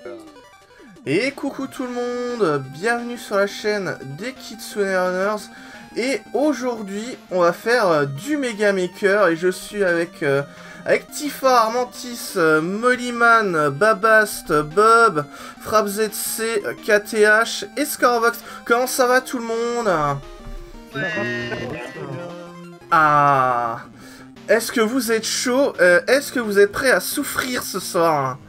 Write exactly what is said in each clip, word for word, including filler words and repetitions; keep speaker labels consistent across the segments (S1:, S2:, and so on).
S1: Et coucou tout le monde, bienvenue sur la chaîne des Kitsune Runners. Et aujourd'hui, on va faire euh, du Mega Maker. Et je suis avec, euh, avec Tifa, Armantis, euh, Mollyman, Babast, Bob, FrapZC, K T H et Scarbox. Comment ça va tout le monde?
S2: Ouais.
S1: Ah, est-ce que vous êtes chaud? euh, Est-ce que vous êtes prêts à souffrir ce soir?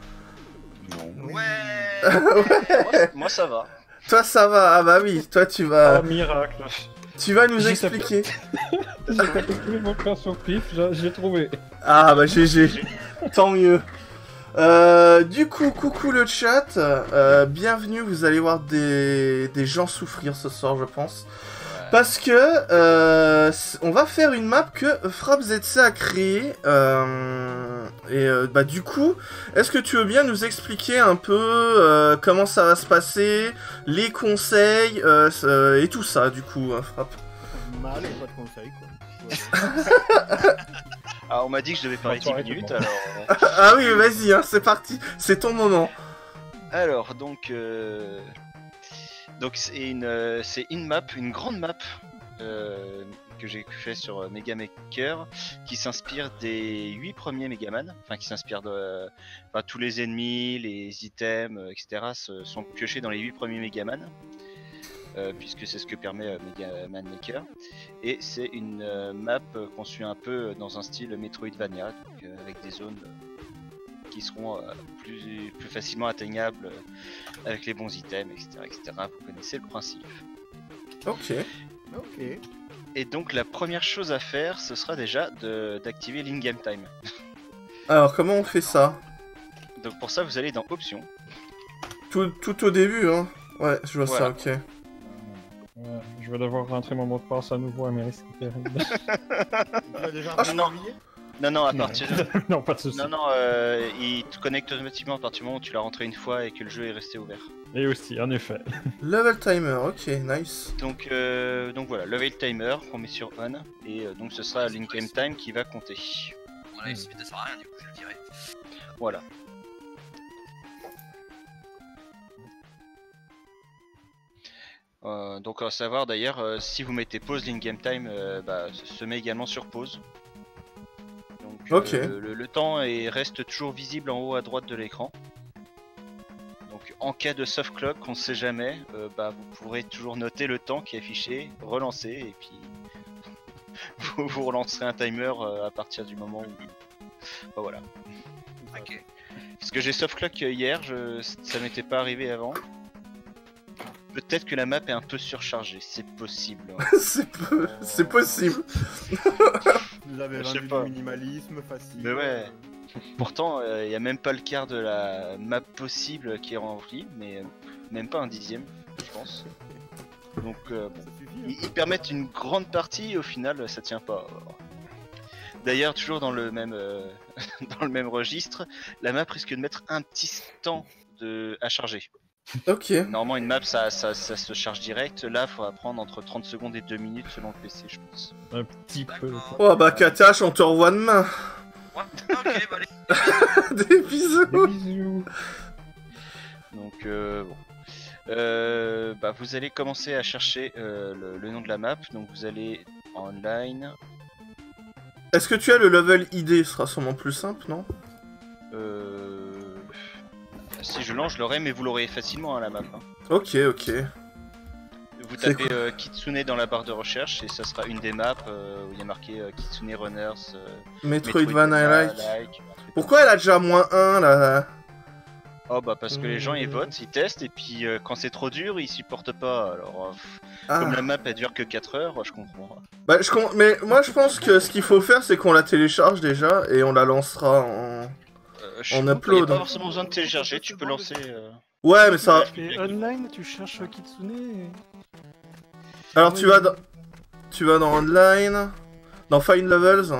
S2: Ouais.
S1: Ouais.
S2: Moi ça va.
S1: Toi ça va, ah bah oui, toi tu vas...
S3: Oh, miracle.
S1: Tu vas nous
S3: J'ai
S1: expliquer.
S3: J'ai tapé tous les mots de passe au pif, j'ai j'ai trouvé.
S1: Ah bah G G, tant mieux. Euh, du coup, coucou le chat, euh, bienvenue, vous allez voir des, des gens souffrir ce soir je pense. Parce que euh, on va faire une map que FrapZC a créée. Euh, et euh, bah du coup, est-ce que tu veux bien nous expliquer un peu euh, comment ça va se passer, les conseils euh, et tout ça du coup, hein, Frap.
S4: Mal et pas de conseils quoi.
S2: Ah, on m'a dit que je devais parler dix minutes alors.
S1: Ah oui, vas-y, hein, c'est parti, c'est ton moment.
S2: Alors donc. Euh... Donc c'est une, euh, c'est une map, une grande map euh, que j'ai fait sur euh, Mega Maker qui s'inspire des huit premiers Megaman, enfin qui s'inspire de euh, enfin, tous les ennemis, les items, euh, et cetera se, sont piochés dans les huit premiers Megaman euh, puisque c'est ce que permet euh, Megaman Maker. Et c'est une euh, map euh, conçue un peu dans un style Metroidvania, donc, euh, avec des zones euh, qui seront euh, plus, plus facilement atteignables euh, avec les bons items, et cetera, et cetera. Vous connaissez le principe.
S1: Ok.
S4: Ok.
S2: Et donc la première chose à faire, ce sera déjà de, d'activer l'in-game time.
S1: Alors comment on fait ça?
S2: Donc pour ça, vous allez dans Options.
S1: Tout, tout au début, hein. Ouais, je vois
S2: Voilà.
S1: ça, ok.
S3: Ouais, je vais devoir rentrer mon mot de passe à nouveau à mes risques terribles.
S4: Tu as déjà
S1: Ah, je-
S2: Non, non, non, à
S3: Non.
S2: partir
S3: Non, pas de soucis.
S2: Non, non, euh, il te connecte automatiquement à partir du moment où tu l'as rentré une fois et que le jeu est resté ouvert.
S3: Et aussi, en effet.
S1: Level timer, ok, nice.
S2: Donc, euh, donc voilà, level timer qu'on met sur on et euh, donc ce sera l'in-game time qui va compter.
S5: Voilà, il suffit de ça sert à rien, du coup, je le dirais.
S2: Voilà. Euh, donc à savoir d'ailleurs, euh, si vous mettez pause l'in-game time, euh, bah, se met également sur pause. Donc euh,
S1: Ok.
S2: le, le temps est, reste toujours visible en haut à droite de l'écran. Donc en cas de soft clock, on ne sait jamais, euh, bah, vous pourrez toujours noter le temps qui est affiché, relancer et puis vous, vous relancerez un timer euh, à partir du moment où... Bah, voilà.
S5: Ok.
S2: Parce que j'ai soft clock hier, je... ça m'était pas arrivé avant. Peut-être que la map est un peu surchargée, c'est possible. Hein.
S1: c'est peu... c'est possible.
S4: Vous avez
S2: Je sais
S4: vendu
S2: pas.
S4: du minimalisme facile.
S2: Mais ouais. Pourtant, il euh, n'y a même pas le quart de la map possible qui est remplie, mais euh, même pas un dixième, je pense. Donc, euh, bon.
S4: Ça suffit.
S2: Ils, ils permettent une grande partie, et au final, ça tient pas. D'ailleurs, toujours dans le même euh, dans le même registre, la map risque de mettre un petit temps de... à charger.
S1: Ok.
S2: Normalement, une map, ça, ça, ça se charge direct. Là, il faudra prendre entre trente secondes et deux minutes selon le P C, je pense.
S3: Un petit peu.
S5: D'accord.
S1: Oh bah K T H, on te revoit demain.
S5: Ouais, ok, bah allez.
S1: Des bisous.
S3: Des bisous.
S2: Donc, euh, bon. Euh, bah, vous allez commencer à chercher euh, le, le nom de la map. Donc, vous allez en online.
S1: Est-ce que tu as le level I D? Ce sera sûrement plus simple, non?
S2: Euh... Si je lance, je l'aurai, mais vous l'aurez facilement à la map. Hein.
S1: Ok, ok.
S2: Vous
S1: C'est
S2: tapez
S1: cool.
S2: euh, Kitsune dans la barre de recherche et ça sera une des maps euh, où il y a marqué euh, Kitsune Runners. Euh,
S1: Metroidvania like.
S2: like.
S1: Pourquoi elle a déjà moins un là?
S2: Oh bah parce que les gens ils votent, ils testent et puis euh, quand c'est trop dur ils supportent pas. Alors euh, pff,
S1: Ah.
S2: comme la map elle dure que quatre heures, je comprends.
S1: Bah, je con... Mais moi je pense que ce qu'il faut faire c'est qu'on la télécharge déjà et on la lancera en...
S2: Euh,
S1: On
S2: il n'y a
S1: upload.
S2: pas forcément besoin de télécharger, tu peux lancer. Euh...
S1: Ouais mais ça...
S3: Et online, tu cherches Kitsune et...
S1: Alors tu vas dans... Tu vas dans Online, dans Find Levels.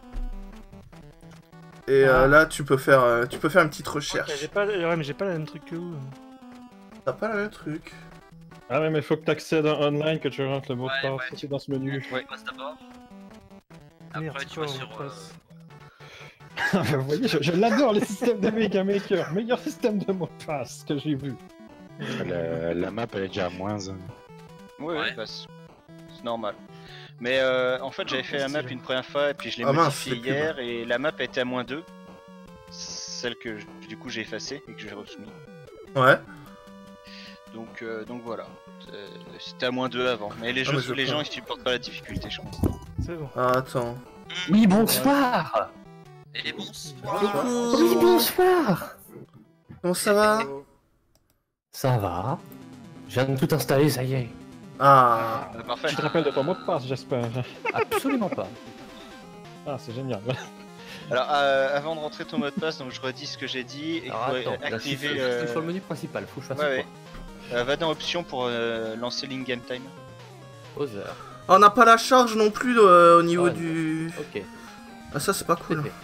S1: Et euh,
S3: Ah.
S1: là tu peux faire euh, tu peux faire une petite
S6: Ok,
S1: recherche.
S6: j'ai pas, ouais, mais j'ai pas le même truc que vous.
S1: T'as pas le même truc.
S3: Ah ouais, mais faut que t'accèdes en online, que tu rentres le mot de
S5: Ouais,
S3: passe,
S5: ouais,
S3: c'est
S5: tu-
S3: dans ce menu.
S5: Tu passes d'abord.
S6: Merde,
S5: Après,
S6: c'est
S5: tu
S6: quoi,
S5: vas
S6: on
S5: sur.
S6: passe
S3: Vous voyez, je, je l'adore, les systèmes de Mega Maker. Meilleur système de mot de passe que j'ai vu.
S7: La, la map elle est déjà à moins un.
S2: Oui,
S5: Ouais.
S2: oui, bah, c'est c'est normal. Mais euh, en fait, j'avais fait la map une première fois et puis je l'ai
S1: Ah mince,
S2: modifiée
S1: c'est plus
S2: hier et la map était à moins deux. Celle que je- du coup j'ai effacée et que j'ai resoumis.
S1: Ouais.
S2: Donc, euh, donc voilà. Euh, C'était à moins deux avant. Mais les,
S1: Ah,
S2: jeux,
S1: mais je
S2: les
S1: crois.
S2: gens ils supportent pas la difficulté, je crois.
S6: C'est bon.
S1: Ah, attends.
S8: Oui, bonsoir.
S5: Et bonsoir.
S1: Coucou.
S8: Oui, bonsoir.
S1: Comment ça va?
S8: Ça va. Je viens de tout installer, ça y est.
S1: Ah.
S2: Euh, parfait.
S3: Tu te rappelles de ton mot de passe, j'espère.
S8: Absolument pas.
S3: Ah, c'est génial.
S2: Alors, euh, avant de rentrer ton mot de passe, donc je redis ce que j'ai dit. Il
S8: Alors
S2: faut
S8: attends, là, je suis
S2: activer.
S8: sur, je
S2: euh,
S8: suis sur le menu principal, faut que je fasse
S2: Ouais,
S8: quoi
S2: ouais. Euh, va dans options pour euh, lancer l'in-game time.
S8: Other.
S1: On n'a pas la charge non plus euh, au niveau
S8: Ouais.
S1: du...
S8: Ok,
S1: Ah, ça c'est pas
S8: c'est
S1: cool.
S8: fait.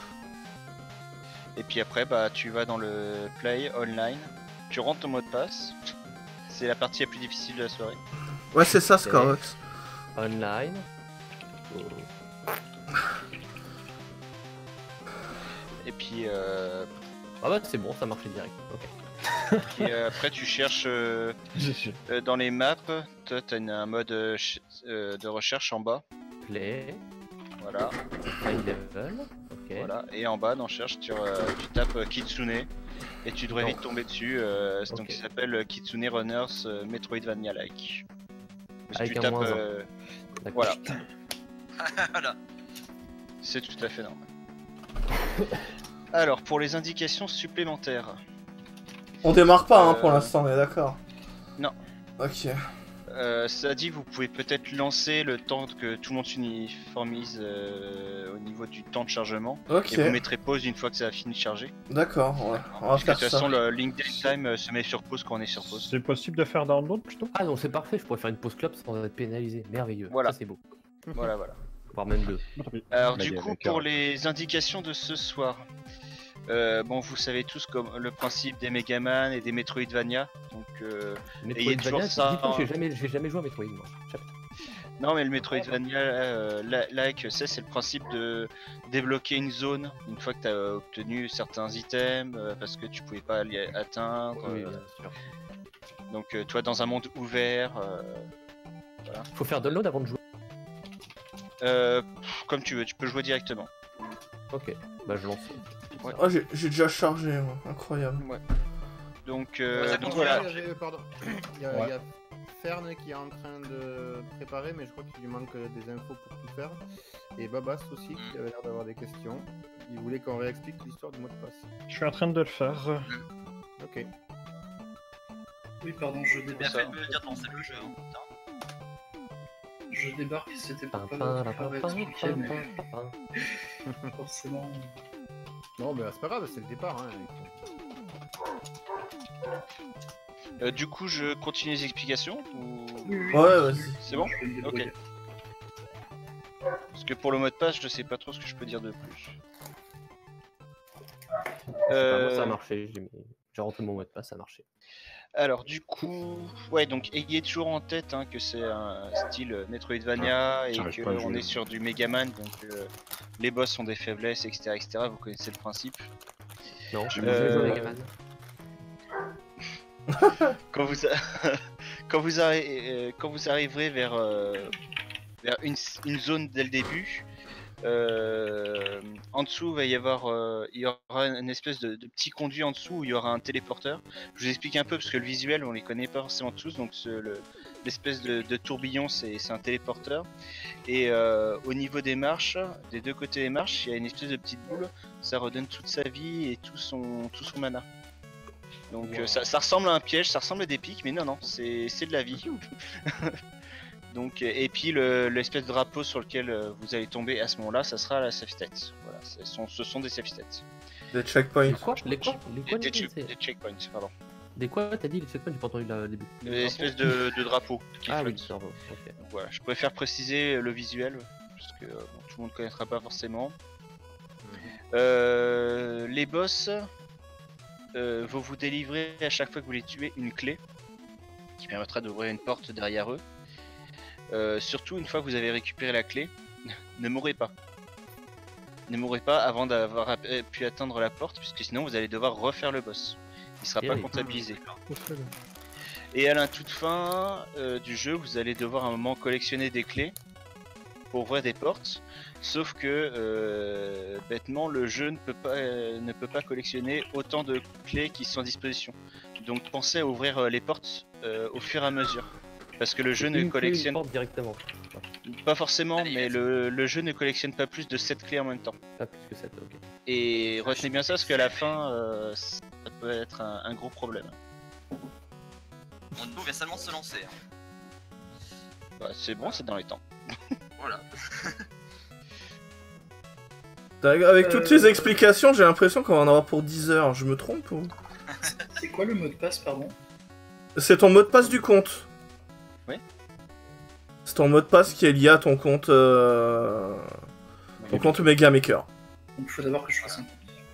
S2: Et puis après, bah, tu vas dans le play online. Tu rentres ton mot de passe. C'est la partie la plus difficile de la soirée.
S1: Ouais, c'est ça, Scorvox.
S8: Online. Oh.
S2: Et puis, euh,
S8: Ah bah c'est bon, ça marchait direct. Ok.
S2: et, euh, après, tu cherches euh, euh, dans les maps. Toi, t'as une- un mode euh, ch- euh, de recherche en bas.
S8: Play.
S2: Voilà,
S8: High level. Ok.
S2: voilà. Et en bas, dans cherche, tu, euh, tu tapes euh, Kitsune. Et tu devrais
S8: Non.
S2: vite tomber dessus. Euh, c'est donc
S8: Ok.
S2: il s'appelle euh, Kitsune Runners euh, Metroidvania-like. Si
S8: Avec
S2: tu
S8: un
S2: tapes,
S8: moins un.
S2: euh,
S8: D'accord.
S2: voilà,
S5: Voilà.
S2: c'est tout à fait normal. Alors, pour les indications supplémentaires.
S1: On démarre pas, hein,
S2: Euh,
S1: pour l'instant, on est d'accord.
S2: non.
S1: Ok.
S2: Euh, ça dit, vous pouvez peut-être lancer le temps que tout le monde s'uniformise euh, au niveau du temps de chargement.
S1: Ok.
S2: Et vous mettrez pause une fois que ça a fini de charger.
S1: D'accord, ouais. On va
S2: Parce que de
S1: faire
S2: toute
S1: ça.
S2: façon, le link time euh, se met sur pause quand on est sur pause.
S3: C'est possible de faire download plutôt?
S8: Ah non, c'est parfait, je pourrais faire une pause club sans être pénalisé. Merveilleux.
S2: Voilà.
S8: Ça c'est beau.
S2: Voilà, voilà.
S8: Voire même deux.
S2: Alors,
S7: Bah,
S2: du
S7: il y
S2: coup,
S7: avait
S2: pour
S7: quarante.
S2: les indications de ce soir. Euh, bon, vous savez tous comme le principe des Megaman et des Metroidvania. Donc, euh, Ayez toujours
S8: Metroidvania,
S2: ça,
S8: dis-toi que j'ai
S2: hein.
S8: jamais, j'ai jamais joué à Metroid, moi. Jamais.
S2: non, mais le Metroidvania, euh, la- like, c'est c'est le principe de débloquer une zone une fois que tu as obtenu certains items euh, parce que tu pouvais pas les atteindre.
S8: Oui,
S2: euh,
S8: bien sûr.
S2: donc, euh, toi, dans un monde ouvert, euh,
S8: Faut faire download avant de jouer.
S2: euh, pff, comme tu veux, tu peux jouer directement.
S8: Ok, bah je lance.
S1: Oh, j'ai j'ai déjà chargé, moi. Incroyable.
S2: Donc, euh,
S5: Ouais,
S2: donc
S5: bon,
S2: voilà.
S4: Il y a- euh, Pardon. Il y, a,
S3: Ouais.
S4: il y a Fern qui est en train de préparer, mais je crois qu'il lui manque euh, des infos pour tout faire. Et Babas aussi qui avait l'air d'avoir des questions. Il voulait qu'on réexplique l'histoire du mot de passe.
S3: Je suis en train de le faire.
S4: Ok.
S9: Oui, pardon, je
S5: Bien
S9: débarque.
S5: fait de me dire de lancer le jeu. hein, putain.
S9: Je débarque, c'était pas
S8: Pam,
S9: pas
S8: pam,
S9: préparé
S8: pam,
S9: ce
S8: pam,
S9: week-end,
S8: pam,
S9: mais
S8: pam, pam.
S9: forcément.
S4: Non, mais c'est pas grave, c'est le départ. Hein.
S2: Euh, du coup, je continue les explications ou...
S9: Oui, oui,
S1: Ouais, vas-y.
S2: C'est bon?
S9: je vais me débrouiller.
S2: Ok. Parce que pour le mot de passe, je sais pas trop ce que je peux dire de plus.
S8: Bah, moi ça a
S2: Euh,
S8: marché, j'ai mis- j'ai rentré mon mot de passe, ça a marché.
S2: alors du coup, ouais, donc ayez toujours en tête hein, que c'est un style Metroidvania et
S7: J'arrive pas à
S2: qu'on
S7: jouer.
S2: est sur du Megaman, donc euh, les boss ont des faiblesses, et cetera, et cetera. Vous connaissez le principe.
S8: Non, j'ai
S2: Euh,
S8: jamais joué à Megaman.
S2: Quand vous, a- quand vous, arri- euh, quand vous arriverez vers, euh, vers une, une zone dès le début, euh, en dessous va y avoir, euh, il y aura une espèce de, de petit conduit en dessous où il y aura un téléporteur. Je vous explique un peu parce que le visuel on les connaît pas forcément tous, donc ce- le- l'espèce de, de tourbillon c'est c'est un téléporteur. Et euh, au niveau des marches, des deux côtés des marches, il y a une espèce de petite boule, ça redonne toute sa vie et tout son, tout son mana. Donc euh, ça, ça ressemble à un piège, ça ressemble à des pics, mais non, non, c'est c'est de la vie. Donc, euh, et puis le- l'espèce de drapeau sur lequel euh, vous allez tomber à ce moment-là, ça sera la safe state. Voilà, ce sont, ce sont des safe states.
S1: Des checkpoints.
S8: Les quoi Les quoi Les quoi
S2: Des,
S8: les-
S2: check-
S8: c'est-
S2: des checkpoints, pardon.
S8: Des quoi t'as dit les checkpoints? J'ai pas entendu le début.
S2: Une espèce de, de drapeau qui
S8: Ah oui,
S2: flotte.
S8: bravo, ok.
S2: Donc voilà, je préfère préciser le visuel, parce que euh, bon, tout le monde ne connaîtra pas forcément. Euh, les boss euh, vont vous délivrer à chaque fois que vous les tuez une clé qui permettra d'ouvrir une porte derrière eux. Euh, surtout une fois que vous avez récupéré la clé, ne mourrez pas. ne mourrez pas avant d'avoir ap- euh, pu atteindre la porte, puisque sinon vous allez devoir refaire le boss. Il sera
S8: Et
S2: pas
S8: oui.
S2: comptabilisé.
S3: C'est très bien.
S2: Et à la toute fin euh, du jeu, vous allez devoir à un moment collectionner des clés pour ouvrir des portes. Sauf que euh, bêtement, le jeu ne peut pas euh, ne peut pas collectionner autant de clés qui sont à disposition. Donc pensez à ouvrir euh, les portes euh, au fur et à mesure, parce que le jeu ne
S8: Une clé, une
S2: collectionne
S8: porte directement.
S2: pas forcément,
S5: Allez,
S2: mais
S5: vas-y.
S2: le, le jeu ne collectionne pas plus de sept clés en même temps.
S8: Pas plus que sept, ok.
S2: Et retenez bien ça parce qu'à la fin, euh, ça peut être un, un gros problème.
S5: On nous vient seulement de se lancer. hein.
S2: Bah, c'est bon, c'est dans les temps.
S5: Voilà.
S1: Avec toutes
S9: Euh,
S1: ces explications, j'ai l'impression qu'on va en avoir pour dix heures. Je me trompe ou...
S9: C'est quoi le mot de passe, pardon?
S1: C'est ton mot de passe du compte.
S2: Oui.
S1: C'est ton mot de passe qui est lié à ton compte... Euh... Ton compte Mega Maker.
S9: Donc il faut d'abord que je fasse un.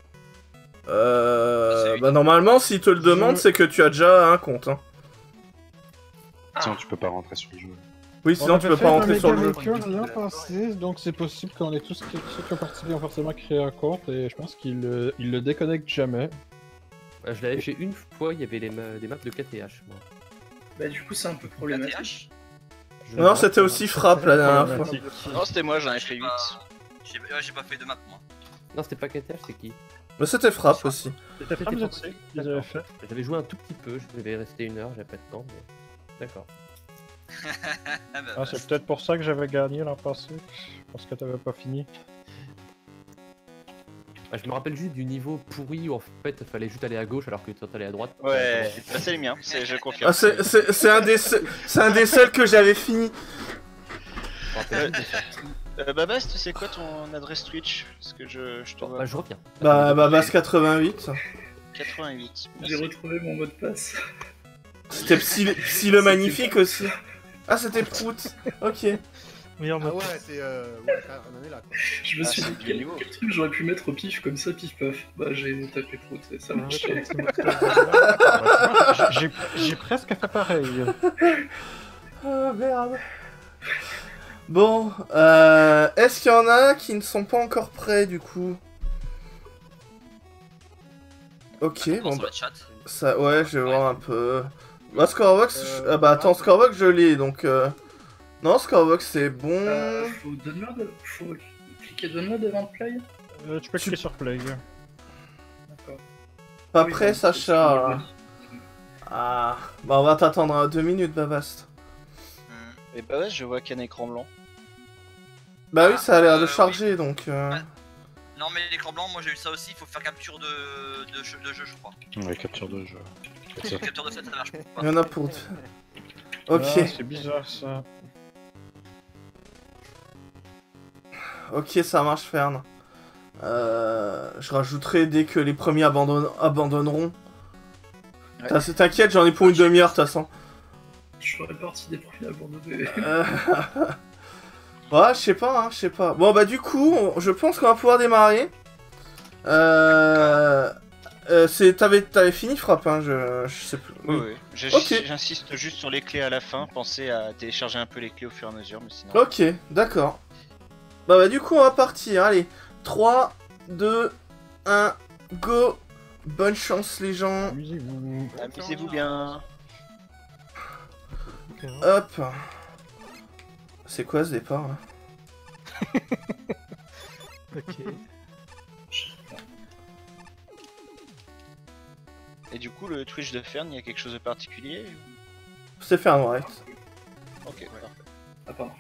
S1: Euh... Bah normalement, s'il te le demande, c'est que tu as déjà un compte. Hein.
S7: Sinon, tu peux pas rentrer sur le jeu.
S1: Oui, sinon tu peux pas rentrer sur le jeu.
S3: l'an passé, donc c'est possible qu'on ait tous ceux qui ont participé ont forcément créé un compte et je pense qu'ils le, ils le déconnectent jamais.
S8: Euh, Je l'avais fait une fois, il y avait les ma- des maps de K T H. Moi.
S9: Bah du coup c'est un peu problématique.
S5: K T H
S8: Je
S1: Non,
S8: pense
S1: c'était
S8: que-
S1: aussi Frappe la dernière fois.
S2: Non, c'était moi, j'en ai fait
S5: J'ai
S2: huit.
S5: pas... J'ai ouais, j'ai pas fait de map moi.
S8: Non, c'était pas K T H, c'est qui?
S1: Mais c'était Frappe aussi.
S3: C'était
S8: C'était
S3: pas
S8: pas-
S3: aussi, ils avaient fait.
S8: J'avais joué un tout petit peu, je devais rester une heure, j'avais pas de temps, mais. D'accord.
S5: Ah, bah,
S3: Ah, c'est peut-être pour ça que j'avais gagné l'an passé, parce que t'avais pas fini.
S8: Ah, je me rappelle juste du niveau pourri où en fait il fallait juste aller à gauche alors que toi t'allais à droite.
S2: Ouais, bah, c'est les miens, c'est- je confirme.
S1: Ah, c'est c'est- c'est un, des se- c'est un des seuls que j'avais fini.
S8: Je me rappelle juste de ça.
S2: Euh, Babas, tu sais quoi ton adresse Twitch? Parce que je, je te
S8: Bon,
S2: vois.
S8: bah je reviens.
S1: Bah, bah, Bass quatre-vingt-huit.
S2: quatre-vingt-huit.
S9: J'ai
S2: Merci.
S9: retrouvé mon mot de passe.
S1: C'était Psy, Psy le Magnifique aussi. Ah, c'était Prout. Ok.
S6: Meilleur
S4: Ah
S6: mode
S4: ouais,
S6: passe.
S4: c'est. Euh... Ouais, on en est là quoi.
S9: Je me
S2: Ah,
S9: suis
S2: c'est
S9: dit
S2: du
S9: quel,
S2: niveau.
S9: quel truc j'aurais pu mettre au pif comme ça, pif paf. Bah j'ai tapé trop, ça- ça
S3: Ouais,
S9: marche.
S3: c'est- c'est mode passe. J'ai j'ai presque fait pareil.
S1: Ah, merde. Bon, euh, est-ce qu'il y en a qui ne sont pas encore prêts du coup? Ok,
S5: Bon,
S1: bon
S5: sur
S1: bah,
S5: le chat.
S1: ça, ouais, je vais voir un peu. Bah, Scorebox,
S4: Euh,
S1: je- ah bah attends,
S4: ah,
S1: Scorebox je l'ai donc. Euh... Non, Scorebox c'est bon.
S9: Euh, faut download, faut cliquer download avant de play.
S3: Euh, tu peux cliquer sur play.
S9: D'accord.
S1: Pas
S9: Oui,
S1: prêt,
S9: donc,
S1: Sacha.
S9: c'est-
S1: Ah, bah on va t'attendre à deux minutes, Babast.
S5: Hmm.
S2: Et Babas, je vois qu'il y a un écran blanc.
S1: Bah oui, ça a l'air de
S5: Euh,
S1: charger donc. Euh...
S5: Ouais. Non mais l'écran blanc, moi j'ai eu ça aussi, il faut faire capture de, de, jeu, de jeu je crois.
S7: Ouais, capture de jeu. Capture.
S5: Capture de set ça marche pas.
S1: Il y en a pour deux. Ok,
S3: Ah, c'est bizarre ça.
S1: ok, ça marche, Fern. Euh, je rajouterai dès que les premiers abandon- abandonneront.
S2: Ouais.
S1: T'as- T'inquiète, j'en ai pour une demi-heure de toute façon.
S9: Je ferais partie des profils abandonnés.
S1: Euh... ouais, je sais pas, hein, je sais pas. Bon, bah du coup, on- je pense qu'on va pouvoir démarrer. Euh... euh, c'est... T'avais... T'avais fini, Frappe, hein, je... je sais plus.
S2: Oui, oui. Je-
S1: Ok.
S2: J'insiste juste sur les clés à la fin. Pensez à télécharger un peu les clés au fur et à mesure, mais sinon.
S1: Ok, d'accord. Bah, bah du coup, on va partir. Allez, trois, deux, un, go. Bonne chance, les gens.
S3: Amusez-vous.
S2: Amusez-vous bien.
S6: Ok, hein.
S1: Hop. C'est quoi ce départ là?
S6: Ok.
S2: Et du coup, le Twitch de Fern, il y a quelque chose de particulier?
S1: C'est fait un right.
S2: Ok, parfait.
S9: Ah pardon.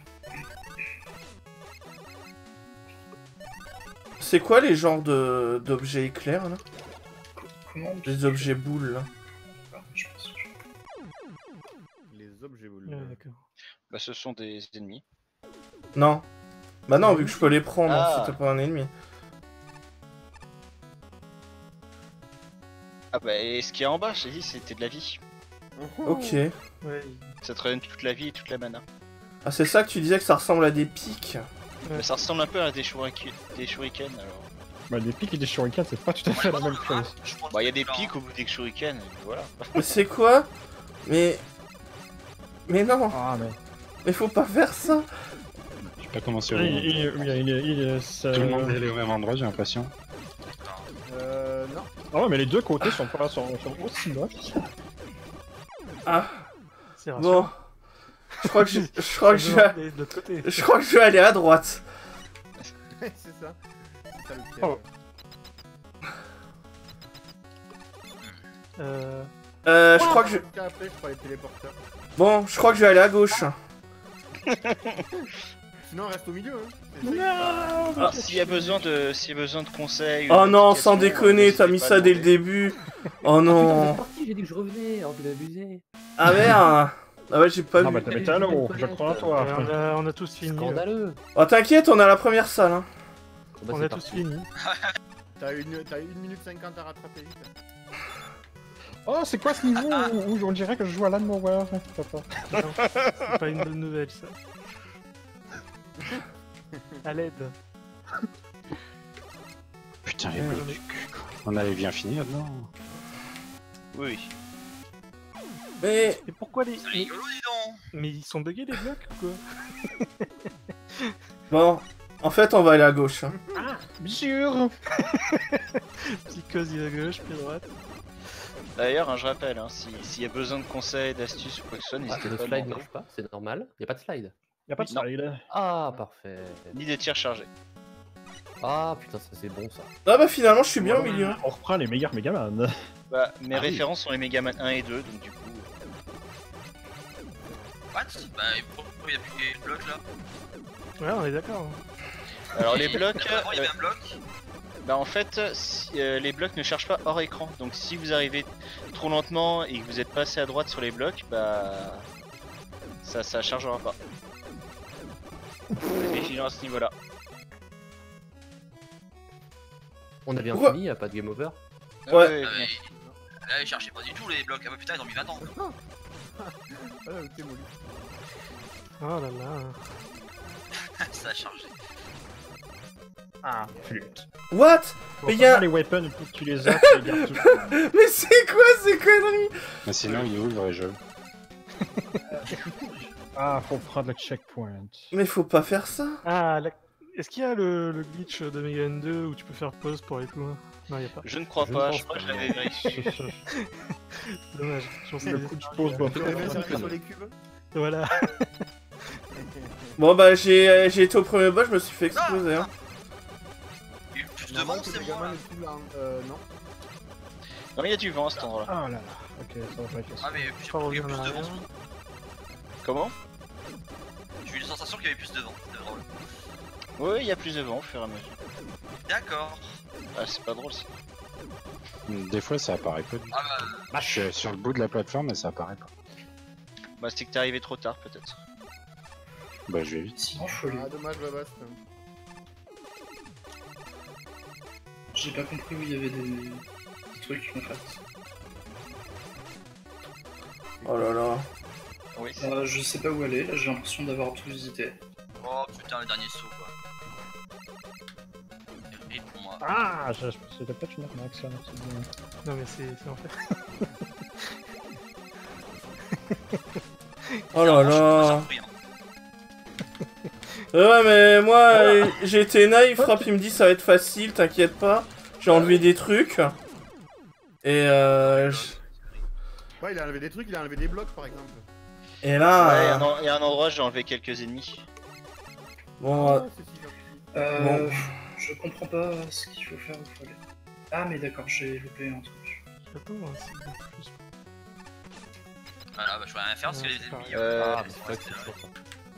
S1: C'est quoi les genres de d'objets éclairs là?
S9: Comment
S1: Les objets boules là?
S9: Ah, je pense que je-
S4: Les objets boules.
S6: Ouais, d'accord.
S2: Bah, ce sont des ennemis.
S1: Non. Bah non, vu que je peux les prendre,
S2: Ah.
S1: hein, c'était pas un ennemi.
S2: Ah bah, et ce qu'il y a en bas, je t'ai dit, c'était de la vie.
S1: Ok.
S6: Ouais,
S2: Ça te redonne toute la vie et toute la mana.
S1: Ah, c'est ça que tu disais que ça ressemble à des pics.
S2: Mais ça ressemble un peu à des, shuriken, des shurikens alors.
S3: Bah, des pics et des shurikens, c'est pas tout à fait la même chose.
S5: Je prends le
S2: Bah, il y a des
S5: truc blanc,
S2: pics au bout des shurikens, et voilà.
S1: Mais c'est quoi? Mais... Mais non,
S3: Ah, mais.
S1: mais faut pas faire ça.
S7: pas commencé au
S3: Il,
S7: même endroit.
S3: il, il, il, il- ça-
S7: Tout le monde est allé au même endroit, j'ai l'impression.
S4: Euh, non.
S3: Ah ouais, mais les deux côtés sont pas sont, sont aussi moches.
S1: Ah,
S6: C'est
S1: bon. Je crois que je, je crois que je vais,
S6: De l'autre côté.
S1: je crois que je vais aller à droite.
S4: C'est ça. C'est ça le piège.
S3: Oh.
S6: Euh...
S1: Euh, je crois que je...
S4: Après, je prends les téléporteurs.
S1: Bon, je crois que je vais aller à gauche.
S4: Sinon, on reste au milieu. Hein. C'est ça qui-
S3: Non
S2: Alors, s'il y a besoin de, s'il y a besoin de conseils. ou
S1: Oh non,
S2: d'applications,
S1: sans déconner,
S2: n'hésitez
S1: t'as mis
S2: pas à
S1: ça dès le
S2: demander.
S1: début. Oh non.
S8: parti, j'ai dit que je revenais, alors vous abusé.
S1: Ah merde. Ah ouais, j'ai pas
S3: Ah
S1: vu.
S3: bah t'as mis à l'eau, je crois en toi.
S6: euh, on, a, on a tous fini.
S8: Scandaleux.
S1: Oh t'inquiète, on a la première salle. Hein.
S8: Bon, bah,
S6: On
S8: c'est
S6: a
S8: parti.
S6: tous fini.
S4: T'as une, t'as une minute cinquante à rattraper vite.
S3: Oh, c'est quoi ce niveau où, où on dirait que je joue à Land Mower? Papa.
S6: Non, c'est pas une bonne nouvelle ça. À l'aide.
S7: Putain, les
S6: Ouais,
S7: blocs
S6: j'en ai-
S7: du cul, quoi. On avait bien fini là-dedans.
S2: Oui.
S1: Mais
S6: Et pourquoi les...
S5: C'est rigolo, dis donc.
S6: Mais ils sont buggés les blocs ou quoi?
S1: bon, en fait, on va aller à gauche. Hein.
S3: Bien sûr.
S6: Petit cosy à gauche, puis à droite.
S2: D'ailleurs, hein, je rappelle, hein, si- s'il y a besoin de conseils, d'astuces ou quoi que ce soit,
S8: Ah,
S2: n'hésitez
S8: le
S2: pas à
S8: slide
S2: demander.
S8: marche pas, c'est normal. Y a pas de slide.
S3: Y'a pas de
S2: Non.
S3: slide.
S8: Ah, parfait.
S2: Ni des tirs chargés.
S8: Ah, putain, ça c'est bon ça.
S1: Ah bah finalement, je suis bien au milieu.
S3: On reprend les meilleurs Megaman.
S2: Bah, mes
S8: Ah oui.
S2: références sont les Megaman un et deux, donc du coup.
S5: What? Bah, pourquoi il y a plus de blocs là?
S6: Ouais, on est d'accord.
S2: Alors les blocs,
S5: Avant, il y
S2: euh,
S5: avait un bloc.
S2: bah en fait, si- euh, les blocs ne chargent pas hors écran. Donc si vous arrivez trop lentement et que vous êtes passé à droite sur les blocs, bah ça, ça chargera pas. Soyez vigilants à ce niveau-là.
S8: On a bien
S1: Pourquoi
S8: fini, y a pas de game over.
S1: Ouais.
S5: Ah, mais... Là, ils cherchaient pas du tout les blocs. Ah bah putain, ils ont mis vingt ans.
S4: Ah, le thé mollu.
S6: Oh là là.
S5: Ça a chargé.
S3: Ah, flûte.
S1: What?
S3: Bon,
S1: Mais y a-
S3: les weapons, il faut que tu les as, tu les gardes tout.
S1: Mais c'est quoi ces conneries?
S7: Mais sinon, il est où le vrai jeu?
S3: Ah, faut prendre le checkpoint.
S1: Mais faut pas faire ça.
S6: Ah, la- est-ce qu'il y a le, le glitch de Megaman deux où tu peux faire pause pour aller plus loin? Non, il y a pas.
S2: Je ne crois
S8: Je
S2: pas,
S8: ne
S2: je
S8: pense
S2: crois que je
S8: pas.
S2: l'avais vérifié.
S6: Dommage. Je pensais
S3: Le
S6: que-
S3: coup de pause, bon.
S4: Tu avais appuyé sur les cubes.
S6: Voilà.
S1: Bon bah j'ai j'ai été au premier boss, je me suis fait exploser. Hein.
S5: Il y a eu plus de
S4: Normal
S5: vent,
S4: que
S5: c'est
S4: Megaman
S5: moi là.
S4: est plus lent. Euh, non.
S2: Non mais il y a du vent à cet endroit-là.
S3: Ah là là. Ok, ça va pas être
S5: Ah, mais j'ai
S6: Pas
S5: eu
S6: revenir
S5: plus
S6: en
S5: de vent.
S6: arrière.
S2: Comment?
S5: J'ai eu une sensation qu'il y avait plus de vent. C'est drôle.
S2: Oui, il y a plus de vent au fur et à mesure.
S5: D'accord.
S2: Ah, c'est pas drôle ça.
S7: Des fois, ça apparaît pas du tout.
S5: Ah bah,
S7: Je suis sur le bout de la plateforme, mais ça apparaît pas.
S2: Bah, c'est que t'es arrivé trop tard peut-être.
S7: Bah, je vais vite.
S9: Sinon, faut aller.
S4: Ah, dommage, Babas.
S9: J'ai pas compris où il y avait des, des trucs en fait.
S1: Oh là là.
S2: Oui.
S9: Euh, je sais pas où aller, là j'ai l'impression d'avoir tout visité.
S5: oh putain, le dernier saut quoi. Et pour moi.
S3: Ah, je- c'était peut-être une arnaque ça, non, c'est bien.
S6: Non, mais c'est c'est en fait.
S1: Oh là
S5: Je suis
S1: là.
S5: surpris, hein.
S1: Ouais mais moi euh, j'ai été naïf, Frappe il me dit ça va être facile, t'inquiète pas. J'ai enlevé des trucs. Et euh... je-
S4: Ouais, il a enlevé des trucs, il a enlevé des blocs par exemple.
S1: Et
S2: Ouais, il y, a
S1: là...
S2: un
S1: euh,
S2: en- il y a un endroit, j'ai enlevé quelques ennemis.
S1: Bon... euh,
S4: Ah, c'est si gentil.
S9: Euh,
S1: Bon.
S9: Je comprends pas ce qu'il faut faire, où faut aller. Ah mais d'accord, j'ai loupé un truc.
S6: Attends, c'est plus.
S5: Voilà, bah je peux rien faire parce que
S6: Ouais,
S5: les
S6: c'est
S5: ennemis.
S6: pareil.
S2: Euh,
S8: Ah,
S5: ils
S8: mais
S5: sont
S8: c'est vrai que
S5: restés
S8: c'est
S5: là.
S8: toujours ça.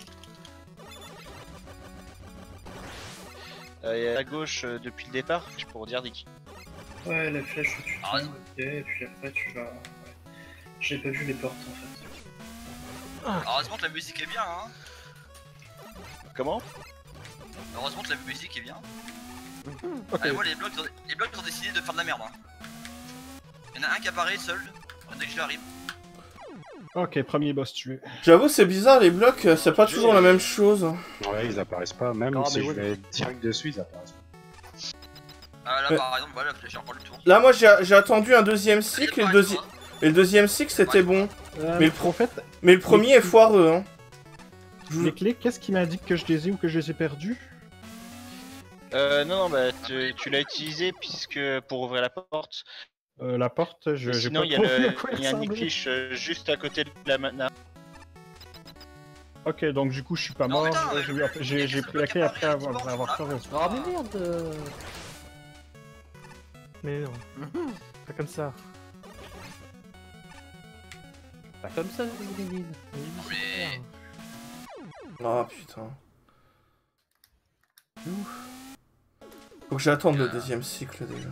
S2: Euh, et à gauche euh, depuis le départ, je peux redire Dick.
S9: Ouais, la flèche où tu
S5: Ah,
S9: tombes, ok, et puis après tu vas... Ouais. J'ai pas vu les portes en fait.
S5: Alors, heureusement que la musique est bien, hein.
S2: Comment?
S5: Heureusement que la musique est bien. Allez, moi les blocs, les blocs ont décidé de faire de la merde. Hein. Il y en a un qui apparaît seul dès que j'arrive.
S3: Ok, premier boss tué.
S1: J'avoue c'est bizarre, les blocs, euh, c'est pas toujours la même chose.
S7: Ouais, ils apparaissent pas. Même
S3: Ah,
S7: si
S3: mais
S7: je
S3: ouais.
S7: vais direct dessus, ils apparaissent pas.
S5: Ah là
S1: Ouais.
S5: par exemple, voilà, j'ai encore le tour.
S1: Là moi j'ai j'ai attendu un deuxième cycle et le, deuxi- et le deuxième cycle c'était bon.
S3: Euh,
S1: Mais le pro-
S3: en fait,
S1: Mais le premier est foireux hein.
S3: Les clés, qu'est-ce qui m'indique que je les ai ou que je les ai perdues?
S2: Euh, non, non, bah tu, tu l'as utilisé puisque pour ouvrir la porte.
S3: Euh, la porte, je.
S2: Sinon, il y a, le, y a un Nickfish juste à côté de la mana.
S3: Ok, donc du coup, je suis pas mort. J'ai pris la clé après avoir, après avoir crevé.
S8: Oh mais merde.
S6: Mais non. Pas comme ça.
S8: Pas comme ça, Lily.
S5: Mais...
S1: Oh putain. Ouf. Faut que j'attende le deuxième cycle déjà.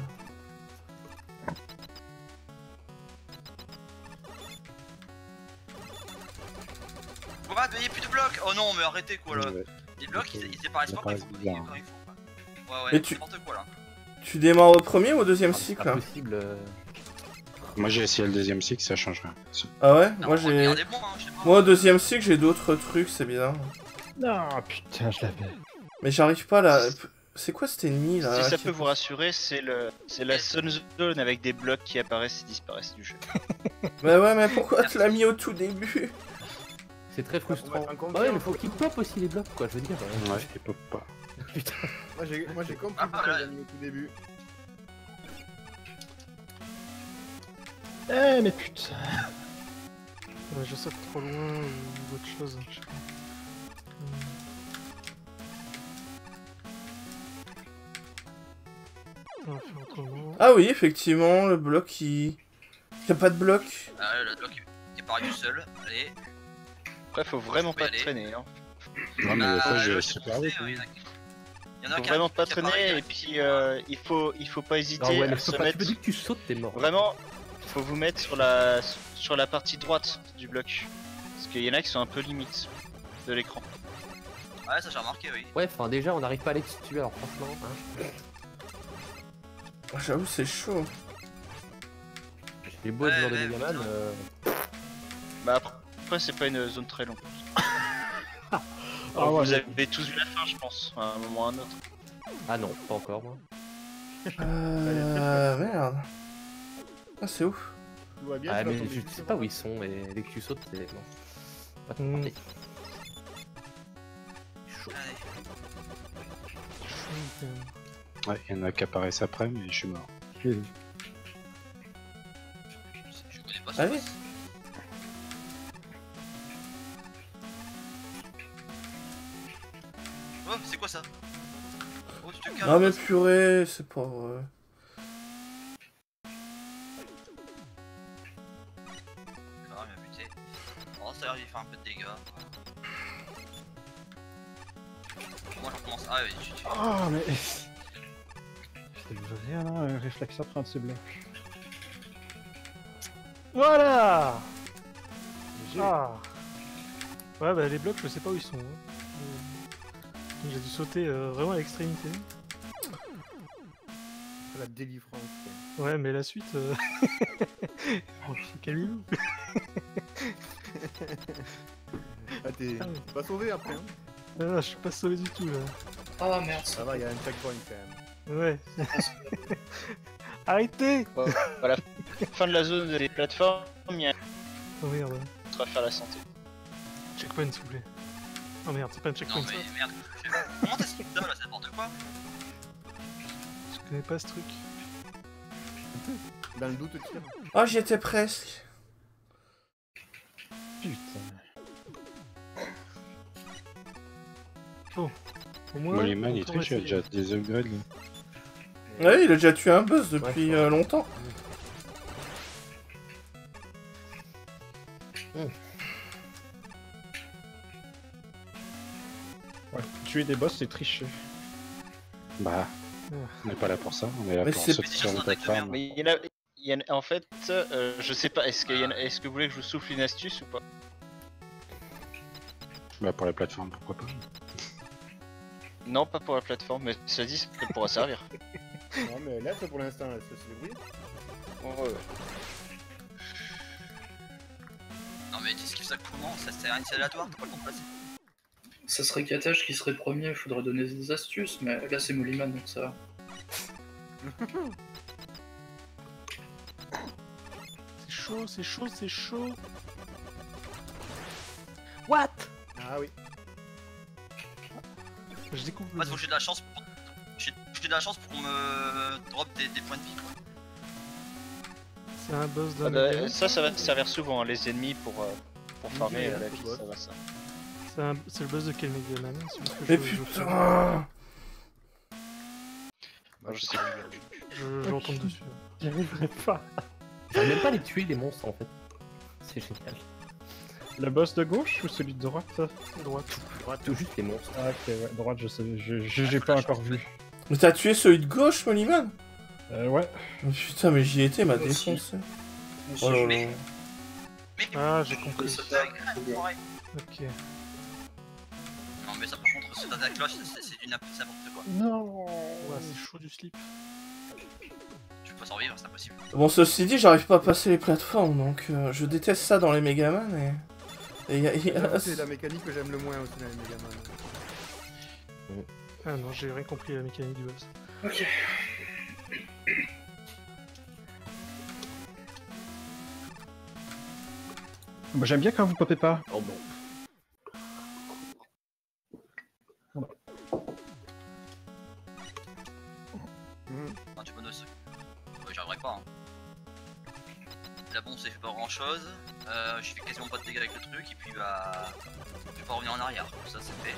S5: What, mais il n'y a plus de blocs. Oh non, mais arrêtez quoi là.
S7: Ouais.
S5: Les blocs ils, ils apparaissent pas quand il faut.
S7: bizarre.
S5: Quand il faut quoi. Ouais, ouais,
S1: Mais tu-
S5: n'importe quoi là.
S1: Tu démarres au premier ou au deuxième
S8: Ah, c'est
S1: cycle
S8: pas
S1: là?
S8: possible. euh.
S7: Moi j'ai essayé le deuxième cycle, ça change rien.
S1: Ah ouais?
S5: Non,
S1: Moi j'ai.
S5: regardez-moi, hein, je sais pas.
S1: Moi au deuxième cycle j'ai d'autres trucs, c'est bizarre.
S3: Non, putain, je l'avais.
S1: Mais j'arrive pas là. C'est quoi cet ennemi là?
S2: Si ça
S1: qui-
S2: peut vous rassurer, c'est le, c'est la Sun Zone avec des blocs qui apparaissent et disparaissent du jeu.
S1: Bah ouais, mais pourquoi tu l'as mis au tout début?
S8: C'est très
S4: On va
S8: frustrant.
S4: être en
S8: Bah ouais, mais
S4: confiance.
S8: faut qu'ils pop aussi les blocs, quoi, je veux dire. euh.
S7: Ouais, il pop pas.
S8: Putain.
S4: Moi j'ai moi, j'ai compris
S5: Ah,
S4: pourquoi
S5: ouais.
S4: j'ai mis au tout début.
S3: Eh, mais putain.
S6: Ouais, je saute trop loin ou autre chose. Je sais pas. Hmm. On va faire autrement.
S1: Ah oui, effectivement, le bloc qui. Y'a pas de bloc.
S5: Ah, le bloc il apparaît tout seul. Allez.
S2: Après, faut vraiment
S5: Je peux y
S2: pas
S5: aller.
S2: traîner. Hein.
S7: Non, mais des fois
S5: Bah,
S7: je
S5: ouais,
S7: super
S5: c'est
S7: vite.
S5: poussé, ouais,
S7: hein.
S5: Il y en a
S2: Faut
S5: qu'un
S2: vraiment
S5: qui
S2: pas
S5: apparaît
S2: traîner et
S5: direct.
S2: puis euh, il faut il faut pas hésiter
S8: Ah ouais,
S2: à
S8: mais
S2: se
S8: faut pas, tu
S2: mettre.
S8: me dis que tu sautes, t'es mort.
S2: Vraiment, faut vous mettre sur la sur la partie droite du bloc. Parce qu'il y en a qui sont un peu limites de l'écran.
S5: Ouais, ça j'ai remarqué, oui.
S8: Ouais, enfin déjà, on n'arrive pas à les tuer, alors franchement. Hein.
S1: Oh, j'avoue, c'est chaud.
S8: J'ai beau
S5: Ouais,
S8: être joueur de
S5: ouais,
S8: Megaman.
S5: putain.
S8: Euh...
S2: Bah après, après, c'est pas une zone très longue.
S3: Ah ouais,
S2: vous avez tous vu la fin, je pense, à un moment ou à un autre.
S8: Ah non, pas encore moi.
S1: Euh. Merde. Ah, c'est ouf.
S4: Tu vois bien,
S8: Ah
S4: tu vas
S8: mais
S4: tomber
S8: je
S4: dessus,
S8: sais pas où ils sont, mais dès que tu sautes, c'est... Non. Pas de
S6: Hmm.
S8: portée.
S5: Allez.
S7: Ouais, il y en a qui apparaissent après, mais je suis mort.
S5: Je connais pas ça.
S1: Allez.
S5: Oh, c'est quoi ça? Oh, tu te calmes.
S1: Non mais purée, c'est pas vrai.
S5: Ah, il m'a buté. Oh, ça a l'air d'y faire un peu de dégâts. Moi, j'en commence. Ah, oui, tu tu-
S3: Ah, mais. Je rien là, un réflexe à prendre ces blocs.
S6: Voilà. Ah. Ouais, bah les blocs, je sais pas où ils sont. Hein. Euh, J'ai dû sauter euh, vraiment à l'extrémité.
S4: La délivrance. quoi.
S6: Ouais, mais la suite. Euh... oh, calmez-vous.
S4: Ah, t'es
S6: Ah oui.
S4: t'es pas sauvé après, hein.
S6: Ah, non, je suis pas sauvé du tout là.
S9: Ah merde,
S4: Ça va, il y a un checkpoint quand même.
S6: Ouais. Arrêtez.
S2: Ouais, à la fin de la zone des plateformes, il y a
S6: Oh merde.
S2: un truc à faire la santé.
S6: Checkpoint, s'il vous plaît. Oh merde, c'est pas un
S5: Non,
S6: checkpoint ça.
S5: mais merde. je sais pas. Comment t'as ce truc là, c'est n'importe quoi?
S6: Je connais pas ce truc.
S4: Dans le doute, tire.
S1: Oh, j'y étais presque.
S3: Putain.
S6: Au moins.
S7: Mollyman il
S6: on
S7: triche, il a
S6: essayer.
S7: déjà des upgrades là.
S1: Ouais, il a déjà tué un boss depuis
S8: Ouais,
S1: euh, longtemps.
S3: Ouais, tuer des boss, c'est tricher.
S7: Bah, on n'est pas là pour ça, on est là
S1: Mais
S7: pour
S1: c'est-
S7: sauter sur une plateforme.
S2: Mais il y en a, il y en a- en fait, euh, je sais pas, est-ce, qu'il y en a- est-ce que vous voulez que je vous souffle une astuce ou pas?
S7: Bah, pour la plateforme, pourquoi pas.
S2: Non, pas pour la plateforme, mais ça dit, ça peut- pourra servir.
S4: Non, mais là, ça, pour l'instant, là, ça se débrouille.
S2: Ouais, ouais.
S5: Non, mais tu esquives ça comment? Ça c'est un aléatoire, t'as pas le temps de passer.
S9: ça serait Katash qui serait premier, il faudrait donner des astuces, mais là c'est Mollyman donc ça va.
S6: C'est chaud, c'est chaud, c'est chaud. What?
S4: Ah oui.
S6: Je découvre.
S5: En fait, faut que j'ai de la chance pour. J'ai j'ai de la chance pour qu'on me drop des, des points de vie quoi.
S6: C'est un boss
S2: Ah
S6: d'un
S2: bah,
S6: Megaman.
S2: ça, ça va te servir souvent, hein, les ennemis pour, euh, pour farmer
S4: Megaman,
S2: euh, la
S4: c'est
S2: vie,
S4: boss.
S2: ça va ça.
S6: C'est un- c'est le boss de quel Megaman? C'est parce que
S1: Mais
S6: je- je-
S1: putain.
S2: Moi,
S4: Moi,
S2: je
S4: je
S2: sais
S4: sais
S6: Je, je retombe dessus.
S3: J'y arriverai pas.
S8: J'arrive même pas à les tuer les monstres en fait. C'est génial.
S3: Le boss de gauche ou celui de droite?
S6: Droite.
S8: Tout juste les monstres.
S3: Ah, ok, ouais, droite, je sais, je- je- j'ai pas encore vu.
S1: Mais t'as tué celui de gauche, Moliman?
S3: Euh, ouais.
S1: Oh, putain, mais j'y étais, il m'a
S9: Moi aussi.
S1: défoncé.
S9: Moi aussi,
S1: Oh là
S9: je
S1: là.
S9: l'ai.
S6: Ah, j'ai compris.
S9: Ça tape.
S6: Ok.
S5: Non mais ça par contre, ce tata cloche, c'est c'est du n'importe quoi.
S3: Non.
S6: Ouais, c'est chaud du slip.
S5: Je peux pas survivre, c'est impossible.
S1: Bon, ceci dit, j'arrive pas à passer les plateformes, donc euh, je déteste ça dans les Megaman et... et y a- y a-
S4: J'avoue, C'est la mécanique que j'aime le moins aussi dans les Megaman.
S6: Ah non, j'ai rien compris à la mécanique du boss.
S9: Ok.
S3: Bah, j'aime bien quand vous popez pas.
S8: Oh bon.
S5: Non, tu bonus. Ouais, j'y arriverai pas. Hein. Là bon, c'est fait pas grand chose. Euh, je fais quasiment pas de dégâts avec le truc et puis bah. Je vais pas revenir en arrière. Ça c'est fait.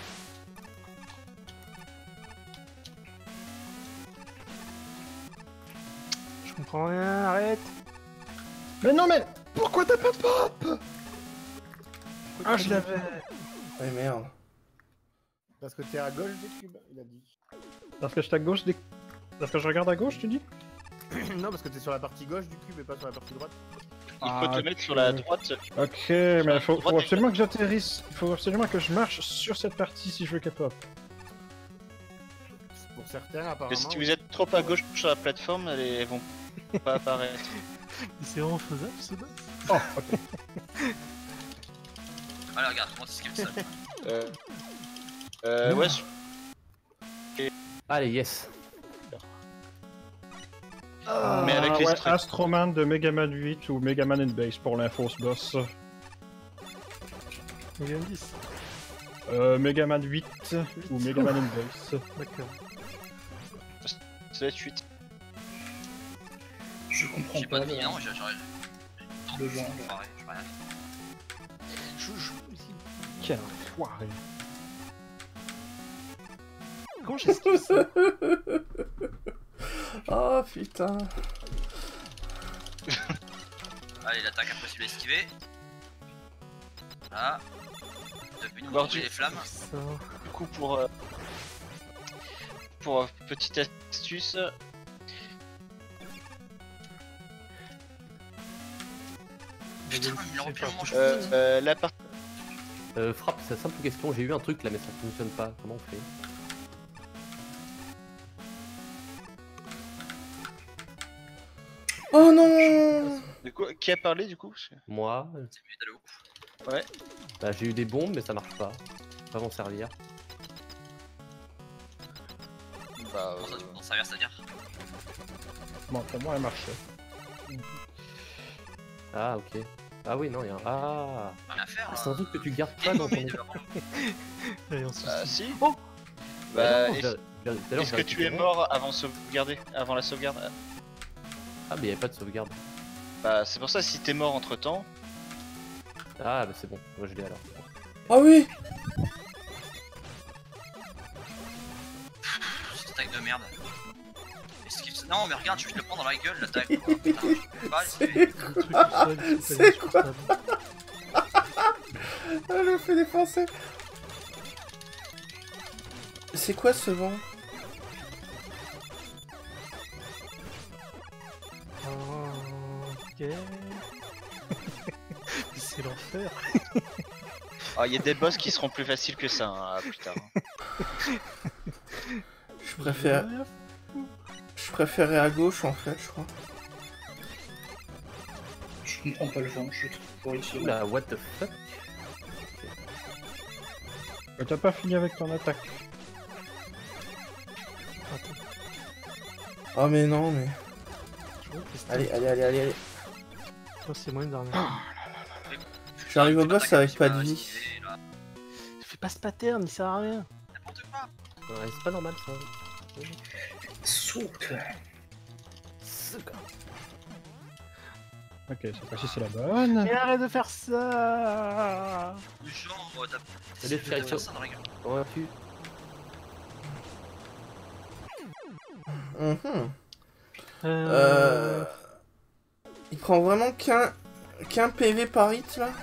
S6: Je comprends rien, arrête.
S3: Mais non, mais pourquoi t'as pas de pop? Ah, je l'avais.
S1: Ouais, merde.
S4: Parce que t'es à gauche des cubes, il a dit.
S3: Parce que je suis à gauche des... Parce que je regarde à gauche, tu dis?
S4: Non, parce que t'es sur la partie gauche du cube et pas sur la partie droite.
S2: Il faut
S3: Ah,
S2: te
S3: ok.
S2: mettre sur la droite.
S3: Ok, mais faut,
S2: droite
S3: faut
S2: et
S3: absolument que j'atterrisse. Il faut absolument que je marche sur cette partie si je veux qu'elle pop.
S4: Pour certains,
S2: Parce que
S4: apparemment.
S2: si vous êtes trop à gauche sur la plateforme, elles, elles vont pas apparaître.
S6: C'est vraiment faisable ce boss?
S3: Oh, ok.
S5: Allez, regarde, comment tu skip ça.
S2: Euh, euh, ouais, je-
S8: Allez, yes.
S3: Ah,
S2: Mais avec les
S3: ouais,
S2: stress.
S3: Astroman de Megaman huit ou Megaman in Base pour l'info ce boss.
S6: Megaman dix.
S3: Euh, Megaman huit ou Megaman in Base.
S6: D'accord.
S2: ça va être huit.
S9: Je comprends
S5: J'ai
S9: pas.
S5: pas de vie,
S9: le-
S5: non, j'ai. j'aurais-
S9: Le genre,
S5: Je pareil, je ferais rien.
S6: Je, je...
S3: Quel enfoiré.
S6: Comment j'esquive ça?
S1: Oh putain.
S5: Allez, l'attaque impossible à esquiver. Voilà. Depuis nous
S2: Bon,
S5: enlever
S2: tu-
S5: les flammes.
S6: Ça...
S2: Du coup, pour, euh, pour euh, petite astuce,
S5: Putain, il a rempli mon manche.
S2: euh, euh, la partie.
S8: Euh, frappe, c'est une simple question. J'ai eu un truc là, mais ça fonctionne pas. Comment on fait?
S1: Oh non.
S2: Du coup, qui a parlé du coup?
S8: Moi,
S5: C'est mieux d'aller où?
S2: Ouais.
S8: bah, j'ai eu des bombes, mais ça marche pas. Pas m'en servir.
S2: Bah,
S5: Comment ça, tu peux t'en servir, c'est-à-dire?
S3: Bon, pour moi, elle marchait.
S8: Ah, ok. Ah oui, non, il y a un... Ah,
S5: Rien à faire.
S8: c'est un
S5: hein.
S8: truc que tu gardes pas
S5: Quel
S8: dans ton...
S5: moment de la-
S6: Allez, on se
S2: bah si.
S8: Oh
S2: Bah,
S8: non,
S2: est-ce
S8: je- je- tout à l'heure,
S2: est-ce
S8: j'ai
S2: que tu es
S8: récupéré.
S2: mort avant de sauvegarder, avant la sauvegarde?
S8: Ah, mais il y avait pas de sauvegarde.
S2: Bah, c'est pour ça, si t'es mort entre temps,
S8: Ah, bah c'est bon. Moi, je l'ai alors.
S1: Ah oui.
S5: Cette attaque de merde. Esquive- Non, mais regarde, je vais te le prendre dans la gueule l'attaque. quoi. Putain, je peux pas esquiver.
S6: le truc tout seul,
S1: C'est quoi?
S6: insupportable.
S1: Elle me fait défoncer. C'est quoi ce vent?
S6: Oh, ok. C'est l'enfer.
S2: ah, il y a des boss qui seront plus faciles que ça, hein, plus tard.
S1: Je préfère... Je préférais à gauche en fait, je crois.
S9: Je comprends pas le vent, je trouve pour ici.
S8: Oula, what the fuck?
S3: Mais t'as pas fini avec ton attaque.
S1: Oh mais non, mais...
S6: Je vois que c'est-
S1: Allez, allez, allez, allez, allez.
S6: Oh, c'est moyen d'armer.
S1: J'arrive au
S5: Putain,
S1: boss
S5: l'attaque
S1: avec pas de
S5: impossible à
S1: vie.
S5: esquiver, là.
S6: Fais pas ce pattern, il sert à rien.
S5: N'importe quoi.
S8: Ouais, c'est pas normal ça.
S9: Saute.
S3: Ok, cette fois-ci c'est la bonne.
S6: Mais arrête de faire ça.
S5: Genre, euh, t'as
S8: Allez,
S5: essayé de faire
S8: Fireto.
S5: ça dans la gueule.
S8: Comment vas-tu?
S1: Mhm.
S6: Euh...
S1: Euh... Il prend vraiment qu'un qu'un P V par hit là?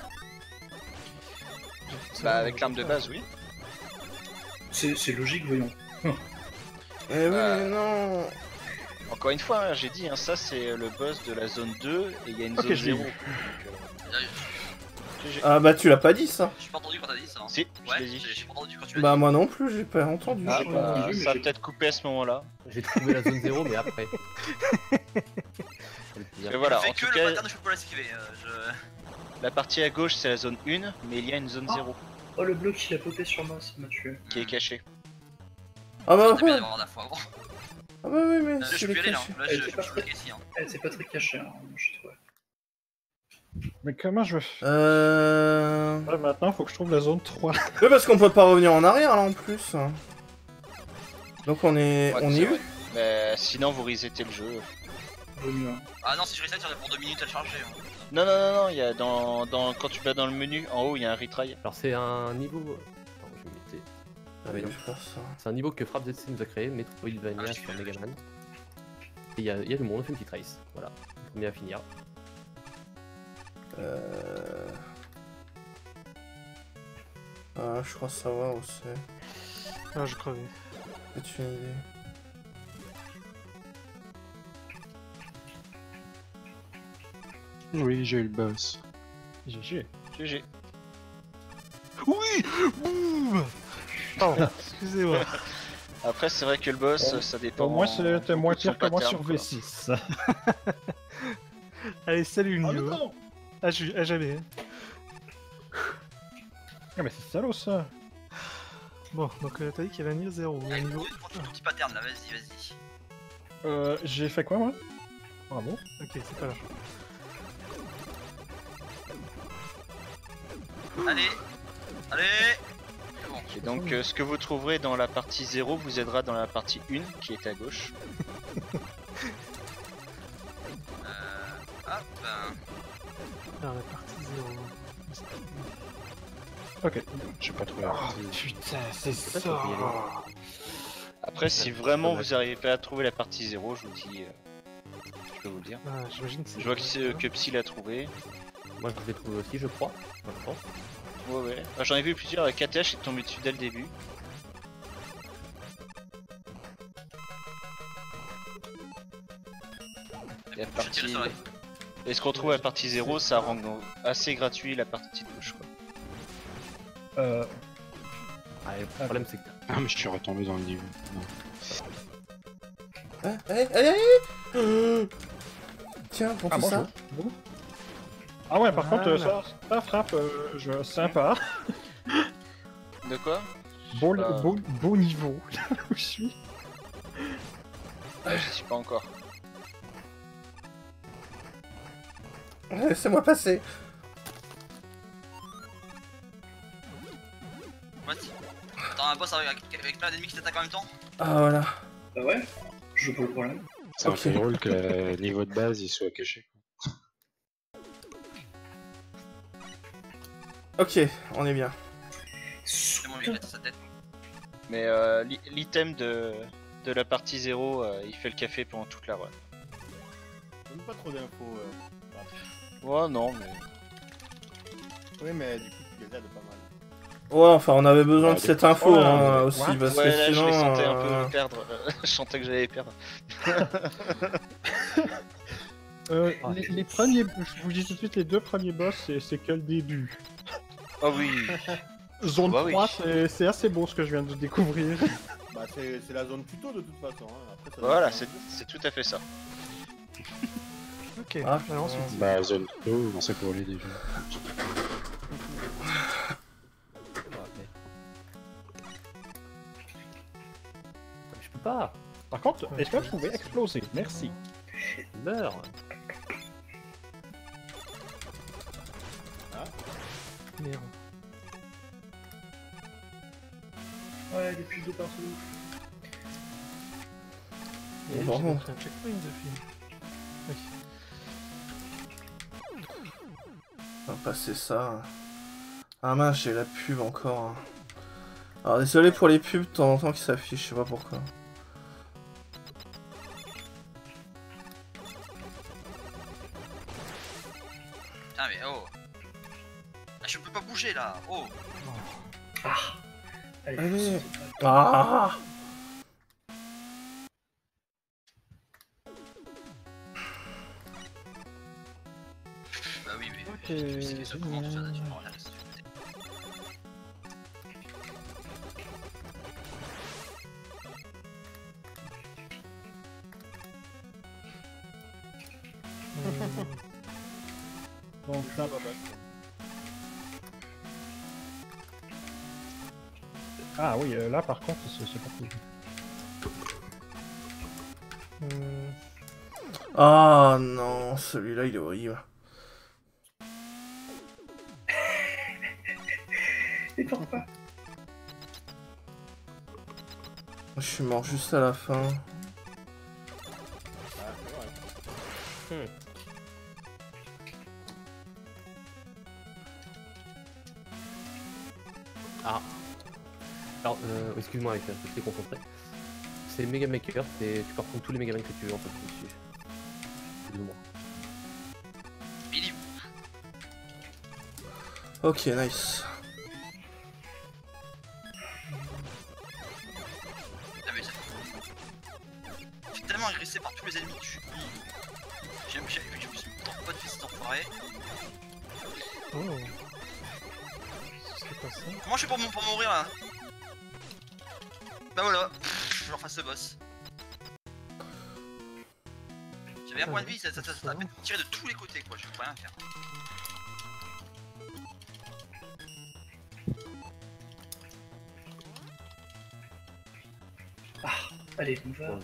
S2: Bah, avec l'arme de base, oui.
S9: C'est c'est logique, voyons.
S1: Eh oui,
S2: Euh.
S1: mais non.
S2: Encore une fois, hein, j'ai dit, hein, ça c'est le boss de la zone deux et il y a une
S3: Ok,
S2: zone
S3: je l'ai
S2: zéro.
S3: vu.
S5: Euh,
S2: G G.
S1: Ah bah tu l'as pas dit ça.
S5: J'ai pas entendu quand t'as dit ça. hein.
S2: Si, je
S5: Ouais,
S2: l'ai dit.
S5: j'ai j'ai pas entendu quand tu l'as
S1: Bah
S5: dit.
S1: moi non plus, j'ai pas entendu.
S2: Ah,
S9: J'ai
S2: bah,
S9: entendu, mais
S2: ça a
S9: j'ai-
S2: peut-être coupé à ce moment-là.
S8: J'ai trouvé la zone zéro, mais après.
S2: Mais voilà,
S5: Je fais
S2: en
S5: que
S2: tout
S5: le
S2: cas,
S5: pattern, je peux pas l'esquiver. euh,
S2: la partie à gauche c'est la zone un, mais il y a une zone
S9: Ah.
S2: zéro
S9: Oh, le bloc il a popé sur moi, ça m'a tué.
S2: qui est cachée.
S1: Ah bah
S5: Je. T'as bien
S1: ouais.
S5: d'avoir la fois avant.
S1: Ah bah oui, mais
S5: Là, je
S1: c'est
S5: peux
S1: les
S5: y aller là.
S1: cachés.
S5: Là,
S9: Elle
S5: je
S9: était
S5: je
S9: pas
S5: suis
S9: très-
S5: bloqué ici. hein.
S9: Eh, c'est pas très caché, hein, je trouve.
S3: Mais comment je vais faire
S1: Euh...
S3: Ouais, maintenant, faut que je trouve la zone trois.
S1: Oui, parce qu'on peut pas revenir en arrière là en plus. Donc on est,
S2: Ouais,
S1: on
S2: c'est
S1: est
S2: vrai.
S1: où?
S2: Mais sinon vous resettez le jeu.
S9: Vaut mieux. hein.
S5: Ah non, si je reset, il y en a pour deux minutes à charger. hein.
S2: Non non non non, il y a dans, dans quand tu vas dans le menu en haut il y a un retry.
S8: Alors c'est un niveau. Attends, je vais mettre. Ah, mais non.
S1: Je vais faire ça.
S8: C'est un niveau que Frappe Z C nous a créé, Metroidvania
S5: Ah,
S8: sur
S5: je-
S8: Megaman. Et il y a, il y a du monde, on fait une petite race. Voilà, le premier à finir.
S1: Euh... Ah, je crois savoir où c'est.
S6: Ah, je crevais.
S1: As-tu une idée?
S7: Oui, j'ai eu le boss.
S3: G G.
S2: G G.
S6: Oui. Boum. Pardon. Excusez-moi.
S2: Après c'est vrai que le boss
S3: Bon.
S2: ça dépend.
S3: Au moins, c'était
S2: beaucoup
S3: moins
S2: de son
S3: pire que moi
S2: pattern,
S3: sur
S2: quoi.
S3: V six.
S6: Allez, salut
S3: Ah,
S6: Nio.
S3: non.
S6: Ah, je- à jamais. hein.
S3: Ah, mais c'est salaud ça.
S6: Bon, donc euh, t'as dit qu'il y avait un niveau zéro. Un niveau.
S5: Pour ton petit pattern là, vas-y, vas-y.
S3: Euh, j'ai fait quoi moi? Bravo.
S6: Ok, c'est pas là.
S5: Allez, allez. C'est bon.
S2: Et donc euh, ce que vous trouverez dans la partie zéro vous aidera dans la partie un qui est à gauche.
S5: Euh... Ah, ben...
S6: Alors, la partie zéro.
S3: Ok.
S7: J'ai pas trouvé la partie.
S3: Putain, c'est
S8: ça.
S3: ça.
S2: Après si vraiment vous n'arrivez pas à trouver la partie zéro, je vous dis... euh, je peux vous le dire.
S6: Ah, j'imagine que c'est.
S2: Je vois que, c'est- que Psy l'a trouvé.
S8: Moi je l'ai trouvé aussi, je crois. Enfin, je pense.
S2: Ouais ouais. Ah, j'en ai vu plusieurs, K T H est tombé dessus dès le début. Et la
S5: Je
S2: partie...
S5: tire sur la...
S2: Et ce qu'on trouve à la partie zéro, ça rend assez gratuit la partie de gauche quoi.
S3: Euh,
S8: Ah, et le problème c'est que.
S7: Ah, mais je suis retombé dans le niveau. Non.
S1: Ah, allez, allez, allez euh... Tiens, prends
S3: ah,
S1: tout ça.
S3: bonjour. Bonjour. Ah ouais, par
S6: Voilà.
S3: contre, euh, ça, ça frappe, euh, je... sympa.
S2: De quoi?
S3: Beau,
S2: Euh.
S3: beau, beau niveau, là où je suis.
S2: Ah, je suis pas encore.
S1: Laissez-moi passer.
S5: What? T'as un boss avec, avec plein d'ennemis qui t'attaquent en même temps?
S1: Ah voilà.
S9: Bah ouais, je vois pas le problème.
S7: C'est un
S1: Ok.
S7: peu drôle que le niveau de base il soit caché.
S1: Ok, on est bien.
S5: C'est bon, lui, il reste sa tête.
S2: Mais euh, l'i- l'item de, de la partie zéro, euh, il fait le café pendant toute la run.
S4: Donne pas trop d'infos. Euh...
S2: Ouais, non, mais.
S4: Oui, mais du coup, tu les aides pas mal.
S1: Ouais, enfin, on avait besoin
S7: Bah,
S1: de cette info
S3: ouais,
S1: hein,
S3: ouais.
S1: aussi,
S3: Ouais,
S1: parce
S2: Ouais,
S1: que
S2: là, je
S1: sinon.
S2: les sentais un
S1: euh,
S2: peu perdre. euh, je sentais que j'allais perdre.
S3: Euh,
S8: Ah,
S3: les, les premiers, je vous dis tout de suite, les deux premiers boss, c'est- c'est que le début.
S2: Oh oui.
S3: Zone
S2: Bah oui.
S3: trois, c'est- c'est assez beau ce que je viens de découvrir.
S4: Bah, c'est c'est la zone tuto de toute façon. Hein. Après, ça
S2: Voilà,
S4: dépend.
S2: c'est c'est tout à fait ça.
S6: Ok,
S1: Ah,
S6: alors ensuite.
S7: Bah, zone plutôt, on sait pour les déjà.
S8: Je peux pas.
S3: Par contre, est-ce que vous pouvez exploser? Merci.
S8: Meurs.
S6: Merde.
S9: Ouais, les plus de partout.
S6: Et
S1: Bon.
S6: j'ai pas pris un checkpoint depuis. Oui.
S1: On va passer ça. Ah mince, j'ai la pub encore. hein. Alors désolé pour les pubs de temps en temps qui s'affichent, je sais pas pourquoi.
S5: Putain, mais oh. Ah, je peux pas bouger là. Oh.
S9: Ah. Allez,
S1: Allez.
S9: c'est-
S1: Ah
S5: Bah oui, mais.
S3: Ok,
S5: Je sais que ça commence, ça,
S3: génial.
S5: tu prends la reste.
S3: Donc là, ah oui, euh, là par contre, c'est c'est pas cool.
S6: Hum,
S1: Ah non, celui-là il est horrible.
S9: Et pourquoi?
S1: Je suis mort juste à la fin.
S8: Ah. Alors, euh, excuse-moi, Aïcha, je t'ai concentré. C'est Mega Maker, c'est tu peux reprendre tous les Megaman que tu veux en fait dessus. Plus ou moins.
S5: Billy.
S1: Ok, nice.
S5: Ah, mais ça. Je suis tellement agressé par tous les ennemis que je suis. J'ai j'ai vu que je me suis pas de fils d'enfoiré.
S6: Oh. C'est pas ça.
S5: Comment je fais pour, mon- pour mourir là? Bah voilà, Pff, je leur fasse ce boss. J'avais un point de vie, ça, ça, ça, ça a tiré de tous les côtés quoi, je peux rien faire.
S9: Ah, allez, on va.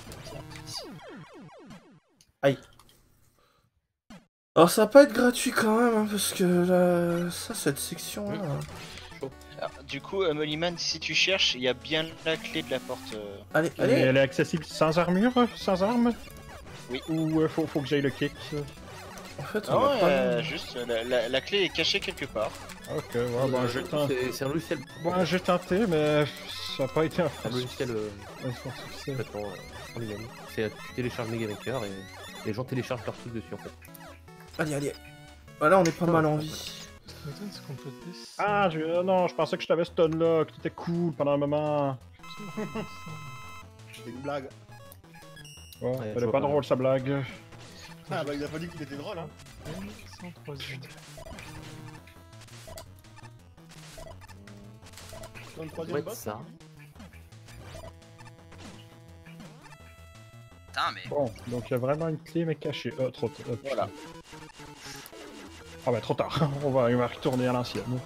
S1: Aïe. Alors ça va pas être gratuit quand même, hein, parce que là, ça, cette section là.
S2: Alors, du coup, euh, Mollyman, si tu cherches, il y a bien la clé de la porte. euh,
S1: Allez,
S3: Et
S1: allez.
S3: elle est accessible sans armure, sans armes?
S2: Oui.
S3: Ou euh, faut, faut que j'aille le kick?
S1: En fait, on
S2: Non,
S1: va pas...
S2: euh, juste euh, la, la- la clé est cachée quelque part.
S3: Ok, ouais, bon, j'ai tenté.
S8: C'est- C'est un logiciel.
S3: Bon, j'ai tenté, mais ça n'a pas été un
S8: Un logiciel euh,
S3: un fort succès.
S8: complètement euh, en lui-même. C'est euh, tu télécharges Mega Maker et les gens téléchargent leur truc dessus en fait.
S1: Allez, allez. Voilà, on est pas mal en vie.
S6: Ce qui m'étonne, c'est qu'on peut descendre.
S3: Ah, je... euh, non, je pensais que je t'avais stun là, que t'étais cool pendant un moment.
S4: C'était une blague.
S3: Ouais,
S8: Ouais,
S3: elle
S8: je
S3: est pas
S8: vois pas.
S3: drôle sa blague.
S4: Ah bah il a pas dit qu'il était drôle hein.
S6: cent troisième.
S4: Dans le
S8: Ça
S4: troisième
S8: doit être
S4: boss.
S8: ça.
S5: Putain mais.
S3: Bon, donc il y a vraiment une clé mais cachée. Euh, trop tard. Euh,
S2: Voilà.
S3: Ah bah trop tard, on va, on va retourner à l'ancienne.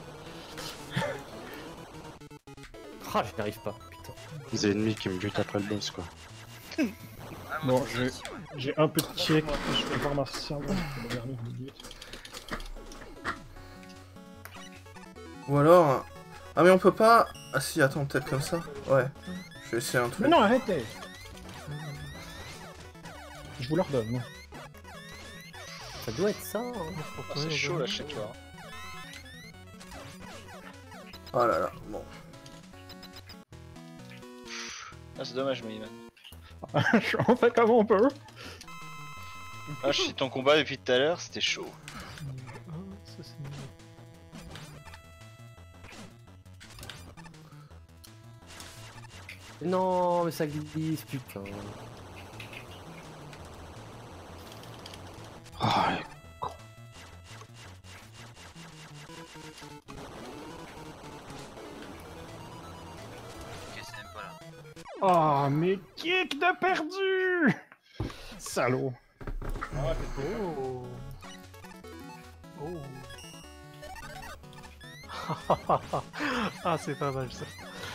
S8: Ah, je n'y arrive pas, putain.
S7: Les ennemis qui me butent après le boss, quoi.
S5: Ah, moi,
S3: Bon,
S5: c'est
S3: j'ai
S5: aussi, ouais.
S3: j'ai un peu de kick, je vais voir ma serve pour la dernière minute.
S1: Ou alors... Ah mais on peut pas... Ah si, attends, peut-être comme ça. Ouais. Je vais essayer un truc.
S3: Mais non, arrêtez! Je vous le redonne.
S8: Ça doit être ça. Hein.
S2: Ah, c'est chaud là chez toi.
S1: Oh là là, bon.
S2: Ah, c'est dommage, Mollyman.
S3: On fait comme on peut.
S2: Ah, je suis ton combat depuis tout à l'heure, c'était chaud.
S6: Ah, ça c'est mignon.
S8: Non, mais ça glisse, putain.
S7: Ah, ouais.
S5: Ok, c'est même pas là.
S3: Oh, mais kick de perdu! Salaud.
S6: Oh. Oh. Ah, c'est pas mal ça.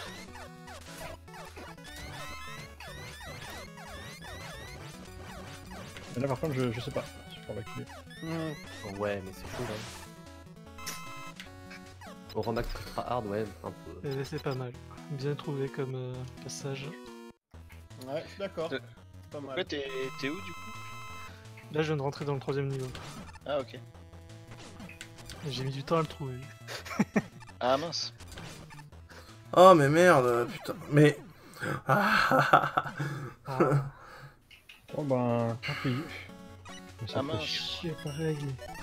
S3: Mais là par contre, je, je sais pas. Je vais reculer.
S8: Oh, ouais, mais c'est chaud là. Au Ramax ultra hard, ouais, un peu.
S6: Eh ben, c'est pas mal. Bien trouvé comme euh, passage.
S4: Ouais, je suis d'accord.
S2: De-
S4: pas mal.
S2: Ouais, t'es t'es où du coup?
S6: Là, je viens de rentrer dans le troisième niveau.
S2: Ah, ok.
S6: J'ai mis du temps à le trouver.
S2: Ah mince.
S1: Oh, mais merde, putain. Mais. Ah.
S6: Ah,
S3: Oh ben, tant pis. Mais ça
S2: Ah,
S3: fait
S2: mince.
S3: chier pareil.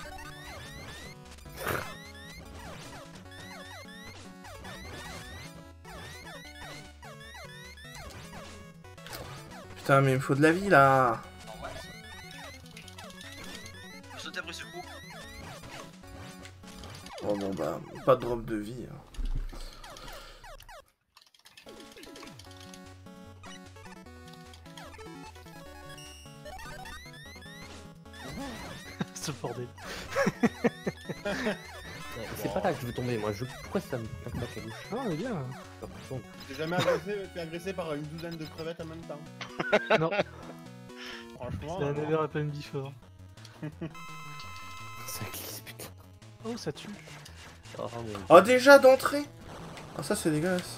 S1: Putain, mais il me faut de la vie là.
S5: Normal ça. Je sauter après ce coup.
S1: Oh bon, bah, pas de drop de vie. hein.
S6: ce bordel.
S8: Ouais, c'est pas là que je veux tomber, moi. Je... Pourquoi ça me tape pas la louche?
S6: Ah, mais bien.
S4: J'ai jamais agressé, fait agresser par une douzaine de crevettes en même temps.
S6: Non,
S4: Franchement.
S6: c'est un
S4: euh,
S6: never happen before.
S8: Ça glisse, putain.
S6: Oh, ça tue.
S8: Oh, mon Dieu.
S1: Oh, déjà d'entrée. Ah, ça, c'est dégueulasse.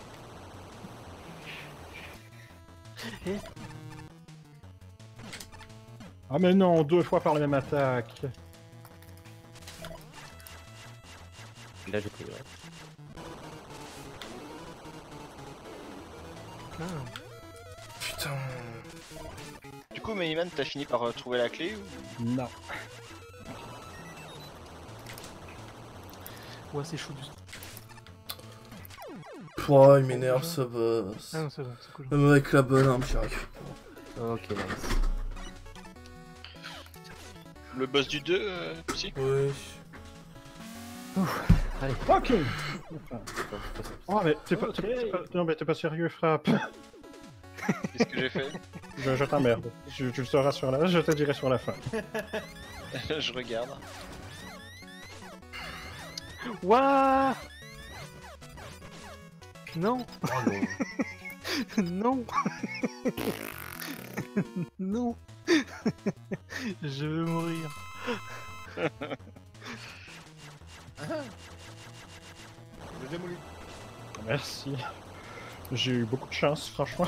S3: Ah mais non, deux fois par la même attaque.
S8: Là, j'ai pris, ouais.
S6: Ah.
S1: Putain.
S2: Du coup, Mayman, t'as fini par euh, trouver la clé ou...
S3: Non.
S6: Ouais, c'est chaud du
S1: Oh, il m'énerve ce boss.
S6: Ah non, c'est bon, c'est cool.
S1: Même avec la bonne arme, j'y arrive pas.
S8: Ok, nice.
S2: Le boss du deux, euh, aussi?
S1: Oui.
S8: Allez.
S3: Ok. Oh mais t'es pas, t'es pas- t'es pas- non mais t'es pas sérieux, frappe.
S2: Qu'est-ce que j'ai fait?
S3: Je, je t'emmerde. Tu, tu le sauras sur la, je te dirai sur la fin.
S2: Je regarde.
S6: Ouah. Non.
S8: Oh non.
S6: Non. Non. Je veux mourir.
S4: Deuxième Oli.
S3: Merci. J'ai eu beaucoup de chance, franchement.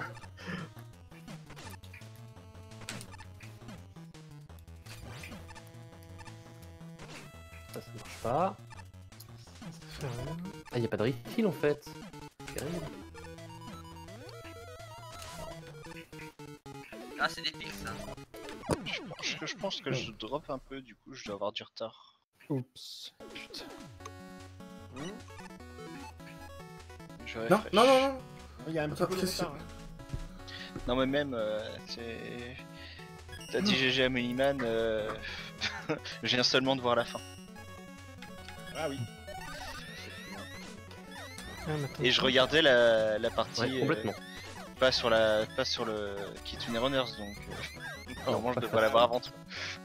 S8: Ça, ça marche pas.
S6: Ça fait rien.
S8: Ah, y a pas de refill en fait. Terrible.
S5: Ah, c'est des pics ça.
S2: Je pense que je pense que je drop un peu, du coup, je dois avoir du retard.
S3: Oups. Putain.
S2: Je
S1: Non,
S2: refresh.
S1: non, non, non.
S4: Il y a un petit
S1: Attends,
S4: peu de
S1: qu'est-ce
S4: retard.
S1: que-
S4: hein.
S2: Non, mais même, euh, c'est... T'as dit G G à Mayman, euh... je viens seulement de voir la fin.
S4: Ah oui.
S6: Ah, mais attends.
S2: Et je regardais la, la partie...
S8: Ouais, complètement.
S2: euh, pas sur la... pas sur le... Kitsune Runners, donc... Euh... Normalement, je
S8: pas
S2: devrais l'avoir avant toi.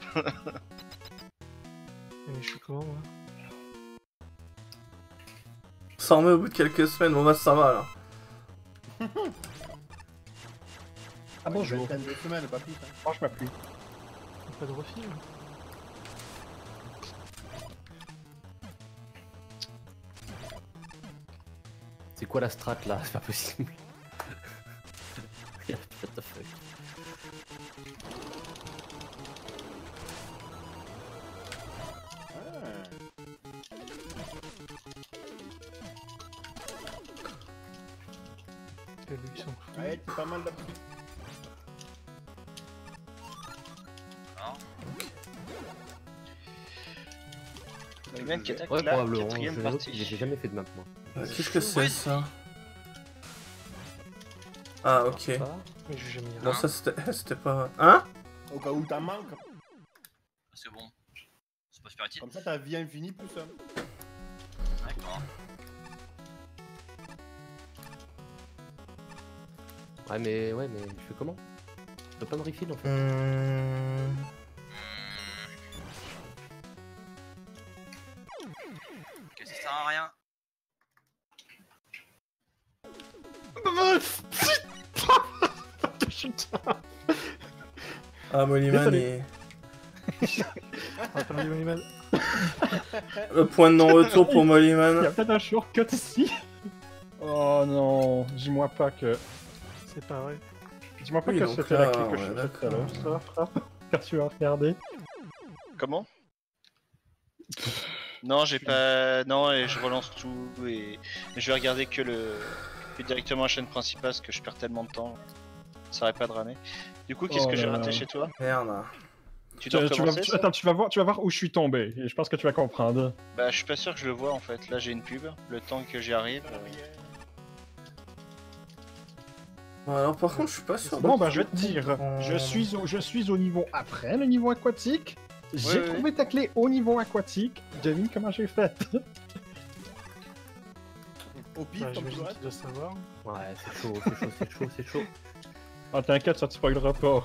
S6: Mais je suis comment, moi?
S1: Ça remet au bout de quelques semaines, bon bah ça va là.
S3: Ah bonjour.
S4: Une vingtaine de semaines, pas plus. Hein.
S3: Franche ma pluie.
S6: Pas de refil.
S8: C'est quoi la strat là? C'est pas possible. What the fuck?
S6: Que lui, il s'en fout.
S4: Ouais, c'est pas mal la pluie.
S2: Mayman qui attaque
S8: Ouais,
S2: la
S8: probablement.
S2: quatrième
S8: Je l'avoue
S2: partie.
S8: que j'ai jamais fait de map moi.
S1: Euh, Qu'est-ce que c'est
S5: Oui.
S1: ça? Ah, ok.
S8: Ça va.
S6: Mais je vais jamais y
S1: Non,
S6: arriver.
S1: ça c'était c'était pas. Hein?
S4: Au cas où t'en manques.
S5: C'est bon. C'est pas super utile.
S4: Comme ça, t'as vie infinie plus un.
S5: D'accord.
S8: Ouais, mais ouais, mais je fais comment? Je peux pas me refill en fait.
S1: Hum...
S5: Ok, ça sert à rien.
S1: Ah, Mollyman
S6: Désolé.
S1: est...
S6: Ah, pas mal, mal.
S1: Le point de non-retour pour
S3: Il y
S1: Mollyman.
S3: a peut-être un shortcut ici. Oh non, dis-moi pas que.
S6: C'est pas vrai.
S3: Dis-moi pas
S1: Oui,
S3: que
S1: donc
S3: c'était
S1: là,
S3: la clé que
S1: ouais,
S3: je cherchais
S1: d'accord.
S3: tout à l'heure, ça, Raph, quand tu as regardé.
S2: Comment? Non, j'ai pas. Non, et je relance tout et je vais regarder que le que directement la chaîne principale parce que je perds tellement de temps. Ça aurait pas de ramer. Du coup, qu'est-ce
S3: Oh
S2: que j'ai
S3: là
S2: raté
S3: là.
S2: chez toi?
S1: Merde.
S2: Tu
S3: Tu,
S2: dois
S3: tu vas,
S2: recommencer
S3: tu-
S2: ça?
S3: attends, tu vas, voir, tu vas voir où je suis tombé, et je pense que tu vas comprendre.
S2: Bah, je suis pas sûr que je le vois en fait. Là, j'ai une pub. Le temps que j'y arrive. euh,
S1: Bon, alors par contre, je suis pas sûr.
S3: Bon,
S1: de
S3: bah je vais te dire,
S1: comprendre.
S3: je suis, au, je suis au niveau après le niveau aquatique. J'ai
S2: Ouais, ouais,
S3: trouvé ta clé au niveau aquatique. Devine comment j'ai fait.
S4: Au pif,
S6: Bah,
S4: comme tout le
S6: j'imagine
S4: reste.
S6: qu'il doit savoir.
S8: Ouais, c'est chaud, c'est chaud, c'est chaud, c'est chaud.
S3: Ah, t'inquiète, ça te spoilera pas.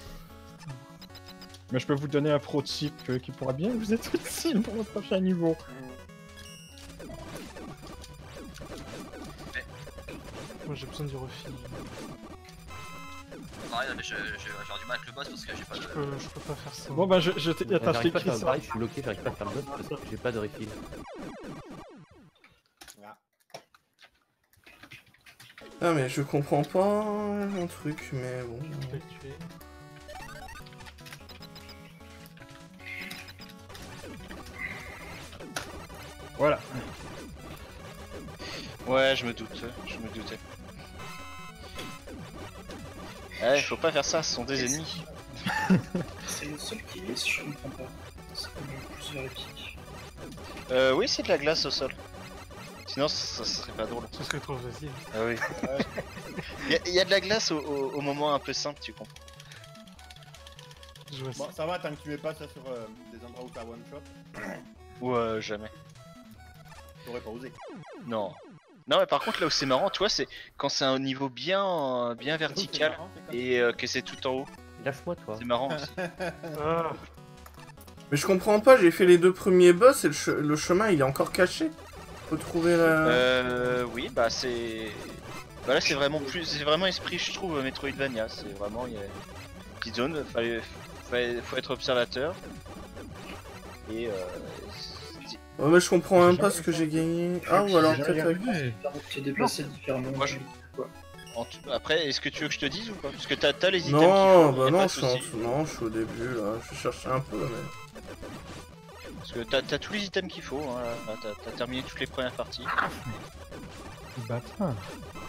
S3: Mais je peux vous donner un pro tip euh, qui pourra bien vous être utile pour le prochain niveau.
S6: Moi j'ai besoin du refil.
S5: Pareil, là, mais je- je- j'ai du mal avec le boss parce que j'ai pas de.
S6: Je peux, je peux pas faire ça.
S3: Bon, bah je, je t'ai. Attends, je
S8: J'arrive pas à
S3: t'écris
S8: faire
S3: ça.
S8: pareil, je suis bloqué, j'arrive pas à faire le boss parce que j'ai pas de refill.
S1: Ah, mais je comprends pas un truc, mais bon.
S6: Je vais le tuer.
S3: Voilà.
S2: Ouais, je me doute. Je me doutais. Ouais, faut pas faire ça. Ce sont des ennemis.
S9: C'est le seul qui est, si je ne comprends pas. C'est comme plus vers les pics.
S2: Euh, oui, c'est de la glace au sol. Sinon, ça, ça serait pas drôle.
S6: Ce serait trop facile.
S2: Ah oui. Il y, a- y a de la glace au, au- au moment un peu simple, tu comprends.
S6: Je vois ça.
S4: Bon, ça va tant que tu mets pas ça sur euh, des endroits où t'as one shot.
S2: Ou euh, jamais.
S4: T'aurais pas osé.
S2: Non. Non, mais par contre, là où c'est marrant, tu vois, c'est quand c'est un niveau bien, euh, bien vertical
S4: marrant, c'est comme
S2: et euh, que c'est tout en haut.
S8: Lâche-moi, toi.
S2: C'est marrant aussi.
S6: Ah,
S1: Mais je comprends pas, j'ai fait les deux premiers boss et le, che- le chemin il est encore caché. Faut trouver la.
S2: Euh, oui, bah c'est. Bah là, c'est vraiment plus. C'est vraiment esprit, je trouve, Metroidvania. C'est vraiment. Il y a une petite zone, fallait... fallait- faut être observateur. Et euh. c'est-
S1: Ouais, mais je comprends même pas ce que j'ai gagné. Ah, ou alors
S3: J'ai
S1: peut-être avec.
S3: regardé.
S9: Ça permet de se déplacer différemment.
S2: Moi, je- en tout- Après, est-ce que tu veux que je te dise ou pas? Parce que t'as t'as les items
S1: Non,
S2: qu'il faut, y
S1: bah
S2: a
S1: non,
S2: pas
S1: je
S2: de
S1: suis, en...
S2: souci.
S1: non, je suis au début là. Je cherchais un peu, mais.
S2: Parce que t'as t'as tous les items qu'il faut, hein. Là, t'as t'as terminé toutes les premières parties.
S3: Bâtard.
S5: Moi,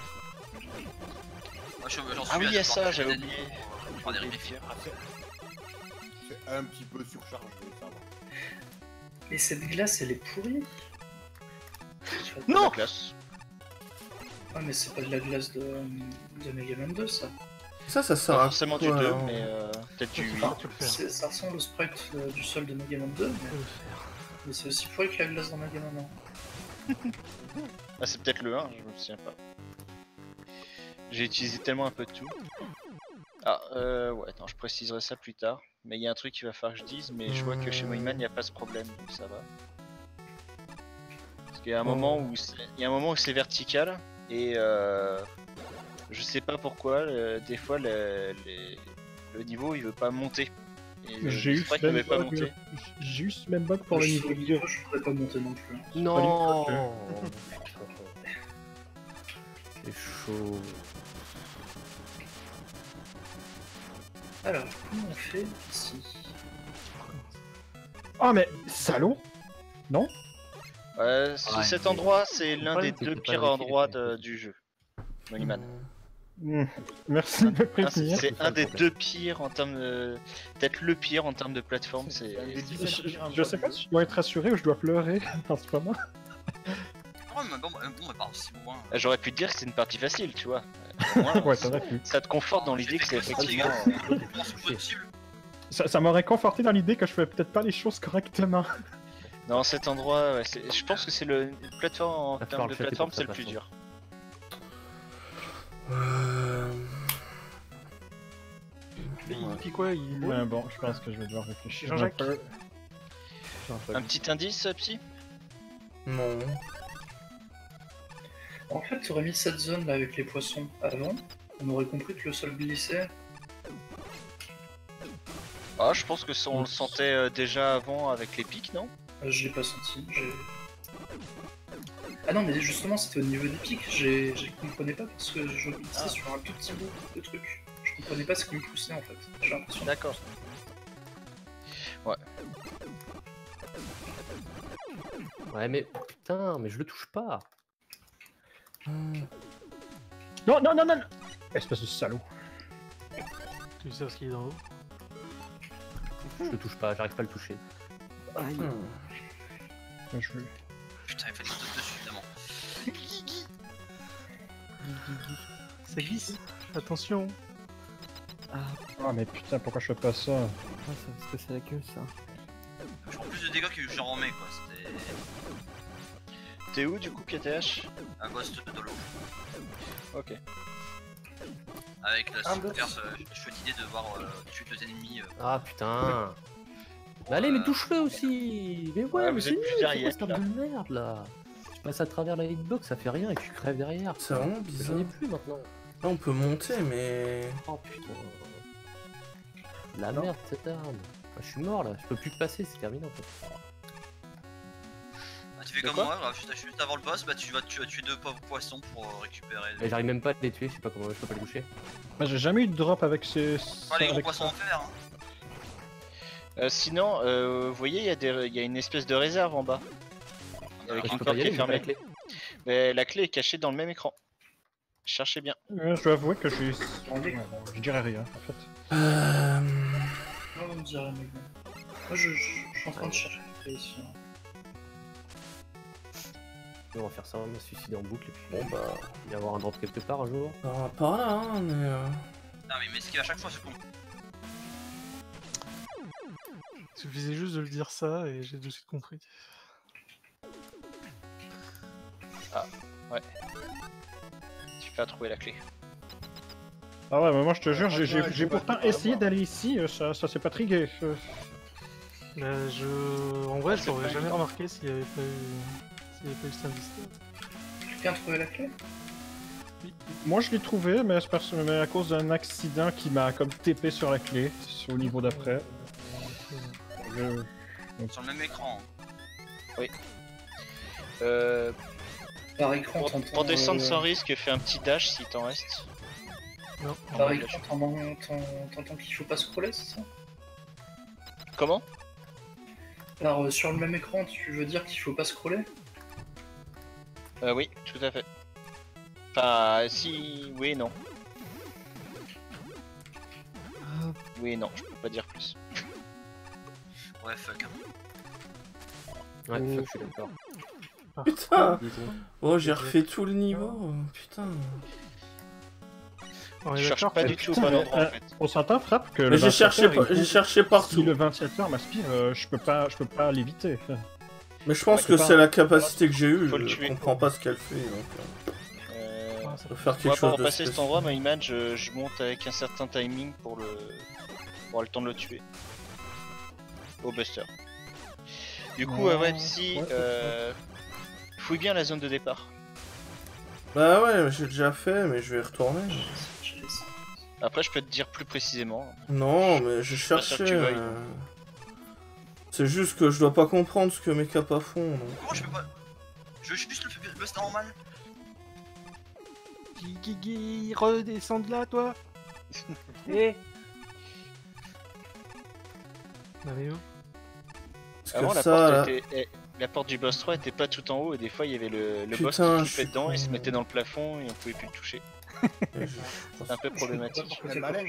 S5: je- j'en suis
S2: Ah oui,
S5: à
S2: il y a
S5: devoir
S2: ça,
S5: faire
S2: j'avais
S5: des
S2: oublié.
S5: niveaux pour faire des remédies.
S4: Ah, c'est- c'est un petit peu surchargé, ça va.
S9: Et cette glace, elle est pourrie.
S2: Non, classe.
S9: Ah, mais c'est pas de la glace de, de Mega Man deux, ça.
S1: Ça, ça sert
S2: Pas
S1: à
S2: forcément du
S1: quoi,
S2: deux,
S1: alors
S2: mais euh, peut-être du huit.
S6: tu peux le faire.
S9: C'est- Ça ressemble au sprite euh, du sol de Mega Man deux,
S6: Tu
S9: mais,
S6: peux le faire.
S9: mais c'est aussi pourri que la glace dans Mega Man un.
S2: Ah, c'est peut-être le un, je me souviens pas. J'ai utilisé tellement un peu de tout. Ah, euh, ouais, attends, je préciserai ça plus tard. Mais il y a un truc qu'il va falloir que je dise, mais je vois que chez Moyman, il n'y a pas ce problème, donc ça va. Parce qu'il y a un moment où c'est- il y a un moment où c'est vertical, et euh, je sais pas pourquoi, le- des fois, le, les- le niveau, il veut pas monter. Et le
S3: J'ai eu
S2: sprite
S3: ce
S2: ne
S3: même
S2: veut pas
S3: bug.
S2: monter.
S3: J'ai eu ce même bug pour le
S9: Je-
S3: niveau
S9: je-
S3: deux.
S9: Je pourrais pas monter non plus.
S8: Non. C'est chaud.
S9: Alors, comment on fait ici?
S3: Oh, mais salaud. Non?
S2: Ouais, ce-
S8: Ouais,
S2: cet
S8: mais-
S2: endroit, c'est l'un des
S8: problème, c'est
S2: deux
S8: que t'as
S2: pires
S8: pas vérifié
S2: endroits
S8: les
S2: de-
S8: trucs.
S2: du jeu. Moyman.
S3: Hmm. Merci de me
S2: Ah, c'est
S3: prévenir.
S2: c'est
S8: C'est ça,
S2: un
S8: le
S2: des
S8: problème.
S2: deux pires en termes de. Peut-être le pire en termes de plateforme, c'est.
S4: un des dix
S3: Je,
S4: pires
S3: je-
S4: endroits
S3: je sais
S4: du
S3: pas
S4: jeu.
S3: si je dois être rassuré ou je dois pleurer en ce moment.
S5: Oh, mais bon, bah, bon, bah, pas aussi loin.
S2: Ah, j'aurais pu te dire que c'est une partie facile, tu vois. Euh, au moins,
S3: Ouais,
S2: ça,
S3: t'aurais pu.
S2: ça te conforte dans
S5: J'ai
S2: l'idée que
S5: fait
S2: c'est
S5: que le
S2: effectivement.
S5: setting,
S2: euh,
S5: Comment c'est possible?
S3: Ça, ça m'aurait conforté dans l'idée que je fais peut-être pas les choses correctement.
S2: Dans cet endroit, ouais, c'est- je pense que c'est le plateforme en
S8: Va falloir
S2: termes
S8: le
S2: de
S8: chatter
S2: plateforme,
S8: pour
S2: c'est
S8: ça,
S2: le plus
S8: de toute
S2: dur.
S1: Euh...
S6: Mais il dit quoi? Il est beau?
S3: Ouais, bon, je pense que je vais devoir réfléchir.
S6: Jean-Jacques.
S3: un peu. Jean-Jacques.
S2: Un petit indice, Psy?
S1: Non.
S9: En fait, tu aurais mis cette zone là avec les poissons avant. On aurait compris que le sol glissait.
S2: Ah, je pense que ça, on le sentait euh, déjà avant avec les pics, non?
S9: Euh, Je l'ai pas senti. j'ai- Ah non, mais justement, c'était au niveau des pics. J'ai- Je comprenais pas parce que je glissais sur un tout petit bout de truc. Je Je comprenais pas ce qui me poussait en fait. J'ai l'impression.
S2: D'accord. Ouais.
S8: Ouais, mais putain, mais je le touche pas.
S3: Non, non, non, non, non. Espèce de salaud.
S6: Tu sais ce qu'il est dans l'eau.
S8: Je le touche pas, j'arrive pas à le toucher.
S3: Aïe. Je...
S5: Putain, il fait tout dessus, évidemment.
S6: Ça glisse. Attention.
S3: Ah mais putain, pourquoi je fais pas ça?
S10: Ah, ça va se casser la gueule ça.
S5: Je prends plus de dégâts que j'en remets quoi. C'était
S2: T'es où du coup, K T H?
S5: un ghost de l'eau.
S2: Ok.
S5: Avec la
S9: Un
S5: super
S9: boss.
S5: euh, chouette idée de voir euh, tuer deux ennemis. euh.
S8: Ah putain. Mais allez, mais touche-le aussi. Mais ouais,
S2: Ouais,
S8: mais
S2: vous
S8: c'est
S2: êtes
S8: nul,
S2: plus
S8: c'est
S2: derrière,
S8: quoi cette arme de merde là? Tu passes à travers la hitbox, ça fait rien et tu crèves derrière.
S1: C'est vraiment
S8: J'en
S1: bizarre.
S8: ai plus maintenant.
S1: Là, on peut monter, mais...
S8: Oh putain. La merde cette arme. Ah, je suis mort là, je peux plus te passer, c'est terminé en fait.
S5: Bah, tu fais
S2: De
S5: comme
S2: quoi
S5: moi, là, juste, juste avant le boss, bah tu vas, tu vas tuer deux pauvres poissons pour euh, récupérer.
S8: Et j'arrive même pas à les tuer, je sais pas comment, je peux pas les toucher.
S3: Moi j'ai jamais eu de drop avec ces...
S5: Pas les gros
S3: avec
S5: poissons
S3: ça.
S5: en fer. Hein.
S2: Euh, sinon, euh, vous voyez, il y, a des- il y a une espèce de réserve en bas. Avec
S8: Je
S2: une
S8: peux pas
S2: porte
S8: y
S2: qui
S8: aller,
S2: est
S8: j'ai pas la
S2: fermée.
S8: clé.
S2: Mais la clé est cachée dans le même écran. Cherchez bien.
S3: Euh, je dois avouer que j'ai...
S9: On est-
S3: Ouais, bon, je dirais rien en fait.
S1: Euh...
S9: Non, on dirait mec. Moi je, je, je suis en train de chercher la clé ici. hein.
S8: On va faire ça, on va se suicider en boucle et puis
S1: Bon bah...
S8: il va y avoir un drop quelque part un jour.
S1: Pas, pas là, hein, mais... euh,
S5: Non mais, mais ce qui va à chaque fois ce con.
S6: Il suffisait juste de le dire ça et j'ai de suite compris.
S2: Tu vas trouver la clé.
S3: Ah ouais, mais moi je te jure, j'ai- j'ai
S4: franchement,
S3: j'ai
S4: je
S3: pourtant
S4: vois pas
S3: essayé
S4: voir.
S3: d'aller ici, euh, ça, ça s'est pas trigué. euh.
S6: Bah, je... En vrai,
S2: Ah,
S6: je
S2: c'est
S6: l'aurais
S2: pas
S6: jamais
S2: évident.
S6: remarqué s'il y avait pas eu... S'il y avait pas eu cet indice.
S9: Quelqu'un a trouvé la clé?
S3: Moi je l'ai trouvé, mais, c'est parce- mais à cause d'un accident qui m'a comme T P sur la clé, sur- au niveau d'après. Je-
S5: Sur le même écran.
S2: Euh,
S9: Par écran,
S2: pour,
S9: t'entends.
S2: pour descendre
S9: euh,
S2: sans risque, fais un petit dash si t'en restes.
S6: Non.
S9: Par écran, t'entends t'entends- t'entends qu'il faut pas scroller, c'est ça?
S2: Comment?
S9: Alors, euh, sur le même écran, tu veux dire qu'il faut pas scroller?
S2: Euh, oui, tout à fait. Enfin, si... Oui et non. Oui et non, je peux pas dire plus.
S5: Ouais, fuck.
S8: Ouais,
S3: Oh.
S8: fuck, je suis d'accord.
S1: Putain.
S8: Disons.
S1: Oh, j'ai refait tout le niveau, putain.
S6: On est
S2: Je cherche
S6: d'accord
S2: pas
S6: que-
S2: du tout au
S3: putain,
S2: bon
S3: mais,
S2: endroit
S3: euh,
S2: en fait.
S3: On s'entend, Frappe, que
S1: Mais
S3: le
S1: j'ai cherché,
S3: ventilateur,
S1: par-
S3: il-
S1: j'ai cherché
S3: Si
S1: partout.
S3: le ventilateur m'aspire, euh, je peux pas, je peux pas l'éviter.
S1: Mais je pense
S3: Ouais,
S1: que
S3: c'est
S1: c'est
S3: pas-
S1: la capacité que j'ai eue,
S2: Faut le
S1: je
S2: tuer.
S1: comprends pas ce qu'elle fait, donc...
S2: Euh,
S6: Ah, ça
S1: Faut faire
S2: Moi,
S1: quelque
S2: pour
S1: chose de
S2: repasser cet
S1: spécial.
S2: endroit, ma image, je, je monte avec un certain timing pour le pour avoir le temps de le tuer. Au buster. Du coup, euh, ouais, si
S3: Ouais,
S2: euh, fouille bien la zone de départ.
S1: Bah ouais, j'ai déjà fait, mais je vais y retourner.
S9: J'ai laissé.
S2: Après, je peux te dire plus précisément.
S1: Non, mais je
S2: pas sûr que
S1: cherchais...
S2: tu veuilles.
S1: euh, C'est juste que je dois pas comprendre ce que mes capas font, donc...
S5: Comment je peux pas. Je veux juste le bust normal.
S6: Guigui, Guigui, redescends de là, toi. Eh. Non mais où?
S1: Parce
S2: Avant,
S1: que
S2: la,
S1: ça,
S2: porte
S1: là...
S2: était- eh, la porte du boss trois était pas tout en haut et des fois, il y avait le, le boss
S1: Putain,
S2: qui
S1: je
S2: clippait
S1: suis
S2: dedans et se
S1: con.
S2: mettait dans le plafond et on pouvait plus le toucher.
S1: je-
S2: C'est un peu problématique.
S4: Quel malin.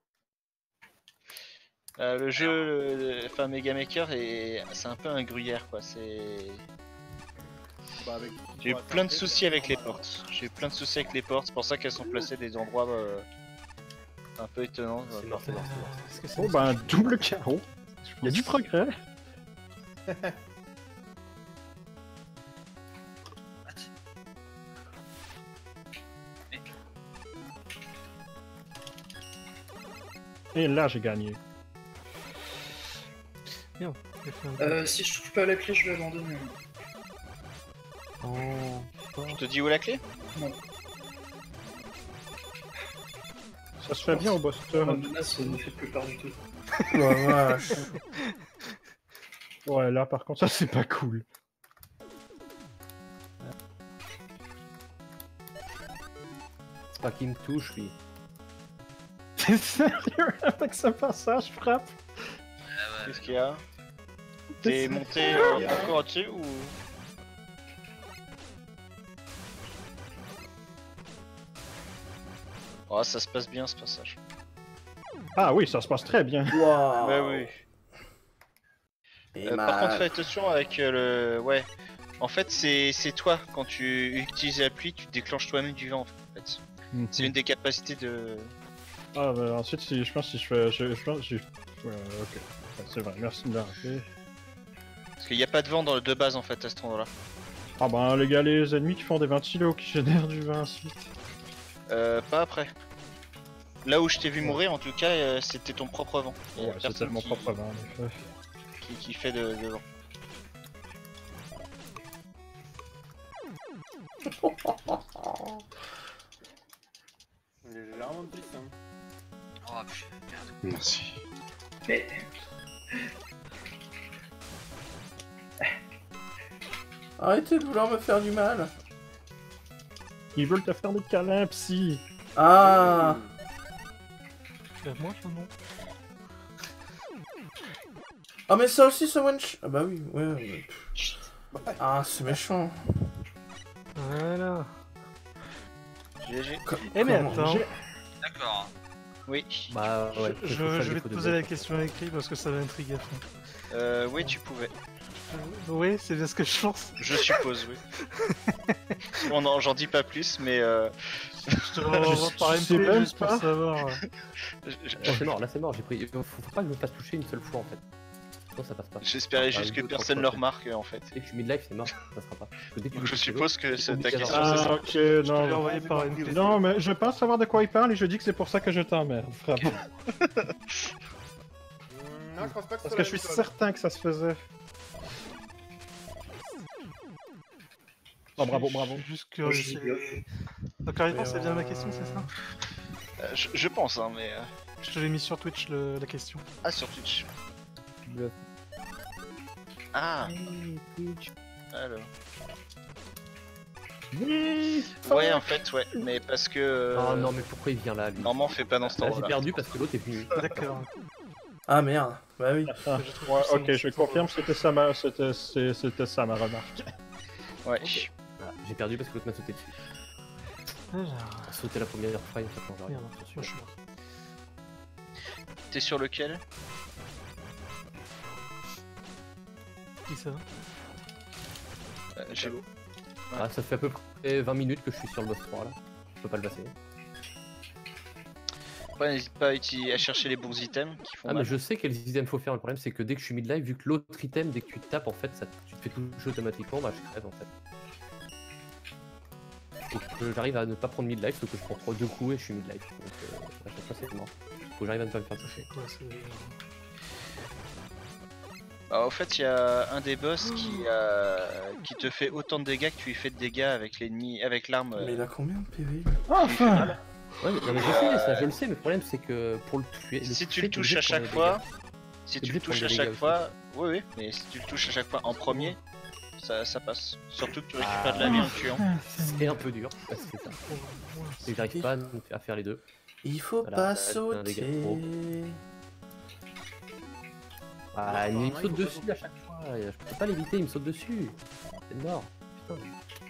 S2: Euh, le jeu, le- enfin Mega Maker, est... c'est un peu un gruyère quoi. C'est
S4: Bah, avec-
S2: J'ai eu
S4: Ouais,
S2: plein de
S4: c'est
S2: soucis avec les
S4: normal.
S2: portes. J'ai eu plein de soucis avec les portes, c'est pour ça qu'elles sont placées à des endroits euh, un peu étonnants.
S8: C'est mort, c'est mort, c'est mort.
S6: Est-ce que c'est
S3: Oh
S6: des
S3: bah un
S6: soucis
S3: double carreau. Il y a du progrès. Et là j'ai gagné.
S6: J'ai fait un-
S9: Euh, si je trouve pas la clé, je vais abandonner.
S10: Oh.
S2: Je te dis où est la clé?
S3: Ça se fait bien au Buster.
S9: La menace ne fait plus peur du tout.
S1: Oh la vache.
S3: Ouais là par contre ça c'est pas cool.
S8: C'est pas qu'il me touche lui.
S3: T'es sérieux avec ce passage, frappe?
S2: Qu'est-ce qu'il y a? T'es monté euh, encore au-dessus ou... Oh, ça se passe bien ce passage.
S3: Ah oui, ça se passe très bien.
S1: Wow.
S2: Ouais, oui.
S1: Et
S2: Euh,
S1: ma-
S2: Par contre, fais attention avec euh, le... Ouais. En fait, c'est c'est toi, quand tu utilises la pluie, tu déclenches toi-même du vent, en fait.
S3: Mhm.
S2: C'est une des capacités de...
S3: Ah bah ensuite, si, je pense si je fais... Je, je pense... Je... Ouais, ok. Ouais, c'est vrai, merci de me le rappeler.
S2: Parce qu'il n'y a pas de vent dans le de base, en fait, à cet endroit-là.
S3: Ah bah les gars, les ennemis qui font des ventilos qui génèrent du vent ensuite.
S2: Euh, pas après. Là où je t'ai vu mourir, en tout cas, euh, c'était ton propre vent. Il y a
S3: Ouais, c'était
S2: personne
S3: mon
S2: qui-
S3: propre vent, en effet.
S2: Qui, qui fait de, de vent.
S4: Il est légèrement puissant.
S5: Oh putain.
S7: Merci.
S9: Mais
S1: Arrêtez de vouloir me faire du mal.
S3: Ils veulent te faire des câlins, psy.
S1: Ah.
S6: Bah, moi, ça, non.
S1: Ah mais ça aussi, ce one shot. Ah bah oui, ouais. ouais. Ah, c'est méchant.
S6: Voilà.
S2: G G.
S1: Co-
S6: Eh mais
S1: comment-
S6: attends,
S5: D'accord.
S2: Oui.
S8: Bah ouais.
S6: je, je- je vais te poser la question à écrit parce que ça va intriguer à fond.
S2: Euh, oui, tu pouvais.
S6: Euh, oui, c'est bien ce que je pense.
S2: Je suppose, oui. Bon, non, j'en dis pas plus, mais euh...
S6: Je te l'envoie par
S3: je sais
S6: M P
S3: même
S6: juste pour
S3: pas.
S6: savoir.
S2: je- je-
S8: Là c'est mort, là c'est mort, j'ai pris. Faut, faut pas que je me fasse toucher une seule fois en fait. Non, ça passe pas.
S2: j'espérais
S8: Ah,
S2: juste que
S8: deux, trois
S2: personne
S8: fois,
S2: le
S8: en fait.
S2: remarque, en fait.
S8: Dès que je suis mid-life, c'est mort, ça sera pas. Parce que dès que tu
S2: Donc je
S8: touches
S2: suppose que
S8: l'autre,
S2: c'est ta
S8: obligatoire.
S2: question, c'est ça.
S3: Ah ok,
S6: Je te l'ai
S3: non.
S6: envoyé par M P.
S3: Non mais je pense savoir de quoi il parle et je dis que c'est pour ça que je t'emmerde, frappe.
S4: Non, je pense pas que
S3: Parce que je suis certain que ça se faisait. Oh bravo, bravo.
S6: Juste curieux. c'est- Donc carrément, c'est bien ma question, c'est ça?
S2: Euh, je, je pense, hein, mais... euh,
S6: Je te l'ai mis sur Twitch le- la question.
S2: Ah, sur Twitch.
S8: Bluff.
S2: Ah, alors...
S3: Oui.
S2: Ouais, en fait, ouais, mais parce que... euh,
S8: Oh non, mais pourquoi il vient là lui?
S2: Normalement, fait pas dans cet
S8: Là j'ai
S2: endroit-là.
S8: perdu parce que l'autre est venu.
S6: D'accord.
S1: Ah merde. Bah oui.
S3: Ah,
S6: Je trouve
S3: ouais,
S6: que c'est
S3: ok, je confirme, c'était ça ma, c'était, c'est- c'était ça ma remarque.
S2: Ouais.
S8: Voilà, j'ai perdu parce que l'autre m'a sauté dessus.
S6: Alors,
S8: Sauter la première fois, en fait, non, j'arrive.
S6: merde, moi je suis mort.
S2: T'es sur lequel?
S6: Qui ça?
S2: euh, J'ai l'eau.
S8: Ah, ça fait à peu près vingt minutes que je suis sur le boss trois là. Je peux pas le passer.
S2: Ouais, n'hésite pas à, utiliser- à chercher les bons items qui font
S8: Ah, mais
S2: mal.
S8: je sais quels items faut faire. Le problème, c'est que dès que je suis mid-life, vu que l'autre item, dès que tu tapes, en fait, ça, tu te fais toucher automatiquement, bah je crève en fait. Faut que j'arrive à ne pas prendre mid-life, sauf que je prends trois deux coups et je suis mid-life. Donc euh, à chaque fois, c'est mort. Faut que j'arrive à ne pas me faire toucher.
S6: Quoi, c'est...
S2: Bah, au fait, il y a un des boss qui, a... qui te fait autant de dégâts que tu lui fais de dégâts avec l'ennemi, avec l'arme.
S1: Mais il a combien de P V?
S3: Enfin.
S8: Ouais, mais, non, mais je sais, ça je le sais, mais le problème c'est que pour le tuer.
S2: Si tu
S8: toucher,
S2: le touches
S8: t'es
S2: à
S8: obligé de
S2: chaque
S8: prendre
S2: fois, si
S8: T'es
S2: tu le
S8: obligé de
S2: touches à
S8: prendre des
S2: chaque
S8: dégâts
S2: fois, oui oui, mais si tu le touches à chaque fois en premier, ça, ça passe. Surtout que tu récupères de la vie en tuant.
S8: C'est un peu dur, ouais, c'est ça. Et j'arrive pas à faire les deux.
S1: Il faut
S8: Voilà,
S1: pas
S8: t'as- t'as un dégât
S1: sauter.
S8: trop. Ah, mais il me saute dessus à chaque fois. Je peux pas l'éviter, il me saute dessus. C'est mort. Putain.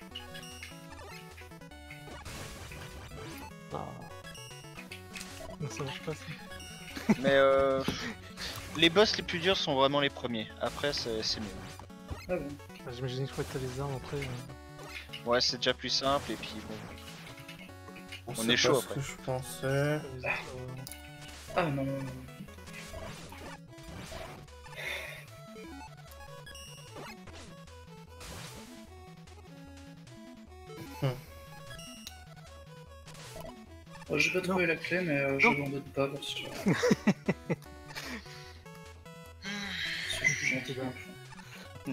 S8: Ah.
S6: Non, ça marche pas ça.
S2: Mais euh, les boss les plus durs sont vraiment les premiers. Après, c'est c'est mieux.
S9: Ah bon.
S6: Ah, j'imagine que t'as les armes après. euh,
S2: Ouais, c'est déjà plus simple et puis bon.
S1: On,
S2: On
S1: sait
S2: est chaud
S1: pas ce
S2: après.
S1: que je pensais.
S6: t'as les autres, euh,
S9: Ah non, non, non. Euh, J'ai pas trouvé la clé, mais euh, j'abandonne pas parce que. Je suis gentil d'enfant.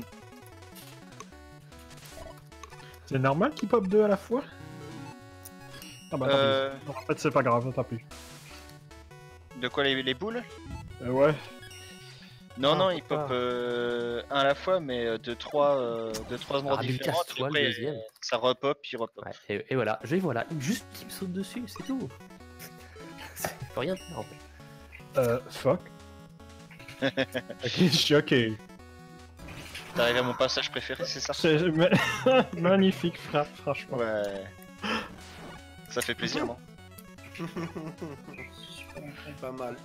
S3: C'est normal qu'il pop deux à la fois? Ah bah tant
S2: Euh,
S3: pis. En fait c'est pas grave, tant pis.
S2: De quoi les, les boules?
S3: Euh, ouais.
S2: Non,
S6: Ah,
S2: non, il
S6: pourquoi
S2: pop euh, un à la fois, mais euh, de trois, euh, de trois endroits
S8: Ah, mais
S2: différents.
S8: casse-toi,
S2: puis
S8: le
S2: après,
S8: deuxième.
S2: euh, ça repop, puis repop.
S8: Ouais, et, et voilà, je voilà, juste qu'il me saute dessus, c'est tout. Je peux rien faire en fait.
S3: Euh, fuck. Ok, je suis ok.
S2: T'arrives à mon passage préféré, c'est ça?
S3: C'est ma- magnifique frappe, franchement.
S2: Ouais. Ça fait plaisir, non?
S4: Pas mal.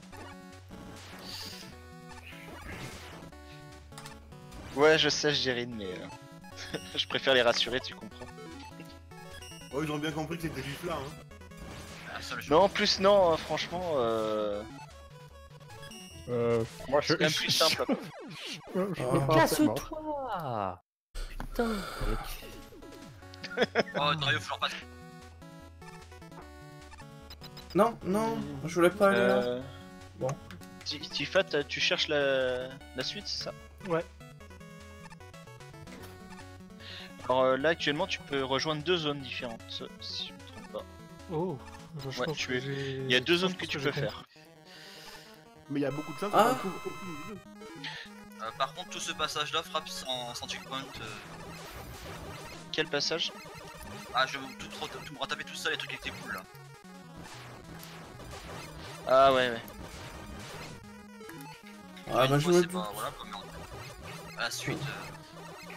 S2: Ouais, je sais, je dirais, mais euh, je préfère les rassurer, tu comprends.
S4: Oh, ils ont bien compris que c'était juste là. Hein.
S5: Ah, ça, le
S2: Non, en plus, non, euh, franchement, euh...
S3: Euh, moi je
S2: c'est quand même plus simple. Quoi.
S3: je, je, je
S1: Ah.
S3: peux pas, c'est mort.
S8: Casse-toi. Putain.
S5: Oh, Dario, faut leur passer.
S1: Non, non, je voulais pas aller là.
S2: Euh...
S1: Bon.
S2: Ti- Tifa, t'as- tu cherches la, la suite, c'est ça?
S6: Ouais.
S2: Alors euh, là, actuellement, tu peux rejoindre deux zones différentes, si je me trompe pas.
S6: Oh, je
S2: Ouais,
S6: pense
S2: tu
S6: que
S2: es-
S6: j'ai-
S2: Il y a deux
S6: je
S2: zones
S6: pense
S2: que tu
S6: j'ai
S2: peux
S6: compris.
S2: faire.
S4: Mais il y a beaucoup de chances
S1: Ah.
S4: qu'on trouve aucune des deux.
S5: Euh, par contre, tout ce passage-là frappe sans, sans checkpoint. euh.
S2: Quel passage?
S5: Ah, je vais tout, tout, tout me retaper tout ça, les trucs qui étaient cool là.
S2: Ah ouais, ouais.
S1: Ah
S5: Une
S1: bah je
S5: fois,
S1: me
S5: c'est
S1: doute.
S5: pas- voilà, quoi, merde. À la suite. euh,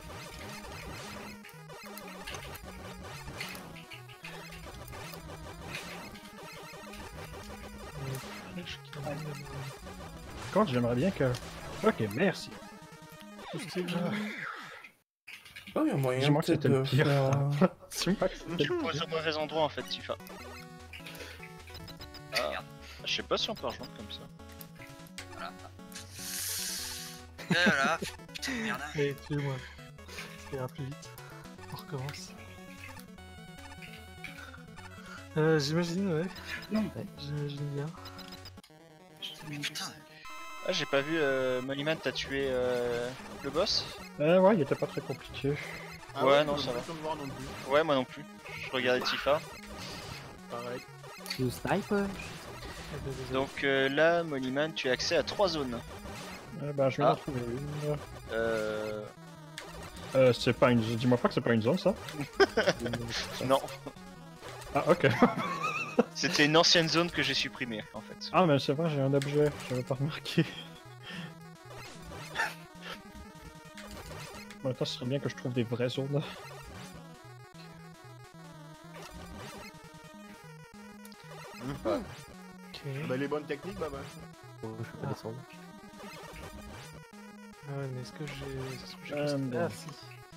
S3: Par contre, j'aimerais bien que. Ok, merci.
S1: Oh, il y a moyen
S3: Dis-moi que
S1: peut-être
S3: c'était le
S1: de
S3: pire.
S1: faire... euh,
S3: Dis-moi pas que c'était
S2: Tu
S3: le
S2: me poses
S3: pire.
S2: au mauvais endroit en fait, Tifa. Ah, je sais pas si on peut rejoindre comme ça.
S5: Voilà. Et voilà. Putain, merde.
S6: Allez, tuez-moi. Ça ira plus vite. On recommence. Euh, j'imagine, ouais.
S9: Non.
S6: J'imagine bien.
S5: Putain.
S2: Ah, j'ai pas vu, euh, Mollyman, t'as tué euh, le boss?
S3: Euh, ouais, il était pas très compliqué.
S4: Ah
S2: Ouais,
S4: ouais,
S2: non,
S4: j'ai
S2: ça va.
S4: l'impression de voir non plus.
S2: Ouais, moi non plus. Je regardais Tifa.
S4: Pareil.
S10: Le sniper.
S2: Donc euh, là, Mollyman, tu as accès à trois zones.
S3: Euh, bah, je vais
S2: Ah.
S3: en trouver une.
S2: Euh...
S3: Euh, c'est pas une. Dis-moi pas que c'est pas une zone ça.
S2: Non,
S3: Ah, ok.
S2: c'était une ancienne zone que j'ai supprimée en fait.
S3: Ah, mais c'est vrai, j'ai un objet, j'avais pas remarqué. En même temps, ce serait bien que je trouve des vraies zones.
S6: Ok.
S4: Bah les bonnes techniques, bah bah.
S8: Oh, je peux pas descendre.
S6: Ah ouais, mais est-ce que j'ai. est-ce que j'ai
S3: Euh,
S6: posté-
S3: bon.
S6: Ah si.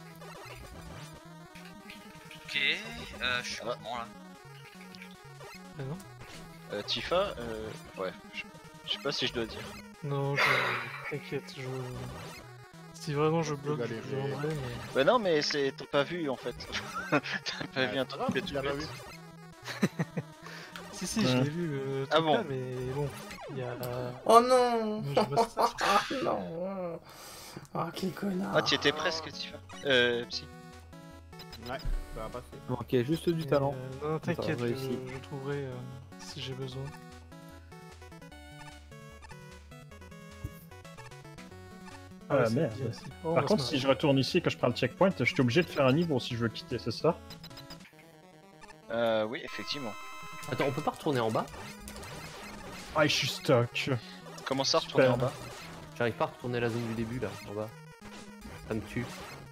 S5: Ok, euh, je suis
S2: Ah.
S5: comment là?
S6: Ah non.
S2: Euh, Tifa, euh... ouais, je... je sais pas si je dois dire.
S6: Non, je... t'inquiète, je... Si vraiment je bloque, je
S4: galérer.
S6: viendrai, mais...
S2: Bah non, mais c'est t'as pas vu en fait. T'as pas vu un
S4: c'est
S2: truc
S4: grave,
S2: de
S4: tu l'as
S2: tout
S4: pas
S2: bête.
S6: Si, si, je
S3: Ouais.
S6: l'ai vu, le
S2: Ah
S6: truc
S2: bon.
S6: là, mais bon, il y a...
S1: Oh non.
S6: Mais je vois ça.
S1: Ah non. Ah quel connard.
S2: Ah, t'y étais presque, Tifa. Euh, Psy.
S4: Ouais, ça va passer.
S10: Ok, juste du
S6: mais,
S10: talent.
S6: euh, non, t'inquiète,
S10: Attends,
S6: je,
S10: réussi.
S6: je trouverai euh, si j'ai besoin.
S3: Ah,
S6: ouais, c'est
S3: merde.
S6: bien, c'est- Oh, on
S3: Par
S6: va
S3: contre,
S6: se
S3: si je
S6: marrer.
S3: retourne ici et que je prends le checkpoint, je suis obligé de faire un niveau si je veux quitter, c'est ça?
S2: Euh, oui, effectivement.
S8: Attends, on peut pas retourner en bas?
S3: Ah, je suis stuck.
S2: Comment ça, retourner en
S3: Super.
S2: bas?
S8: J'arrive pas à retourner à la zone du début là, en bas. Ça me tue.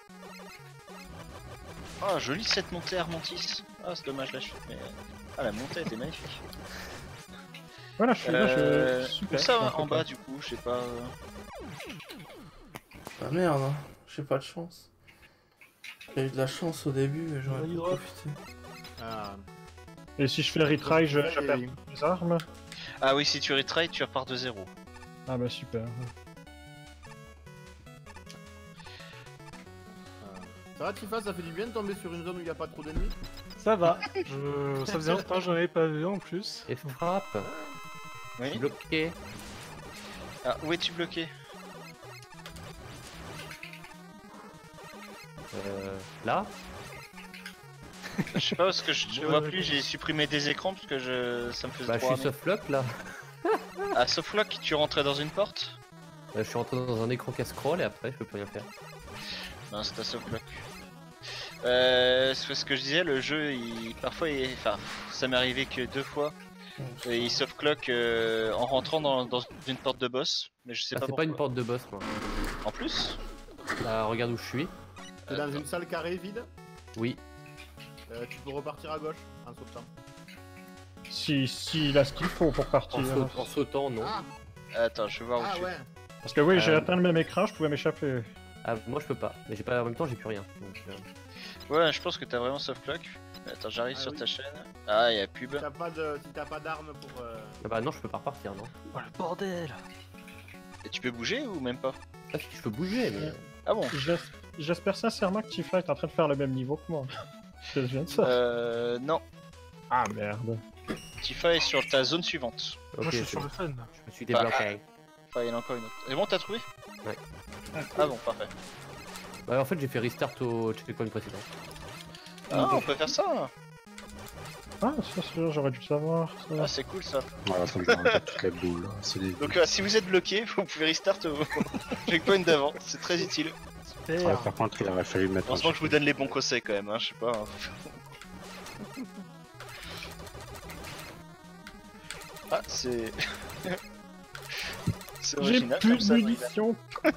S2: Ah, jolie cette montée Armantis. Ah, c'est dommage la chute, mais... Ah, la montée était magnifique.
S3: Voilà, je suis là,
S2: Euh...
S3: je... Super.
S2: Où ça,
S3: je suis
S2: en
S3: content.
S2: bas, du coup? Je sais pas... euh,
S1: Ah merde, hein. J'ai pas de chance. J'ai eu de la chance au début et j'aurais
S6: Oui,
S1: pu
S6: drop.
S1: profiter.
S4: Ah.
S3: Et si je fais retry, je, je
S4: Et-
S3: perds mes armes?
S2: Ah oui, si tu retry, tu repars de zéro.
S3: Ah bah super.
S4: Ça va Tifa, ça fait du bien de tomber sur une zone où il n'y a pas trop d'ennemis?
S6: Ça va, je... ça faisait longtemps que j'en avais pas vu en plus.
S8: Et frappe.
S2: Oui.
S8: Bloqué.
S2: Ah, où es-tu bloqué?
S8: Euh, là.
S2: Je sais pas parce que je te
S6: Ouais,
S2: vois
S6: ouais,
S2: plus,
S6: ouais.
S2: j'ai supprimé des écrans parce que je... ça me faisait
S8: Bah, je
S2: trop
S8: suis
S2: ramener.
S8: softlock là.
S2: Ah, Softlock, tu rentrais dans une porte?
S8: Euh, je suis rentré dans un écran qui scroll et après je peux plus rien faire.
S2: Non, c'est à Softlock. Euh, c'est ce que je disais, le jeu, il... parfois, il... enfin, ça m'est arrivé que deux fois Et il softclock euh, en rentrant dans, dans une porte de boss, mais je sais
S8: Ah,
S2: pas
S8: c'est
S2: pourquoi.
S8: pas une porte de boss, moi.
S2: En plus
S8: Bah, regarde où je suis.
S4: T'es dans une salle carrée vide.
S8: Oui.
S4: Euh, tu peux repartir à gauche en sautant.
S3: Si, si il a ce qu'il faut pour partir.
S8: En, saut- en sautant, non.
S4: Ah,
S2: Attends, je vais voir où
S4: ah
S2: tu es.
S4: ouais.
S3: Parce que oui, j'ai
S8: Euh,
S3: atteint le même écran, je pouvais m'échapper.
S8: Ah, moi je peux pas. Mais j'ai pas en même temps, j'ai plus rien. Donc, euh,
S2: Ouais, je pense que t'as vraiment softclock. Attends, j'arrive
S4: Ah
S2: sur
S4: oui.
S2: ta chaîne. Ah, y'a pub.
S4: Si t'as pas de, si t'as pas d'armes pour. Euh...
S8: Ah bah non, je peux pas repartir, non.
S6: Oh le bordel.
S2: Et tu peux bouger ou même pas?
S8: Ah, si, je peux bouger, mais.
S2: Ah bon?
S3: J'es- J'espère sincèrement que Tifa est en train de faire le même niveau que moi. Je viens de ça.
S2: Euh. Non.
S3: Ah merde.
S2: Tifa est sur ta zone suivante.
S8: Ok,
S6: Moi je suis
S8: c'est
S6: sur
S8: bon.
S6: le fun.
S8: Je me suis débloqué.
S2: Enfin, il y en a encore une autre. C'est bon, t'as trouvé?
S8: Ouais.
S2: Ah bon, parfait.
S8: Bah, en fait, j'ai fait restart au checkpoint précédent.
S2: Ah, on peut faire ça.
S3: Ah, ça, c'est- j'aurais dû savoir. Ça.
S2: Ah, c'est cool ça.
S7: Voilà, ça me dérange toutes les boules. C'est des...
S2: Donc, euh, si vous êtes bloqué, vous pouvez restart au checkpoint d'avant. C'est très utile.
S6: Super.
S7: Ouais, par contre, il aurait fallu mettre un
S2: Heureusement que je vous donne les bons conseils quand même, hein, je sais pas. hein. Ah, c'est. c'est
S3: J'ai
S2: original
S3: plus
S2: comme
S3: de
S2: ça.
S3: munitions.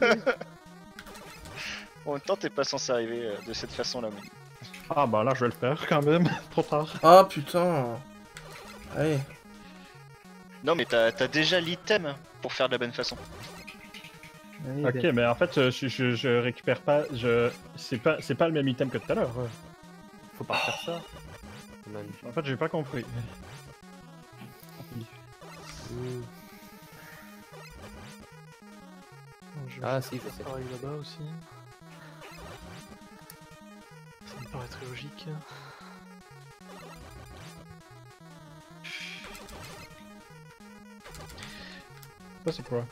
S2: En même temps, t'es pas censé arriver euh, de cette façon-là. Mais...
S3: Ah bah là, je vais le faire quand même. Trop tard.
S1: Ah putain. Allez.
S2: Non, mais t'as t'as déjà l'item pour faire de la bonne façon.
S3: Ok, mais en fait, je, je, je récupère pas. Je, c'est pas, c'est pas le même item que tout à l'heure.
S8: Faut pas faire ça. Man.
S3: En fait, j'ai pas compris.
S8: Hmm.
S6: Bon, je
S8: Ah,
S6: vais
S8: si,
S6: faire
S8: je sais.
S6: pareil là-bas aussi. Ça me paraît très logique.
S3: Ça, c'est quoi?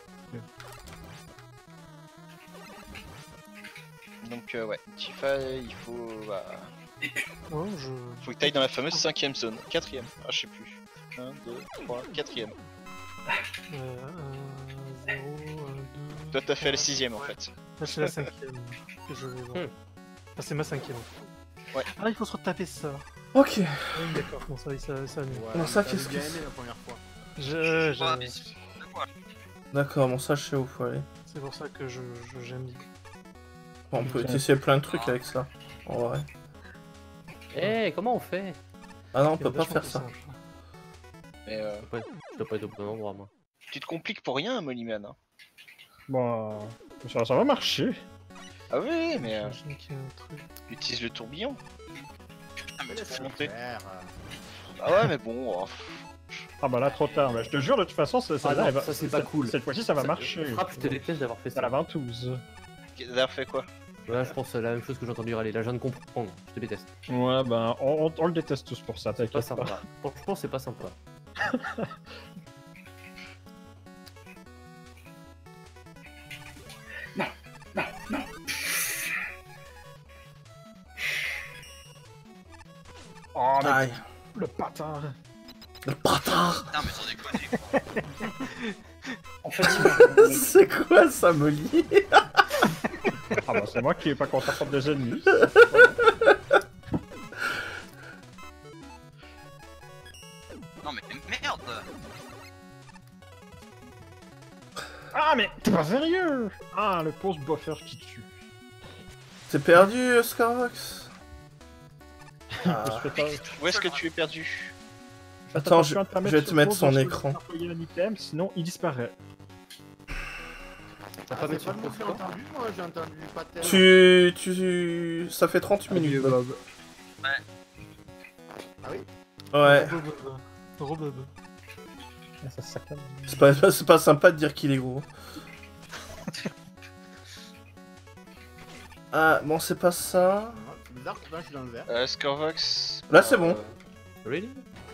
S2: Donc, euh, ouais, Tifa, il faut. Bah,
S6: Oh, je.
S2: faut que t'ailles dans la fameuse cinquième zone. Quatrième. Ah, je sais plus. un, deux, trois, quatrième.
S6: Euh, un, zéro, un, deux.
S2: Toi, t'as fait la
S6: trois.
S2: sixième en fait.
S6: Là, c'est la cinquième que je vais voir.
S8: Hmm.
S6: Ah, c'est ma cinquième. en fait.
S2: Ouais.
S6: Ah, il faut se retaper ça.
S1: Ok.
S6: Oui, d'accord, bon, ça, ça, ça, mieux.
S4: Ouais,
S1: Bon, ça,
S4: t'avais
S1: qu'est-ce
S4: bien
S1: que
S4: aimé
S1: c'est
S4: la première fois.
S6: Je, je-
S5: Ouais, mais c'est quoi?
S1: D'accord, bon ça je sais où faut aller.
S6: C'est pour ça que je, je- j'aime bien.
S1: Bon, on peut essayer plein de trucs avec ça. En vrai.
S8: Eh, comment on fait?
S1: Ah non, on
S6: C'est
S1: peut pas
S6: vachement
S1: faire
S6: plus
S1: ça.
S6: simple.
S2: Mais euh,
S8: Je dois pas- je dois pas être au bon endroit, moi.
S2: tu te compliques pour rien, Mollyman. Hein.
S3: Bon, ça, ça va marcher.
S2: Ah oui, oui, mais euh,
S6: J'imagine qu'il y a un truc.
S2: utilise le tourbillon.
S5: Ah, mais tu
S2: Laisse
S5: fais
S2: monter.
S4: Faire,
S2: Ah ouais, mais bon. oh,
S3: Ah bah là, trop tard. Mais je te jure, de toute façon, ça,
S8: Ah
S3: celle-là,
S8: non,
S3: elle va-
S8: ça, c'est pas
S3: cette-
S8: cool.
S3: Cette fois-ci, ça va
S8: Ça-
S3: marcher.
S8: Frappe, je te déteste d'avoir fait
S3: C'est
S8: ça.
S3: la ventouse.
S2: D'ailleurs, fait quoi?
S8: Voilà, je pense euh, la même chose que j'ai entendu râler. Là, je viens de comprendre. Je te déteste.
S3: Ouais, ben, on, on- on le déteste tous pour ça,
S8: C'est pas
S3: t'inquiète pas.
S8: sympa. Franchement, c'est pas sympa.
S3: Oh, mais
S1: Aïe.
S3: le bâtard.
S1: Le bâtard.
S5: Putain, mais sans déconner.
S9: En fait, il-
S1: C'est quoi ça, Molly?
S3: Ah bah, c'est moi qui ai pas content contre des ennemis.
S5: Non, mais merde.
S3: Ah, mais t'es pas sérieux? Ah, le pause buffer qui tue.
S1: T'es perdu, Scarvox?
S3: Je
S1: Ah.
S3: fais pas-
S2: Où est-ce que tu es perdu?
S3: Fais
S1: Attends,
S3: attention
S1: je-
S3: à pas
S1: je vais te
S3: sur
S1: mettre
S3: pause
S1: son
S3: lorsque
S1: écran.
S3: vous employez un item, sinon il disparaît.
S8: T'as
S4: Ah,
S8: pas
S4: c'est
S8: mettre
S4: pas
S8: sur
S4: le
S8: le
S4: mot que j'ai
S8: quoi?
S4: entendu, moi j'ai entendu pas tellement.
S1: Tu... tu... Ça fait trente minutes. Bob.
S4: Ah oui.
S1: Ouais.
S6: Robob. Robob.
S3: Ah, ça saccade.
S1: C'est pas, c'est pas sympa de dire qu'il est gros. Ah, bon, c'est pas ça.
S4: Ah, C'est bizarre, pourtant je suis dans le vert.
S2: Euh, Scorvox.
S1: Là, c'est
S2: euh,
S1: bon.
S8: Really?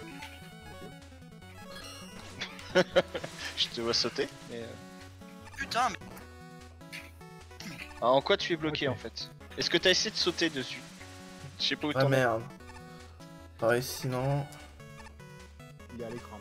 S2: Je te vois sauter. Mais... euh,
S5: Putain, mais.
S2: Ah, en quoi tu es bloqué
S3: Ok.
S2: en fait? Est-ce que t'as essayé de sauter dessus? Je sais pas où
S1: Ah
S2: t'en es.
S1: merde. Pareil, sinon...
S4: Il est à l'écran.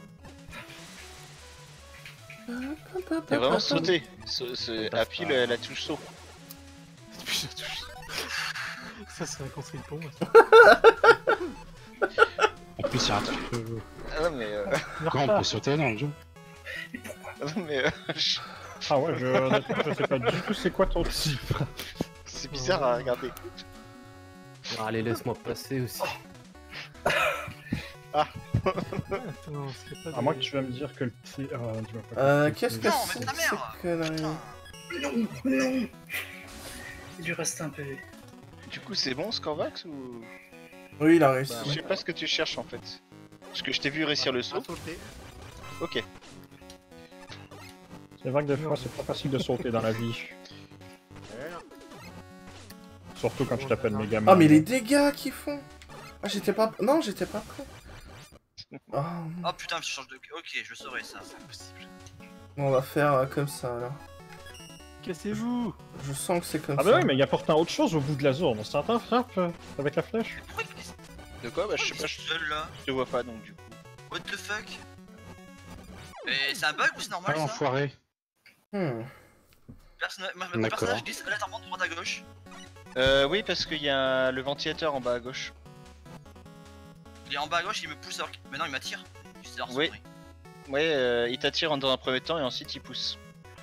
S2: T'as vraiment sauté. Ce- ce- Appuie la, la touche saut.
S6: Depuis que je touche. Ça, c'est un contre pont.
S7: En plus, il y a un truc. euh,
S2: Ah non, mais. Euh...
S7: Quand on peut sauter dans le jeu?
S2: Ah non, mais. Euh... je-
S3: Ah ouais, je, honnêtement, je sais pas du tout c'est quoi ton type.
S2: C'est bizarre à regarder.
S8: Allez, laisse-moi passer aussi.
S6: Attends, c'est pas
S3: À
S6: des-
S3: moins que tu vas me dire que le T. Ah, tu vas pas
S1: Euh,
S3: comprendre.
S1: qu'est-ce que
S5: Non,
S1: c'est
S5: mais ta
S1: que
S5: mère.
S1: ces conneries?
S9: Non, non. Il lui reste un P V.
S2: Du coup, c'est bon, Scorvax ou.
S1: Oui, il a réussi.
S2: Je sais pas ce que tu cherches en fait. Parce que je t'ai vu réussir le saut.
S4: À sauter.
S2: Ok.
S3: C'est vrai que des fois, c'est pas facile de sauter dans la vie.
S4: Eh,
S3: Surtout quand tu t'appelles Megaman.
S1: Ah, mais les dégâts qu'ils font! Ah, j'étais pas... Non, j'étais pas prêt. Oh,
S5: Oh putain, je change de. Ok, je saurais ça. C'est impossible.
S1: on va faire euh, comme ça, alors.
S6: Cassez-vous!
S1: Je sens que c'est comme
S3: Ah
S1: ça.
S3: bah oui, mais il y a pourtant autre chose au bout de la zone. On s'entend, frappe euh, avec la flèche.
S5: Pourquoi il est
S2: De quoi? Bah, je sais pas,
S5: tout
S2: je
S5: seul là?
S2: te vois pas donc du coup.
S5: What the fuck? Mais c'est un bug ou c'est normal
S7: Ah,
S5: ça?
S7: enfoiré.
S1: Hmm.
S5: Personna- ma- Mon
S7: D'accord.
S5: personnage glisse aléatoirement de droite à gauche.
S2: Euh, oui, parce qu'il y a le ventilateur en bas à gauche.
S5: Il est en bas à gauche, il me pousse alors que. Maintenant il m'attire. C'est hors
S2: Oui.
S5: sonnerie.
S2: Ouais, euh, il t'attire dans un premier temps et ensuite il pousse.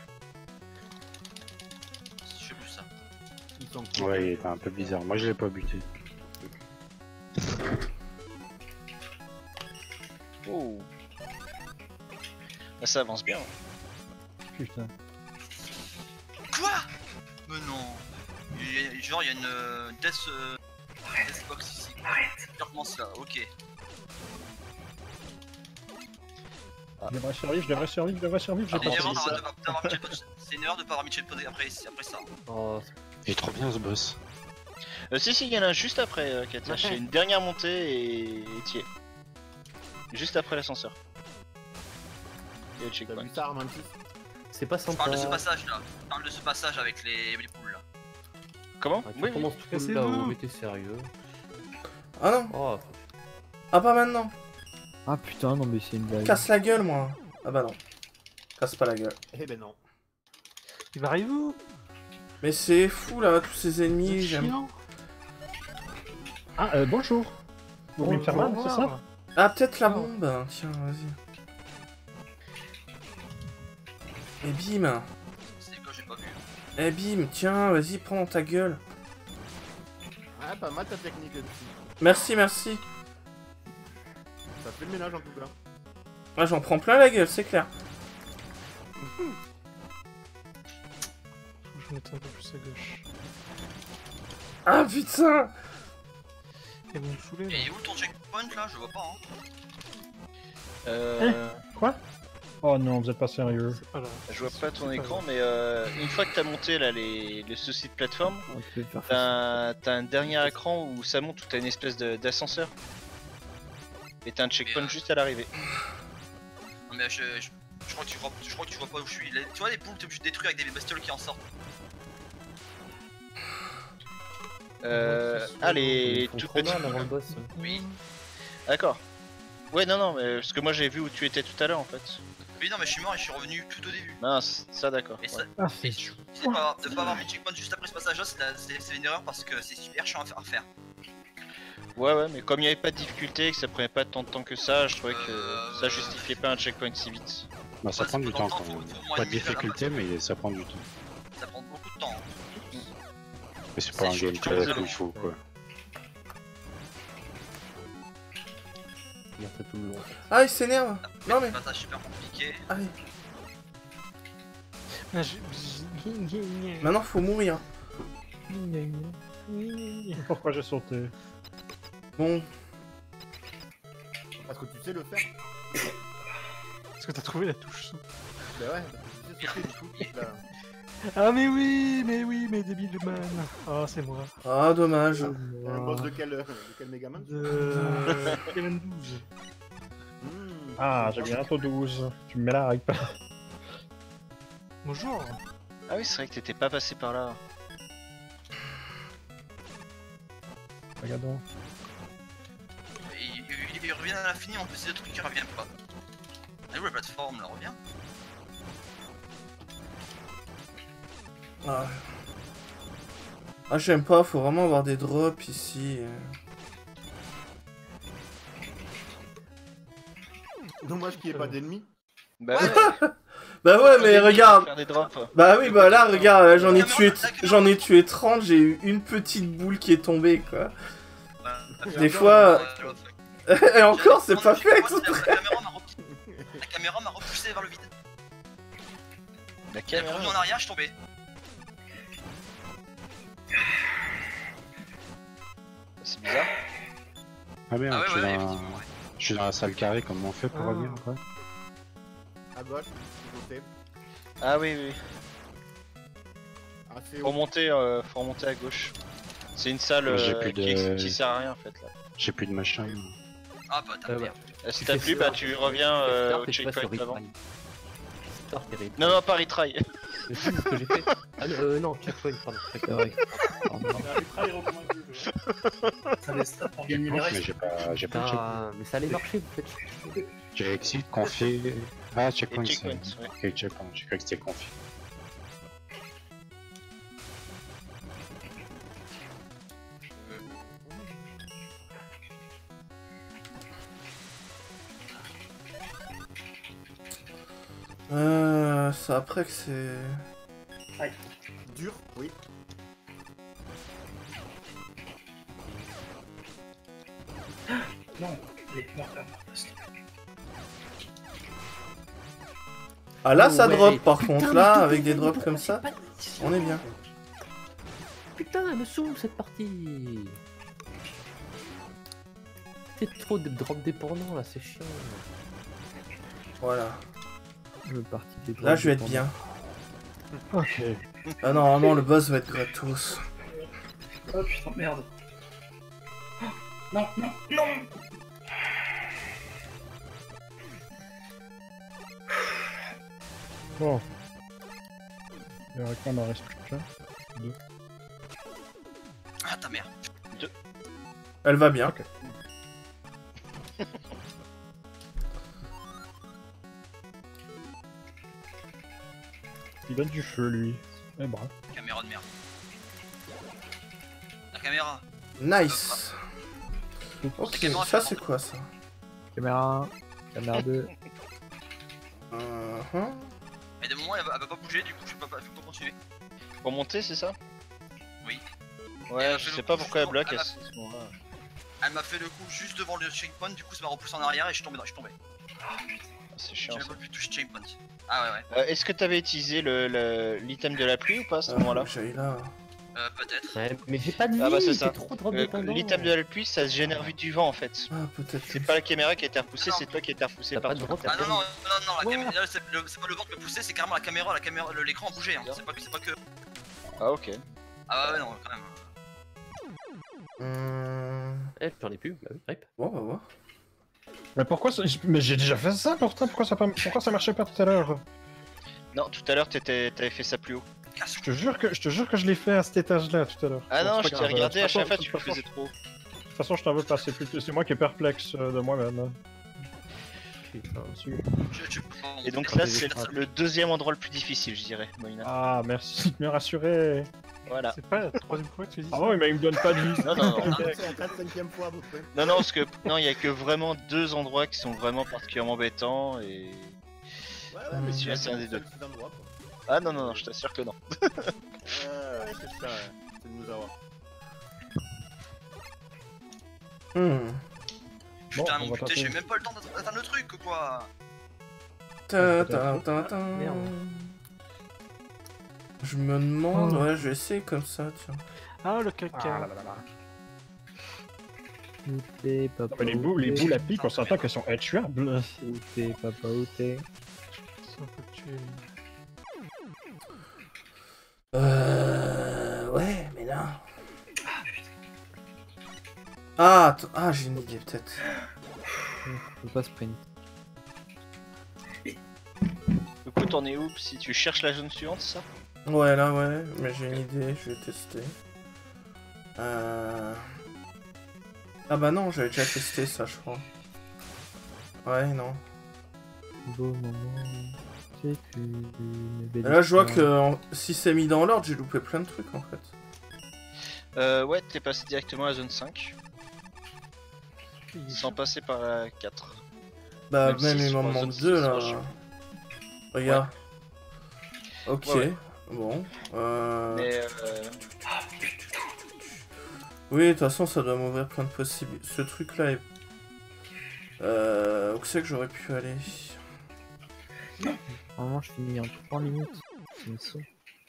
S5: Je sais plus ça.
S4: Ils sont
S7: Ouais, il était un peu bizarre. Moi, je l'ai pas buté.
S2: Oh. Bah, ça avance bien.
S3: Putain.
S5: Quoi? Mais non. Il y a- genre il y a une euh, death, euh, death box ici.
S9: Arrête.
S5: Je recommence là, ok.
S3: Je devrais survivre, je devrais survivre, je devrais survivre, j'ai
S5: C'est une
S3: pas
S5: erreur
S3: fait.
S5: d'avoir- d'avoir- d'avoir mis checkpoint- c'est une erreur de pas avoir mis checkpoint après, après ça.
S8: Oh,
S7: Il est trop bien ce boss.
S2: Euh, si, si, il y en a un juste après, euh, Katia. C'est une dernière montée et et t'y es. Juste après l'ascenseur. Il y a le
S4: T'as
S2: checkpoint.
S4: vu ça, Armantis?
S8: c'est pas
S5: Je
S8: sympa.
S5: parle de ce passage là. Je parle de ce passage avec les, les poules là.
S2: Comment?
S8: Ah, tu
S2: Oui, oui.
S8: commences tout
S6: Cassez-vous.
S8: là-haut, mais t'es sérieux.
S1: Ah non!
S8: Oh,
S1: Ah, pas maintenant!
S10: Ah putain, non mais c'est une blague.
S1: Casse la gueule, moi! Ah bah non. Casse pas la gueule.
S4: Eh ben non.
S6: Il va arriver où?
S1: Mais c'est fou, là, tous ces ennemis, j'aime...
S6: Chiant.
S3: Ah, euh, bonjour. Vous voulez me faire mal, c'est ça?
S1: Ah, peut-être la bombe! Tiens, vas-y. Et bim!
S5: C'est quoi, j'ai pas vu.
S1: Eh bim! Tiens, vas-y, prends dans ta gueule.
S4: Ah, pas mal ta technique là-dessus.
S1: Merci, merci.
S4: Ça fait le ménage en tout cas.
S1: Ah, j'en prends plein la gueule, c'est clair.
S6: Faut que je mette un peu plus à gauche.
S1: Ah, putain!
S6: Et vous me saoulez là.
S5: Et où ton checkpoint là? Je vois pas hein.
S2: Euh,
S3: Quoi? Oh non, vous êtes pas sérieux.
S6: C'est pas là.
S2: je vois pas ton
S6: C'est
S2: écran,
S6: grave.
S2: mais euh, une fois que t'as monté là les, les soucis de plateforme,
S10: On peut le faire
S2: t'as un, t'as un dernier écran où ça monte, où t'as une espèce de- d'ascenseur. Et t'as un checkpoint
S5: Mais, euh,
S2: juste à l'arrivée.
S5: Non mais je, je, je crois que tu vois, je crois que tu vois pas où je suis. Les- tu vois les poules, t'es obligé de détruire avec des bestioles qui en sortent.
S2: Euh, ah, les,
S8: Ils font
S2: toutes
S8: trop
S2: petites.
S8: mal avant le boss.
S5: Oui.
S2: D'accord. Ouais, non, non, mais parce que moi j'ai vu où tu étais tout à l'heure en fait.
S5: Oui non mais je suis mort et je suis revenu tout au début.
S2: Mince, ça d'accord.
S5: Et ça,
S2: ouais.
S3: Ah,
S5: et
S3: c'est
S5: tu sais pas, de pas avoir mis de checkpoint juste après ce passage là, c'est la- c'est c'est une erreur parce que c'est super chiant à faire. à faire.
S2: Ouais, ouais, mais comme il n'y avait pas de difficulté et que ça prenait pas tant de temps que ça, je trouvais que
S5: Euh,
S2: ça justifiait pas un checkpoint si vite.
S7: Bah, ça
S5: Ouais,
S7: prend
S5: c'est
S7: du
S5: pas
S7: temps
S5: longtemps,
S7: quand
S5: faut-
S7: même.
S5: faut au moins
S7: Pas de
S5: une minute à la
S7: difficulté, mais ça prend du temps.
S5: Ça prend beaucoup de temps.
S7: Mais c'est pas un
S5: C'est
S7: gameplay
S2: chaud,
S7: comme fou, quoi.
S8: Regarde ça tout le long.
S1: Ah, il s'énerve! Non mais...
S5: C'est un passage super compliqué.
S1: Allez,
S6: Ah, j'ai-
S1: maintenant faut mourir.
S3: Pourquoi j'ai sauté?
S1: Bon,
S4: Parce que tu sais le faire.
S6: Est-ce que t'as trouvé la touche?
S4: Bah ouais, parce que tu sais sauter du coup. Là.
S6: Ah mais oui, mais oui, mais débile man. Oh, c'est moi.
S1: ah dommage.
S4: C'est un boss de quel, de quel Megaman?
S6: De... Kevin douze.
S4: Hmm.
S3: Ah, j'ai bientôt douze. Tu me mets la hype.
S6: Bonjour.
S2: Ah oui, c'est vrai que t'étais pas passé par là.
S3: Regardons.
S5: Il, il- il revient à l'infini en plus c'est le truc qui revient pas. Elle est où la plateforme là, revient?
S1: Ah, ah j'aime pas, faut vraiment avoir des drops ici.
S4: Dommage qu'il n'y ait pas d'ennemis.
S2: Bah ouais.
S1: Bah ouais, mais regarde.
S2: Faire des drops.
S1: Bah oui, bah là, regarde, là, j'en ai tué, j'en ai tué trente, j'ai eu une petite boule qui est tombée, quoi. Des fois... Et encore, c'est pas fait exprès.
S5: La caméra m'a repoussé vers le vide.
S2: La
S5: Elle est
S2: caméra.
S5: revenue en arrière, je suis tombé.
S2: C'est bizarre.
S7: Ah merde,
S5: Ah ouais,
S7: je, suis
S5: ouais,
S7: dans...
S5: effectivement, ouais.
S7: je suis dans la salle carrée, comment on fait pour
S6: Ah.
S7: revenir après?
S4: À gauche, du côté.
S2: Ah oui, oui.
S4: Assez
S2: Faut
S4: haut.
S2: remonter, euh, faut remonter à gauche. C'est une salle
S7: Moi, j'ai
S2: euh,
S7: plus
S2: qui,
S7: de-
S2: qui sert à rien en fait là.
S7: J'ai plus de machin.
S5: Ah bah t'as
S8: Euh,
S5: merde.
S2: Euh, Si
S8: Tu
S2: t'as
S8: fais
S2: plus,
S8: ça,
S2: bah tu reviens euh,
S8: Start
S2: au
S8: et tu vas sur
S2: checkpoint avant.
S8: retry. Start et retry.
S2: Non, non, pas retry.
S8: Mais c'est ce que j'ai fait. Ah non, euh, non, checkpoint, pardon. Checkpoint. Pardon.
S9: Ça laisse ça pour gagner les
S7: Mais
S9: restes.
S7: j'ai pas, j'ai pas le checkpoint.
S8: Ah, mais ça allait marcher, vous faites chier.
S7: J'ai exit, config. Ah, checkpoint,
S2: Et
S7: c'est.
S2: checkpoint, ouais.
S7: Ok, checkpoint, j'ai cru que c'était config.
S1: Euh... C'est après que c'est...
S4: Dur, oui.
S9: Non, allez, meurs là.
S1: Ah là,
S8: Oh,
S1: ça
S8: ouais.
S1: drop par
S8: Putain,
S1: contre,
S8: mais
S1: là,
S8: tout
S1: avec
S8: est
S1: des
S8: bon,
S1: drops
S8: pourquoi
S1: comme
S8: j'ai
S1: ça,
S8: pas de décision?
S1: on est bien.
S8: Putain, elle me saoule cette partie. C'est trop de drop dépendant là, c'est chiant.
S1: Voilà.
S10: Je veux partir des
S1: Là, je vais être bien.
S3: Ok.
S1: Ah non, normalement, le boss va être gratos.
S9: Oh putain, merde. Oh, non, non, non.
S3: Bon. Théoriquement, il m'en reste plus qu'un. Deux.
S5: Ah ta mère.
S1: Elle va bien.
S3: Ok. Il donne du feu, lui. Eh ben.
S5: Caméra de merde. La caméra.
S1: Nice. Ok,
S5: caméra
S1: ça
S5: fait
S1: c'est quoi ça?
S10: Caméra un, caméra deux.
S1: Uh-huh.
S5: Mais des moments elle va, elle va pas bouger, du coup je peux pas, je peux pas continuer.
S2: Pour monter, c'est ça?
S5: Oui.
S2: Ouais,
S5: elle
S2: je
S5: fait
S2: sais
S5: le
S2: pas
S5: coup
S2: pourquoi elle
S5: justement,
S2: bloque
S5: elle
S2: à
S5: m'a-
S2: ce moment-là.
S5: Elle m'a fait le coup juste devant le checkpoint, du coup ça m'a repoussé en arrière et je suis tombé. Dans, je suis tombé.
S2: C'est
S5: J'ai
S2: chiant
S5: même
S2: ça.
S5: pas pu toucher le checkpoint. Ah ouais ouais.
S2: Euh, Est-ce que t'avais utilisé le- le- l'item de la pluie ou pas à ce moment-là?
S1: J'allais là.
S5: Euh, peut-être.
S8: Ouais, mais j'ai pas de vie,
S2: Ah bah c'est ça.
S8: c'est trop drop
S2: Euh,
S8: dépendant.
S2: L'item de la pluie, ça se génère vu du vent en fait.
S1: Ah, peut-être.
S2: C'est pas la caméra qui a été repoussée,
S5: Non.
S2: c'est toi qui a été repoussé
S8: T'as
S2: par
S8: pas de
S2: toi.
S8: drop,
S5: Ah
S8: t'as
S5: non, non,
S8: pas
S5: non, non, la
S8: Ouais.
S5: caméra, c'est le- c'est pas le vent qui me poussait, c'est carrément la caméra, la caméra, le- l'écran a bougé, hein. C'est pas, que- c'est pas que.
S2: Ah ok.
S5: Ah ouais, non, quand même.
S1: Hum...
S8: de... Eh, j'en ai plus, bah oui, rip.
S1: Bon, on va voir.
S3: Mais pourquoi ça... Mais j'ai déjà fait ça pourtant, pourquoi ça, pas... pourquoi ça marchait pas tout à l'heure?
S2: Non, tout à l'heure t'étais- t'avais fait ça plus haut.
S3: Je te jure que je te jure que je l'ai fait à cet étage-là tout à l'heure.
S2: Ah
S3: Bon,
S2: non,
S3: c'est
S2: je
S3: pas
S2: t'ai
S3: grave,
S2: regardé
S3: de
S2: à
S3: toute
S2: chaque
S3: façon-
S2: fois, tu
S3: de
S2: le
S3: toute
S2: faisais trop.
S3: De toute façon, je t'en veux passer plus. C'est moi qui est perplexe euh, de moi-même. hein. Putain, dessus.
S5: Je, je peux pas
S2: Et donc
S5: monter.
S2: là, c'est le deuxième endroit le plus difficile, je dirais, Moïna.
S3: Ah, merci de me rassurer.
S2: Voilà.
S6: C'est pas la troisième fois que tu dis
S3: Ah
S6: ça.
S3: ouais, mais il me donne pas de vie.
S2: Non, non, non.
S4: C'est la quatre cinquième fois à peu près.
S2: Non, non, parce que non, il y a que vraiment deux endroits qui sont vraiment particulièrement embêtants et.
S4: Ouais, ouais, mais
S2: celui-là,
S4: c'est
S2: c'est un des deux.
S4: seul endroit, quoi.
S2: Ah non, non, non, je t'assure que non.
S4: Ouais, ouais, c'est ça, ouais. C'est de nous avoir.
S1: Hmm.
S5: Putain,
S3: Bon, on
S5: mon
S3: va
S5: putain, j'ai
S3: tenter.
S5: même pas le temps d'atteindre le truc, quoi.
S1: Ta, ta, ta, ta.
S8: Merde.
S1: Je me demande,
S6: Oh.
S1: ouais, je vais essayer comme ça, tiens.
S6: Ah, le caca.
S3: Ah là là là là.
S10: Où t'es, papa?
S3: Mais les
S10: où
S3: boules, les
S10: t'es?
S3: boules à pique, on s'entend qu'elles sont intuables.
S10: Où t'es, papa? Où t'es?
S6: Ça peut tuer.
S1: Euh... Ouais, mais là... Ah, attends- ah j'ai une idée, peut-être.
S10: Je peux pas sprint.
S2: Du coup, t'en es où si tu cherches la zone suivante, c'est ça?
S1: Ouais, là, ouais, mais j'ai une idée, je vais tester. Euh... Ah bah non, j'avais déjà testé ça, je crois. Ouais, non.
S10: Beau moment. C'est une belle
S1: Et là, je vois
S10: histoire.
S1: que en- si c'est mis dans l'ordre, j'ai loupé plein de trucs, en fait.
S2: Euh, ouais, t'es passé directement à la zone cinq. Sans passer par la quatre.
S1: Bah,
S2: Même
S1: même
S2: si
S1: il
S2: sur
S1: m'en
S2: les
S1: manque
S2: autres,
S1: deux
S2: ce
S1: là.
S2: sera chaud.
S1: Regarde. Ok.
S2: Ouais, ouais.
S1: Bon. Euh...
S2: Mais euh...
S1: Oui, de toute façon, ça doit m'ouvrir plein de possibilités. Ce truc-là est... Euh... Où c'est que j'aurais pu aller?
S10: Normalement, je finis en trois minutes. C'est une sauce.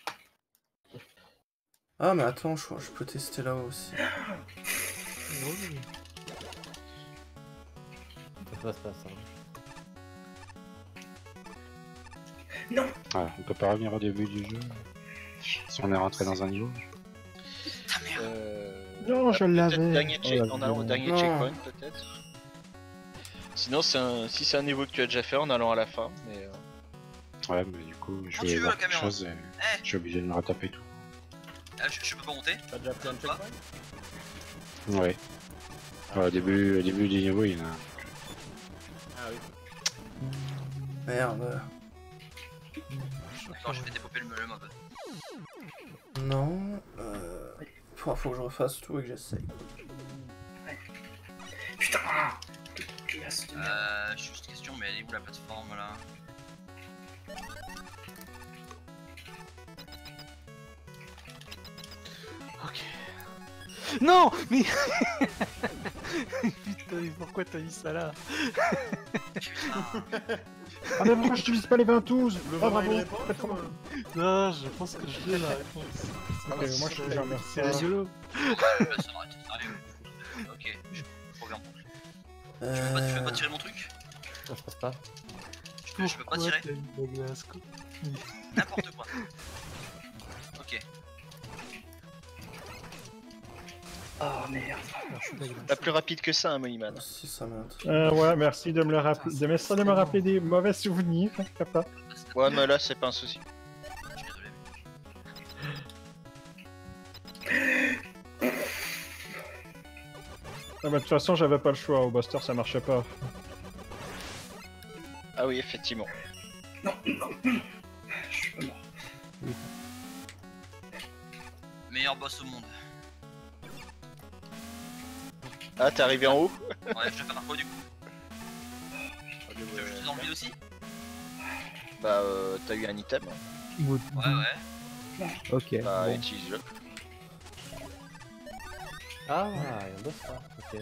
S1: Ah, mais attends, je, je peux tester là-haut aussi.
S6: Oui.
S8: Ça passe pas ça.
S9: Non.
S7: Ouais, on peut pas revenir au début du jeu. Si on est rentré dans un niveau.
S2: euh...
S3: Non, je
S2: peut-être
S3: l'avais.
S2: dernier check-
S3: Oh, la
S2: En allant au
S3: violence.
S2: dernier
S1: Non.
S2: checkpoint, peut-être. Sinon, c'est un... si c'est un niveau que tu as déjà fait en allant à la fin, mais... euh,
S7: Ouais, mais du coup, je
S5: Quand tu
S7: vais
S5: veux,
S7: voir
S5: la
S7: quelque
S5: caméra.
S7: chose et
S5: Eh,
S7: je suis obligé de me retaper tout.
S5: ah, je, je peux pas monter.
S3: T'as déjà pris un
S5: Pas.
S3: checkpoint?
S7: Ouais. Ouais, au début, au début du niveau, il y en a un.
S4: Ah oui.
S1: Merde.
S5: Attends, je vais dépoper le, le mob.
S1: Non. Euh... Faut, faut que je refasse tout et que j'essaye.
S9: Putain. Ah. Classe de merde.
S5: Euh, juste une question, mais elle est où la plateforme là?
S6: Ok. Non, mais putain, mais pourquoi t'as mis ça là?
S3: Ah, mais pourquoi je n'utilise pas les vingt-douze?
S4: Le
S3: Ah,
S4: moment
S3: bravo.
S4: une réponse,
S3: Faites
S4: ou,
S3: comme-
S4: euh,
S6: Non, je pense que je l'ai la réponse.
S3: Ok, moi je vais remercier.
S6: C'est rigolo.
S5: Ouais, ça arrête, sérieux. Ok, je reviens. Tu veux pas, tu veux pas tirer mon truc?
S8: Non, je passe pas.
S5: Je peux, je peux pas
S6: Pourquoi
S5: tirer?
S6: t'as mis la glace, quoi?
S5: N'importe quoi. Ok.
S9: Ah merde.
S2: Pas plus rapide que ça, un Moïman.
S1: Si ça m'intéresse.
S3: Euh, ouais, merci de me le rappeler. De merci de me rappeler des mauvais souvenirs, papa.
S2: Ouais, mais là, c'est pas un souci.
S5: Je suis désolé.
S3: Ah, bah, de toute façon, j'avais pas le choix. Au Buster, ça marchait pas.
S2: Ah oui, effectivement.
S9: Non, non. Je suis pas mort.
S5: Meilleur boss au monde.
S2: Ah, t'es arrivé en haut?
S5: Ouais, je vais faire quoi du coup? Tu veux que je te dans le vide aussi?
S2: Bah, euh, t'as eu un item.
S10: Mood.
S5: Ouais, ouais.
S10: Ok.
S2: Bah,
S10: bon.
S2: utilise-le.
S8: Ah, il y a un boss là. Ok.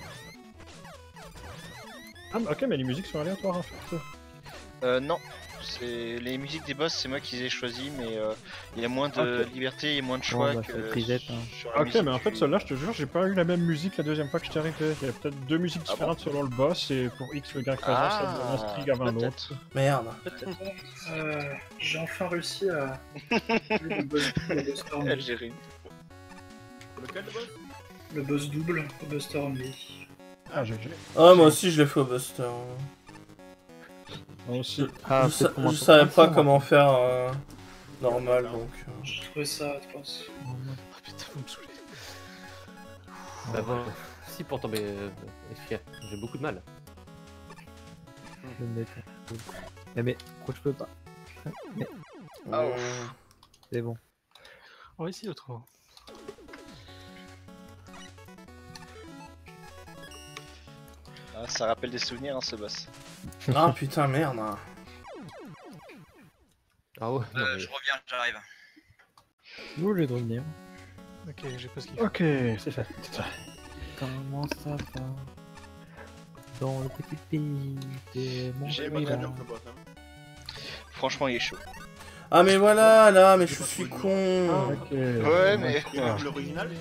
S3: Ah, ok, mais les musiques sont aléatoires en fait.
S2: Euh, non. C'est... Les musiques des boss, c'est moi qui les ai choisies, mais euh, il y a moins de
S3: Ok.
S2: liberté et moins de choix
S10: bah,
S2: que
S10: faut être reset, hein.
S2: sur la
S3: Ok,
S2: musique
S3: mais en fait,
S2: du-
S3: celle-là, je te jure, j'ai pas eu la même musique la deuxième fois que je t'ai arrivé. Il y a peut-être deux musiques
S2: Ah
S3: différentes selon le boss, et pour X ou Y raison,
S2: Ah,
S3: ça me inspire avant
S2: peut-être.
S3: l'autre.
S1: Merde.
S9: Euh, J'ai enfin réussi à. le boss double au Buster Only.
S2: Algérie.
S4: Lequel le boss?
S9: Le boss double au Buster Only.
S3: Ah, j'ai j'ai.
S1: Ah, moi aussi, je l'ai fait au Buster.
S3: Moi aussi.
S10: Ah,
S1: je sa-
S10: peut-être comment
S1: je
S10: ça-
S1: savais pas
S10: moi.
S1: comment faire euh, normal, donc... euh.
S9: J'ai trouvé ça atroce.
S6: Oh putain, vous me saoulez.
S8: Bah voilà. Si pour tomber, euh, efficace. J'ai beaucoup de mal.
S10: Je vais me mettre. Eh, mais pourquoi je peux pas? Mais
S2: Ah,
S1: Euh,
S10: c'est bon.
S6: On va essayer autrement.
S2: Ah, ça rappelle des souvenirs, hein, ce boss.
S1: Ah putain, merde.
S8: Ah ouais. non,
S5: Euh,
S8: mais-
S5: je reviens, j'arrive.
S10: Où je vais revenir?
S6: Ok, j'ai pas ce qu'il faut.
S3: Ok, c'est fait. c'est ça.
S10: Comment ça va? Dans le petit pays de mon
S2: J'ai
S4: Pas très
S2: Moïman.
S4: bien que le boss, hein.
S2: Franchement, il est chaud.
S1: Ah mais voilà, là, mais je suis con.
S3: Ok.
S2: Ouais, mais...
S4: Ah, l'original?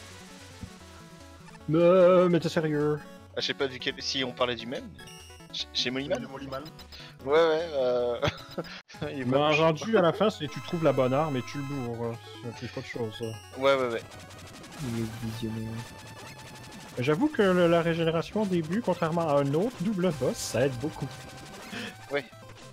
S3: Non, mais t'es sérieux?
S2: Ah, je sais pas duquel... si on parlait du même. Ch- Chez Moïman?
S4: Le Moliman.
S2: Ouais, ouais, euh... il est
S3: Bah,
S2: moche.
S3: rendu à la fin, c'est tu trouves la bonne arme et tu le bourres. C'est plus autre chose. ça.
S2: Ouais, ouais, ouais.
S10: Il est visionnaire.
S3: J'avoue que le- la régénération au début, contrairement à un autre double boss, ça aide beaucoup.
S2: Ouais.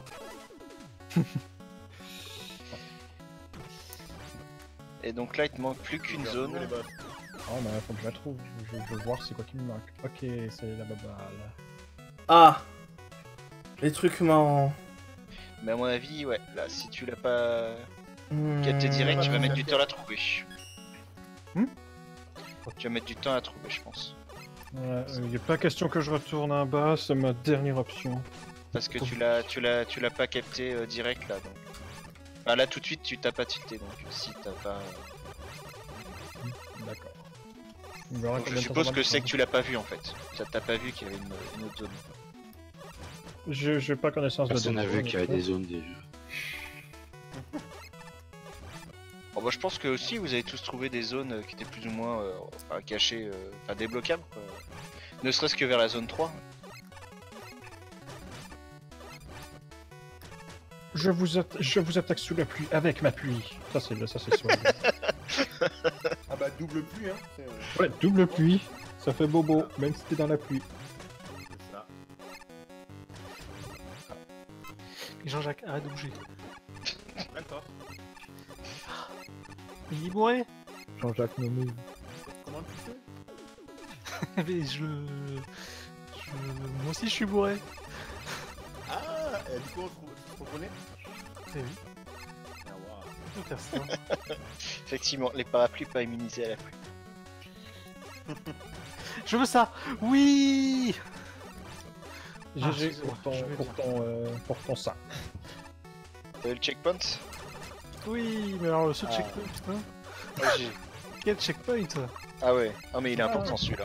S2: Et donc là, il te manque plus qu'une zone.
S4: Les boss.
S3: Oh, mais faut que je la trouve. Je, je veux voir c'est quoi qui me manque. Ok, c'est la babale.
S1: Ah, les trucs marrants.
S2: Mais à mon avis, ouais, là, si tu l'as pas
S1: Hmm.
S2: capté direct, tu vas
S4: Hmm.
S2: mettre du temps à la trouver.
S3: Hmm
S2: Tu vas mettre du temps à la trouver, je pense.
S3: Ouais, il n'y a pas question que je retourne en bas, c'est ma dernière option.
S2: Parce que tu l'as tu l'as tu l'as pas capté euh, direct là donc. Enfin, là tout de suite tu t'as pas tilté donc si t'as pas. euh,
S3: D'accord.
S2: donc, je suppose que c'est que tu l'as pas vu en fait. Ça t'as pas vu qu'il y avait une, une autre zone.
S3: Je j'ai pas connaissance de
S7: Personne n'a
S3: d'autres
S7: vu
S3: zones,
S7: qu'il y avait des
S3: honnêtement.
S7: zones déjà.
S2: Bon bah je pense que aussi vous avez tous trouvé des zones euh, qui étaient plus ou moins euh, enfin, cachées, euh, enfin débloquables quoi. Ne serait-ce que vers la zone trois.
S3: Je vous, atta- je vous attaque sous la pluie, avec ma pluie. Ça c'est ça c'est sûr.
S4: Ah bah double pluie hein. c'est, euh,
S3: Ouais, double pluie, ça fait bobo, même si t'es dans la pluie.
S4: c'est ça.
S6: Jean-Jacques, arrête de bouger.
S4: D'accord.
S6: Il est bourré.
S10: Jean-Jacques me move.
S4: Comment tu fais?
S6: Mais je... je... Moi aussi je suis bourré.
S4: Ah, et du coup on se re- on se reconnaît?
S6: Eh oui,
S4: Ah waouh.
S6: je peux faire ça.
S2: Effectivement, les parapluies pas immunisés à la pluie.
S6: Je veux ça. Oui. Ah,
S3: G G
S6: excusez-moi,
S3: pour ton,
S6: je vais
S3: pour
S6: bien.
S3: ton, euh, pour ton ça.
S2: T'as eu le checkpoint?
S6: Oui, mais alors ce
S2: Ah.
S6: checkpoint, hein.
S2: Ah, j'ai-
S6: Quel checkpoint?
S2: ah ouais, ah mais il est
S3: Ah.
S2: important celui-là.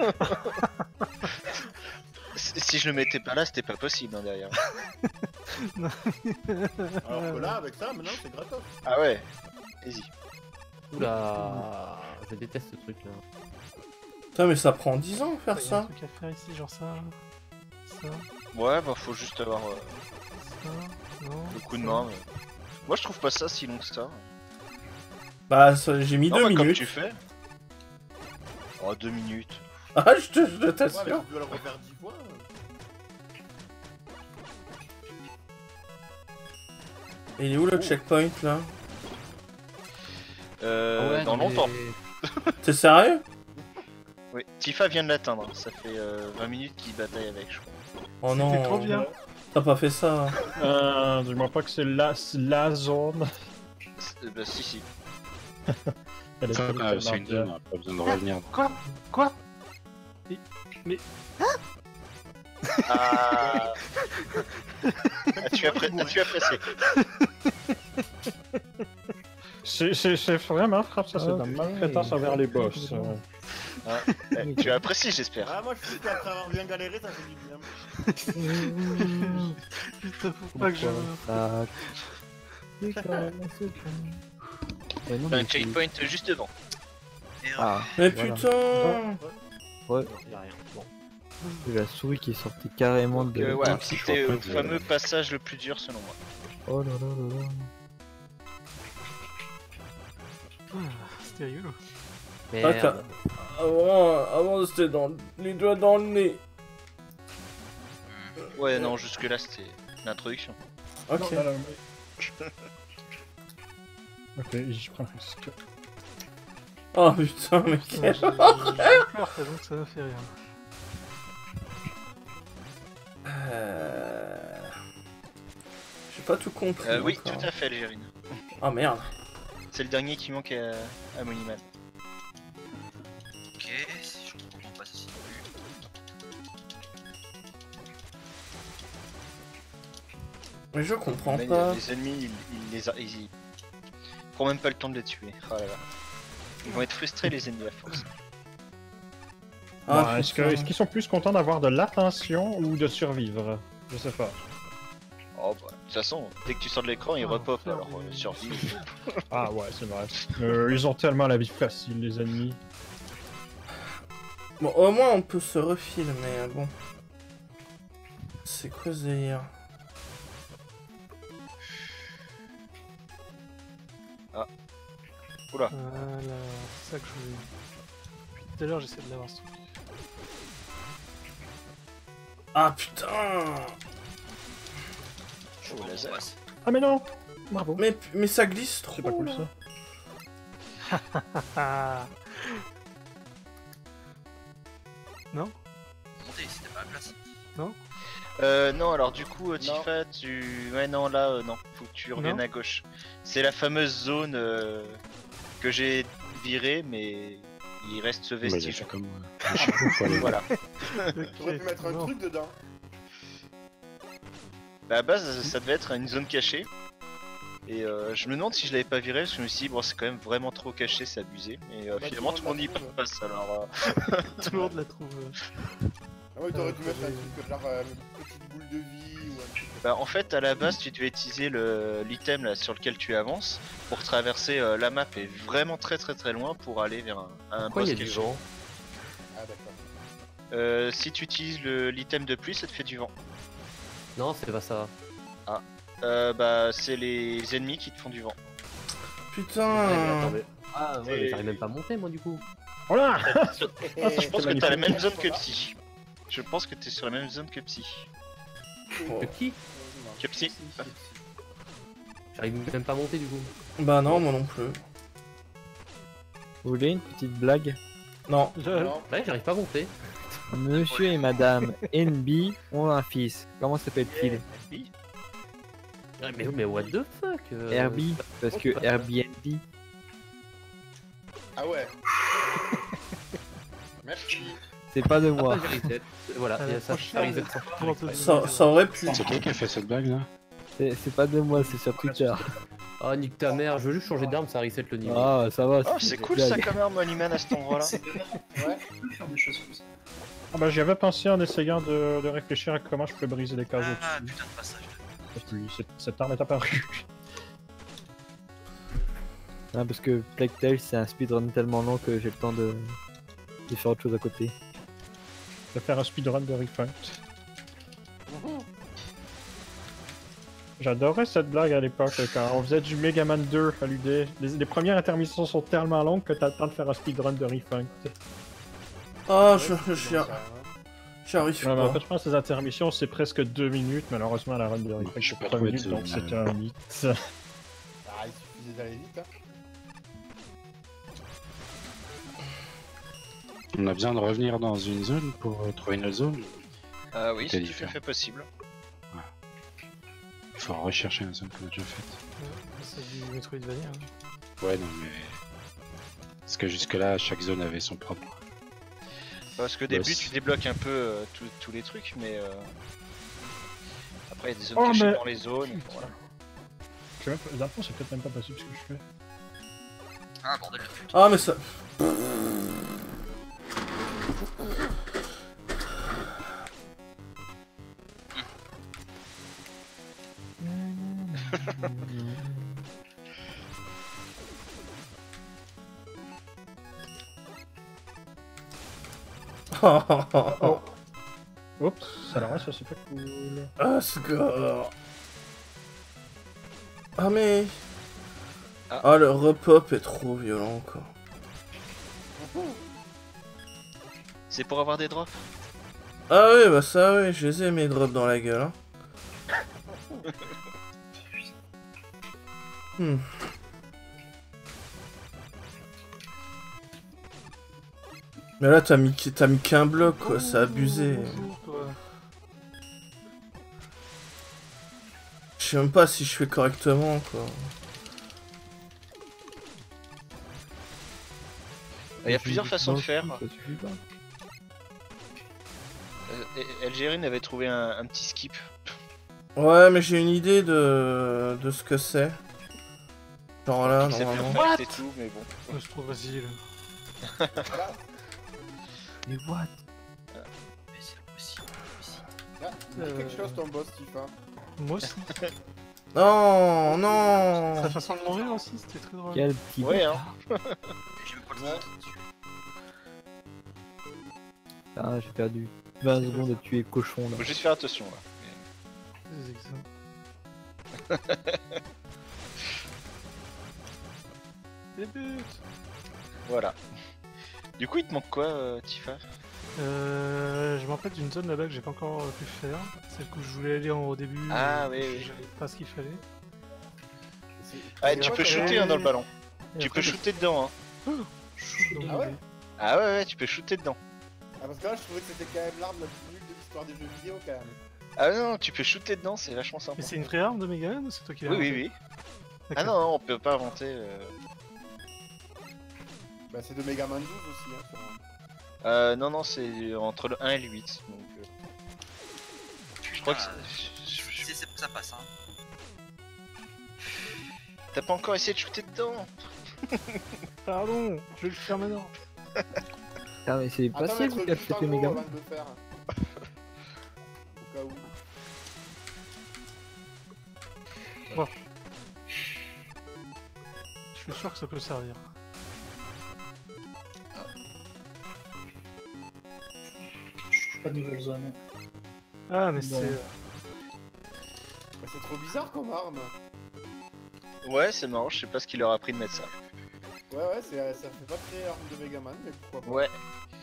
S2: si si je le mettais pas là, c'était pas possible hein, derrière.
S4: Alors que là avec ça maintenant c'est gratos.
S2: Ah ouais, vas-y.
S8: Oula, je déteste ce truc là.
S1: Putain, mais ça prend dix ans de faire
S6: Il y a un
S1: ça.
S6: truc à faire ici, genre ça. Ça,
S2: Ouais, bah faut juste avoir euh,
S6: ça, non.
S2: le coup de
S6: ça.
S2: main. mais- Moi je trouve pas ça si long que ça.
S1: Bah, ça- j'ai mis
S2: Non,
S1: deux
S2: bah, comme
S1: minutes.
S2: tu fais. Oh, deux minutes.
S1: Ah, je te, je
S4: Ouais, mais
S1: t'assure.
S4: tu dois le refaire dix fois.
S1: Et il est où le checkpoint là?
S2: Euh,
S8: Ah ouais,
S2: dans
S8: mais-
S2: longtemps.
S1: T'es sérieux?
S2: Oui, Tifa vient de l'atteindre. Ça fait euh, vingt minutes qu'il bataille avec, je crois.
S1: Oh
S6: C'était
S1: non.
S6: trop bien.
S1: T'as pas fait ça. hein.
S3: Euh, dis-moi pas que c'est la, la zone.
S2: C'est- Bah, si, si.
S3: Elle est
S7: Enfin,
S3: tellement
S7: euh, c'est une
S3: bien.
S7: zone, on a pas besoin de revenir.
S6: Quoi? Quoi? Mais... mais...
S2: Ah, as-tu appré- as-tu apprécié?
S3: C'est c'est- c'est vraiment frappe, ça c'est
S10: Ah,
S3: de la
S10: ok.
S3: maltraitance envers les boss.
S10: Ah,
S3: euh.
S2: Ah, eh, tu as apprécié, j'espère.
S4: Ah moi je trouve qu'après avoir bien galéré ça fait du bien.
S6: Putain, faut pas que je...
S10: Tac. C'est comme, c'est comme. Eh non,
S2: T'as
S10: mais
S2: un
S10: c'est-
S2: checkpoint juste devant.
S5: Et euh,
S10: Ah,
S1: Mais
S10: voilà.
S1: putain.
S10: Ouais,
S8: Y'a rien. Bon.
S10: c'est la souris qui est sortie carrément de.
S2: Euh, ouais,
S7: Ah,
S2: c'était
S7: je vois
S2: le
S7: pas de-
S2: fameux passage le plus dur selon moi.
S10: Oh là là là là.
S6: Ah, c'était rigolo.
S10: Merde.
S1: Attends. Avant, avant c'était dans les doigts dans le nez.
S2: Ouais, non, jusque là c'était l'introduction.
S1: Ok.
S3: Non, non, non, mais- Ok, je prends un risque.
S1: Oh putain, mais
S6: Putain,
S1: quel...
S6: J'ai j'ai peur, t'avoue que ça m'a fait rire.
S1: Euh... J'ai pas tout compris.
S2: Euh, oui,
S1: encore.
S2: tout à fait, Algérine.
S1: Ah merde.
S2: C'est le dernier qui manque à, à Moniman.
S5: ok, si je comprends pas ceci non plus.
S1: Mais je comprends
S2: Mais,
S1: pas.
S2: euh, Les ennemis, ils, ils les a... ils... ils prennent même pas le temps de les tuer. Oh là là. Ils vont être frustrés, les ennemis, à force.
S1: Ah,
S3: Bon, est-ce que-
S1: putain.
S3: est-ce qu'ils sont plus contents d'avoir de l'attention ou de survivre? Je sais pas.
S2: Oh bah, de toute façon, dès que tu sors de l'écran, ils
S6: Ah,
S2: repopent,
S6: faire
S2: alors
S6: des-
S2: euh, survie.
S3: Ah ouais, c'est vrai. Euh, ils ont tellement la vie facile, les ennemis.
S1: Bon, au moins on peut se refilmer, bon. C'est quoi ce délire?
S2: Oula.
S6: Voilà, c'est ça que je voulais. Depuis tout à l'heure, j'essaie de l'avoir ce truc.
S1: Ah putain.
S2: Oh,
S5: Bon,
S2: laser.
S5: on passe.
S3: Ah mais non! Bravo.
S1: Mais, mais ça glisse trop.
S3: C'est pas cool
S1: là.
S3: ça.
S6: Ah. Non?
S5: Montez, c'était pas la place.
S2: Euh, non, alors du coup, euh, Tifa, tu... Ouais, non, là, euh, non. Faut que tu reviennes
S6: Non
S2: à gauche. C'est la fameuse zone euh, que j'ai virée, mais il reste ce
S7: Bah, il a
S2: vestige.
S7: fait comme moi. Je sais pas, faut aller-
S2: Voilà.
S4: T'aurais pu mettre un
S6: Non.
S4: truc dedans.
S2: Bah, à la base, ça devait être une zone cachée. Et euh, je me demande si je l'avais pas viré, parce que je me suis dit, bon, c'est quand même vraiment trop caché, c'est abusé. Et euh,
S4: Bah,
S2: finalement,
S4: tout
S2: tout
S4: le
S2: le monde y
S4: monde la trouve.
S2: passe, alors... euh,
S6: Tout le monde la trouve. euh.
S4: Ah ouais, t'aurais
S6: Euh,
S4: pu mettre un
S6: j'ai-
S4: truc genre euh, une petite boule de vie ou un truc.
S2: Bah, en fait, à la base, tu devais utiliser le l'item là sur lequel tu avances pour traverser euh, la map et vraiment très très très loin pour aller vers un, un
S8: Pourquoi
S2: boss
S8: il y a du
S2: caché.
S8: vent?
S4: Ah d'accord.
S2: Euh, si tu utilises le- l'item de pluie, ça te fait du vent.
S8: Non, c'est pas ça.
S2: Euh, bah, c'est les ennemis qui te font du vent.
S8: Ouais, mais
S1: Putain.
S8: attendez. Ah ouais,
S2: Et-
S8: mais j'arrive même pas à monter moi du coup.
S3: Oh là
S2: Je pense que t'as la même zone que
S4: Voilà.
S2: Psy. Je pense que t'es sur la même zone que Psy.
S8: Que qui?
S2: Que Psy.
S8: J'arrive même pas à monter du coup.
S1: Bah non, moi non plus.
S10: Vous voulez une petite blague?
S1: Non.
S6: Je-
S4: Non.
S8: Ouais, j'arrive pas à monter.
S10: Monsieur et madame N B ont un fils. Comment s'appelle-t-il?
S8: Ouais, mais, mais what the fuck euh,
S10: Herbie, parce que Airbnb.
S4: Ah ouais. Merci.
S10: C'est pas de
S8: Ah,
S10: moi.
S8: bah, j'ai reset. Voilà,
S6: À
S8: il y
S6: la
S8: a ça,
S6: prochaine,
S8: ça reset
S6: pour Anthony.
S1: Ça, ça aurait pu.
S7: C'est qui qui a fait cette blague là?
S10: C'est c'est pas de moi, c'est sur Twitter.
S8: Oh nique ta mère, je veux juste changer d'arme, ça reset le niveau.
S10: Ah, ça va.
S2: Oh, c'est
S10: une
S2: cool
S10: blague.
S2: ça comme arme, Moneyman, à cet endroit-là.
S9: C'est bien.
S4: Ouais.
S9: On peut faire des choses comme ça.
S3: Ah bah j'y avais pensé en essayant de, de réfléchir à comment je peux briser les cases
S5: Ah,
S3: au-dessus.
S5: putain de passage.
S3: Et puis cette, cette arme est apparue.
S10: Non, parce que Plague Tale c'est un speedrun tellement long que j'ai le temps de... de faire autre chose à côté.
S3: De faire un speedrun de Refunct. J'adorais cette blague à l'époque quand on faisait du Mega Man deux à l'U D. Les, les premières intermissions sont tellement longues que t'as le temps de faire un speedrun de Refunct.
S1: Ah, je je- je- j'y arrive
S3: Ouais, mais en
S1: pas.
S3: fait, je pense que les intermissions c'est presque deux minutes, malheureusement la run de Refunct
S7: je suis
S3: c'est
S7: pas
S3: trois
S7: trouvé de
S3: minutes donc
S7: zone,
S3: c'était
S7: euh.
S3: un mythe.
S4: Ah, il suffisait d'aller vite. Hein.
S7: On a besoin de revenir dans une zone pour euh, trouver une autre zone.
S2: Ah oui,
S7: C'est
S2: c'est tout à
S7: différent.
S2: fait possible.
S7: Il faut rechercher une zone qu'on a déjà faite.
S6: C'est du Metroidvania. hein.
S7: Ouais, non, mais. Parce que jusque-là, chaque zone avait son propre.
S2: Parce qu'au
S7: Bah,
S2: début,
S7: c'est-
S2: tu débloques un peu euh, tous- tous les trucs, mais euh, après, il y a des zones
S3: Oh,
S2: cachées
S3: mais-
S2: dans les zones. Voilà.
S3: Je sais même pas- dans le fond, c'est peut-être même pas possible ce que je fais.
S5: Ah, bordel de pute.
S1: Ah, mais ça.
S3: Oh. Oups, alors ouais, ça c'est pas cool.
S1: Ah, score. Ah, mais.
S2: Ah.
S1: Ah, le repop est trop violent, quoi.
S2: C'est pour avoir des drops.
S1: Ah, oui, bah ça, oui, je les ai mes drops dans la gueule. Hein. Hmm. Mais là, t'as mis, t'as mis qu'un bloc, quoi, c'est abusé.
S6: Bonjour, toi.
S1: Je sais même pas si je fais correctement, quoi.
S2: Il y a plusieurs façons de faire.
S10: Ça suffit pas.
S2: Euh, Algérine avait trouvé un, un petit skip.
S1: Ouais, mais j'ai une idée de, de ce que c'est. Genre là,
S2: qui s'est bien
S1: normalement.
S2: fait et tout, mais bon.
S6: Ouais, c'est trop facile.
S10: Mais what?
S5: Mais c'est impossible. impossible.
S4: Ah, dis
S6: Euh.
S4: quelque chose ton boss, Tifa.
S6: Moi aussi.
S1: Non,
S6: Sa
S1: non.
S6: façon de mourir aussi, c'était très drôle.
S10: Quel petit
S2: Ouais, hein.
S5: Et j'ai même pas le
S4: Ouais.
S5: temps dessus.
S10: Ah, j'ai perdu vingt secondes à tuer le cochon là.
S2: Faut juste faire attention là.
S6: Des exemples. Les buts.
S2: Voilà. Du coup, il te manque quoi, euh, Tifa?
S6: Euh, je me rappelle d'une zone là-bas que j'ai pas encore euh, pu faire. Celle que je voulais aller en, au début.
S2: Ah,
S6: euh,
S2: oui, oui.
S6: J'avais pas ce qu'il fallait.
S2: Ah,
S6: Et
S2: tu
S6: après,
S2: peux shooter hein, dans le ballon.
S6: et
S2: Tu
S6: après,
S2: peux
S6: je-
S2: shooter dedans. Hein.
S6: Shoot dans
S4: Ah
S6: le
S4: ouais
S6: début.
S2: Ah ouais, ouais, tu peux shooter dedans.
S4: Ah, parce que là, je trouvais que c'était quand même l'arme la plus nulle de l'histoire des jeux vidéo, quand même.
S2: Ah non, non, tu peux shooter dedans, c'est vachement sympa.
S6: Mais c'est une vraie arme de Megaman ou c'est toi qui l'as
S2: Oui, oui,
S6: inventé
S2: oui. Ah
S6: D'accord.
S2: non, non, on peut pas inventer. euh.
S4: Bah c'est de Megaman douze aussi, hein. Sûrement.
S2: Euh, non, non, c'est entre le un et le huit. Donc, euh... je crois que
S5: Putain,
S2: c'est-
S5: je- c'est- c'est- ça passe, hein.
S2: t'as pas encore essayé de shooter dedans.
S6: Pardon, je vais le faire maintenant.
S10: Ah mais c'est
S4: Attends,
S10: passé
S4: mettre
S10: vous qui a
S4: juste
S10: fait
S4: en haut
S10: Megaman.
S4: avant de le faire. Au cas où.
S6: Bon. Je suis sûr que ça peut servir.
S9: Pas de nouvelle zone.
S6: Ah mais
S3: Bon.
S6: c'est...
S4: Bah, c'est trop bizarre comme arme.
S2: Ouais, c'est marrant, je sais pas ce qu'il leur a pris de mettre ça.
S4: Ouais, ouais, c'est- ça fait pas très arme de Megaman, mais pourquoi pas.
S2: Ouais.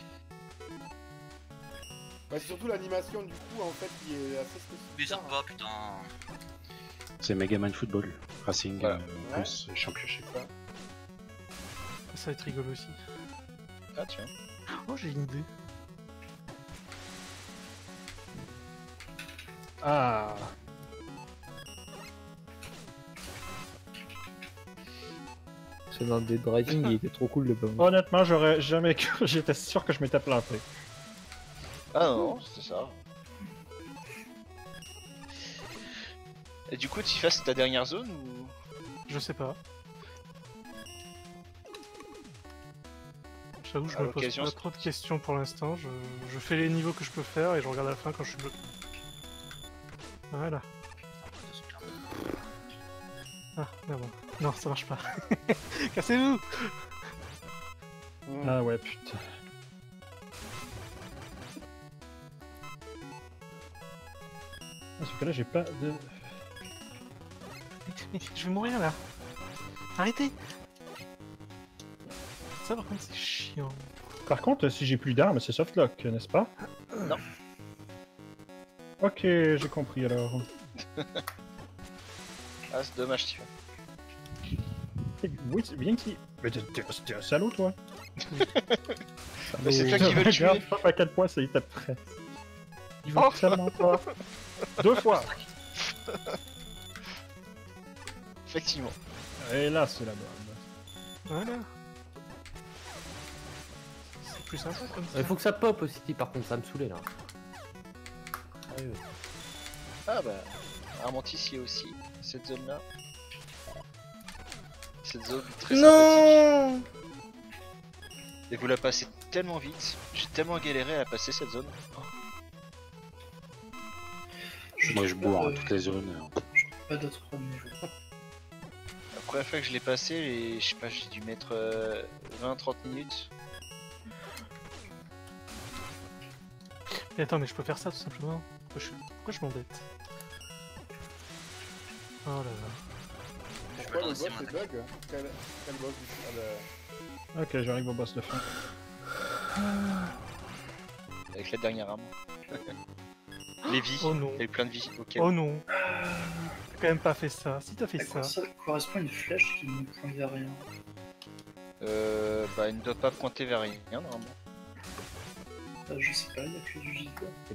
S4: Bah, c'est surtout l'animation du coup en fait qui est assez spécifique.
S5: Bizarre pas, putain.
S7: C'est Megaman Football, Racing
S2: Voilà.
S7: euh, plus Championship.
S6: Ça va être rigolo aussi.
S2: Ah, tiens.
S6: Oh, j'ai une idée.
S3: Ah.
S10: C'est dans Dead Rising, il était trop cool le bum.
S3: Honnêtement, j'aurais jamais. J'étais sûr que je m'étais planté.
S2: Ah non, c'est ça. Et du coup, Tifa, c'est ta dernière zone ou...
S6: Je sais pas. J'avoue, je
S2: À
S6: me pose
S2: l'occasion,
S6: pas
S2: c'est-
S6: trop de questions pour l'instant. Je... je fais les niveaux que je peux faire et je regarde à la fin quand je suis bloqué. Voilà. Ah, merde. Non, ça marche pas. Cassez-vous!
S3: Ah ouais, putain. Ah, sauf que là, j'ai pas de.
S6: Je vais mourir là. Arrêtez! Ça par contre c'est chiant.
S3: Par contre, si j'ai plus d'armes, c'est softlock, n'est-ce pas?
S2: Non.
S3: Ok, j'ai compris alors.
S2: Ah, c'est dommage, Tifa.
S3: Oui, c'est bien qui. Mais t'es t'es- t'es un salaud, toi!
S2: Mais c'est toi qui veux le tuer.
S3: Regarde pas à quel point ça y était prêt. Il veut
S2: Oh.
S3: tellement pas. Deux fois!
S2: Effectivement.
S3: Et là, c'est la bonne.
S6: Voilà. C'est plus sympa comme ça.
S8: Il faut que ça pop aussi, par contre, ça me saoulait là.
S2: Ah bah, Armantis y est aussi, cette zone-là. Cette zone très sympathique.
S1: Non.
S2: Et vous la passez tellement vite, j'ai tellement galéré à la passer cette zone. Oh.
S7: Moi je bois hein, toutes les zones.
S9: Pas d'autres niveaux.
S2: La première fois que je l'ai passé, et je sais pas, j'ai dû mettre euh, vingt trente minutes.
S6: Mais attends, mais je peux faire ça tout simplement. Pourquoi je, Pourquoi je m'embête? Oh là là.
S4: Pourquoi le boss
S5: aussi,
S4: est
S5: moi,
S4: bug? Quel, quel boss du coup? Ah, le-
S3: Ok, j'arrive au boss de fin.
S2: Avec la dernière arme. Les vies,
S6: Oh non.
S2: il y a eu plein de vies. Ok.
S6: Oh non. T'as quand même pas fait ça. Si t'as fait
S9: À quoi
S6: ça.
S9: ça correspond à une flèche qui ne pointe vers rien?
S2: Euh, bah, il ne doit pas pointer vers rien, normalement.
S9: Bah, je sais pas, il y a que du vide.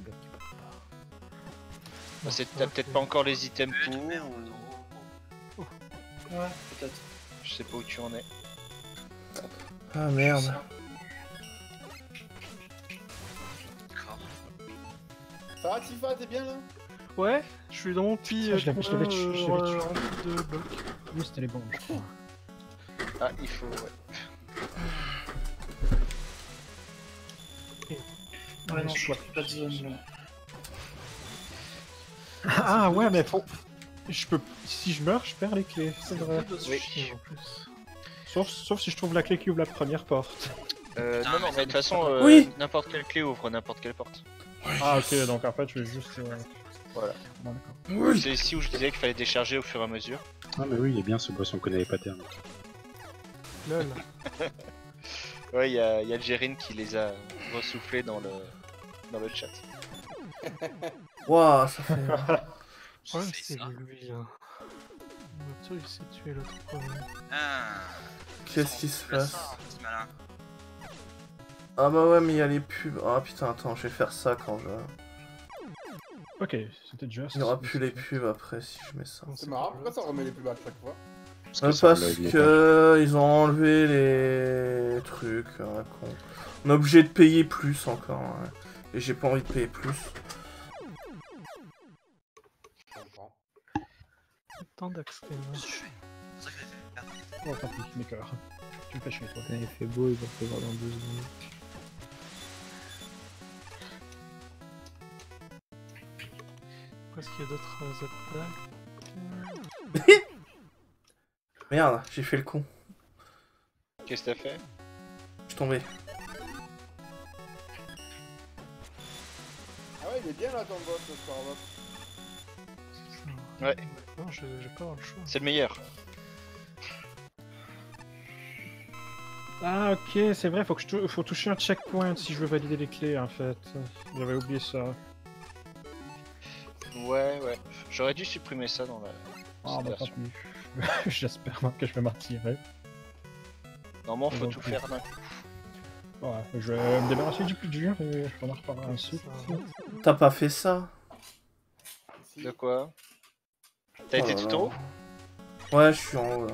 S2: Bah, c'est- T'as peut-être pas encore les items
S5: Euh,
S2: pour.
S5: merde,
S2: ou-
S5: oh, oh.
S9: Ouais, peut-être.
S2: Je sais pas où tu en es.
S1: Ah merde.
S5: D'accord.
S4: Ça va Tifa, t'es bien là?
S6: Ouais, je suis dans mon petit.
S3: Ah, je l'avais- je l'avais tué, je l'avais tué.
S6: euh, rempli de blocs.
S3: Oui, c'était les bombes, je crois.
S2: Ah, il faut. Ouais.
S9: Ouais, non, je vois pas de zone là.
S3: Ah ouais, mais faut. Je peux. Si je meurs, je perds les clés, c'est vrai.
S2: Oui.
S6: Chier, en plus.
S3: Sauf, sauf si je trouve la clé qui ouvre la première porte.
S2: Euh,
S5: Putain,
S2: non, non,
S5: mais
S2: mais de toute façon, euh,
S1: Oui.
S2: n'importe quelle clé ouvre n'importe quelle porte.
S3: Ah ok, donc en fait, je vais juste. euh,
S2: Voilà.
S3: Bon, d'accord.
S1: Oui.
S2: C'est ici où je disais qu'il fallait décharger au fur et à mesure.
S7: Ah mais oui, il est bien ce boss, on connaît les patterns.
S6: Lol.
S2: Ouais, il y a, y a Algérine qui les a ressoufflés dans le, dans le chat.
S1: Waouh, ça fait.
S6: Le problème,
S5: C'est
S6: c'est
S5: ça.
S6: lui. Hein. L'autre, il s'est tué l'autre premier.
S5: Ah,
S1: Qu'est-ce qui se passe?
S5: ça, petit malin.
S1: Ah bah ouais, mais il y a les pubs. Ah putain, attends, je vais faire ça quand je.
S3: Ok, c'était juste.
S1: Il n'y aura plus les pubs après si je mets ça.
S6: Non,
S4: C'est marrant, pourquoi ça remet les plus bas à chaque fois?
S7: Parce
S1: Euh,
S7: que ça,
S1: parce
S7: le- les
S1: que ils ont enlevé les trucs. euh, con. On est obligé de payer plus encore. hein. Et j'ai pas envie de payer plus.
S6: Tant d'axe quand même.
S3: Oh, tant pis, mes cœurs. Tu me fais chier, toi.
S10: Putain, il fait beau, il va pleuvoir dans deux secondes.
S6: Est-ce qu'il y a d'autres euh, attaques?
S1: Merde, j'ai fait le con.
S2: Qu'est-ce que t'as fait?
S1: Je suis tombé.
S4: Ah ouais, il est bien là ton boss, le Scarbox.
S2: Ouais.
S6: Non, je j'ai pas avoir le choix.
S2: C'est le meilleur.
S3: Ah, ok, c'est vrai, faut que je tou- faut toucher un checkpoint si je veux valider les clés, en fait. J'avais oublié ça.
S2: Ouais, ouais. J'aurais dû supprimer ça dans la.
S3: Ah,
S2: cette
S3: bah tant
S2: version.
S3: pis. J'espère que je vais m'en retirer.
S2: Normalement, faut
S3: Donc,
S2: tout
S3: oui.
S2: faire d'un coup.
S3: Ouais, je vais me débarrasser du plus dur et on en reparlera ensuite.
S1: T'as pas fait ça?
S2: De quoi? T'as
S1: Oh
S2: été
S1: là
S2: tout
S1: là.
S2: en haut?
S1: Ouais, je suis en haut là.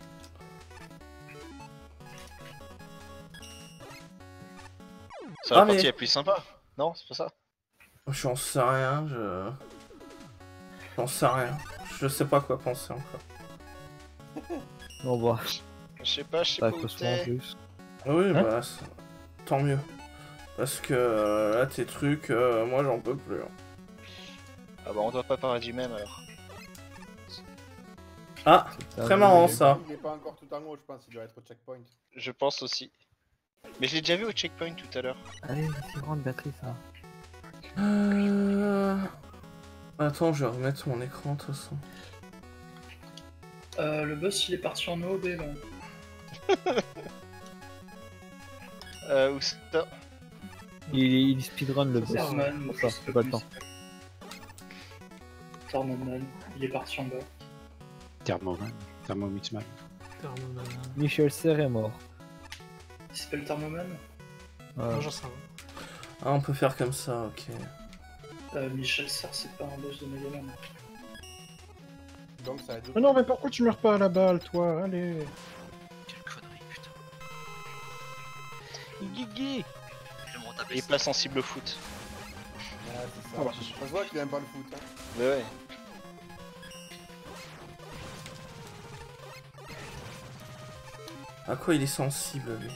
S2: Ça va
S1: Ah, mais-
S2: partir plus sympa. Non, c'est pas ça?
S1: J'en sais rien, je... J'en sais rien. Je sais pas quoi penser encore.
S10: Au revoir.
S2: Je sais pas, je sais
S10: Ça
S2: pas où
S10: caution en
S2: t'es.
S10: plus.
S1: Oui,
S3: Hein
S1: bah, c'est- tant mieux. Parce que euh, là, tes trucs, euh, moi j'en peux plus. hein.
S2: Ah bah on doit pas parler du même alors.
S1: Ah,
S10: C'est
S1: très
S10: un-
S1: marrant
S4: Il est-
S1: ça.
S4: Il est pas encore tout en haut, je pense, il doit être au checkpoint.
S2: Je pense aussi. Mais je l'ai déjà vu au checkpoint tout à l'heure.
S10: Allez, vas-y, rends batterie ça.
S1: Euh... Attends, je vais remettre mon écran de toute façon.
S9: Euh, le boss il est parti en O B là.
S2: Euh, où c'est ça?
S10: Il, il speedrun le boss.
S9: Tarman,
S10: Pour
S9: je
S10: ça,
S9: sais
S10: c'est
S9: pas
S10: pas le temps.
S9: Tarman, il est parti en bas.
S7: Thermoman, Thermomixman.
S6: Thermoman.
S10: Michel Serre est mort.
S9: Il s'appelle Tarmoman.
S10: Ouais.
S6: Non, j'en sais rien.
S1: Ah, on peut faire comme ça, ok.
S9: Euh, Michel Serre, c'est pas un boss de Megaman.
S4: Donc ça va être...
S3: Mais non, mais pourquoi tu meurs pas à la balle, toi? Allez.
S5: Quelle connerie, putain.
S6: Guigui.
S5: Je vais me retaper
S2: Il est
S5: ça.
S2: pas sensible au foot.
S4: Ouais, c'est ça.
S3: Ah bah,
S4: Ça se voit qu'il aime pas le foot. Hein.
S2: Mais ouais.
S1: À quoi il est sensible lui?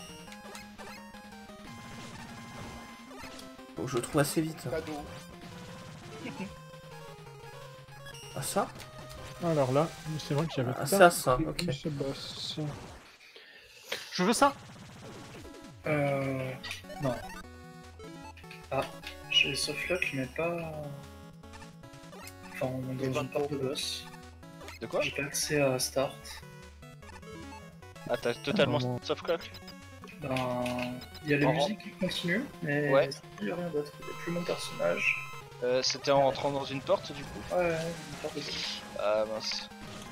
S1: Faut que je le trouve assez vite.
S4: Cadeau.
S1: Ah ça?
S3: Alors là, c'est vrai que j'avais
S1: Ah,
S3: pas
S1: ça, ça,
S3: compris
S1: ok.
S3: ce boss.
S6: Je veux ça.
S9: Euh. Non. Ah, j'ai Softlock, mais pas. Enfin, dans une porte de boss.
S2: De quoi?
S9: J'ai pas accès à Start.
S2: Ah, t'as totalement
S10: Vraiment.
S2: softlock?
S9: Ben. Il y a la
S2: En-
S9: musique qui continue, mais
S2: Ouais.
S9: il y a rien d'autre. Il y a plus mon personnage.
S2: Euh, c'était en rentrant dans une porte du coup?
S9: Ouais, une porte de boss.
S2: Ah mince.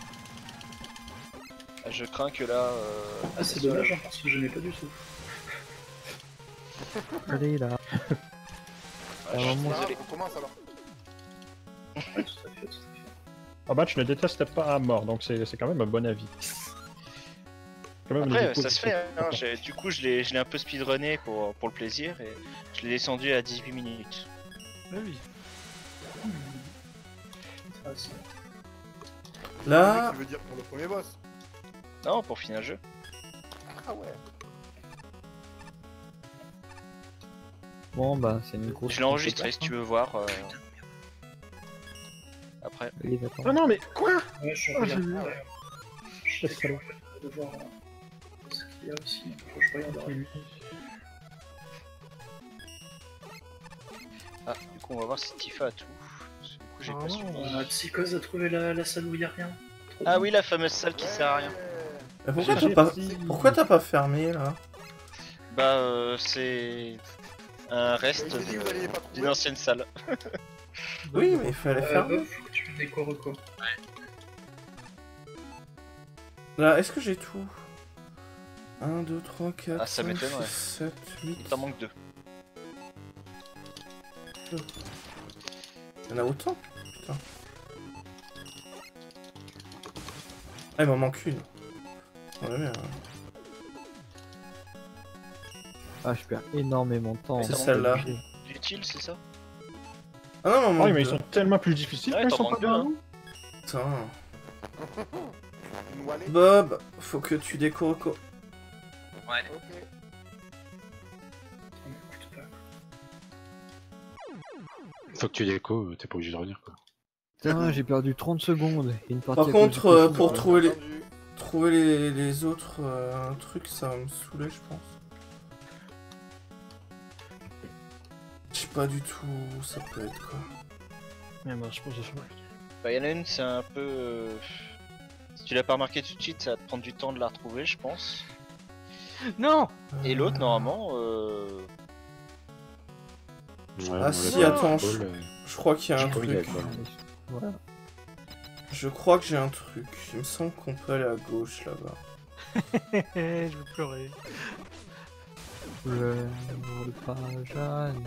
S2: Ah, je crains que là. Euh...
S9: Ah, c'est dommage, hein, parce que je n'ai pas du tout.
S10: Allez là.
S2: Ah, je suis
S10: vraiment-
S2: désolé.
S4: On commence alors.
S9: Ouais, tout à fait, tout à fait.
S3: Ah bah, tu ne détestes pas à mort, donc c'est c'est quand même un bon avis. Quand même,
S2: Après,
S3: le coup,
S2: ça se fait, hein, j'ai- du coup je l'ai je l'ai un peu speedrunné pour, pour le plaisir et je l'ai descendu à dix-huit minutes.
S6: Ah oui.
S9: Intéressant.
S1: Là,
S4: Tu veux dire pour le premier boss?
S2: Non, pour finir le jeu.
S4: Ah ouais.
S10: Bon bah, c'est une grosse.
S2: Je l'ai enregistré si tu veux voir. euh, Après.
S10: Allez, va-t'en.
S3: Ah non, mais quoi?
S9: Ouais, je suis
S3: Ah,
S9: en
S3: j'ai
S9: train
S3: vu.
S9: de Je
S3: C'est
S9: suis curieux de voir euh, ce qu'il y a aussi. Faut que je regarde.
S2: Ah, du coup on va voir si Tifa a tout. Parce que Du coup j'ai pas
S6: Ah,
S2: suivi.
S9: Euh, Psychose a trouvé la, la salle où il y a rien. Trop
S2: Ah
S9: bien.
S2: oui, la fameuse salle qui sert à rien.
S1: mais pourquoi
S3: J'ai
S1: t'as pas...
S3: dit-
S1: pourquoi t'as pas fermé là?
S2: Bah euh, c'est un reste
S4: Il s'est dit, vous allez pas
S2: de-
S4: trouver.
S2: d'une ancienne salle.
S1: Oui, mais il fallait
S9: Euh,
S1: fermer.
S9: Bob, faut que tu me décores quoi.
S1: Là, est-ce que j'ai tout? un, deux, trois, quatre,
S2: Ah, ça
S1: cinq,
S2: m'étonnerait.
S1: six, sept, huit.
S2: Il t'en manque deux.
S1: Il y en a autant? Putain. Ah, il m'en manque une. Ouais, mais, euh,
S10: Ah, je perds énormément de temps.
S1: C'est
S10: en
S1: celle-là.
S10: fait.
S2: Utile, c'est ça?
S1: Ah non, non,
S3: Oh,
S1: manque
S3: mais ils
S1: deux.
S3: sont tellement plus difficiles
S2: Ouais,
S3: quand ils
S2: t'en
S3: sont pas
S2: manques deux,
S3: dans
S2: hein.
S3: l'eau.
S1: Putain.
S4: Une Wallet.
S1: Bob, faut que tu découvres quoi.
S5: Ouais.
S4: Ok.
S7: Faut que tu déco, t'es pas obligé de revenir quoi.
S10: Putain, j'ai perdu trente secondes. Et une partie
S1: Par
S10: à
S1: contre,
S10: cause du
S1: euh,
S10: Covid.
S1: pour
S4: Ouais,
S1: trouver les,
S4: entendu.
S1: trouver les, les autres euh, trucs, ça va me saouler, je pense. Je sais pas du tout où ça peut être quoi.
S6: Mais moi, je pense que je
S2: Bah, y'en a une, c'est un peu. euh, Si tu l'as pas remarqué tout de suite, ça va te prendre du temps de la retrouver, je pense.
S6: Non.
S2: Et l'autre, normalement. Euh...
S7: Ouais,
S1: Ah
S7: on
S1: si,
S7: l'a
S1: attends,
S7: pas,
S1: je,
S7: Paul, euh,
S1: je crois qu'il y a un
S7: j'ai trouvé qu'il
S1: truc.
S7: avait pas.
S10: Voilà.
S1: Je crois que j'ai un truc. Il me semble qu'on peut aller à gauche là-bas.
S6: Je veux pleurer.
S10: Je ne veux pas jamais.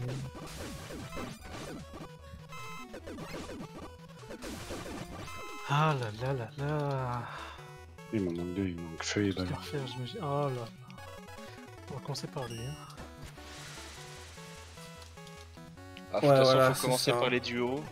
S6: Ah là là là là.
S7: Il m'en manque deux, il me manque feuille et
S6: Je vais
S7: balle.
S6: refaire, j'imagine. Oh là là. On va commencer par lui. Hein.
S2: Ah, de
S1: Ouais,
S2: toute façon,
S1: voilà,
S2: faut
S1: c'est
S2: commencer
S1: ça.
S2: par les duos.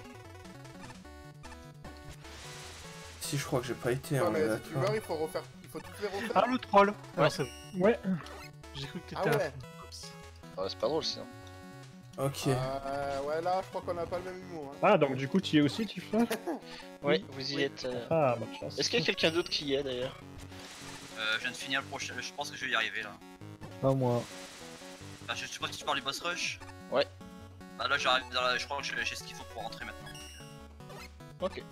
S1: Si, je crois que j'ai pas été,
S4: Ouais,
S1: on est
S4: mais si tu
S1: d'accord.
S4: veux, il faut refaire. Il faut toutes les refaire.
S6: Ah, le troll.
S2: Ouais.
S6: Alors, c'est bon.
S3: Ouais.
S6: J'ai cru que
S4: Ah
S6: t'étais
S4: ouais.
S6: un... Oups.
S2: Ah, c'est pas drôle sinon.
S1: Ok.
S4: Euh, ouais, là, je crois qu'on a pas le même humour. Hein.
S3: Ah, donc du coup, tu y es aussi, tu fais
S2: Oui, vous y
S4: Oui.
S2: êtes. euh,
S3: Ah, bonne chance.
S2: Est-ce qu'il y a quelqu'un d'autre qui y est d'ailleurs?
S5: Euh, je viens de finir le prochain. Je pense que je vais y arriver là.
S10: Pas moi.
S5: Bah, je sais pas si tu parles du boss rush.
S2: Ouais.
S5: Bah là, j'arrive dans la. Je crois que j'ai j'ai ce qu'il faut pour rentrer maintenant.
S2: Ok.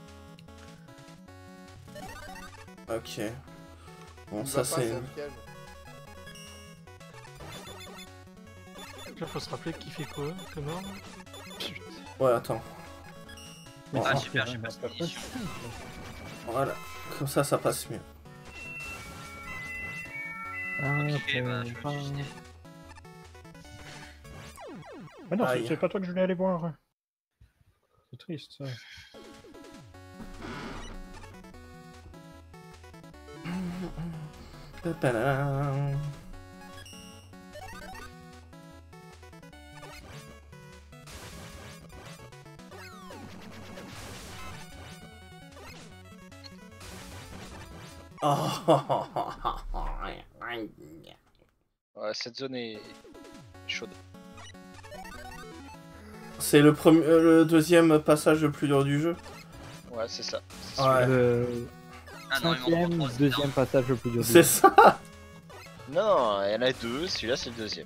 S1: Ok. Bon,
S4: Il
S1: ça
S4: va pas,
S1: c'est...
S4: un piège.
S6: Là, faut se rappeler qui fait quoi comme ordre. Putain.
S1: Ouais, attends. Bon,
S5: Ah,
S1: ah,
S5: super, j'ai passé l'édition.
S1: voilà. Comme ça, ça passe mieux.
S10: Ah,
S5: Ok, bah, je
S10: pas-
S5: vais utiliser.
S3: Mais non, c'est-
S1: Aïe.
S3: c'est pas toi que je voulais aller voir. C'est triste ça.
S1: Pa-pa-la. Oh.
S2: Ouais, cette zone est chaude.
S1: C'est le premier, euh, le deuxième passage le plus dur du jeu.
S2: Ouais, c'est ça. C'est
S1: Ouais.
S10: Le
S5: Ah non, il manque
S10: cinquième,
S5: trop, c'est
S10: deuxième
S5: énorme.
S10: passage le plus dur. du
S1: C'est
S10: jeu.
S1: ça.
S2: Non, il y en a deux, celui-là c'est le deuxième.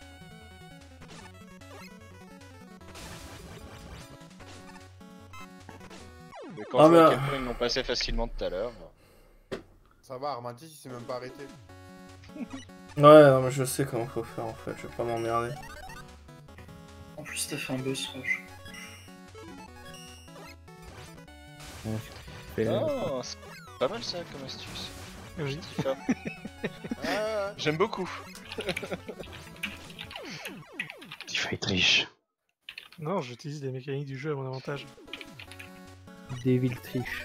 S2: Mais quand
S1: Ah,
S2: je vois
S1: mais-
S2: à quel point ils l'ont passé facilement tout à l'heure.
S4: Ça va, Armantis, il s'est même pas arrêté.
S1: Ouais, non, mais je sais comment faut faire en fait. Je vais pas m'emmerder.
S9: En plus, t'as fait un boss rush.
S10: Ouais, je fais-
S2: Non, c'est pas mal ça comme astuce.
S6: Oui.
S2: Tifa.
S4: Ouais, ouais,
S2: J'aime beaucoup.
S7: Tifa est riche.
S6: Non, j'utilise les mécaniques du jeu à mon avantage.
S10: Devil Triche.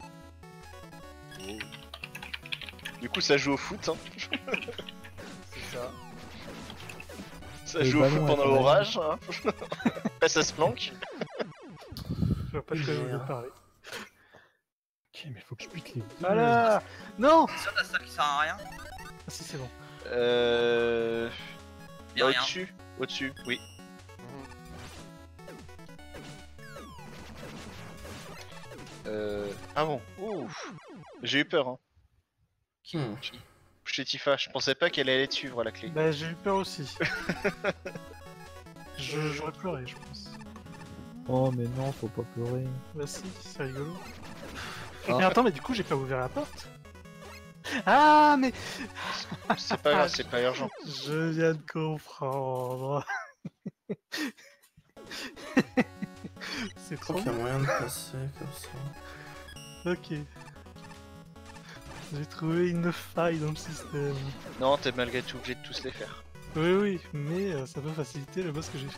S2: Du coup, ça joue au foot. Hein.
S4: c'est ça.
S2: Ça
S10: Et
S2: joue au
S10: ballon
S2: foot
S10: à
S2: pendant
S10: ton
S2: l'orage. Hein. Après, ça se planque.
S6: Je vois pas de quoi je veux
S1: Merde.
S6: parler.
S3: Ok, mais faut que je bute les deux.
S6: Voilà. Non.
S5: C'est ça, t'as ça qui sert à rien.
S6: Ah si, c'est bon.
S2: Euh...
S5: Y'a
S2: bah,
S5: rien.
S2: au-dessus. Au-dessus, oui.
S4: Mhm.
S2: Euh... Ah bon. Ouf. J'ai eu peur. Hein.
S5: Qui,
S1: Hmm.
S5: qui
S2: Chez Tifa, je pensais pas qu'elle allait te suivre à la clé.
S6: Bah, j'ai eu peur aussi. Je- J'aurais pleuré, je pense.
S10: Oh, mais non, faut pas pleurer.
S6: Bah si, c'est rigolo.
S10: Ah.
S6: Mais attends, mais du coup, j'ai pas ouvert la porte. Ah, mais
S2: C'est pas grave, c'est pas urgent.
S6: je viens de comprendre. C'est
S1: Je
S6: trop
S1: crois qu'il y a
S6: bien.
S1: moyen de passer comme ça.
S6: Ok. J'ai trouvé une faille dans le système.
S2: Non, t'es malgré tout obligé de tous les faire.
S6: Oui, oui, mais euh, ça peut faciliter le boss que j'ai fait.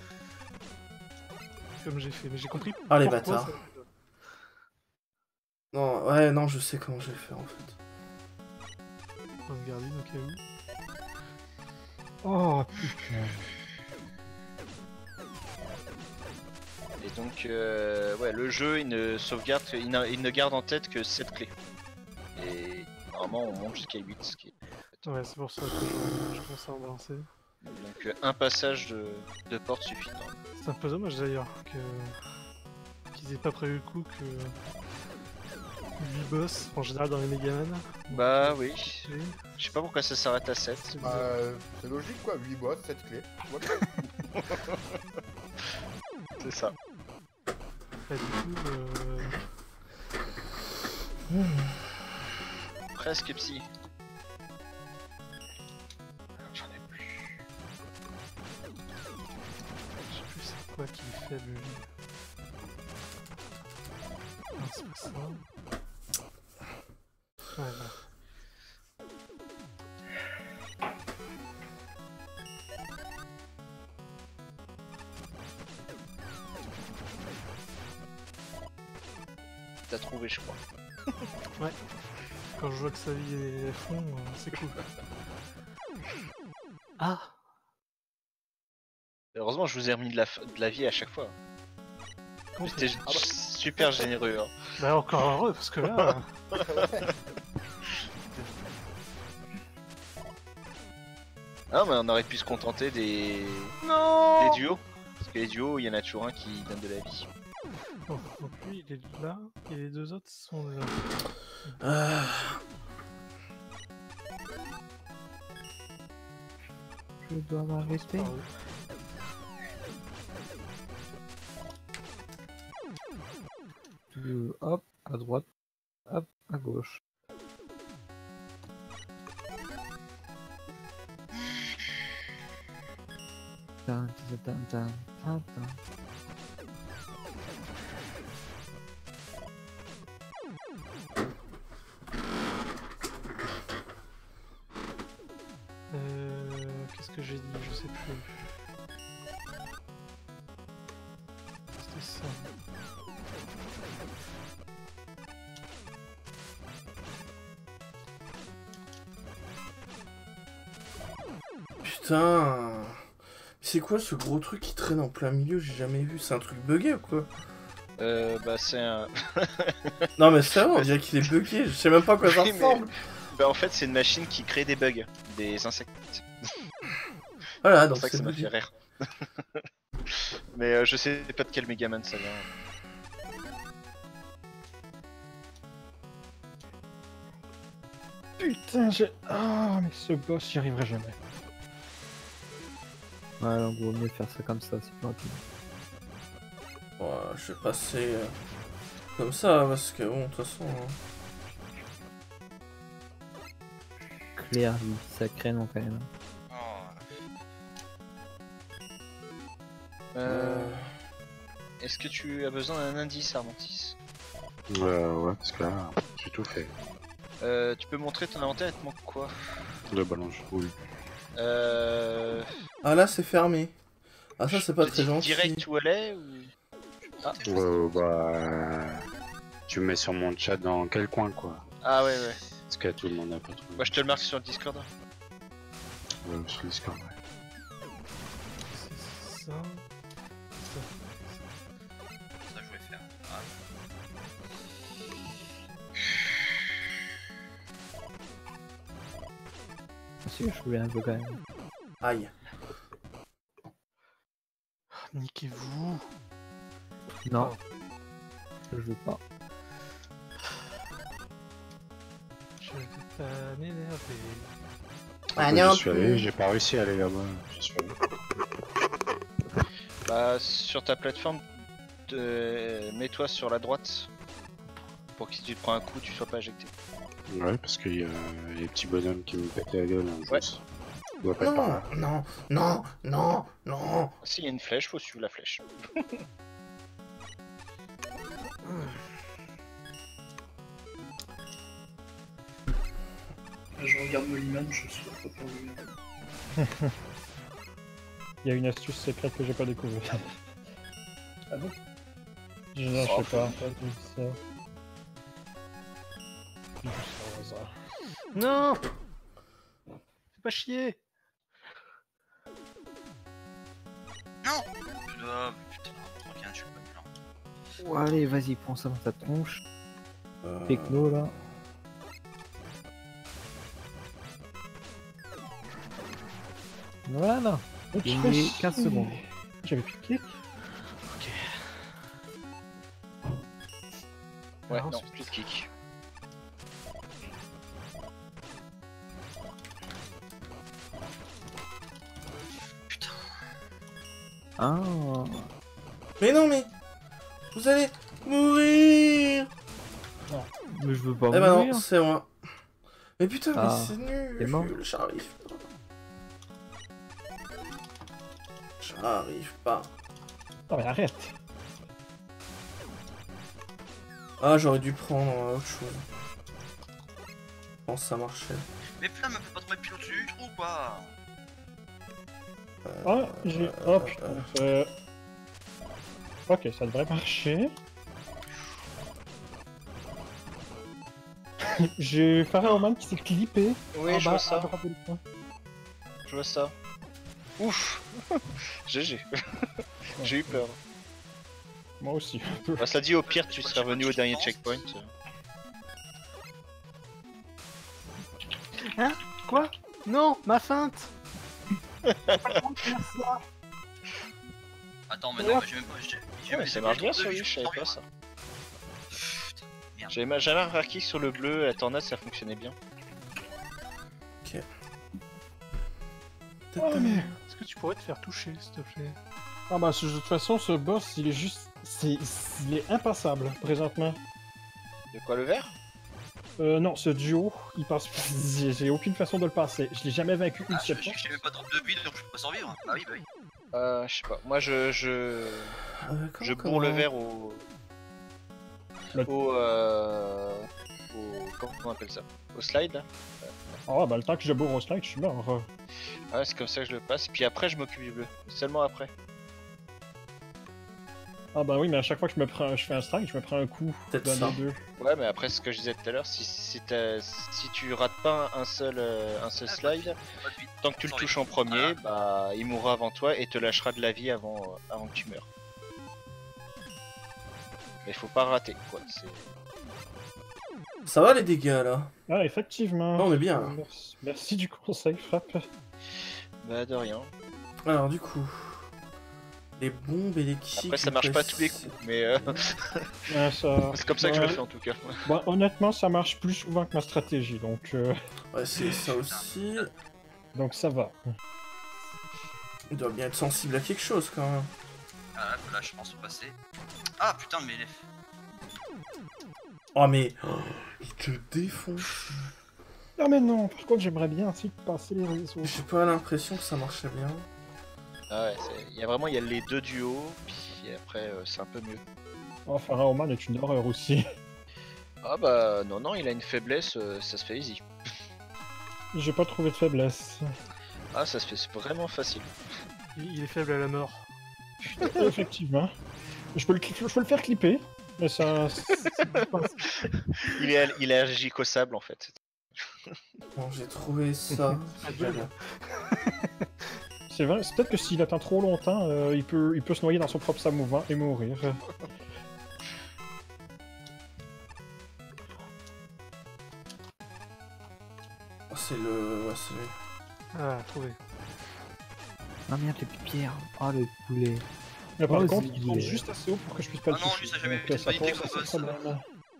S6: Comme j'ai fait, mais j'ai compris.
S1: Ah, les
S6: pourquoi
S1: bâtards.
S6: ça-
S1: Non, ouais, non, je sais comment je vais faire en fait.
S6: point de gardine au cas où.
S3: Oh putain.
S2: Et donc, euh, ouais, le jeu il ne sauvegarde, il, ne- il ne garde en tête que sept clés. Et normalement, on monte jusqu'à huit. Ce qui est...
S6: Ouais, c'est pour ça que je, je commence à en balancer.
S2: Donc, euh, un passage de, de porte suffit. hein.
S6: C'est un peu dommage d'ailleurs que qu'ils aient pas prévu le coup que huit boss en général dans les Megaman.
S2: Bah oui.
S6: Oui.
S2: Je sais pas pourquoi ça s'arrête à sept.
S4: Bah, euh, c'est logique quoi, huit boss, sept clés. Ouais.
S2: C'est ça.
S6: Bah, du coup, euh...
S2: Presque psy.
S6: j'en ai plus. Je sais plus c'est quoi qui est faible lui. Non, c'est pas ça. Ouais, bah.
S2: T'as trouvé, je crois.
S6: Ouais. Quand je vois que sa vie est fond, euh, c'est cool. Ah!
S2: Heureusement, je vous ai remis de la, f- de la vie à chaque fois.
S6: Comment
S2: J'étais
S6: ça-
S2: g- super généreux. Hein.
S6: Bah encore heureux parce que là...
S2: Ah, mais on aurait pu se contenter des... des duos. Parce que les duos, il y en a toujours un qui donne de la vie.
S6: Bon, donc lui il est là, et les deux autres sont là.
S1: Ah.
S10: Je dois m'arrêter.
S6: Par où?
S10: Euh, hop, à droite, hop, à gauche. Tin, tin, tin, tin, tin, tin.
S6: Euh... Qu'est-ce que j'ai dit? Je sais plus. C'était ça.
S1: Putain. C'est quoi ce gros truc qui traîne en plein milieu? J'ai jamais vu. C'est un truc bugué ou quoi?
S2: Euh, bah c'est un...
S1: Non mais c'est vrai, on dirait qu'il est bugué. Je sais même pas à quoi ça
S2: Oui, mais-
S1: ressemble.
S2: Bah en fait, c'est une machine qui crée des bugs. Des insectes.
S1: Voilà,
S2: C'est
S1: donc
S2: pour ça que
S1: c'est
S2: ça m'a fait
S1: bugué.
S2: rire. Mais euh, je sais pas de quel Megaman ça vient.
S3: Putain, j'ai. Ah, mais ce boss, j'y arriverai jamais.
S10: Ouais, donc vaut mieux faire ça comme ça, c'est plus rapide.
S1: Ouais, je vais passer euh, comme ça parce que bon, de toute façon. hein.
S10: Claire, lui, sacré non quand même.
S2: Euh... Est-ce que tu as besoin d'un indice, Armantis?
S7: Euh, ouais, parce que là, j'ai tout fait.
S2: euh, Tu peux montrer ton inventaire, il te manque quoi?
S7: Le ballon, oui.
S2: Euh...
S1: Ah là, c'est fermé. Ah ça, c'est pas
S2: te
S1: très
S2: dis
S1: gentil.
S2: direct où elle est ou... Ah.
S7: Euh, bah... Tu me mets sur mon chat dans quel coin, quoi?
S2: ah ouais ouais.
S7: Parce que tout le monde n'a pas trouvé.
S2: Bah je te le marque sur le Discord.
S7: Ouais, sur le Discord, ouais.
S6: C'est ça.
S5: Ça, je vais faire. Ah.
S10: Si, je voulais un peu quand même.
S1: Aïe.
S6: Niquez-vous.
S10: Non. Je veux pas.
S6: Je vais pas m'énerver.
S1: Ah,
S7: Moi,
S1: non,
S7: je suis allé,
S1: plus.
S7: j'ai pas réussi à aller là-bas. Je suis allé.
S2: Bah sur ta plateforme, te- mets-toi sur la droite. Pour que si tu te prends un coup, tu sois pas éjecté.
S7: Ouais, parce qu'il y a les petits bonhommes qui me pétaient la gueule. Hein,
S2: Ouais.
S7: juste. Ça doit pas être par là.
S1: Non, non, non, non, non.
S2: S'il y a une flèche, faut suivre la flèche.
S9: Je regarde Mollyman, je suis pas pour lui.
S3: Il y a une astuce secrète que j'ai pas découvert.
S9: Ah bon?
S3: Je ne
S2: Oh,
S3: sais pas. Pas tout ça. Juste au hasard.
S6: Non. pas chier.
S5: Non. Oh, putain, reviens, je suis pas bien.
S10: Oh, allez, vas-y, prends ça dans ta tronche.
S1: Euh...
S10: Techno là. Voilà.
S3: Ok,
S10: Et quinze secondes.
S3: J'avais piqué.
S6: Ok.
S2: Ouais,
S6: Alors,
S2: non,
S6: ensuite-
S2: plus de kick.
S10: Ah.
S1: Mais non, mais... Vous allez mourir.
S10: Mais je veux pas
S1: Eh ben
S10: mourir.
S1: non, c'est moi. Mais putain,
S10: Ah,
S1: mais c'est nul.
S10: t'es mort.
S1: J'arrive pas. J'arrive pas.
S3: Non mais arrête.
S1: Ah, j'aurais dû prendre euh, autre chose. Je pense que ça marchait.
S5: Mais Flamme, elle peut pas tomber pile au-dessus du trou, quoi.
S1: Euh,
S3: Ah, j'ai...
S1: euh,
S3: Oh
S1: euh,
S3: putain.
S1: euh.
S3: Euh... Ok, ça devrait marcher. J'ai Pharaohman qui s'est clippé.
S2: Oui,
S3: en
S2: je
S3: bas,
S2: vois ça.
S3: à droite de l'écran.
S2: Je vois ça. Ouf. G G. J'ai eu peur.
S3: Moi aussi.
S2: Bah, ça dit au pire tu serais revenu au dernier checkpoint.
S6: Hein? Quoi? Non, ma feinte.
S5: Attends, mais non, mais j'ai même pas. j'ai- j'ai-
S2: Ouais, mais
S5: j'ai
S2: ça
S5: pas
S2: marche
S5: eu
S2: bien
S5: de
S2: sur
S5: vie,
S2: lui, je
S5: je
S2: savais
S5: suis
S2: pas
S5: tombé.
S2: ça.
S5: Putain, merde.
S2: J'avais ma- j'avais remarqué que sur le bleu, la tornade ça fonctionnait bien.
S1: Ok.
S3: Oh, mais...
S6: Est-ce que tu pourrais te faire toucher, s'il te plaît?
S3: Ah bah, de toute façon, ce boss, il est juste... C'est... Il est impassable, présentement.
S2: De quoi, le vert?
S3: Euh, non, ce duo, il passe... J'ai j'ai aucune façon de le passer. Je l'ai jamais vaincu une
S5: Ah, je-
S3: seule
S5: je-
S3: fois.
S5: J'ai même pas trop de vie, donc je peux pas survivre. Ah oui, bah oui.
S2: Euh, je sais pas. Moi je... Je,
S1: Euh,
S2: je
S1: comment-
S2: bourre le vert au...
S3: Le-
S2: Au... Euh... Au... Comment on appelle ça? Au slide là.
S3: Ah bah, le temps que je bourre au slide, je suis mort.
S2: Ouais, c'est comme ça que je le passe. Puis après je m'occupe du bleu. Seulement après.
S3: Ah bah oui, mais à chaque fois que je me prends, je fais un strike, je me prends un coup
S1: Peut-être
S3: d'un
S1: ça.
S3: des deux.
S2: Ouais, mais après ce que je disais tout à l'heure, si, si, t'as- si tu rates pas un seul, euh, un seul
S5: Ah,
S2: slide,
S5: Pas de vie.
S2: tant que tu le
S5: Sorry.
S2: touches en premier, bah il mourra avant toi et te lâchera de la vie avant, euh, avant que tu meurs. Mais faut pas rater quoi. C'est...
S1: Ça va les dégâts là?
S3: Ah, effectivement.
S1: Non, on est bien, là.
S3: Merci, merci du conseil, Frappe.
S2: Bah de rien.
S1: Alors du coup... Les bombes et les kicks...
S2: Après ça marche pas tous les coups, mais euh,
S3: Ouais, ça...
S2: c'est comme ça que je le
S3: Ouais.
S2: fais en tout cas.
S3: Bah, honnêtement, ça marche plus souvent que ma stratégie, donc... euh,
S1: Ouais, c'est ça aussi.
S3: Donc ça va.
S1: Il doit bien être sensible à quelque chose quand même.
S5: Ah, là, je pense passer. Ah putain, mais les.
S1: Oh mais... Oh, il te défonce.
S3: Ah mais non, par contre, j'aimerais bien ainsi passer les réseaux.
S1: J'ai pas l'impression que ça marchait bien.
S2: Ah ouais, c'est- il y a vraiment il y a les deux duos, puis après euh, c'est un peu mieux.
S3: Oh, Pharaohman est une horreur aussi.
S2: Ah bah non non, il a une faiblesse, euh, ça se fait easy.
S3: J'ai pas trouvé de faiblesse.
S2: Ah ça se fait vraiment facile.
S6: Il, il est faible à la mort.
S3: Effectivement. Je peux, le, cli- je peux le faire clipper, mais ça...
S2: Il est, il est allergique au sable en fait.
S1: Bon, j'ai trouvé ça.
S6: Ah, gueule.
S3: C'est vrai, c'est peut-être que s'il attend trop longtemps, euh, il, peut, il peut se noyer dans son propre sable mouvant et mourir.
S1: Oh, c'est le... Ouais, c'est lui.
S6: Ah, trouvé.
S10: Ah merde, les petites pierres. Ah, le poulet.
S3: Mais par
S10: Oh,
S3: contre,
S10: c'est-
S3: il tombe juste assez haut pour que je puisse pas
S5: Ah
S3: le
S5: non,
S3: toucher.
S5: lui, ça a jamais
S3: Donc,
S5: été
S3: euh,
S5: une
S3: ça
S5: bonne idée
S3: pose
S5: comme
S3: assez
S5: boss.
S3: problème.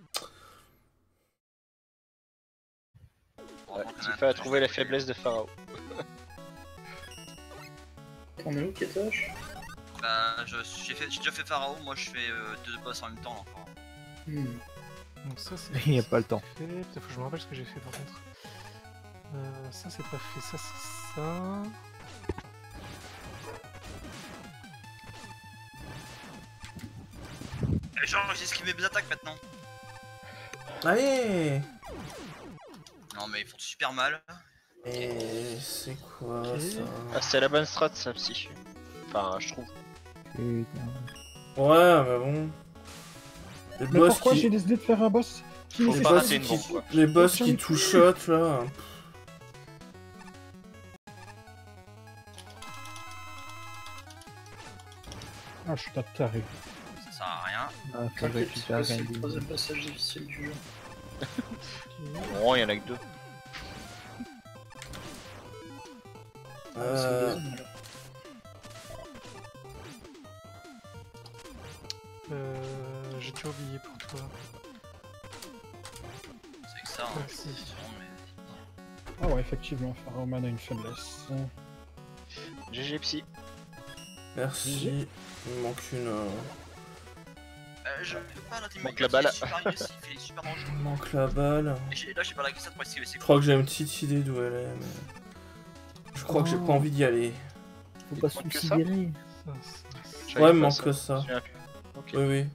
S2: Ouais, Tifa a trouvé la faiblesse de Pharaon.
S9: On est où, Kétoche?
S5: Bah, je- j'ai fait- j'ai déjà fait Pharaon, moi je fais euh, deux boss en même temps là, encore.
S9: Hmm.
S6: Donc ça c'est...
S10: Il y a pas le temps.
S6: fait. Putain, faut que je me rappelle ce que j'ai fait par contre. Euh, ça c'est pas fait, ça c'est ça...
S5: Et genre, j'ai esquivé mes attaques maintenant.
S1: Allez.
S5: Non, mais ils font super mal.
S1: Et c'est quoi ça?
S2: Ah c'est la bonne strat ça psy. Enfin je trouve.
S10: Putain.
S1: Ouais, mais bon... Les
S3: Mais
S1: boss
S3: pourquoi
S1: qui...
S3: j'ai décidé de faire un boss qui
S2: Faut
S1: Les
S2: pas
S1: boss
S2: rater une
S1: qui...
S2: bombe, quoi.
S1: Les boss qui two shot là...
S3: Ah, je suis pas taré.
S5: Ça sert à rien.
S10: Ah, faut que je
S9: T'inquiète,
S10: récupère
S9: c'est
S10: quand
S9: le
S10: même.
S9: troisième passage difficile du jeu.
S2: Bon, il y en a que deux.
S9: Ah, c'est le
S1: Euh,
S9: deuxième, alors.
S6: Euh, J'ai déjà oublié pour toi.
S5: C'est que ça, hein.
S6: Merci.
S5: Mais...
S3: Ah ouais, effectivement, Pharaoman a une faiblesse.
S2: G G psy.
S1: Merci. Il me manque une. euh,
S5: Euh, je peux pas, là, t'es
S2: Manque la balle.
S5: Il est super agressif, il est super dangereux.
S1: Il me manque la balle.
S5: Et j'ai- là, j'ai pas la glissade pour esquiver, c'est
S1: Je
S5: cool.
S1: crois que j'ai une petite idée d'où elle est, mais. Je crois que j'ai pas envie d'y aller.
S10: Faut
S2: Il
S10: pas
S2: te
S10: se
S2: manque que ça
S10: considérer.
S6: Ça, ça,
S2: Je
S1: Ouais,
S2: savais
S1: il me
S2: pas
S1: manque que ça.
S2: Je me souviens plus. Ok.
S1: Oui, oui.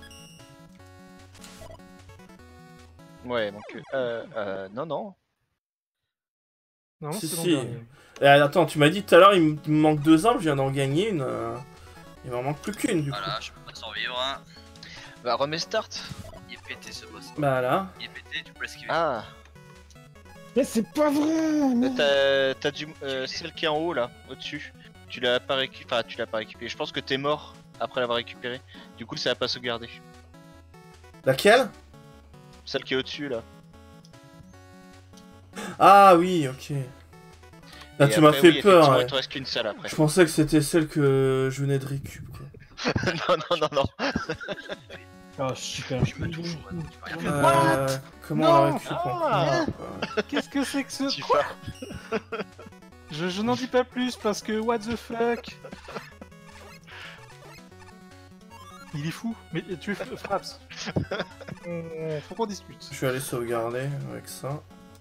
S2: Ouais, donc. Euh, euh, non, non.
S6: Non,
S1: Si,
S6: c'est l'an
S1: si.
S6: dernier.
S1: Eh, attends, tu m'as dit tout à l'heure, il me il me manque deux armes, je viens d'en gagner une. euh, Il m'en manque plus qu'une du coup.
S5: Voilà, je peux pas survivre. Hein.
S2: Bah, remets start.
S5: Il est pété ce boss.
S1: Bah là.
S5: Il est pété, tu peux l'esquiver.
S2: Ah.
S3: Mais c'est pas vrai mais...
S2: T'as t'as du. Euh, celle qui est en haut là, au-dessus. Tu l'as pas récupéré. Enfin, tu l'as pas récupéré. Je pense que t'es mort après l'avoir récupéré. Du coup, ça va pas sauvegarder.
S1: Laquelle?
S2: Celle qui est au-dessus là.
S1: Ah oui, ok. Là,
S2: Et
S1: tu m'as
S2: après,
S1: fait
S2: oui,
S1: peur.
S2: effectivement,
S1: Ouais.
S2: Il te reste qu'une seule après.
S1: Je pensais que c'était celle que je venais de récup. Quoi.
S2: non, non, non, non.
S3: Ah, super.
S5: Je me touche, ouais, tu peux rien faire.
S1: Euh, comment on la
S6: Non.
S1: récup
S6: Ah.
S1: encore quoi.
S6: Qu'est-ce que c'est que ce
S2: Tu
S6: quoi
S2: vas-
S6: Je, je n'en dis pas plus parce que what the fuck. Il est fou. Mais tu es Fraps. Euh, Faut qu'on discute.
S1: Je vais aller sauvegarder avec ça.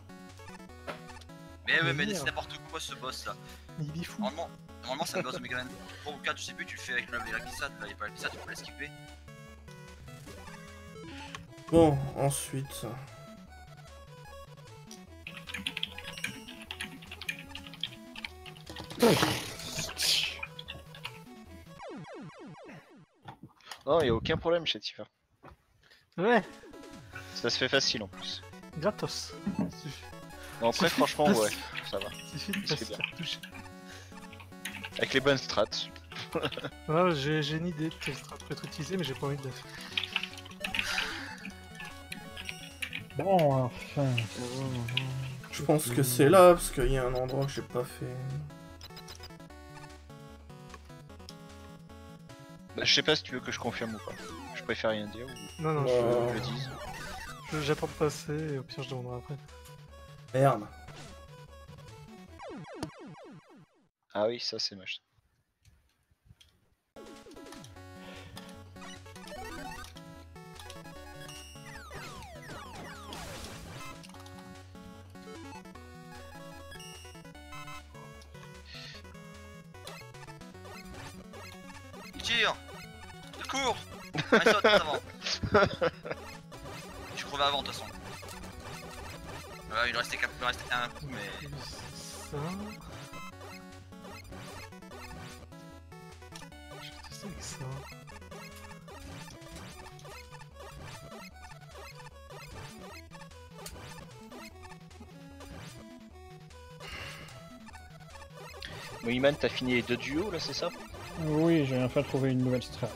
S5: Mais ouais, mais
S6: Merde.
S5: c'est n'importe quoi ce boss là.
S6: Il est fou.
S5: Normalement, normalement c'est un boss de Megaman trois ou quatre, je sais plus, tu le fais avec le- la glissade, là, il y a pas la glissade, tu peux l'esquiver.
S1: Bon, ensuite.
S2: Non, y a aucun problème chez Tifa.
S6: Ouais,
S2: Ça se fait facile en plus.
S6: gratos.
S2: Bon, après,
S6: Suffit
S2: franchement,
S6: de
S2: ouais,
S6: passer-
S2: ça va.
S6: Suffit de
S2: C'est
S6: passer
S2: bien.
S6: la touche.
S2: Avec les bonnes strats.
S6: Ah, j'ai j'ai une idée de quelle strat peut être utilisée, mais j'ai pas envie de la faire.
S3: Bon, enfin.
S1: Je pense que c'est là, parce qu'il y a un endroit que j'ai pas fait.
S2: Bah, je sais pas si tu veux que je confirme ou pas. Je préfère rien dire ou
S6: Non, non,
S1: Ouais.
S6: je-
S2: que je le dise.
S6: je- j'attends de passer et au pire je demanderai après.
S1: Merde.
S2: Ah oui, ça c'est moche.
S5: Il tire. Il court. Ah, il saute avant. Je crevais avant de toute façon. Ouais, il restait, cap... il restait un coup, mais.
S6: Ça. Je vais tester avec ça.
S2: Moïman, t'as fini les deux duos là, c'est ça?
S3: Oui, j'ai enfin trouvé une nouvelle strat.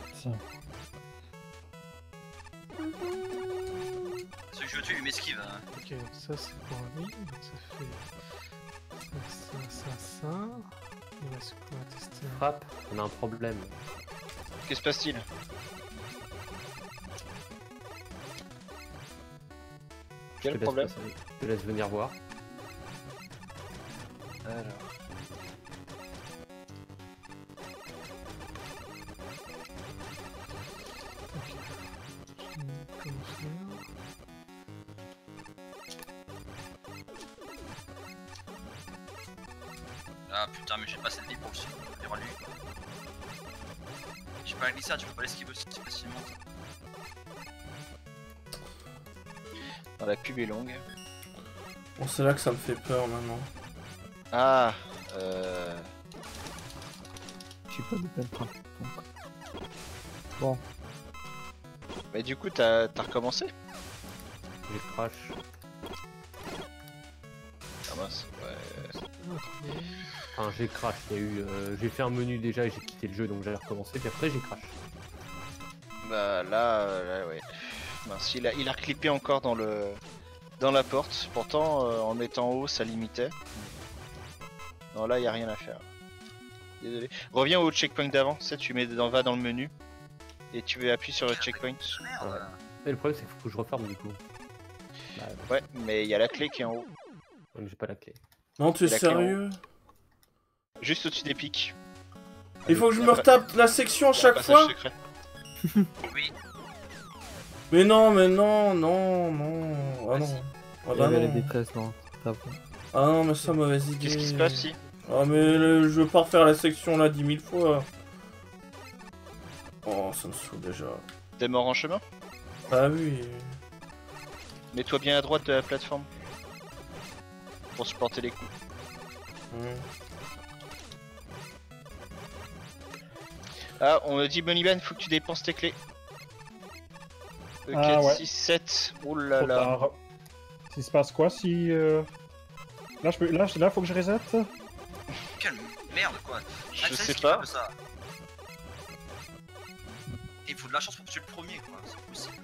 S5: Celui que je veux tuer, il m'esquive. Hein.
S6: Ok, donc ça c'est pour lui. Donc ça fait. Ça, ça, ça, ça. Il reste quoi à tester?
S8: Frappe, on a un problème.
S2: Que se passe-t-il?
S8: Je te
S2: Quel
S8: laisse
S2: problème?
S8: passer- Je te laisse venir voir.
S2: Alors.
S6: Comment faire?
S5: Ah putain, mais j'ai pas assez de vie pour le suivre à lui. J'ai pas la glissade, tu peux pas l'esquiver aussi facilement.
S2: Dans la pub est longue.
S1: Bon, c'est là que ça me fait peur maintenant.
S2: Ah, euh...
S10: Je suis pas de peine train. Bon,
S2: Mais du coup, t'as t'as recommencé?
S8: J'ai crash.
S2: Ah mince, ouais.
S8: Enfin, j'ai crash. Il y a eu, euh, j'ai fait un menu déjà et j'ai quitté le jeu donc j'ai recommencé. Puis après j'ai crash.
S2: Bah là, euh, là ouais. Mince, il a, il a reclippé encore dans le dans la porte. Pourtant, euh, en mettant haut, ça limitait. Non, là, il y a rien à faire. Désolé. Reviens au checkpoint d'avant. Tu sais, tu mets dans, va dans le menu et tu appuies sur le checkpoint.
S8: Ouais. Mais le problème, c'est qu'il faut que je referme du coup. Bah,
S2: Ouais, mais il y a la clé qui est en haut.
S8: donc j'ai pas la clé.
S1: Non, tu es
S2: Et la clé en
S1: sérieux?
S2: Juste au-dessus des pics.
S1: Il faut que je me retape la section à chaque
S2: Passage
S1: fois?
S2: secret.
S5: Oui.
S1: Mais non, mais non, non, non. Ah non. Ah bah
S10: Il y avait la
S1: non.
S10: détresse, non. T'as pas.
S1: Ah non, mais ça, mauvaise idée.
S2: Qu'est-ce qui se passe si?
S1: Ah mais le- je veux pas refaire la section là dix mille fois. Oh, ça me saoule déjà.
S2: T'es mort en chemin?
S1: Ah oui.
S2: Mets-toi bien à droite de la plateforme. Pour supporter les coups.
S1: Mmh.
S2: Ah, on me dit Moneyman, faut que tu dépenses tes clés. E
S3: Ah,
S2: quatre,
S3: ouais.
S2: six, sept. Oh là
S3: Trop
S2: là.
S3: tard. Il se passe quoi si... Euh... Là, je peux... là, je- là, faut que je reset?
S5: Quelle merde quoi.
S2: Je
S5: Ah, ça,
S2: sais
S5: c'est
S2: pas.
S5: capable, ça. Il faut de la chance pour que tu es le premier quoi, c'est possible.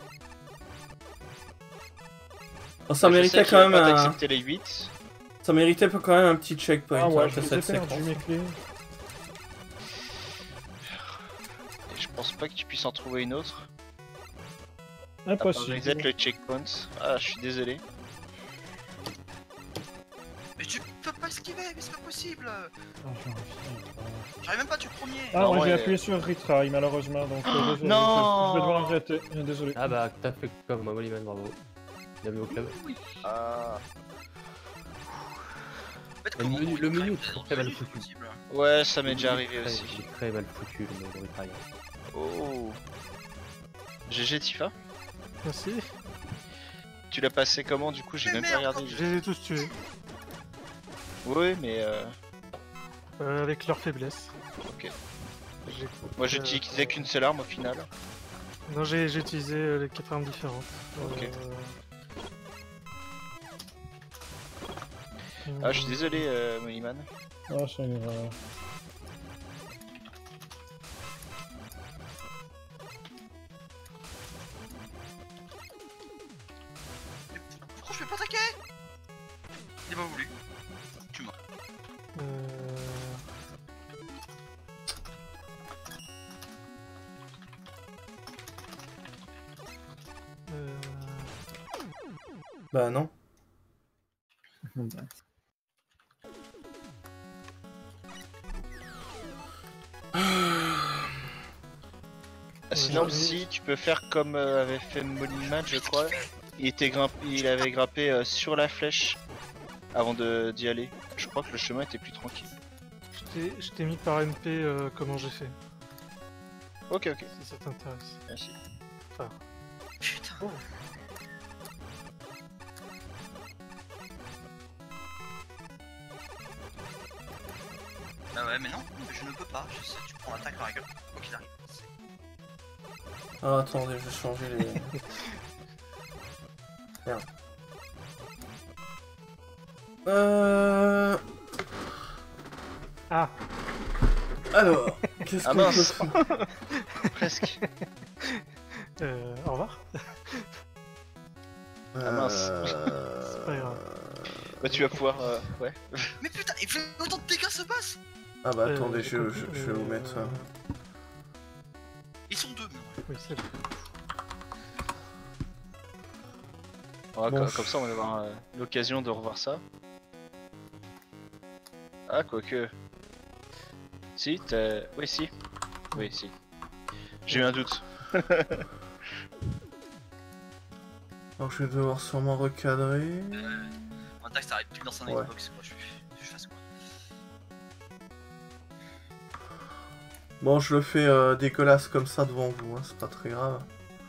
S1: Oh, ça
S2: Je
S1: méritait
S2: sais qu'il
S1: quand
S2: va
S1: même
S2: pas
S1: un...
S2: d'accepter les huit.
S1: Ça méritait quand même un petit checkpoint
S3: Ah ouais,
S1: hein,
S3: je
S1: après
S3: les ai
S1: cette
S3: perdu
S1: séquence.
S3: mes clés.
S2: Et je pense pas que tu puisses en trouver une autre.
S3: Impossible.
S2: Reset le checkpoint. Ah, je suis désolé.
S5: Mais tu peux pas esquiver, mais c'est pas possible.
S3: Ah, j'ai envie, euh,
S5: J'arrive même pas à tuer le premier.
S3: Ah,
S2: Non,
S3: moi j'ai
S2: ouais.
S3: appuyé sur retry malheureusement, donc euh, désolé,
S2: non.
S3: je, je vais devoir arrêter, euh, désolé.
S8: Ah bah, t'as fait comme moi, Mollyman, bravo. Bienvenue au club.
S2: Ah.
S5: En fait,
S8: Le
S5: comment
S8: menu,
S5: on
S8: le
S5: retry,
S8: menu
S5: c'est
S8: est très mal
S5: c'est
S8: foutu.
S5: possible.
S2: Ouais, ça m'est déjà
S8: Il est
S2: arrivé
S8: très-
S2: aussi.
S8: Il est très mal foutu le mode retry.
S2: Oh. G G Tifa.
S6: Merci.
S2: Tu l'as passé comment du coup? J'ai
S5: Mais
S2: même pas
S5: merde,
S2: regardé.
S6: Je les ai tous tués.
S2: Oui, mais euh...
S6: Euh, avec leur faiblesse.
S2: ok.
S6: J'ai-
S2: Moi
S6: euh,
S2: j'utilisais qu'une seule arme au final.
S6: Non, j'ai j'ai utilisé euh, les quatre armes différentes.
S2: Ok.
S6: Euh,
S2: Ah, je suis désolé, euh, Moneyman.
S3: Ah, c'est une erreur.
S5: Pourquoi je peux pas attaquer? Il m'a voulu. Tu m'as.
S6: Euh... Euh...
S1: Bah non.
S2: Ah, sinon,
S6: Ouais,
S2: si tu peux faire comme euh, avait fait Moneyman, je crois. Il était grimpé, il avait grimpé euh, sur la flèche avant de d'y aller. Je crois que le chemin était plus tranquille.
S6: Je t'ai- je t'ai mis par M P euh, comment j'ai fait,
S2: Ok, ok.
S6: si ça t'intéresse.
S2: Merci.
S5: Putain.
S6: Oh.
S5: Bah ouais, mais non, mais je ne peux pas. Je sais, tu prends l'attaque dans la gueule. Quoi qu'il arrive. C'est-
S1: Ah attendez, je vais changer les... Merde. Euh...
S6: Ah.
S1: Alors, qu'est-ce
S2: Ah
S1: que
S2: mince.
S1: je fais?
S2: Presque.
S6: Euh, au revoir.
S2: Ah mince.
S1: Euh,
S6: C'est pas grave.
S2: Bah tu vas pouvoir, euh, ouais.
S5: Mais putain, il fait autant de dégâts se passe.
S1: Ah bah
S6: Euh,
S1: attendez, je,
S6: écoute,
S1: je, je vais vous
S6: euh,
S1: mettre ça.
S5: Ils sont deux maintenant.
S6: Oui, c'est bon.
S2: Ouais,
S1: Bon.
S2: comme, comme ça on va avoir euh, l'occasion de revoir ça. Ah quoique. Si, t'as... Oui si. Oui si. J'ai eu un doute.
S1: Alors je vais devoir sûrement recadrer.
S5: Euh, mon attaque s'arrête plus dans son
S1: Ouais.
S5: Xbox. Quoi, je, je fasse quoi?
S1: Bon, je le fais euh, dégueulasse comme ça devant vous, hein, c'est pas très grave.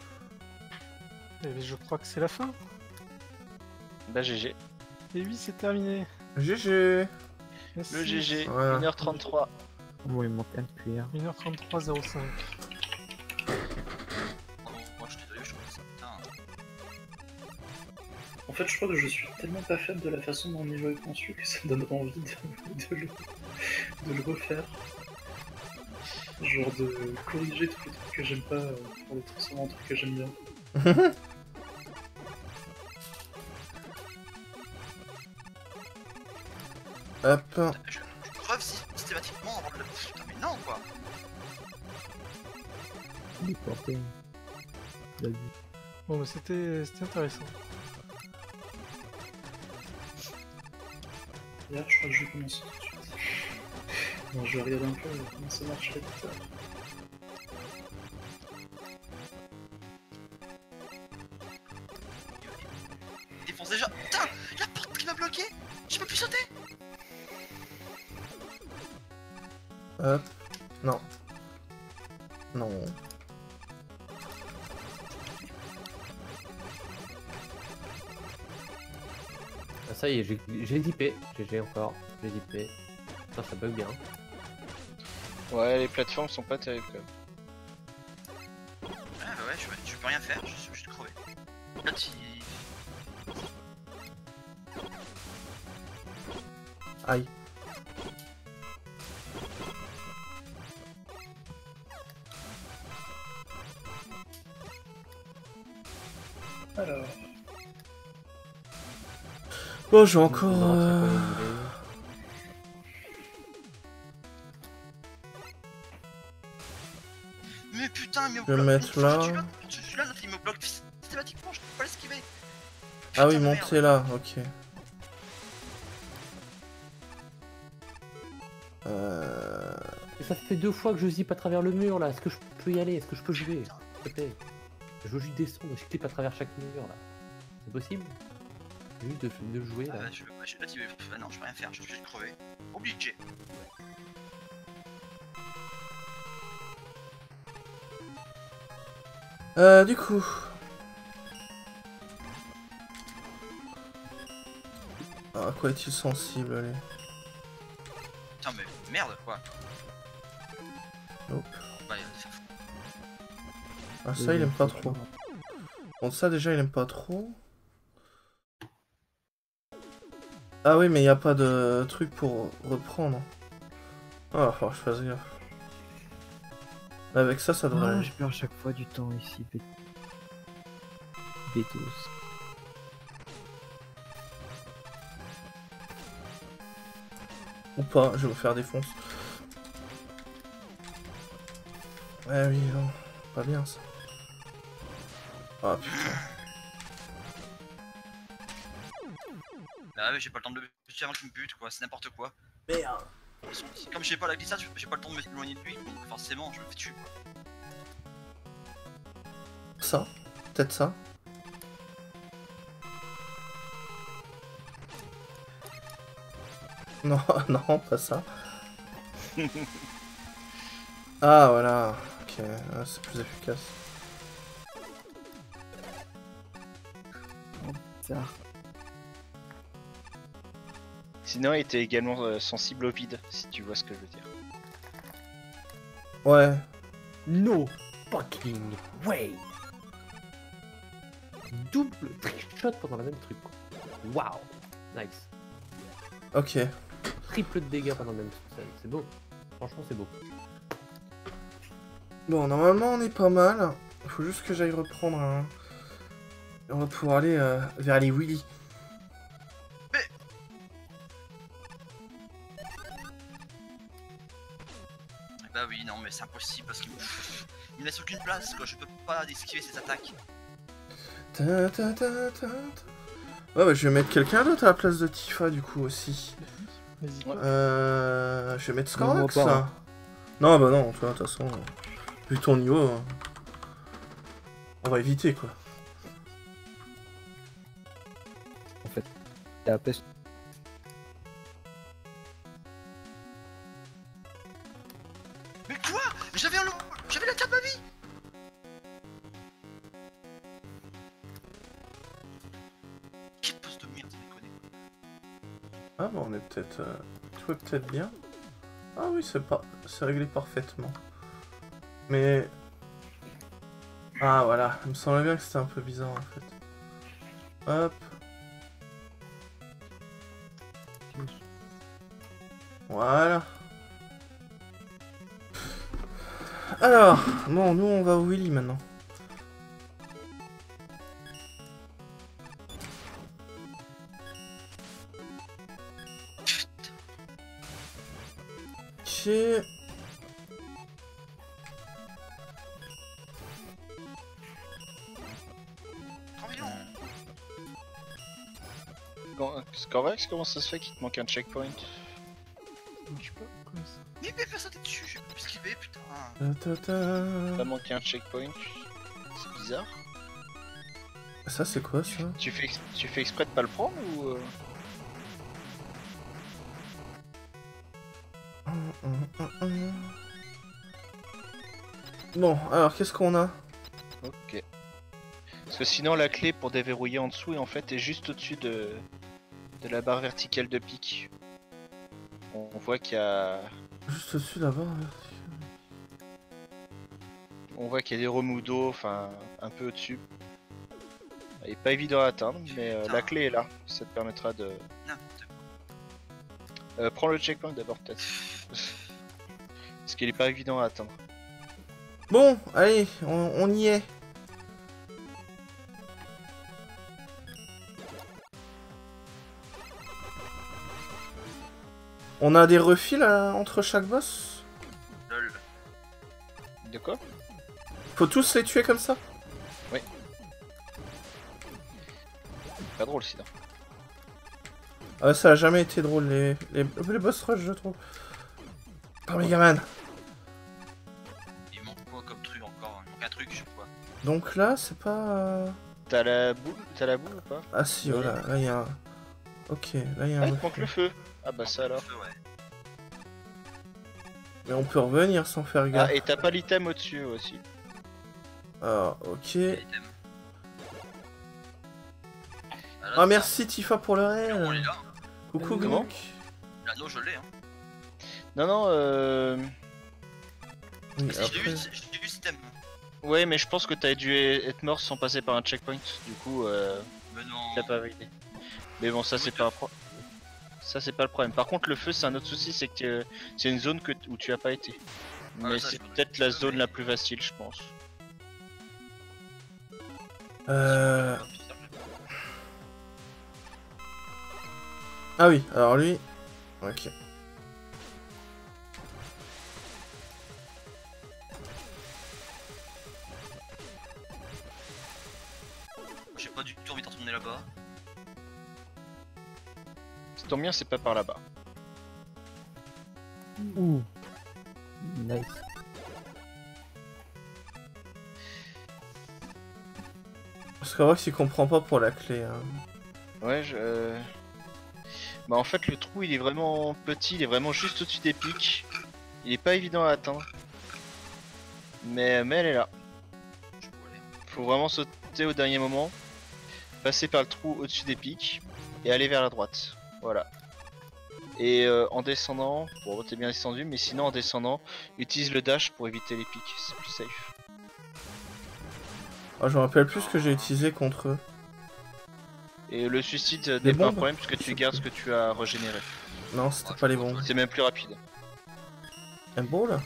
S6: Et je crois que c'est la fin.
S2: Bah G G.
S6: Et oui, c'est terminé.
S1: G G.
S6: Merci.
S2: Le G G,
S1: Voilà.
S2: une heure trente-trois.
S10: Moi, il me manque un cuir.
S6: une heure trente-trois zéro cinq.
S5: Oh, moi je suis désolé, je trouve ça putain.
S9: En fait, je crois que je suis tellement pas fan de la façon dont le niveau est conçu que ça me donne envie de, de le, de le refaire. Genre de corriger tous les trucs que j'aime pas euh, pour les transformer en trucs que j'aime bien.
S1: Hop.
S5: Je, je creve systématiquement avant de le... Putain mais non quoi.
S10: Il est porté. Vas-y.
S6: Bon, bah, c'était c'était intéressant.
S9: D'ailleurs, je crois que je vais commencer tout de suite. Non, je vais regarder un peu comment ça marche là tout à l'heure.
S5: Il défonce déjà. Putain, la porte qui m'a bloqué. Je peux plus sauter.
S1: Hop. Non. Non.
S8: Ah, ça y est, j'ai j'ai zippé. G G encore. J'ai zippé. Putain, ça bug bien.
S2: Ouais, les plateformes sont pas terribles quand même.
S5: Ouais bah ouais, je, je peux rien faire, je suis obligé de crever. Là tu...
S1: Aïe.
S9: Alors...
S1: Bon, j'ai encore... Euh...
S5: Mais putain, il me
S1: Je vais
S5: bloque.
S1: mettre là.
S5: Celui-là, celui-là, il me bloque systématiquement, je peux pas l'esquiver.
S1: Ah oui,
S5: Putain de
S1: monter là, ok. Euh...
S8: Et ça fait deux fois que je zip à travers le mur là. Est-ce que je peux y aller? Est-ce que je peux jouer? S'il te plaît. Je veux juste descendre, je clip à travers chaque mur là. C'est possible? Juste de, de jouer là.
S5: Ah, je, je, là, tu veux... ah non, je peux rien faire, je suis obligé de crever. Obligé.
S1: Euh, du coup... Ah, à quoi est-il sensible, allez?
S5: Putain, mais merde quoi.
S1: Nope.
S5: Bah, c'est fou.
S1: Ah, ça, il aime pas trop. Bon, ça, déjà, il aime pas trop. Ah oui, mais il n'y a pas de truc pour reprendre. Ah, faut que je fasse gaffe. Avec ça, ça devrait
S10: Ah,
S1: aller.
S10: je perds chaque fois du temps ici, bête. Bétos.
S1: Ou pas, je vais me faire défoncer. Ouais, oui, non. Pas bien ça. Ah putain.
S5: Ah ouais, j'ai pas le temps de le buter avant qu'il me bute quoi, c'est n'importe quoi.
S1: Merde.
S5: Comme j'ai pas la glissade, j'ai pas le temps de m'éloigner de lui, donc forcément je me fais tuer quoi.
S1: Ça. Peut-être ça. Non, non, pas ça. Ah voilà. Ok, ah, c'est plus efficace.
S10: Ça.
S2: Sinon, il était également euh, sensible au vide, si tu vois ce que je veux dire.
S1: Ouais.
S8: No fucking way. Double trickshot pendant la même truc. Waouh. Nice.
S1: Ok.
S8: Triple de dégâts pendant la même scène. C'est beau. Franchement, c'est beau.
S1: Bon, normalement, on est pas mal. Il faut juste que j'aille reprendre un... On va pouvoir aller euh, vers les Willy.
S5: Bah oui, non mais c'est impossible parce qu'il me... il me laisse aucune place quoi, je peux pas esquiver ses attaques.
S1: Ta, ta, ta, ta, ta. Ouais, bah, je vais mettre quelqu'un d'autre à la place de Tifa du coup aussi.
S6: Vas-y.
S1: Euh... Je vais mettre
S10: Non, moi
S1: Scorax.
S10: pas.
S1: Ça. Non, bah non, tu vois, de toute façon, vu ton niveau, hein, on va éviter quoi.
S10: En fait, la peste.
S5: Mais quoi? J'avais un... j'avais la carte de ma vie. Quel poste de merde, ça déconne.
S1: Ah, bah on est peut-être. Euh... Tu vois peut-être bien. Ah oui, c'est pas. C'est réglé parfaitement. Mais. Ah voilà, il me semblait bien que c'était un peu bizarre en fait. Hop. Voilà. Alors, bon, nous on va au Willy maintenant. Ok.
S2: Scorvax, comment ça se fait qu'il te manque un checkpoint?
S6: Je sais pas, comment ça.
S5: Mais mais personne n'est dessus, j'ai pu esquiver, putain.
S1: Ta, ta, ta.
S2: T'as manqué un checkpoint? C'est bizarre.
S1: Ça c'est quoi ça?
S2: Tu fais, ex- tu fais exprès de pas le prendre ou... euh
S1: Hum, hum, hum, hum. Bon, alors qu'est-ce qu'on a?
S2: Ok. Parce que sinon la clé pour déverrouiller en dessous et en fait est juste au-dessus de... de la barre verticale de pique. On on voit qu'il y a...
S1: Juste au-dessus là-bas.
S2: On voit qu'il y a des remous d'eau, enfin un peu au-dessus. Il est pas évident à atteindre, mais euh, la clé est là. Ça te permettra de...
S5: N'importe quoi.
S2: Euh, prends le checkpoint d'abord peut-être. Parce qu'il est pas évident à atteindre.
S1: Bon, allez, on, on y est. On a des refils euh, entre chaque boss?
S5: Lol.
S2: De quoi?
S1: Faut tous les tuer comme ça?
S2: Oui. Pas drôle sinon.
S1: Ah, ça a jamais été drôle les, les, les boss rush je trouve. Oh Megaman.
S5: Il manque quoi comme truc encore? Il manque un truc, je sais pas.
S1: Donc là c'est pas... euh,
S2: T'as la boule T'as la boule ou pas?
S1: Ah si, voilà, là il y a un... Ok, là il y a
S2: Ah,
S1: un...
S2: il te manque le feu. Ah bah ça alors.
S5: Feu, ouais.
S1: Mais on peut revenir sans faire gaffe.
S2: Ah et t'as pas l'item au-dessus aussi.
S1: Ah, ok.
S5: Item. Ah, là,
S1: Ah merci Tifa pour le
S5: on
S1: réel.
S5: est là.
S1: Coucou
S2: Comment?
S1: Gnoc.
S5: L'anneau, je l'ai, hein.
S2: Non non euh...
S1: Oui,
S5: Si, je l'ai
S1: après...
S5: eu, j'ai eu système.
S2: Ouais mais je pense que t'as dû être mort sans passer par un checkpoint. Du coup euh...
S5: Mais non.
S2: t'as pas validé. Mais bon ça c'est pas un pro... Ça c'est pas le problème. Par contre le feu c'est un autre souci, c'est que euh, c'est une zone que t- où tu as pas été.
S5: Ah,
S2: Mais
S5: ça,
S2: c'est
S5: je me
S2: peut-être
S5: doute.
S2: la zone la plus facile je pense.
S1: Euh... Ah oui, alors lui... Ok.
S5: J'ai pas du tout envie de retourner là-bas.
S2: Ça tombe bien c'est pas par là-bas.
S10: Ouh. Nice.
S1: Parce qu'en vrai il comprend pas pour la clé. Hein.
S2: Ouais je... euh, Bah en fait le trou il est vraiment petit, il est vraiment juste au-dessus des pics. Il est pas évident à atteindre. Mais, mais elle est là.
S5: Je peux aller.
S2: Faut vraiment sauter au dernier moment. Passer par le trou au-dessus des pics. Et aller vers la droite. Voilà. Et euh, en descendant, bon t'es bien descendu, mais sinon en descendant, utilise le dash pour éviter les pics, c'est plus safe.
S1: Ah, je me rappelle plus ce que j'ai utilisé contre eux.
S2: Et le suicide euh,
S1: Les
S2: n'est pas un
S1: bombes
S2: problème puisque tu gardes ce que tu as régénéré.
S1: Non, c'était pas les bons.
S2: C'est même plus rapide.
S1: Un beau là?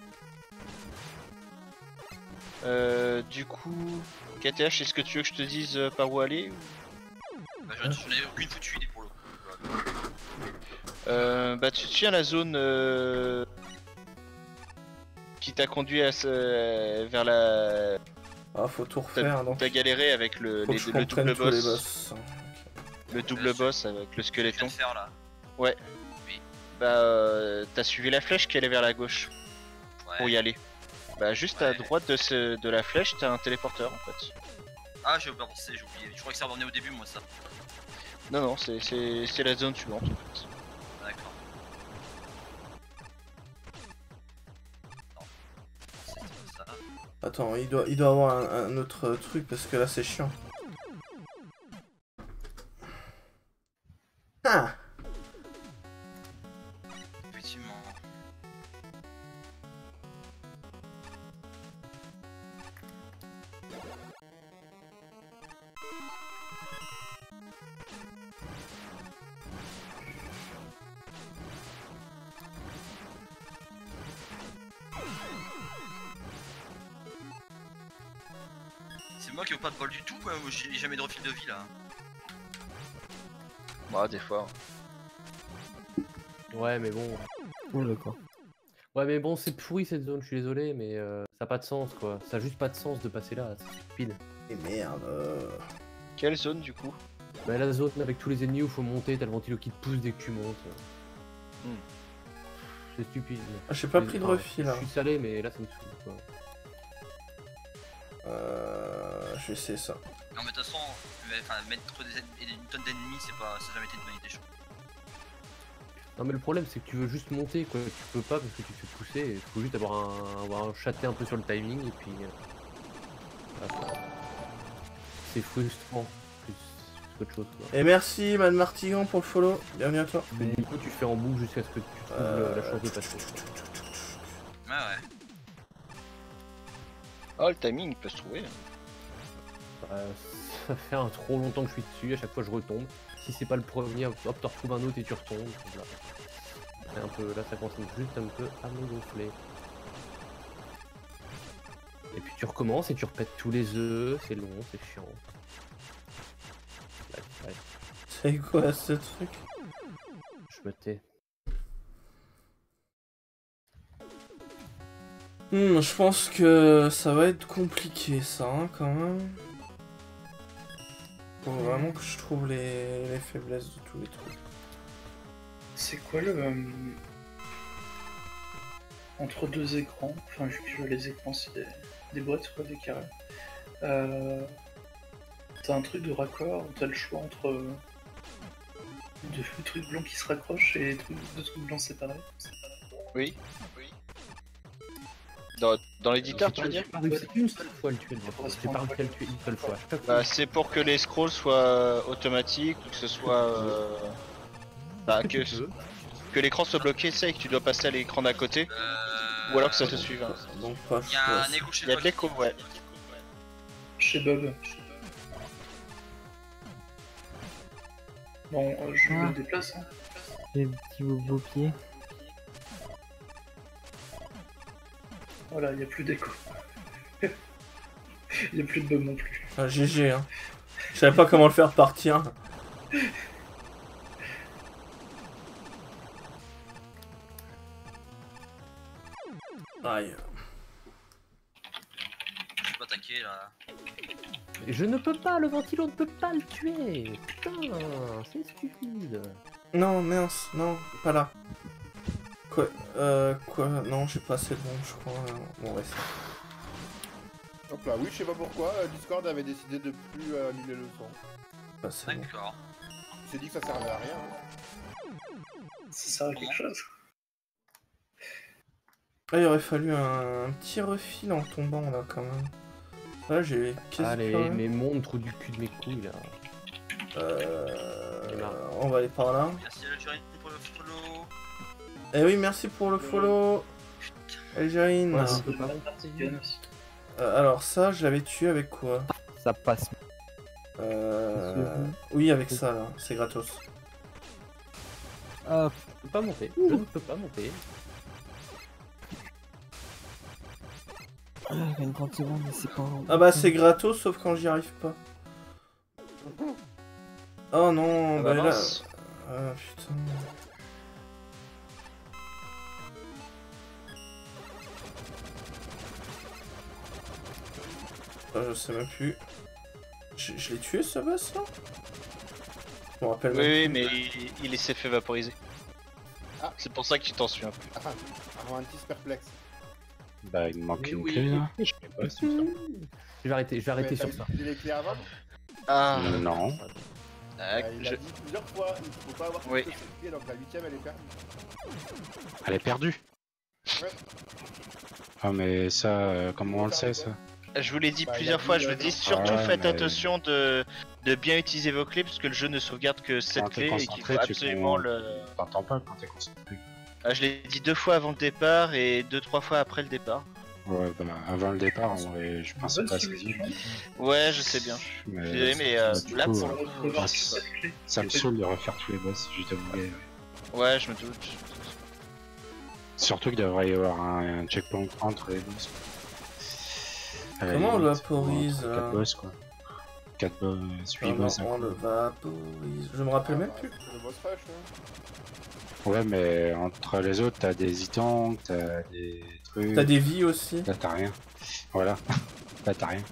S2: Euh, du coup, K T H, est-ce que tu veux que je te dise euh, par où aller?
S5: Bah, j'en j'en ai aucune foutue idée pour le coup.
S2: euh, Bah tu tiens la zone euh, qui t'a conduit à ce... vers la...
S1: Ah, faut tout
S2: T'as
S1: refaire donc.
S2: t'as galéré avec le,
S1: Faut
S2: les-
S1: que je
S2: le
S1: comprenne
S2: double
S1: tous les
S2: boss.
S1: boss.
S2: Le double
S5: Euh,
S2: boss avec le
S5: Je viens
S2: squeletton.
S5: de faire là.
S2: Ouais.
S5: Oui.
S2: Bah euh, t'as suivi la flèche qui allait vers la gauche
S5: Ouais.
S2: pour y aller. Bah juste à
S5: Ouais.
S2: droite de, ce, de la flèche t'as un téléporteur en fait.
S5: Ah, j'ai oublié, j'ai oublié. Je crois que ça revenait au début, moi, ça.
S2: Non non c'est c'est- c'est la zone suivante en fait.
S5: D'accord. Non. C'est ça.
S1: Attends, il doit, il doit avoir un, un autre truc parce que là c'est chiant. Ah!
S5: Effectivement. moi qui veux pas de bol du tout, quoi. Moi, j'ai jamais de refil de vie là.
S2: Bah, des fois.
S8: Ouais, mais bon.
S10: Oh d'accord.
S8: Ouais, mais bon, c'est pourri cette zone, je suis désolé, mais euh, ça a pas de sens quoi. Ça a juste pas de sens de passer là, c'est stupide.
S1: Et merde. euh.
S2: Quelle zone du coup?
S8: Bah, la zone avec tous les ennemis où il faut monter, t'as le ventilo qui te pousse dès que tu montes.
S2: Hmm.
S8: C'est stupide.
S1: Ah, j'ai pas
S8: Mais-
S1: pris de
S8: enfin,
S1: refil là.
S8: Je suis salé, mais là ça me saoule quoi.
S1: Euh, je vais essayer ça.
S5: Non, mais de toute façon, mais, enfin, mettre des, en- une tonne d'ennemis, c'est pas, ça a jamais été une bonne idée, je trouve.
S8: Non, mais le problème c'est que tu veux juste monter quoi. Tu peux pas parce que tu te fais pousser. Il faut juste avoir un, avoir un châté un peu sur le timing et puis. euh, voilà, quoi. C'est frustrant plus qu'autre chose quoi.
S1: Et merci, Mad Martigan, pour le follow. Bienvenue à toi.
S8: Mais du coup, tu fais en boucle jusqu'à ce que tu trouves
S1: Euh,
S8: le- la chance de passer.
S5: Ouais, ouais.
S2: Oh, le timing peut se trouver.
S8: Euh, ça fait un trop longtemps que je suis dessus, à chaque fois je retombe. Si c'est pas le premier, hop, t'en retrouves un autre et tu retombes. Voilà. C'est un peu, là ça commence juste un peu à me gonfler. Et puis tu recommences et tu repètes tous les œufs, c'est long, c'est chiant. Ouais, ouais,
S1: C'est quoi ce truc?
S8: je me tais.
S1: Hmm, je pense que ça va être compliqué ça hein, quand même. Faut vraiment que je trouve les, les faiblesses de tous les trucs.
S9: C'est quoi le... euh, entre deux écrans, enfin vu que les écrans c'est des, des boîtes quoi, des carrés. Euh... T'as un truc de raccord, t'as le choix entre euh, deux trucs blancs qui se raccrochent et des trucs, deux trucs blancs séparés.
S2: Oui. Oui. Dans, dans l'éditeur, tu veux dire?
S8: J'ai pas réussi une seule fois à le tuer, le boss. J'ai pas réussi à le tuer une seule fois. À chaque fois,
S2: Bah, c'est pour que les scrolls soient automatiques ou que ce soit. Euh... Bah, que, que l'écran soit bloqué, c'est que tu dois passer à l'écran d'à côté.
S5: Euh...
S2: Ou alors que ça te suive. Hein.
S1: Donc pas
S5: Il y a un écho chez
S2: Il y a
S5: toi.
S2: de l'écho, ouais.
S9: Chez Bob. Bon, euh, je
S10: Ah.
S9: me déplace. Hein.
S10: Les petits beaux pieds.
S9: Voilà, il n'y a plus d'écho. Il n'y a plus de Bob non plus.
S1: Ah, G G hein. Je savais pas comment le faire partir. Aïe.
S5: Je peux attaquer là.
S8: je ne peux pas, le ventilo ne peut pas le tuer. Putain, c'est stupide.
S1: Non, mince, non, pas là. Quoi Euh, quoi Non, j'ai pas assez de bon, je crois. Bon, ouais, c'est
S4: Hop là, oui, je sais pas pourquoi, euh, Discord avait décidé de plus euh, annuler le son.
S1: pas assez bon.
S5: D'accord.
S4: Il s'est dit que ça servait à rien. hein.
S9: Ça sert à quelque chose.
S1: Là, il aurait fallu un, un petit refil en tombant là quand même. Là, j'ai quasi
S8: Allez,
S1: plus rien.
S8: mes montres du cul de mes couilles là.
S1: Euh,
S8: Il est là.
S1: on va aller par là.
S5: Merci à la Jurine pour le follow.
S1: Eh oui, merci pour le follow. Algérine.
S8: Ouais, on peut pas.
S1: Euh, alors ça, je l'avais tué avec quoi?
S10: Ça passe.
S1: Euh... Oui, avec ça là, c'est gratos.
S10: Ah,
S8: Je peux pas monter. Je ne peux pas monter.
S10: une trente secondes, mais c'est pas.
S1: Ah bah c'est gratos sauf quand j'y arrive pas. Oh non,
S2: Ah
S1: bah
S2: bah
S1: là...
S2: mince.
S1: Ah putain... Ah, je sais même plus. Je, je l'ai tué ce boss là? Je me rappelle
S2: Oui,
S1: même
S2: oui,
S1: plus.
S2: mais il, il s'est fait vaporiser.
S4: Ah.
S2: C'est pour ça qu'il t'en souviens plus.
S4: Enfin, Avantis perplexe.
S7: Bah, il me manque
S8: Oui,
S7: une
S8: oui.
S7: clé là. Je sais pas si ça.
S8: Je vais arrêter, je vais arrêter
S4: Mais
S8: sur
S4: t'as
S8: ça.
S4: utilisé les clés avant?
S2: Ah,
S7: Non.
S2: ah,
S4: Bah, il
S2: je-
S4: a dit plusieurs fois, il faut pas avoir
S2: Oui.
S4: toutes les clés, donc la huitième elle est perdue.
S7: Elle est perdue.
S4: Ouais.
S7: Ah, mais ça, euh, comment on le sait ça?
S2: je vous l'ai dit
S4: Bah, il a
S2: plusieurs
S4: dit,
S2: fois, je
S4: euh,
S2: vous dis
S4: non.
S2: surtout
S7: Ouais,
S2: faites
S7: mais-
S2: attention de, de bien utiliser vos clés parce que le jeu ne sauvegarde que cette
S7: Quand t'es
S2: clé et qu'il faut
S7: concentré, tu
S2: absolument
S7: con-
S2: le...
S7: T'entends pas quand t'es concentré.
S2: Ah, je l'ai dit deux fois avant le départ et deux trois fois après le départ.
S7: Ouais, bah, avant le départ, en vrai, je pensais
S9: Bonne
S7: pas à ça.
S9: solution.
S2: Ouais, je sais bien.
S7: Mais,
S2: Je suis désolé, mais euh,
S7: du
S2: là
S7: coup,
S2: pour
S7: euh,
S2: le coup,
S9: Revoir
S2: je sais
S9: cette clé.
S7: ça me saoule de refaire tous les boss, je t'avouerai.
S2: pas. Ouais, je me doute.
S7: Surtout qu'il devrait y avoir un, un checkpoint entre les boss. À la
S1: Comment on le
S7: limite,
S1: vaporise
S7: quatre
S1: euh,
S7: boss quoi. quatre boss, huit
S1: Comment
S7: boss.
S1: on le vaporise? Je me rappelle même plus.
S4: C'est le boss rush, hein.
S7: Ouais, mais entre les autres, t'as des items, t'as des trucs.
S1: T'as des vies aussi.
S7: Là, t'as rien. Voilà. Là, t'as rien.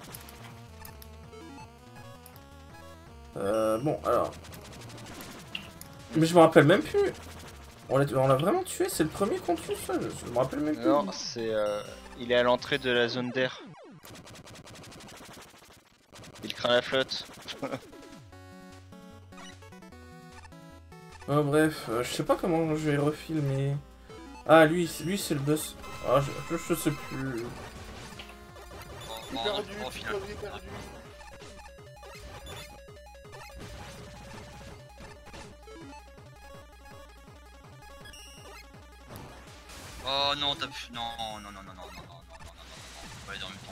S1: Euh, bon, alors. Mais je me rappelle même plus. On l'a on l'a vraiment tué, c'est le premier qu'on tue ça, je, je me rappelle même plus.
S2: Non, c'est. Euh, il est à l'entrée de la zone d'air. Il craint la flotte.
S1: Oh, bref, euh, je sais pas comment je vais refilmer. Ah, lui, lui c'est le boss. Ah, je, je, je sais plus.
S5: En, en,
S4: Perdu,
S5: en finale.
S4: perdu, perdu.
S5: Oh non, t'as pu. Non, non, non, non, non, non, non, non, non, non, non, non. On va aller en même temps,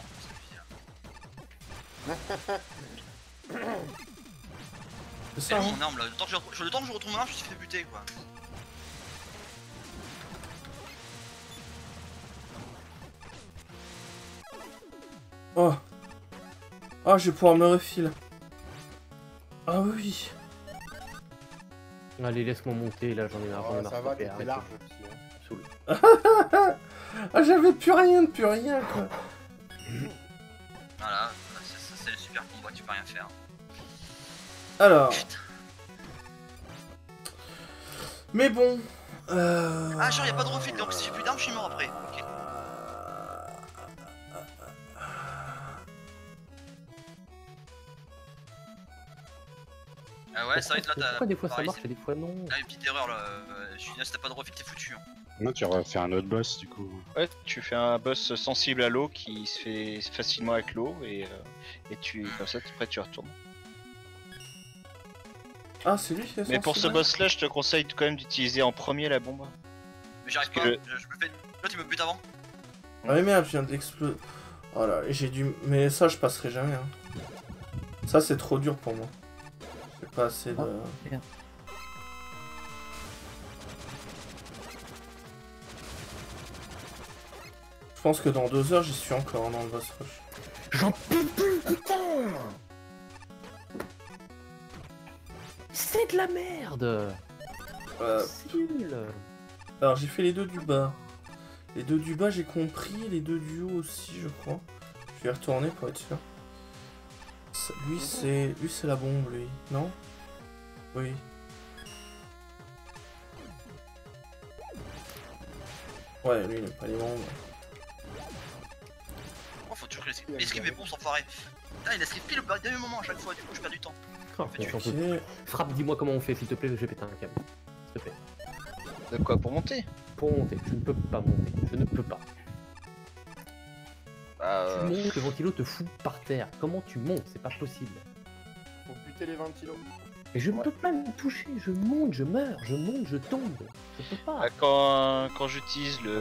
S5: c'est bizarre.
S1: C'est
S5: C'est
S1: ça, hein.
S5: mon arme là, le temps que je, le temps que je retourne mon arme, je me suis fait buter quoi.
S1: Oh. Oh, je vais pouvoir me refiler. Ah oui.
S8: Allez, laisse-moi monter, là j'en ai marre. j'en ai
S4: Oh,
S8: marre
S4: ça
S8: de
S4: va,
S8: taper,
S4: t'es
S8: arrête.
S4: large aussi. Hein.
S8: Saoule.
S1: Ah, j'avais plus rien, plus rien, quoi.
S5: Voilà, c'est- c'est c'est le super combat, tu peux rien faire.
S1: Alors. Mais bon. Euh...
S5: Ah, genre y'a pas de refil, donc si j'ai plus d'armes, je suis mort après. Ok. Ah ouais, ça va être là, t'as.
S8: Pourquoi des fois ça
S5: pareil,
S8: marche
S5: c'est-
S8: et des fois non?
S5: Ah, une petite erreur là, euh, je suis là, si t'as pas de refil, t'es foutu. Hein.
S7: Non, tu refais un autre boss du coup.
S2: Ouais, tu fais un boss sensible à l'eau qui se fait facilement avec l'eau et, euh, et tu comme ça après tu retournes.
S1: Ah, c'est lui qui est
S2: Mais pour ce
S1: sensible.
S2: boss là, je te conseille quand même d'utiliser en premier la bombe.
S5: Mais j'arrive pas,
S2: Parce que-
S5: je, je me fais. Là, tu me butes avant.
S1: Ah mais merde, je viens d'exploser. Oh là, j'ai dû... Mais ça, je passerai jamais. Hein. Ça, c'est trop dur pour moi. J'ai pas assez de...
S10: Merde.
S1: Je pense que dans deux heures, j'y suis encore dans le boss rush.
S8: J'en peux plus, putain! C'est de la merde!
S1: Euh,
S8: C'est nul!
S1: alors, j'ai fait les deux du bas. Les deux du bas, j'ai compris. Les deux du haut aussi, je crois. Je vais y retourner pour être sûr. Ça- Lui, c'est... Lui, c'est la bombe, lui. Non? Oui. Ouais, lui, il n'aime pas les bombes.
S5: Oh, faut toujours esquiver. Esquive mes bombes sans foirer. Putain, il esquive pile au dernier moment à chaque fois, du coup, je perds du temps.
S8: Oh,
S5: tu-
S8: j'en peux
S1: Ok.
S8: plus. Frappe, dis-moi comment on fait, s'il te plaît, je vais péter un câble. S'il te plaît.
S2: De quoi pour monter?
S8: Pour monter, je ne peux pas monter, je ne peux pas.
S2: Bah,
S8: Tu
S2: euh,
S8: montes, le ventilo te fout par terre. Comment tu montes? C'est pas possible.
S4: Faut buter les ventilos.
S8: Et je ne peux pas me toucher, je monte, je meurs, je monte, je tombe. Je peux pas.
S2: ah, quand, quand j'utilise le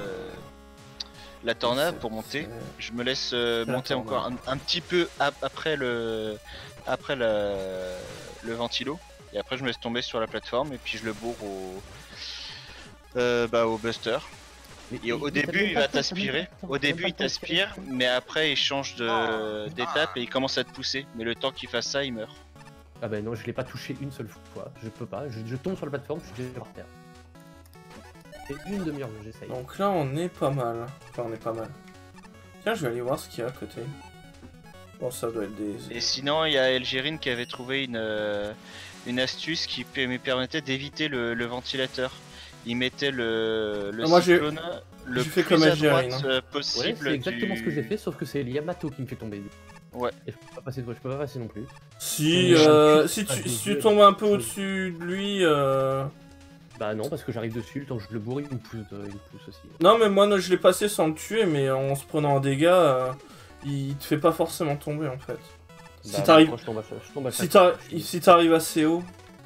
S2: la tornade pour monter,
S1: C'est-
S2: je me laisse euh,
S1: C'est la
S2: monter
S1: tornade.
S2: encore un, un petit peu ap- après le après la, le ventilo et après je me laisse tomber sur la plateforme et puis je le bourre au euh, bah au buster.
S8: Mais-
S2: Et au
S8: mais- mais
S2: début
S8: t'as même
S2: il
S8: pas
S2: va
S8: le temps, t'as même
S2: t'aspirer,
S8: pas le temps,
S2: au
S8: t'as même
S2: début
S8: pas
S2: il
S8: le temps de tirer.
S2: t'aspire, mais après il change de
S5: Ah.
S2: d'étape et il commence à te pousser. Mais le temps qu'il fasse ça, il meurt.
S8: Ah bah non, je l'ai pas touché une seule fois, je peux pas, je, je tombe sur la plateforme, je suis déjà par terre. C'est une demi-heure que j'essaye.
S1: Donc là, on est pas mal. Enfin, on est pas mal. Tiens, je vais aller voir ce qu'il y a à côté. Bon, ça doit être des...
S2: Et sinon, il y a Elgérine qui avait trouvé une, euh, une astuce qui pe- me permettait d'éviter le, le ventilateur. Il mettait le, le
S1: Ah, moi, j'ai-
S2: cyclone le
S1: j'ai fait
S2: plus
S1: comme
S2: à
S1: Elgérine,
S2: droite
S1: hein.
S2: euh,
S8: Ouais,
S2: possible.
S8: c'est exactement
S2: du-
S8: ce que j'ai fait, sauf que c'est Yamato qui me fait tomber.
S2: Ouais.
S8: Et je peux pas passer de je peux pas passer non plus.
S1: Si,
S8: On est
S1: euh,
S8: un
S1: si,
S8: cul-
S1: tu,
S8: ah,
S1: si
S8: des
S1: tu
S8: yeux,
S1: tombes un peu
S8: des
S1: au-dessus de lui... Euh...
S8: Bah non, parce que j'arrive dessus, le temps que je le bourre, il me pousse, de- il me pousse aussi.
S1: Non, mais moi, non, je l'ai passé sans le tuer, mais en se prenant un dégât, euh, il te fait pas forcément tomber, en fait. Si
S8: Bah,
S1: t'arrives...
S8: moi, je tombe à chaque- je tombe à
S1: Si
S8: chaque
S1: t'arri-
S8: fois, je suis-
S1: si t'arrives assez haut...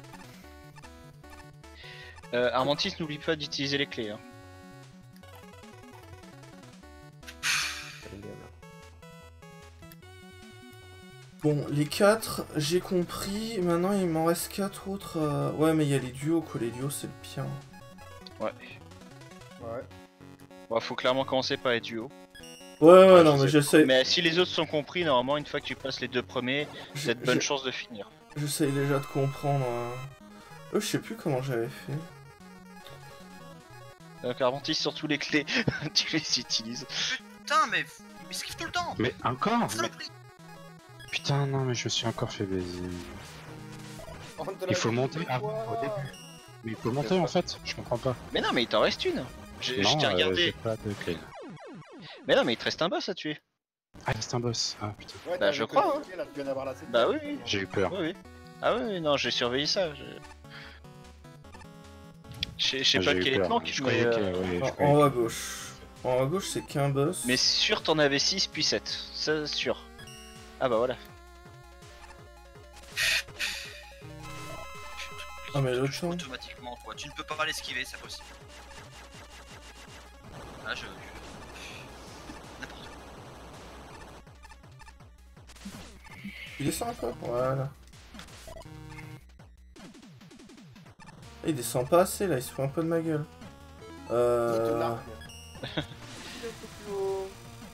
S2: Euh, Armantis, n'oublie pas d'utiliser les clés. Hein.
S1: Bon, les quatre, j'ai compris. Maintenant, il m'en reste quatre autres. euh, Ouais, mais il y a les duos, quoi. Les duos, c'est le pire.
S2: Ouais.
S4: Ouais.
S2: Bon, faut clairement commencer par les duos.
S1: Ouais, ouais,
S2: Ouais,
S1: non,
S2: je
S1: mais
S2: sais.
S1: j'essaie.
S2: Mais si les autres sont compris, normalement, une fois que tu passes les deux premiers,
S1: Je-
S2: t'as de bonnes
S1: je-
S2: chances de finir.
S1: J'essaye déjà de comprendre. hein. Euh, je sais plus comment j'avais fait.
S2: Donc, Arventis, surtout les clés, tu les utilises.
S5: Putain, mais il m'esquive tout le temps.
S7: Mais encore mais...
S5: Saloperie.
S7: Putain, non, mais je me suis encore fait baiser. Il faut monter avant, au début. Mais il faut monter en fait, je comprends pas.
S2: Mais non, mais il t'en reste une. J'ai- Je
S7: Non,
S2: t'ai
S7: euh,
S2: regardé.
S7: j'ai pas de clé.
S2: Mais non, mais il te reste un boss à tuer.
S7: Ah, c'est un boss. Ah putain.
S4: Ouais,
S2: Bah,
S4: t'as
S2: je
S4: vu que
S2: crois,
S4: tu fais, là, tu viens d'avoir la septième.
S2: Bah oui, oui.
S7: J'ai eu peur.
S2: Oui, oui. Ah oui, oui, non, j'ai surveillé ça. Je je sais je sais
S7: Ah,
S2: pas
S7: j'ai eu
S2: quel est
S7: peur.
S2: le manque,
S7: Je
S2: mais,
S7: croyais
S2: euh,
S7: que- ouais, je
S1: En,
S7: croyais
S1: en haut à
S7: que-
S1: gauche. En haut à gauche, c'est qu'un boss.
S2: mais sûr, t'en avais six puis sept. Ça, sûr. Ah bah voilà.
S1: Ah, mais l'autre
S5: touche
S1: champ.
S5: automatiquement, toi. Tu ne peux pas l'esquiver, c'est possible. Là, je. N'importe quoi.
S1: Il descend un peu. Voilà. Il descend pas assez là, il se fout un peu de ma gueule.
S4: Il te
S1: Euh.
S4: largue. Il est un peu plus haut.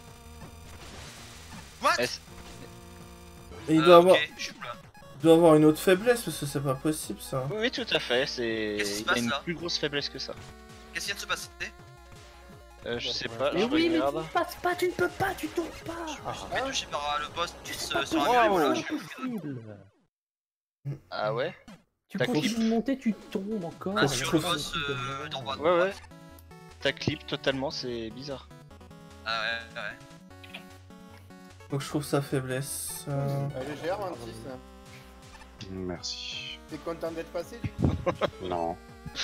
S5: What
S2: Est-ce-
S1: Et il
S5: Euh,
S1: doit avoir.
S5: Ok, je suis plus là.
S1: Il doit avoir une autre faiblesse parce que c'est pas possible ça.
S2: Oui, oui, tout à fait. C'est.
S5: Qu'est-ce qui se
S2: Il y a
S5: passe,
S2: une
S5: là
S2: plus grosse faiblesse que ça.
S5: Qu'est-ce qui vient de se passer
S2: Euh, je
S4: Bon,
S2: sais
S4: ouais.
S2: pas,
S10: Mais
S2: je
S10: oui, mais tu
S2: regarde.
S10: ne passes pas, tu ne peux pas, tu tombes pas.
S5: Je me suis fait toucher par euh, le boss qui se
S10: Pas
S5: sur un
S10: possible,
S5: mur et voilà,
S10: c'est
S5: je suis
S10: impossible.
S2: Ah ouais?
S10: Tu
S2: T'as
S10: continues
S2: clip.
S10: de monter, tu tombes encore.
S5: Ah,
S1: je
S5: sur
S1: trouve-
S5: le boss euh, d'en bas. de
S2: Ouais, ouais.
S5: droite.
S2: Ta clip totalement, c'est bizarre.
S5: Ah ouais, ouais.
S1: Faut que je trouve sa faiblesse. Euh...
S4: Allez, G R vingt-six. hein.
S7: Merci.
S4: T'es content d'être passé du coup?
S7: Non.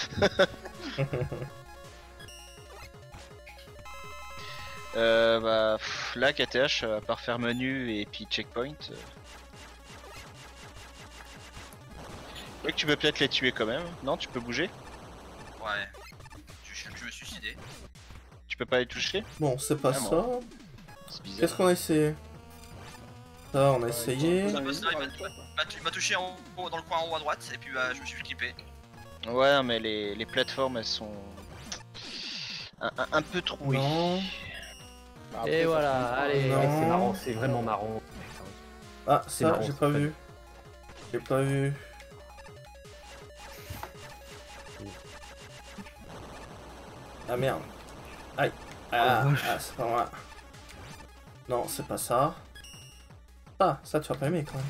S2: Euh, bah, pff, là, K T H, à part faire menu et puis checkpoint. Euh... Ouais, que tu peux peut-être les tuer quand même. Non, tu peux bouger.
S5: Ouais. Je, je, je me suis suicidé.
S2: Tu peux pas les toucher.
S1: Bon, c'est pas
S2: Ah,
S1: ça.
S2: bon. C'est bizarre.
S1: Qu'est-ce qu'on a essayé? Ça, on a
S4: Ouais,
S1: essayé.
S4: il
S5: Ce
S4: faut-
S5: boss-là, il m'a- m'a tou- il m'a touché en haut, dans le coin en haut à droite, et puis bah, je me suis fait clipper.
S2: Ouais, mais les, les plateformes, elles sont un, un, un peu trouées.
S1: Non.
S4: Bah, après,
S10: Et
S4: ça
S10: voilà,
S4: finit par-
S10: allez,
S1: Non.
S10: ouais, c'est marrant, c'est vraiment marrant.
S1: Ah,
S10: C'est
S1: ça,
S10: marrant,
S1: j'ai
S10: c'est
S1: pas
S10: très-
S1: vu. J'ai pas vu. Ah merde. Aïe. Ah,
S10: Oh,
S1: ah, c'est pas moi. Non, c'est pas ça. Ah, ça tu vas pas aimer quand même.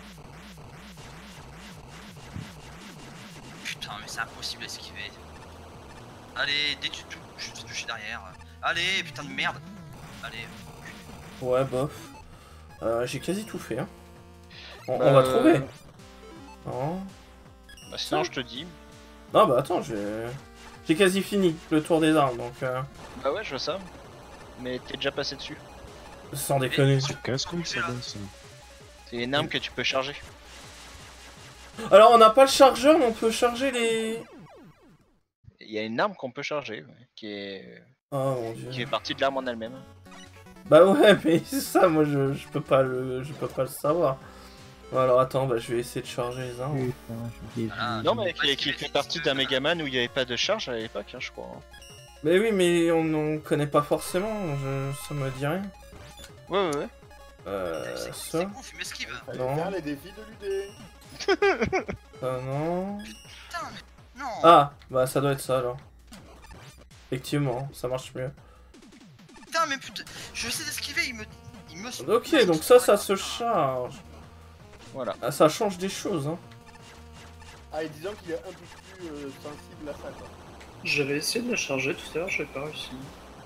S5: Putain, mais c'est impossible d'esquiver. Allez, dès que tu touches, je te fais toucher derrière. Allez, putain de merde. Allez.
S1: Ouais, bof. Euh, j'ai quasi tout fait. Hein. On,
S2: Bah,
S1: on va
S2: euh,
S1: trouver. Non.
S2: Bah, sinon, je te dis.
S1: Non, bah attends, j'ai j'ai quasi fini le tour des armes, donc euh,
S2: Bah ouais, je vois ça. Mais t'es déjà passé dessus.
S1: sans déconner.
S7: C'est casse-couille ça boss.
S2: C'est une arme que tu peux charger.
S1: Alors, on n'a pas le chargeur, mais on peut charger les.
S2: Il y a une arme qu'on peut charger, ouais, qui est
S1: Oh mon dieu.
S2: qui fait partie de l'arme en elle-même.
S1: Bah ouais, mais c'est ça, moi je, je peux pas le je peux pas le savoir. Bon, alors attends, bah je vais essayer de charger les armes.
S10: Putain, je suis
S5: Ah,
S2: Non, mais
S5: pas
S2: qui,
S5: esquiver,
S2: qui fait
S5: c'est
S2: partie
S5: que-
S2: d'un Megaman où il n'y avait pas de charge à l'époque, hein, je crois.
S1: Mais oui, mais on, on connaît pas forcément, je, ça me dit rien.
S2: Ouais, ouais, ouais.
S1: Euh,
S5: C'est
S1: ça,
S5: c'est ouf, il m'esquive.
S4: Fallait
S1: Non.
S4: faire les défis de l'U D.
S1: ça non.
S5: Putain, mais non.
S1: Ah, bah ça doit être ça alors. Effectivement, ça marche mieux.
S5: Putain, mais putain, je sais d'esquiver, il me. Il me
S1: Ok, donc ça, ça se charge.
S2: Voilà.
S1: Ah, ça change des choses, hein.
S4: Ah, et disons qu'il est un peu plus euh, sensible à ça, quoi.
S9: J'avais essayé de la charger tout à l'heure, j'ai pas réussi.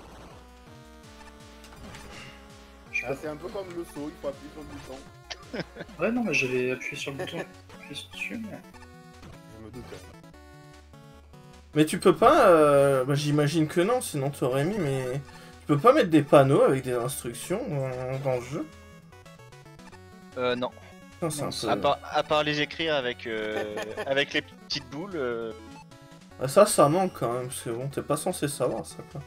S9: Je sais
S4: Ah,
S9: pas.
S4: c'est un peu comme le saut, il faut appuyer sur le bouton.
S9: Ouais, non, mais j'avais appuyé sur le bouton. Appuyé dessus, mais...
S4: Je me doutais.
S1: Mais tu peux pas, euh, bah, j'imagine que non, sinon t'aurais mis, mais tu peux pas mettre des panneaux avec des instructions dans, dans le jeu.
S2: Euh, non.
S1: Putain, c'est un
S2: À
S1: peu-
S2: part, à part les écrire avec, euh, avec les petites boules. euh,
S1: Ah, ça, ça manque quand même, parce que bon, t'es pas censé savoir ça, quoi.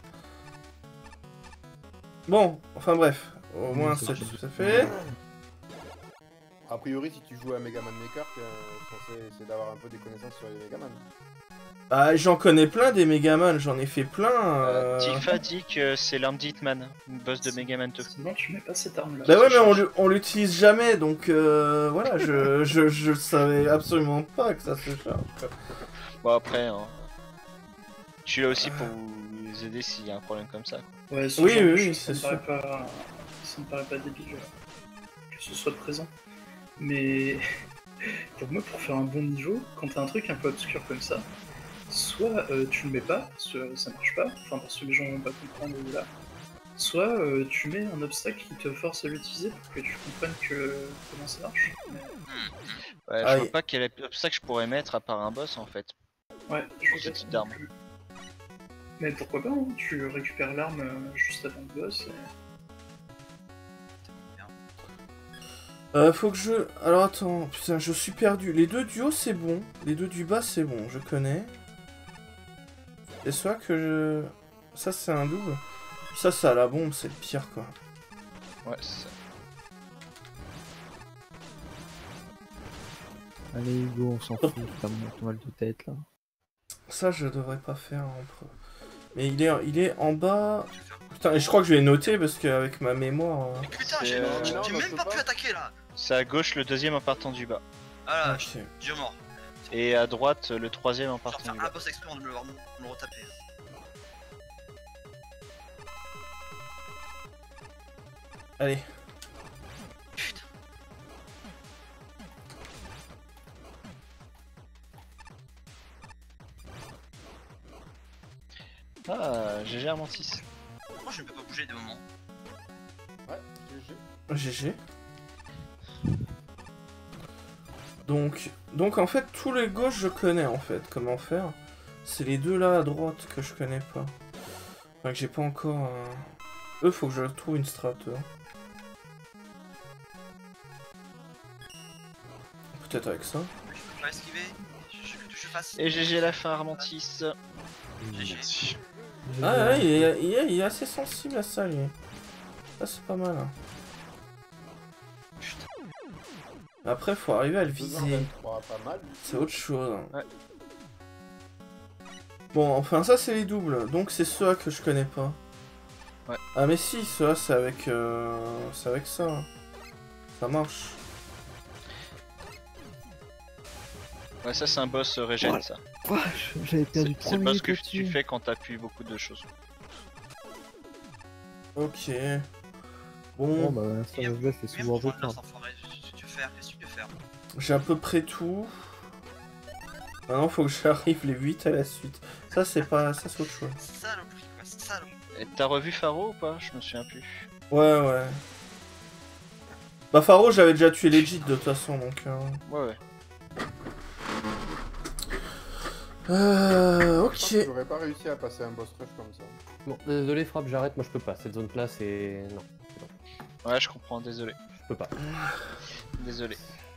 S1: Bon, enfin bref, au moins c'est c'est fait.
S4: A priori, si tu joues à Megaman Maker, c'est d'avoir un peu des connaissances sur les Megaman.
S1: Bah, j'en connais plein des Megaman, j'en ai fait plein.
S2: Euh...
S1: Euh...
S2: Tifa dit que c'est l'arme d'Hitman, une boss de Megaman deux.
S9: Sinon, tu mets pas cette arme-là.
S1: Bah ouais, mais on, on l'utilise jamais, donc euh, voilà, je, je, je savais absolument pas que ça se charge.
S2: Bon, après, hein, je suis là aussi pour vous aider s'il y a un problème comme ça.
S9: Quoi. Ouais,
S1: oui, oui,
S9: oui,
S1: oui, c'est sûr.
S9: Pas... Ça me paraît pas débile euh, que ce soit présent. Mais pour moi, pour faire un bon niveau, quand t'as un truc un peu obscur comme ça, soit euh, tu le mets pas, parce que ça marche pas, enfin parce que les gens vont pas comprendre là, soit euh, tu mets un obstacle qui te force à l'utiliser pour que tu comprennes que comment ça marche. Mais...
S2: Ouais, je vois pas quel obstacle je pourrais mettre à part un boss en fait.
S9: Ouais, je
S2: ce type d'arme.
S9: Mais pourquoi pas, hein, tu récupères l'arme euh, juste avant le boss et...
S1: Euh, faut que je... Alors attends, putain, je suis perdu. Les deux du haut, c'est bon. Les deux du bas, c'est bon, je connais. Et soit que je... Ça, c'est un double. Ça, c'est à la bombe, c'est le pire, quoi.
S2: Ouais, c'est ça.
S10: Allez, Hugo, on s'en fout, t'as ton mal de tête, là.
S1: Ça, je devrais pas faire en pre... Mais il est, il est en bas... Putain, et je crois que je vais noter, parce qu'avec ma mémoire...
S5: Mais putain, j'ai euh... même pas pu attaquer, là.
S2: C'est à gauche le deuxième en partant du bas.
S5: Ah là, okay. Je suis mort.
S2: Et à droite le troisième en partant du bas.
S5: Un boss exprès, on va me le retaper.
S1: Allez.
S5: Putain.
S2: Ah, G G Armantis.
S5: Moi je ne peux pas bouger des moments.
S4: Ouais, G G.
S1: G G. Donc, donc en fait, tous les gauches je connais en fait, comment faire. C'est les deux là à droite que je connais pas. Enfin, que j'ai pas encore... Euh... Eux, faut que je trouve une strat. Hein. Peut-être avec ça.
S5: Je peux pas esquiver. Je veux que je fasse.
S2: Et G G la fin, Armantis.
S5: G G.
S1: Ah ouais, il est, il, est, il est assez sensible à ça, lui. Ça, c'est pas mal. Hein. Après, faut arriver à le viser. C'est autre chose.
S2: Ouais.
S1: Bon, enfin, ça, c'est les doubles. Donc, c'est ceux que je connais pas.
S2: Ouais.
S1: Ah, mais si, ceux c'est avec... Euh... C'est avec ça. Ça marche.
S2: Ouais, ça, c'est un boss euh, régène, ouais. Ça.
S10: Quoi, j'avais perdu
S2: C'est le boss que tu fais quand t'appuies beaucoup de choses.
S1: Ok.
S10: Bon, bon bah, ça va, c'est souvent joué.
S1: J'ai à peu près tout. Maintenant, faut que j'arrive les huit à la suite. Ça, c'est pas... Ça, c'est autre chose.
S5: Saloperie, quoi, saloperie.
S2: Et t'as revu Pharo ou pas? Je me souviens plus.
S1: Ouais, ouais. Bah, Pharo, j'avais déjà tué legit de toute façon, donc... Euh...
S2: Ouais, ouais.
S1: Euh... Ok.
S4: Je j'aurais pas réussi à passer un boss rush comme ça.
S8: Bon, désolé, Frappe, j'arrête, moi je peux pas. Cette zone-là, c'est... Non.
S2: Ouais, je comprends, désolé.
S8: Je peux pas.
S2: Désolé.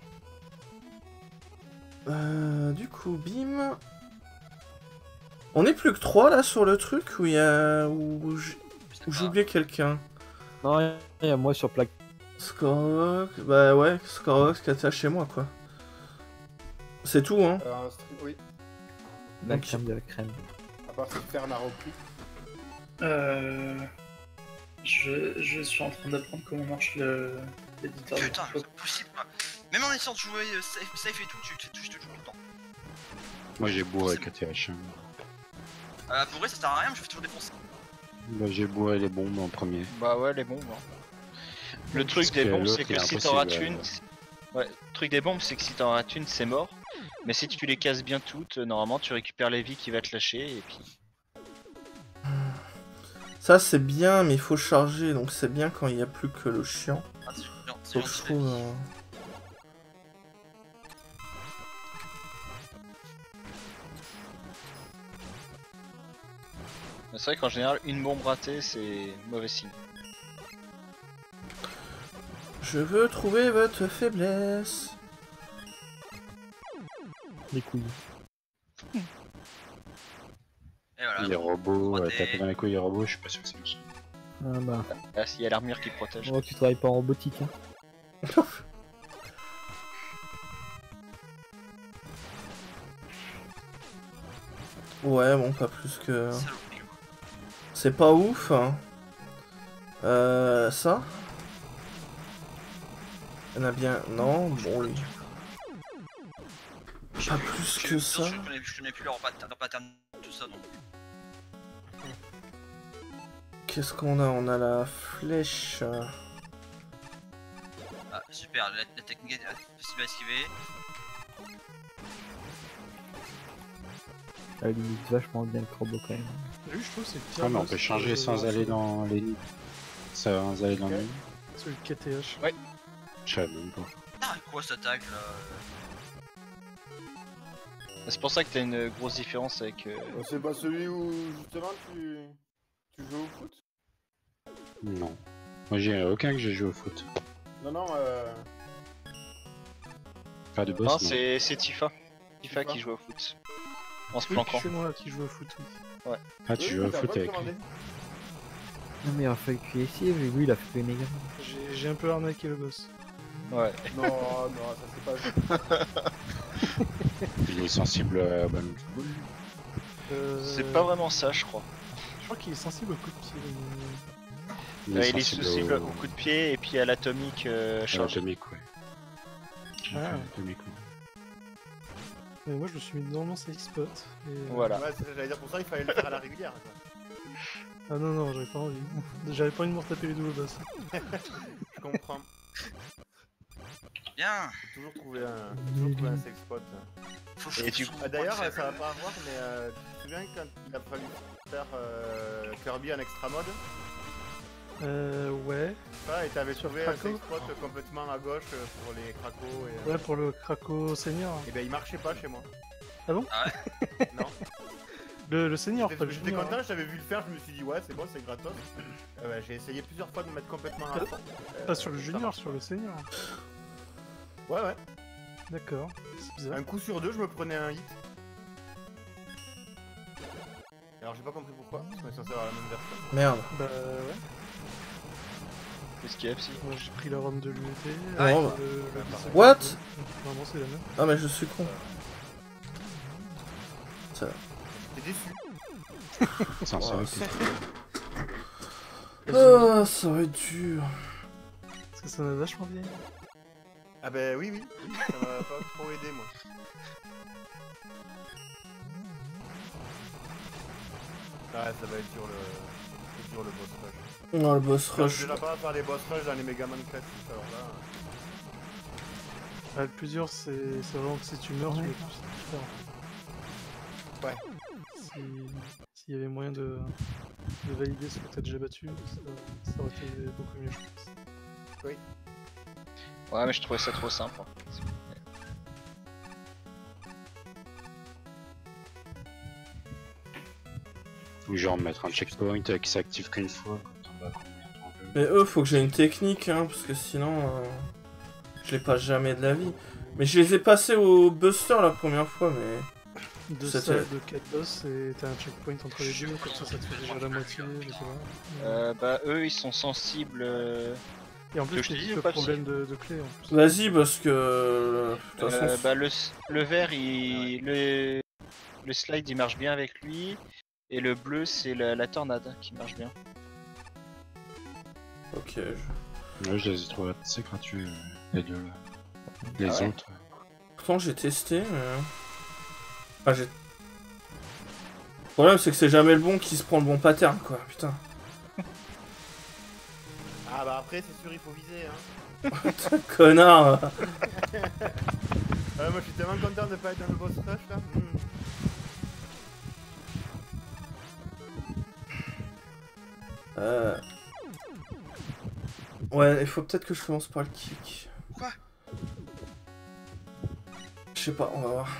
S1: Euh, du coup, bim. On est plus que trois là sur le truc où il y a. Où j'ai oublié quelqu'un.
S10: Non, il y a moi sur plaque.
S1: Scorrock. Bah ouais, Scorrock qui est chez moi quoi. C'est tout hein.
S4: Euh, oui.
S10: La okay. Crème de la crème.
S4: À part si faire la reprise.
S9: Euh. Je, je suis en train d'apprendre comment marche le l'éditeur.
S5: Putain, c'est possible quoi. Même en essayant de jouer safe, safe et tout, tu te touches tout le temps.
S7: Moi j'ai bourré avec A T H.
S5: Euh, bourré ça sert à rien, mais je fais toujours défoncer.
S7: Bah j'ai bourré les bombes en premier.
S2: Bah ouais, les bombes. Hein. Le truc des bombes, c'est que si t'en rates une... Ouais, le truc des bombes, c'est que si t'en rates une, c'est mort. Mais si tu les casses bien toutes, normalement tu récupères les vies qui va te lâcher et puis...
S1: Ça c'est bien, mais il faut charger, donc c'est bien quand il n'y a plus que le chiant.
S5: Ah, c'est bien, c'est
S1: donc je trouve... Euh...
S2: C'est vrai qu'en général, une bombe ratée, c'est mauvais signe.
S1: Je veux trouver votre faiblesse.
S10: Les couilles.
S5: Et voilà.
S7: Les robots, euh, taper dans les couilles les robots, je suis pas sûr que ça marche.
S10: Ah bah.
S2: Ah, s'il y a l'armure qui protège.
S10: Oh, tu travailles pas en robotique, hein.
S1: Ouais, bon, pas plus que...
S5: Saloperie, quoi.
S1: C'est pas ouf. Hein. Euh... Ça Il y en a bien... Non, bon, lui... Pas plus que ça.
S5: Je connais, je connais plus leur pattern, leur pattern, tout ça, donc.
S1: Qu'est-ce qu'on a? On a la flèche.
S5: Ah, super, la, la technique est facile à esquiver.
S10: Elle limite vachement bien le corbeau quand même.
S6: Lui, je trouve que c'est le
S7: Ah,
S6: pire
S7: mais on
S6: boss
S7: peut changer
S6: de-
S7: sans
S6: de-
S7: aller dans les nids. Sans aller dans les nids.
S6: Celui de K T H.
S2: Ouais.
S7: Je savais même pas.
S5: Ah, quoi cette attaque là?
S2: C'est pour ça que t'as une grosse différence avec. Euh...
S4: C'est pas celui où justement tu, tu joues au foot?
S7: Non. Moi j'ai aucun que j'ai joué au foot.
S4: Non, non, euh...
S7: Pas de boss.
S2: Non,
S7: non.
S2: c'est c'est Tifa. Tifa
S4: Tifa.
S2: qui joue au foot. En se
S6: Oui,
S2: planquant.
S6: c'est moi qui joue au foot, oui.
S2: Ouais.
S7: Ah, tu
S4: Oui,
S7: joues
S4: mais
S7: au
S4: t'as
S7: foot
S4: pas
S7: avec
S4: commandé.
S7: lui.
S10: Non mais il a fallu qu'il essaye, mais lui il a fait une méga.
S6: J'ai j'ai un peu arnaqué le boss.
S2: Ouais.
S4: Non, non, ça c'est pas...
S7: Il est sensible à ballon de football.
S6: Euh...
S2: C'est pas vraiment ça, je crois.
S6: Je crois qu'il est sensible au coup de pied. mais-
S7: Il
S2: Ouais,
S7: est
S2: il est
S7: sensible
S2: sensible
S7: au...
S2: au coup de pied et puis à l'atomique euh,
S7: à
S2: charge.
S7: l'atomique, ouais.
S6: Ah.
S7: À l'atomique, ouais.
S6: Mais moi je me suis mis dans mon safe spot. Et... euh,
S2: Voilà.
S4: Ouais, c'est- j'allais dire pour ça, il fallait le faire à la régulière. Quoi.
S6: Ah non, non, j'avais pas envie. J'avais pas envie de me retaper les doubles boss.
S4: Je comprends.
S5: Bien.
S4: Faut toujours trouver un, faut toujours trouver un safe spot.
S5: Faut que je
S2: Et tu-
S5: trouve
S4: Ah, D'ailleurs,
S5: point
S4: ça
S5: faible.
S4: va pas avoir, mais euh, tu te souviens quand il a fallu faire euh, Kirby en extra mode?
S6: Euh, ouais.
S4: Ah, et t'avais
S6: Sur
S4: trouvé un
S6: Krakow
S4: safe spot complètement à gauche euh, pour les cracos et... euh,
S6: Ouais, pour le Krakow senior.
S4: Et ben il marchait pas chez moi.
S6: Ah bon?
S5: Ah
S4: ouais? Non.
S6: Le, le senior,
S4: J'étais
S6: pas le
S4: j'étais
S6: junior.
S4: content, j'avais vu le faire, je me suis dit ouais c'est bon, c'est gratos. Euh, bah, j'ai essayé plusieurs fois de me mettre complètement à fond. Euh,
S6: Pas sur le
S4: ça
S6: junior,
S4: marche
S6: sur le senior.
S4: pas. Ouais ouais.
S6: D'accord, c'est bizarre.
S4: Un coup sur deux, je me prenais un hit. Alors j'ai pas compris pourquoi, parce qu'on est censé avoir la même version.
S1: Merde.
S6: Bah ouais.
S2: Qu'est-ce qu'il y a, Psy?
S6: Moi j'ai pris la ROM de l'U E T.
S1: Ah,
S6: avec
S1: bon, bah.
S6: le- le dix-sept.
S1: What?
S6: Normalement c'est la même.
S1: Ah mais je suis con. Ça...
S4: T'es déçu.
S7: Ça, ça
S1: Ouais,
S7: va,
S1: c'est-
S7: c'est-
S1: Ah, ça va être dur.
S6: Parce que ça m'a vachement bien.
S4: Ah bah oui oui, oui, ça m'a pas trop aidé moi. Ah ça va être dur le, c'est dur le boss rush.
S1: Non, le boss
S4: Je
S1: rush.
S4: suis déjà pas à faire des boss rush dans les Megaman classiques alors là.
S6: Ah, le plus dur c'est c'est vraiment que si tu meurs, tu peux plus faire.
S4: Ouais.
S6: Si... S'il y avait moyen de... de valider ce que t'as déjà battu, ça... ça aurait été beaucoup mieux je pense.
S4: Oui.
S2: Ouais, mais je trouvais ça trop simple. en fait.
S7: Ou genre mettre un checkpoint qui s'active qu'une fois quand on va combien de temps on veut.
S1: Mais eux, faut que j'ai une technique, hein, parce que sinon, euh, je les passe jamais de la vie. Mais je les ai passés au Buster la première fois, mais...
S6: De
S1: C'était-
S6: ça, de quatre boss, et t'as un checkpoint entre les deux, comme ça ça te fait déjà la moitié, je sais pas.
S2: Euh, bah, eux, ils sont sensibles. euh,
S6: Et en
S2: que
S6: plus,
S2: je te
S6: c'est
S2: dise
S6: le
S2: ou pas,
S6: problème de, de clé en plus.
S1: Vas-y, parce que... euh, De toute façon,
S2: Euh,
S1: c'est-
S2: bah, le, s- le vert, il, le, le slide, il marche bien avec lui. Et le bleu, c'est la, la tornade qui marche bien.
S1: Ok, je...
S7: Ouais, je les ai trouvés assez gratuits, euh, les deux là. Les
S2: Ah ouais.
S7: autres. euh,
S1: Pourtant, j'ai testé, mais... Ah, j'ai... Le problème, c'est que c'est jamais le bon qui se prend le bon pattern, quoi, putain.
S4: Ah bah après c'est sûr il faut viser hein.
S1: Connard.
S4: Euh, moi je suis tellement content de pas être dans le boss rush là. Mm.
S1: Euh... Ouais, il faut peut-être que je commence par le kick.
S5: Quoi?
S1: Je sais pas, on va voir.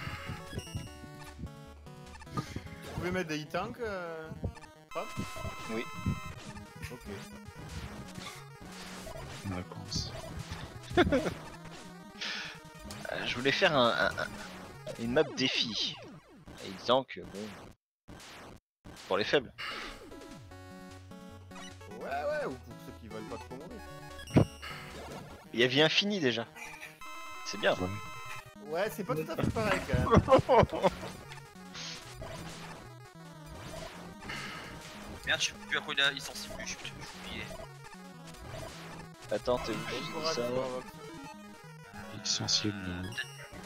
S4: Vous pouvez mettre des hit-tanks euh... Hop.
S2: Oui.
S4: Ok.
S7: Une réponse.
S2: Euh, je voulais faire un, un- un- une map défi. Et disant que, bon. Pour les faibles.
S4: Ouais ouais, ou pour ceux qui veulent pas trop mourir.
S2: Il y a vie infinie déjà. C'est bien.
S4: Ouais, c'est pas tout à fait pareil quand même.
S5: Merde, je sais plus à quoi il, a... il s'en sait plus, je suis oublié.
S2: Attends, t'es où ça
S7: Il est sensible.
S5: Euh,
S7: non.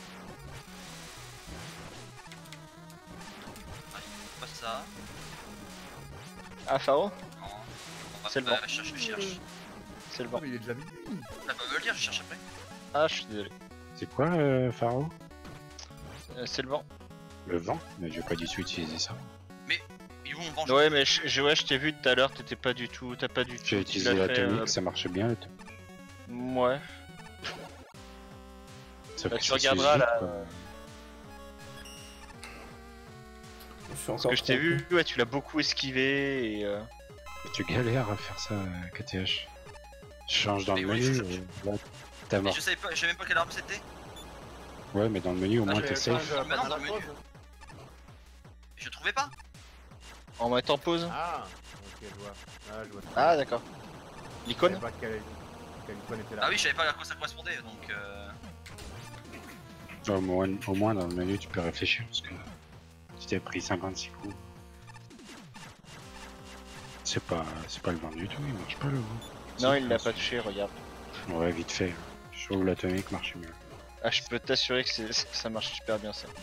S5: Pas ça.
S2: Ah, Pharo?
S5: Non.
S2: C'est le
S5: bah,
S2: vent.
S5: Je cherche, je cherche.
S2: C'est le vent.
S4: Il est déjà minuit.
S5: Ah bah me le dire, je cherche après.
S2: Ah, je suis désolé.
S7: C'est quoi, euh, Pharo?
S2: Euh, c'est le vent.
S7: Le vent? Mais j'ai pas du tout utilisé ça.
S5: Ils vont me venger.
S2: Ouais, mais je, je- ouais, je t'ai vu tout à l'heure, t'étais pas du tout. T'as pas du tout.
S7: J'ai
S2: tu
S7: utilisé
S2: l'as fait,
S7: l'atomique,
S2: euh,
S7: ça marchait bien. l'atomique.
S2: Ouais.
S7: Sauf
S2: Bah,
S7: que
S2: tu
S7: ça se fait
S2: regarderas,
S7: vite,
S2: là.
S7: quoi.
S1: Je suis
S2: Parce
S1: encore
S2: que je t'ai
S1: trompé.
S2: vu, ouais, tu l'as beaucoup esquivé et. Euh...
S7: Mais tu galères à faire ça, euh, K T H. Je change dans
S5: Mais
S7: le
S5: oui,
S7: menu,
S5: je-
S7: et là, t'as
S5: Mais
S7: mort.
S5: je savais pas, je savais même pas quelle arme c'était.
S7: Ouais, mais dans le menu, au
S5: Ah,
S7: moins
S5: je
S7: t'es
S5: vais-
S7: safe.
S5: Ah, bah non, dans le menu. Je trouvais pas.
S2: En mettant pause.
S4: Ah, ok, je vois. Ah, je vois.
S2: Ah, d'accord.
S4: Je
S2: L'icône
S4: savais pas quelle, quelle icône était là.
S5: Ah oui, je savais pas à quoi ça correspondait donc. Euh...
S7: Au moins, au moins, dans le menu, tu peux réfléchir, parce que tu t'es pris cinquante-six coups. C'est pas, c'est pas le vent du tout, il marche pas le vent.
S2: Non,
S7: Si,
S2: il l'a
S7: enfin,
S2: pas touché, regarde.
S7: Ouais, vite fait. Je trouve l'atomique marche mieux.
S2: Ah, je peux t'assurer que c'est- ça marche super bien ça.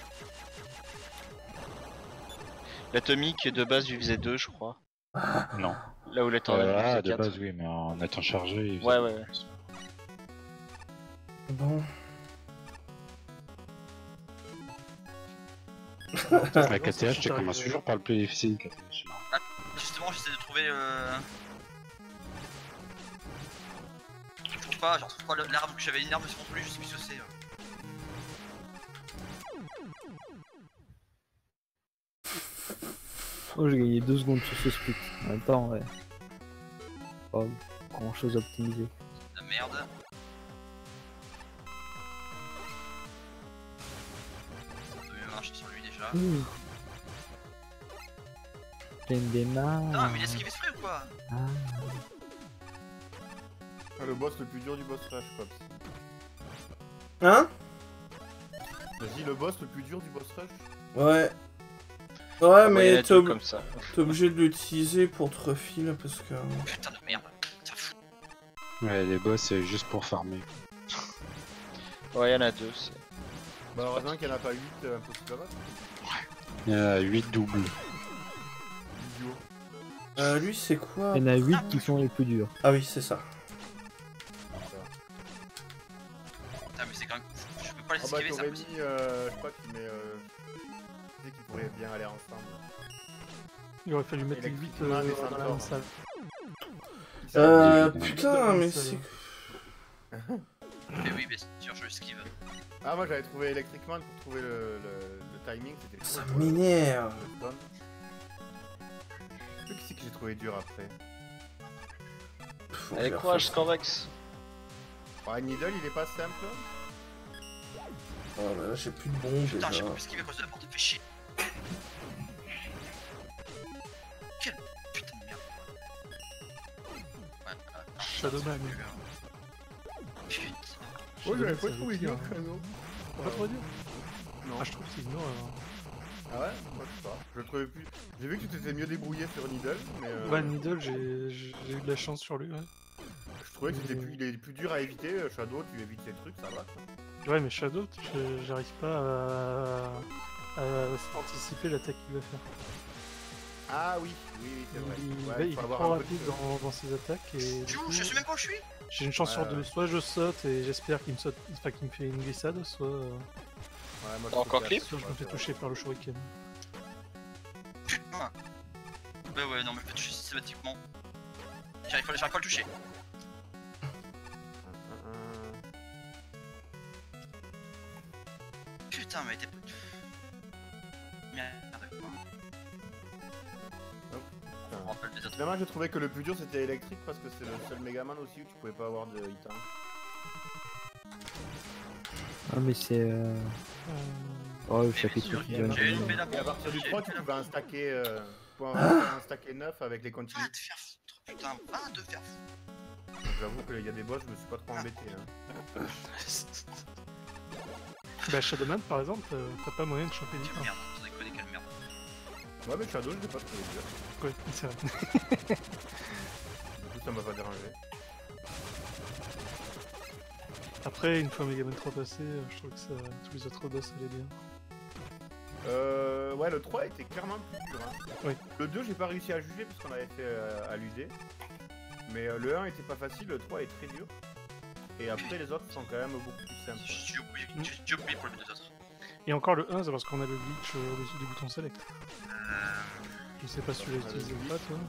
S2: L'atomique de base il faisait deux, je crois.
S7: Non.
S2: Là où la tornade
S7: Euh,
S2: il
S7: ah,
S2: faisait
S7: de
S2: quatre.
S7: base, oui, mais en étant chargé, il faisait
S2: Ouais,
S7: pas
S2: ouais, ouais.
S7: plus.
S1: Bon.
S7: La K T H, tu commences toujours par le plus difficile, K T H.
S5: Ah, justement, j'essaie de trouver. Euh... Je trouve pas, je retrouve pas le- l'arme que j'avais une arme sur mon truc, je sais plus ce que c'est. euh.
S10: Oh, j'ai gagné deux secondes sur ce split. En même temps, ouais. Pas grand chose à optimiser.
S5: La merde. Ça peut mieux marcher sur lui déjà.
S10: Ouh. J'aime des mains.
S5: Non, mais il a esquivé ce truc ou quoi?
S10: Ah.
S4: Ah, le boss le plus dur du boss rush, Pops.
S1: Hein?
S4: Vas-y, le boss le plus dur du boss rush.
S1: Ouais. Ouais,
S2: Ouais, il y en
S1: mais
S2: a
S1: t'es
S2: deux
S1: ob-
S2: comme ça.
S1: t'es obligé de l'utiliser pour te refiler parce que.
S5: Putain de merde. Ça fout.
S7: Ouais, les boss, c'est juste pour farmer.
S2: Ouais, il y en a deux. c'est-
S4: Bah, heureusement qu'il n'y en a pas huit euh, impossible à battre.
S7: Il y en a huit doubles.
S4: Idiot.
S1: Euh, lui, c'est quoi?
S10: Il y en a huit qui sont les plus durs.
S1: Ah oui, c'est ça.
S5: Putain, mais c'est quand même. Je peux pas les
S4: Ah bah,
S5: esquiver, c'est
S4: t'aurais
S5: impossible.
S4: mis, euh, je sais pas, tu mets. Euh... Tu sais qu'ils pourraient bien aller ensemble.
S6: Il aurait fallu mettre les huit
S4: Électriquement, des
S6: dans la
S4: centaures.
S6: même salle.
S1: Euh,
S7: Oui,
S1: putain, mais
S6: ça,
S1: c'est.
S5: Mais oui, bien sûr, je esquive.
S4: Ah, moi j'avais trouvé électriquement pour trouver le, le, le timing, c'était
S1: Ça
S4: chaud, quoi.
S1: m'énerve.
S4: Le stun. Je sais qui c'est que j'ai trouvé dur après.
S1: Faut
S2: Allez,
S1: faire
S2: courage,
S1: ça.
S2: Scorvex.
S4: Ouais, Needle il est pas simple.
S1: Oh là là, j'ai plus de bombes
S5: Putain, j'ai
S1: déjà.
S5: pas pu esquiver à cause de la porte, fait chier. Quel putain de merde. Ouais, euh,
S6: Shadowman.
S5: putain.
S4: Oh, j'avais pas
S6: ça
S4: trouvé
S6: veut
S4: dur,
S6: dire,
S4: Crano.
S6: Pas trop dur.
S4: Non.
S6: Ah, je trouve que c'est une horreur.
S4: Ah ouais? Moi je sais pas. Je le trouvais plus. J'ai vu que tu t'étais mieux débrouillé sur Needle, mais. Euh...
S6: Ouais, Needle, j'ai j'ai eu de la chance sur lui, ouais.
S4: Je trouvais que c'était plus, il est plus dur à éviter. euh, Shadow, tu évites les trucs, ça va quoi.
S6: Ouais, mais Shadow, je- j'arrive pas à, à anticiper l'attaque qu'il va faire.
S4: Ah oui, oui, oui, c'est vrai.
S6: Il,
S4: Ouais,
S6: va- il
S4: faut
S6: est
S4: avoir
S6: trop
S4: un peu
S6: rapide
S4: de-
S6: dans, dans ses attaques et du
S5: Tu
S6: coup,
S5: je sais même pas où je suis.
S6: j'ai une chance sur
S4: Ouais,
S6: deux.
S4: ouais.
S6: Soit je saute et j'espère qu'il me saute, enfin qu'il me fait une glissade, soit, euh,
S4: Ouais, moi, je
S2: Encore
S4: trouve que
S2: clip
S4: c'est-
S6: soit je me
S4: ouais,
S6: fais
S4: c'est
S6: toucher par le shuriken.
S5: Putain. Ouais, ouais, non, mais je fais toucher systématiquement. J'arrive pas, j'arrive pas à le toucher.
S4: vrai. Un, un,
S5: Putain, mais t'es. Merde, quoi.
S4: Hop,
S5: Je me rappelle des
S4: un.
S5: autres.
S4: Finalement, j'ai trouvé que le plus dur c'était électrique parce que c'est le seul Megaman aussi où tu pouvais pas avoir de hit. Hein.
S10: Ah, mais c'est. Euh... Oh, le chapitre
S5: sûr,
S10: qui
S5: j'ai
S10: vient
S5: j'ai
S10: de-
S5: une belle
S4: Et à partir du
S5: j'ai
S4: trois,
S5: une
S4: tu
S5: belle
S4: pouvais un stacker, euh, tu pouvais faire un stacker neuf avec les
S5: Va
S4: continues.
S5: te faire foutre, putain, va te faire foutre.
S4: Donc, j'avoue qu'il y a des boss, je me suis pas trop embêté. Hein.
S6: Bah, Shadowman par exemple, euh, t'as pas moyen de choper vite.
S5: Quelle
S6: hein.
S5: merde, sans déconner, quelle merde.
S4: Ouais, mais Shadow, je l'ai pas trouvé dur.
S6: Ouais, c'est vrai.
S4: Du coup, ça m'a pas dérangé.
S6: Après, une fois Megaman trois passé, euh, je trouve que ça, tous les autres boss allaient bien.
S4: Euh, ouais, le trois était clairement plus dur. Hein.
S6: Oui.
S4: Le deux, j'ai pas réussi à juger parce qu'on avait fait euh, à l'U D. Mais euh, le un était pas facile, le trois est très dur. Et après, les autres sont quand même beaucoup plus simples.
S5: J'ai oublié, j'ai- j'ai oublié pour le deux autres.
S6: Et encore le un, c'est parce qu'on a le glitch euh, au-dessus du bouton select. Je sais pas si tu l'as utilisé ou pas, toi.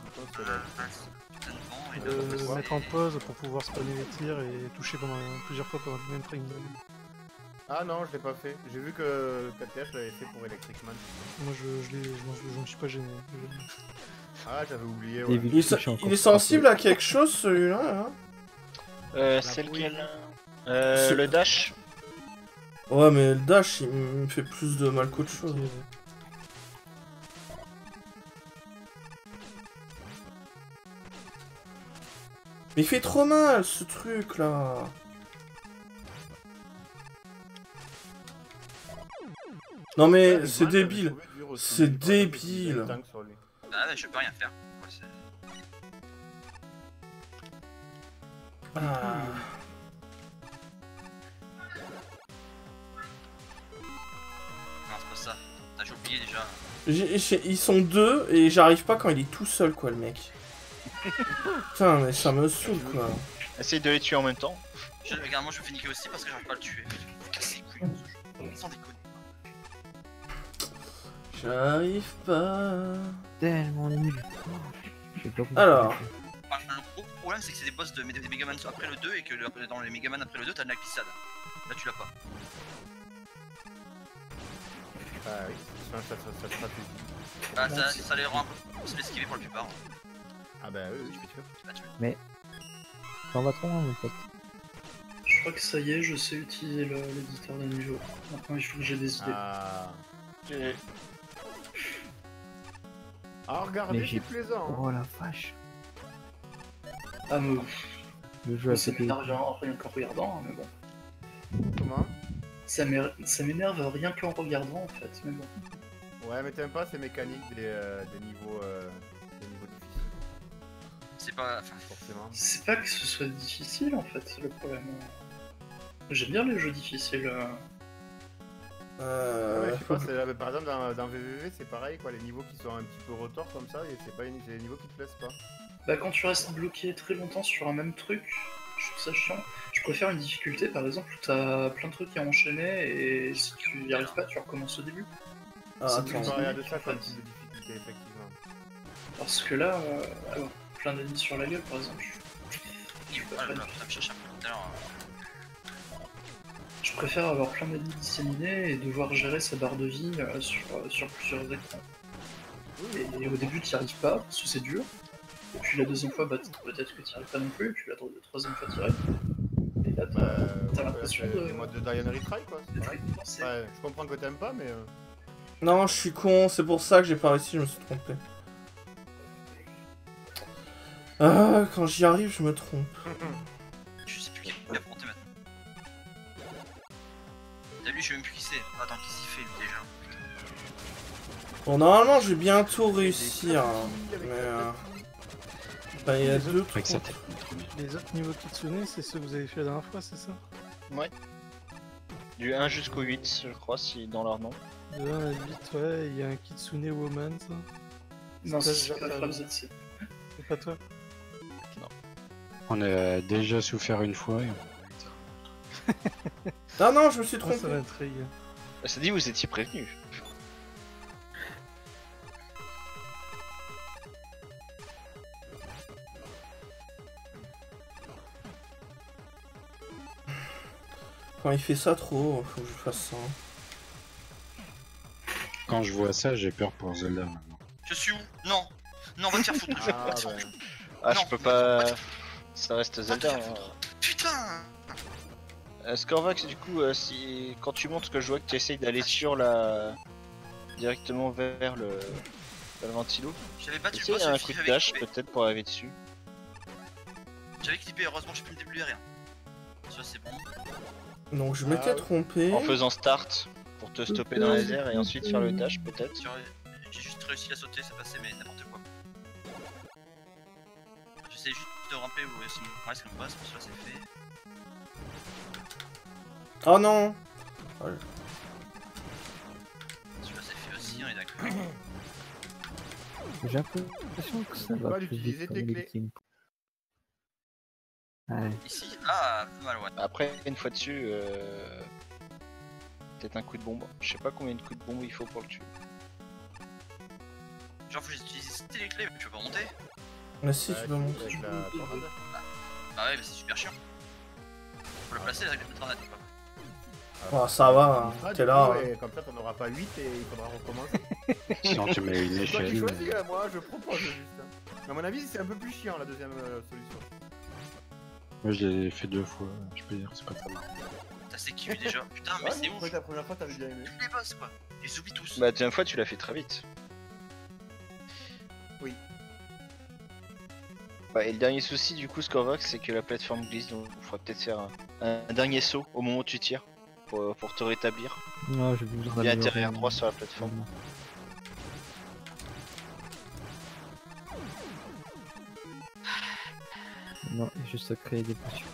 S6: Euh, mettre en pause pour pouvoir spammer les tirs et toucher pendant plusieurs fois pendant le même frame.
S4: Ah non, je l'ai pas fait. J'ai vu que K T H l'avait fait pour Electric Man.
S6: Moi, je, je, l'ai- je, m'en- je m'en suis pas gêné.
S4: Ah, j'avais oublié,
S10: Et
S4: ouais.
S10: vu
S1: Il, est
S10: que
S1: se-
S10: je suis encore
S1: il est sensible à quelque chose celui-là hein
S2: Euh, c'est lequel Euh,
S1: C'est-
S2: le dash.
S1: Ouais, mais le dash il me fait plus de mal qu'autre chose. Mais il fait trop mal ce truc là. Non mais
S4: Ouais,
S1: c'est
S4: le Grand, j'avais
S1: débile.
S4: trouvé dur aussi,
S1: C'est
S4: il paraît qu'il y a
S1: débile.
S4: un tank sur lui.
S5: Ah ouais, je peux rien faire. Ouais, c'est-
S1: Ah.
S5: Non, c'est pas ça. T'as j'ai oublié déjà.
S1: J'ai- j'ai- Ils sont deux et j'arrive pas quand il est tout seul quoi le mec. Putain mais ça me saoule quoi.
S2: Essaye de les tuer en même temps.
S5: Je, regarde, moi je vais niquer aussi parce que j'arrive pas à le tuer. Faut casser les couilles dans ce jeu. Sans déconner.
S1: J'arrive pas.
S10: Tellement nul. J'ai pas compris.
S1: Alors.
S5: Enfin, le gros problème c'est que c'est des boss de des des Megaman après le deux et que le- dans les Megaman après le deux t'as de la glissade. Là tu l'as pas.
S4: Ah oui, ça, ça, ça, ça stratégie.
S5: Bah ça, ça les rend un peu plus l'esquiver pour la plupart.
S4: Ah bah oui, je suis sûr.
S5: Tu vas tuer.
S10: Mais. T'en vas trop loin, mon pote.
S9: Je crois que ça y est, je sais utiliser le- l'éditeur de niveau. Maintenant, il faut que j'ai des idées.
S4: Ah.
S2: Et-
S4: Ah, regardez,
S10: Mais
S4: c'est
S10: j'ai-
S4: plaisant. Hein.
S10: Oh la vache.
S9: Ah, mais
S10: Le jeu a
S9: ça
S10: pété.
S9: m'énerve rien qu'en regardant, mais bon.
S4: Comment?
S9: Ça m'éner- ça m'énerve rien qu'en regardant, en fait, mais bon.
S4: Ouais, mais t'aimes pas ces mécaniques des, euh, des niveaux euh, des niveaux difficiles.
S5: C'est pas. Enfin,
S4: forcément.
S9: C'est pas que ce soit difficile, en fait, c'est le problème. J'aime bien les jeux difficiles. euh.
S1: Euh...
S4: Ouais, je sais pas, c'est- par exemple dans, dans V V V c'est pareil quoi, les niveaux qui sont un petit peu retors comme ça, et c'est pas une- c'est des niveaux qui te plaisent pas.
S9: Bah, quand tu restes bloqué très longtemps sur un même truc, je trouve ça chiant. Je préfère une difficulté, par exemple, où t'as plein de trucs à enchaîner, et si tu y arrives pas, tu recommences au début.
S1: Ah,
S9: C'est
S1: attends.
S9: plus
S4: Je regarde
S9: dynamique,
S4: ça
S9: en
S4: comme
S9: fait.
S4: type de difficulté effectivement.
S9: Parce que là, euh, alors, plein d'ennemis sur la gueule, par exemple, je... je peux
S5: ah,
S9: pas
S5: je
S9: faire.
S5: vais me chercher un peu tout à l'heure.
S9: Je préfère avoir plein d'ennemis disséminés et devoir gérer sa barre de vie euh, sur, euh, sur plusieurs écrans. Et, et au début, tu n'y arrives pas, parce que c'est dur. Et puis la deuxième fois, bah, peut-être que tu n'y arrives pas non plus, et puis la tro- la troisième fois, tu y arrives. Et là, t'as
S4: Bah,
S9: t'as
S4: ouais,
S9: l'impression
S4: c'est
S9: de...
S4: des modes de Die and Retry quoi. c'est
S9: d'être
S4: pareil.
S9: récompensé.
S4: Ouais, je comprends que t'aimes pas, mais. euh,
S1: Non, je suis con, c'est pour ça que j'ai pas réussi, je me suis trompé. Ah, quand j'y arrive, je me trompe.
S5: Je sais plus qui il a affronté maintenant. T'as vu, je sais même plus qui c'est. Attends, qu'est-ce qu'il fait lui déjà?
S1: Bon, normalement, je vais bientôt réussir. hein, Mais. Euh... Bah, il y a deux
S7: Avec
S1: trucs.
S7: sa tête.
S6: Les autres niveaux Kitsune, c'est ceux que vous avez fait la dernière fois, c'est ça?
S2: Ouais. Du un jusqu'au huit, je crois, si dans leur nom.
S6: De un à huit, ouais, il y a un Kitsune Woman, ça.
S9: Non,
S6: Ça,
S9: c'est
S6: j'ai
S9: pas
S6: pas
S9: From
S6: vu.
S9: Z C.
S6: C'est pas toi?
S7: On a déjà souffert une fois. Et...
S1: Ah non, je me suis
S6: Moi, ça
S1: trompé.
S6: m'intrigue.
S2: Bah, ça dit, vous étiez prévenus.
S1: Quand il fait ça trop, faut que je fasse ça.
S7: Quand je vois ça, j'ai peur pour Zelda maintenant.
S5: Je suis où? Non! Non, va te faire foutre! je-
S4: Ah, bah.
S2: Ah,
S5: Non,
S2: je peux
S5: non,
S2: pas.
S5: va te-
S2: Ça reste
S5: va te
S2: Zelda.
S5: faire
S2: hein.
S5: foutre. Putain!
S2: Euh, Scorvax, du coup, euh, si quand tu montes, que je vois que tu essayes d'aller sur la. directement vers le. vers le ventilo.
S5: J'avais battu le
S2: Essaye
S5: boss,
S2: un
S5: je
S2: coup de
S5: j'avais
S2: dash
S5: clippé.
S2: peut-être pour arriver dessus.
S5: J'avais clippé, heureusement je peux me débrouiller rien. Ça c'est bon.
S1: Donc, je
S4: Ah,
S1: m'étais
S4: ouais.
S1: trompé.
S2: En faisant start pour te stopper dans les airs et ensuite faire le dash peut-être.
S5: Sur- j'ai juste réussi à sauter, ça passait, mais n'importe quoi. J'essaie juste de ramper ou si mon reste comme boss, parce que ça c'est fait.
S1: Oh non. Ouais.
S5: Celui-là c'est fait aussi, on est d'accord.
S10: J'ai un peu l'impression que ça va plus vite comme meeting. Ouais.
S5: Ici, ah, peu mal, ouais.
S2: Après, une fois dessus, euh... peut-être un coup de bombe. Je sais pas combien de coups de bombe il faut pour le tuer.
S5: Genre, faut utiliser les clés, mais tu peux pas monter.
S1: Mais si, tu peux monter.
S4: Avec la tornade.
S5: Bah ouais, mais c'est super chiant. Faut le placer avec la tornade, quoi.
S1: Oh, ça va,
S4: Ah,
S1: t'es
S4: du
S1: là.
S4: coup,
S1: hein.
S4: et comme ça, t'en auras pas huit et il faudra recommencer.
S7: Sinon tu mets une
S4: C'est toi qui
S7: échelle.
S4: choisis, là, moi je propose juste. Hein. Mais à mon avis, c'est un peu plus chiant la deuxième euh, solution.
S7: Moi je l'ai fait deux fois, je peux dire, c'est pas très mal.
S5: T'as c'est qui déjà. Putain, mais
S4: Ouais,
S5: c'est
S4: bon,
S5: ouf.
S4: la première fois, t'avais bien aimé.
S5: Tous les boss, quoi. Je les oublie tous.
S2: Bah, la deuxième fois, tu l'as fait très vite.
S4: Oui.
S2: Ouais, et le dernier souci, du coup, Scorvox, c'est que la plateforme glisse, donc il faudra peut-être faire un, un, un dernier saut au moment où tu tires pour, pour te rétablir.
S10: Non, j'ai besoin
S2: Bien
S10: d'améliorer
S2: atterrir
S10: mon-
S2: droit sur la plateforme.
S10: Non, juste à créer des potions.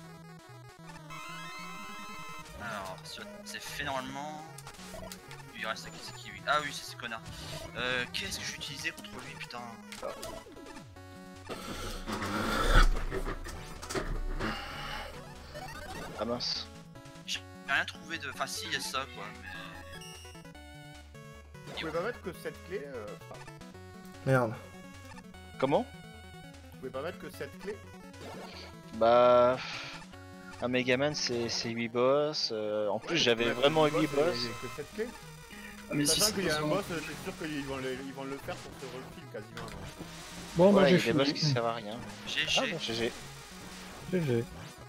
S5: Alors, c'est fait normalement. Il reste qui c'est qui lui. Ah oui, c'est ce connard. Euh, qu'est-ce que je vais utiliser contre lui, putain.
S2: Ah mince.
S5: J'ai rien trouvé de. Enfin, si, il y a ça quoi, mais.
S4: Vous pouvez pas mettre que cette clé. Euh... enfin,
S1: Merde.
S2: Comment?
S4: vous pouvez pas mettre que cette clé.
S2: Bah... Un Megaman, c'est huit boss. euh, En plus,
S4: Ouais,
S2: j'avais
S4: vous pouvez
S2: vraiment
S4: mettre
S2: huit
S4: que
S2: boss.
S4: Que cette clé.
S9: Ah, mais si
S4: Sachant
S9: c'est
S4: qu'il y a un
S9: besoin-
S4: boss, euh, c'est sûr qu'ils vont, le... ils vont le faire pour se refil quasiment. Donc.
S3: Bon, bah
S2: Ouais, il y
S3: j'ai
S2: a des boss
S3: fini.
S2: qui servent à rien.
S5: G
S3: Ah,
S5: G.
S3: bon.
S2: G G.
S10: G G.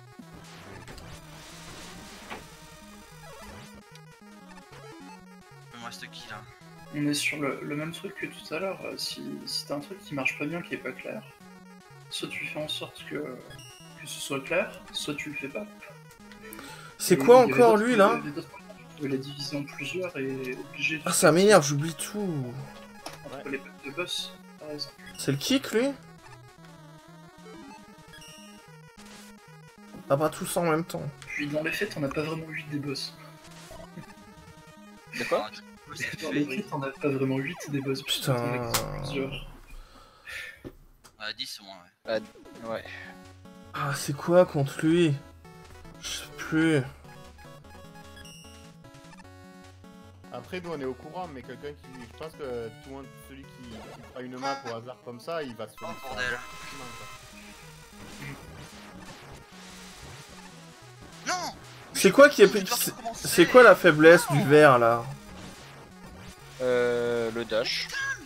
S5: Il me reste qui là?
S9: On est sur le, le même truc que tout à l'heure. euh, Si, si t'as un truc qui marche pas bien, qui est pas clair, soit tu fais en sorte que, que ce soit clair, soit tu le fais pas.
S1: C'est
S9: Et
S1: quoi
S9: il y avait
S1: encore
S9: d'autres-
S1: lui là
S9: il y avait d'autres moyens. Tu pouvais la diviser en plusieurs et obliger de
S1: Ah, ça m'énerve, j'oublie tout.
S9: entre les pattes de boss, par exemple.
S1: C'est le kick lui? Ah, pas tous en même temps.
S9: Puis dans les faits, t'en as pas vraiment huit des boss.
S2: De quoi?
S9: Dans les faits, t'en as pas vraiment huit des boss.
S1: Putain.
S9: T'en as plusieurs.
S5: Ouais, dix au moins, ouais.
S2: Ah, ouais.
S1: Ah, c'est quoi contre lui? Je sais plus.
S4: Après, nous on est au courant, mais quelqu'un qui. Je pense que tout le monde, celui qui, qui fera une map au hasard comme ça, il va se faire.
S5: Oh, bordel. Non!
S1: C'est quoi qui est. c'est- C'est quoi la faiblesse du verre là?
S2: Euh, le dash.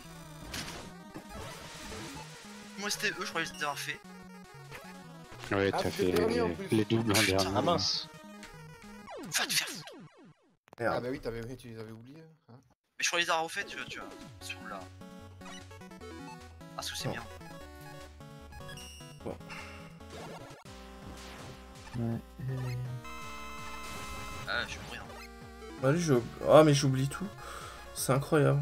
S5: Moi c'était eux, je croyais que c'était avoir fait.
S7: Ouais,
S4: Ah,
S7: t'as
S4: c'était
S7: fait
S4: dernier, en
S7: les,
S4: plus.
S7: les doubles en dernier.
S2: Ah mince.
S5: Va te faire foutre.
S4: Ah
S1: Merde.
S4: bah oui, t'avais... oui, tu les avais oubliés. Hein.
S5: Mais je croyais les avoir refait, tu vois, tu vois. Sur là. Parce que c'est
S1: Oh.
S5: bien.
S10: Ouais.
S5: Ah, je vais mourir.
S1: Bah, lui, je... Ah, mais j'oublie tout. C'est incroyable.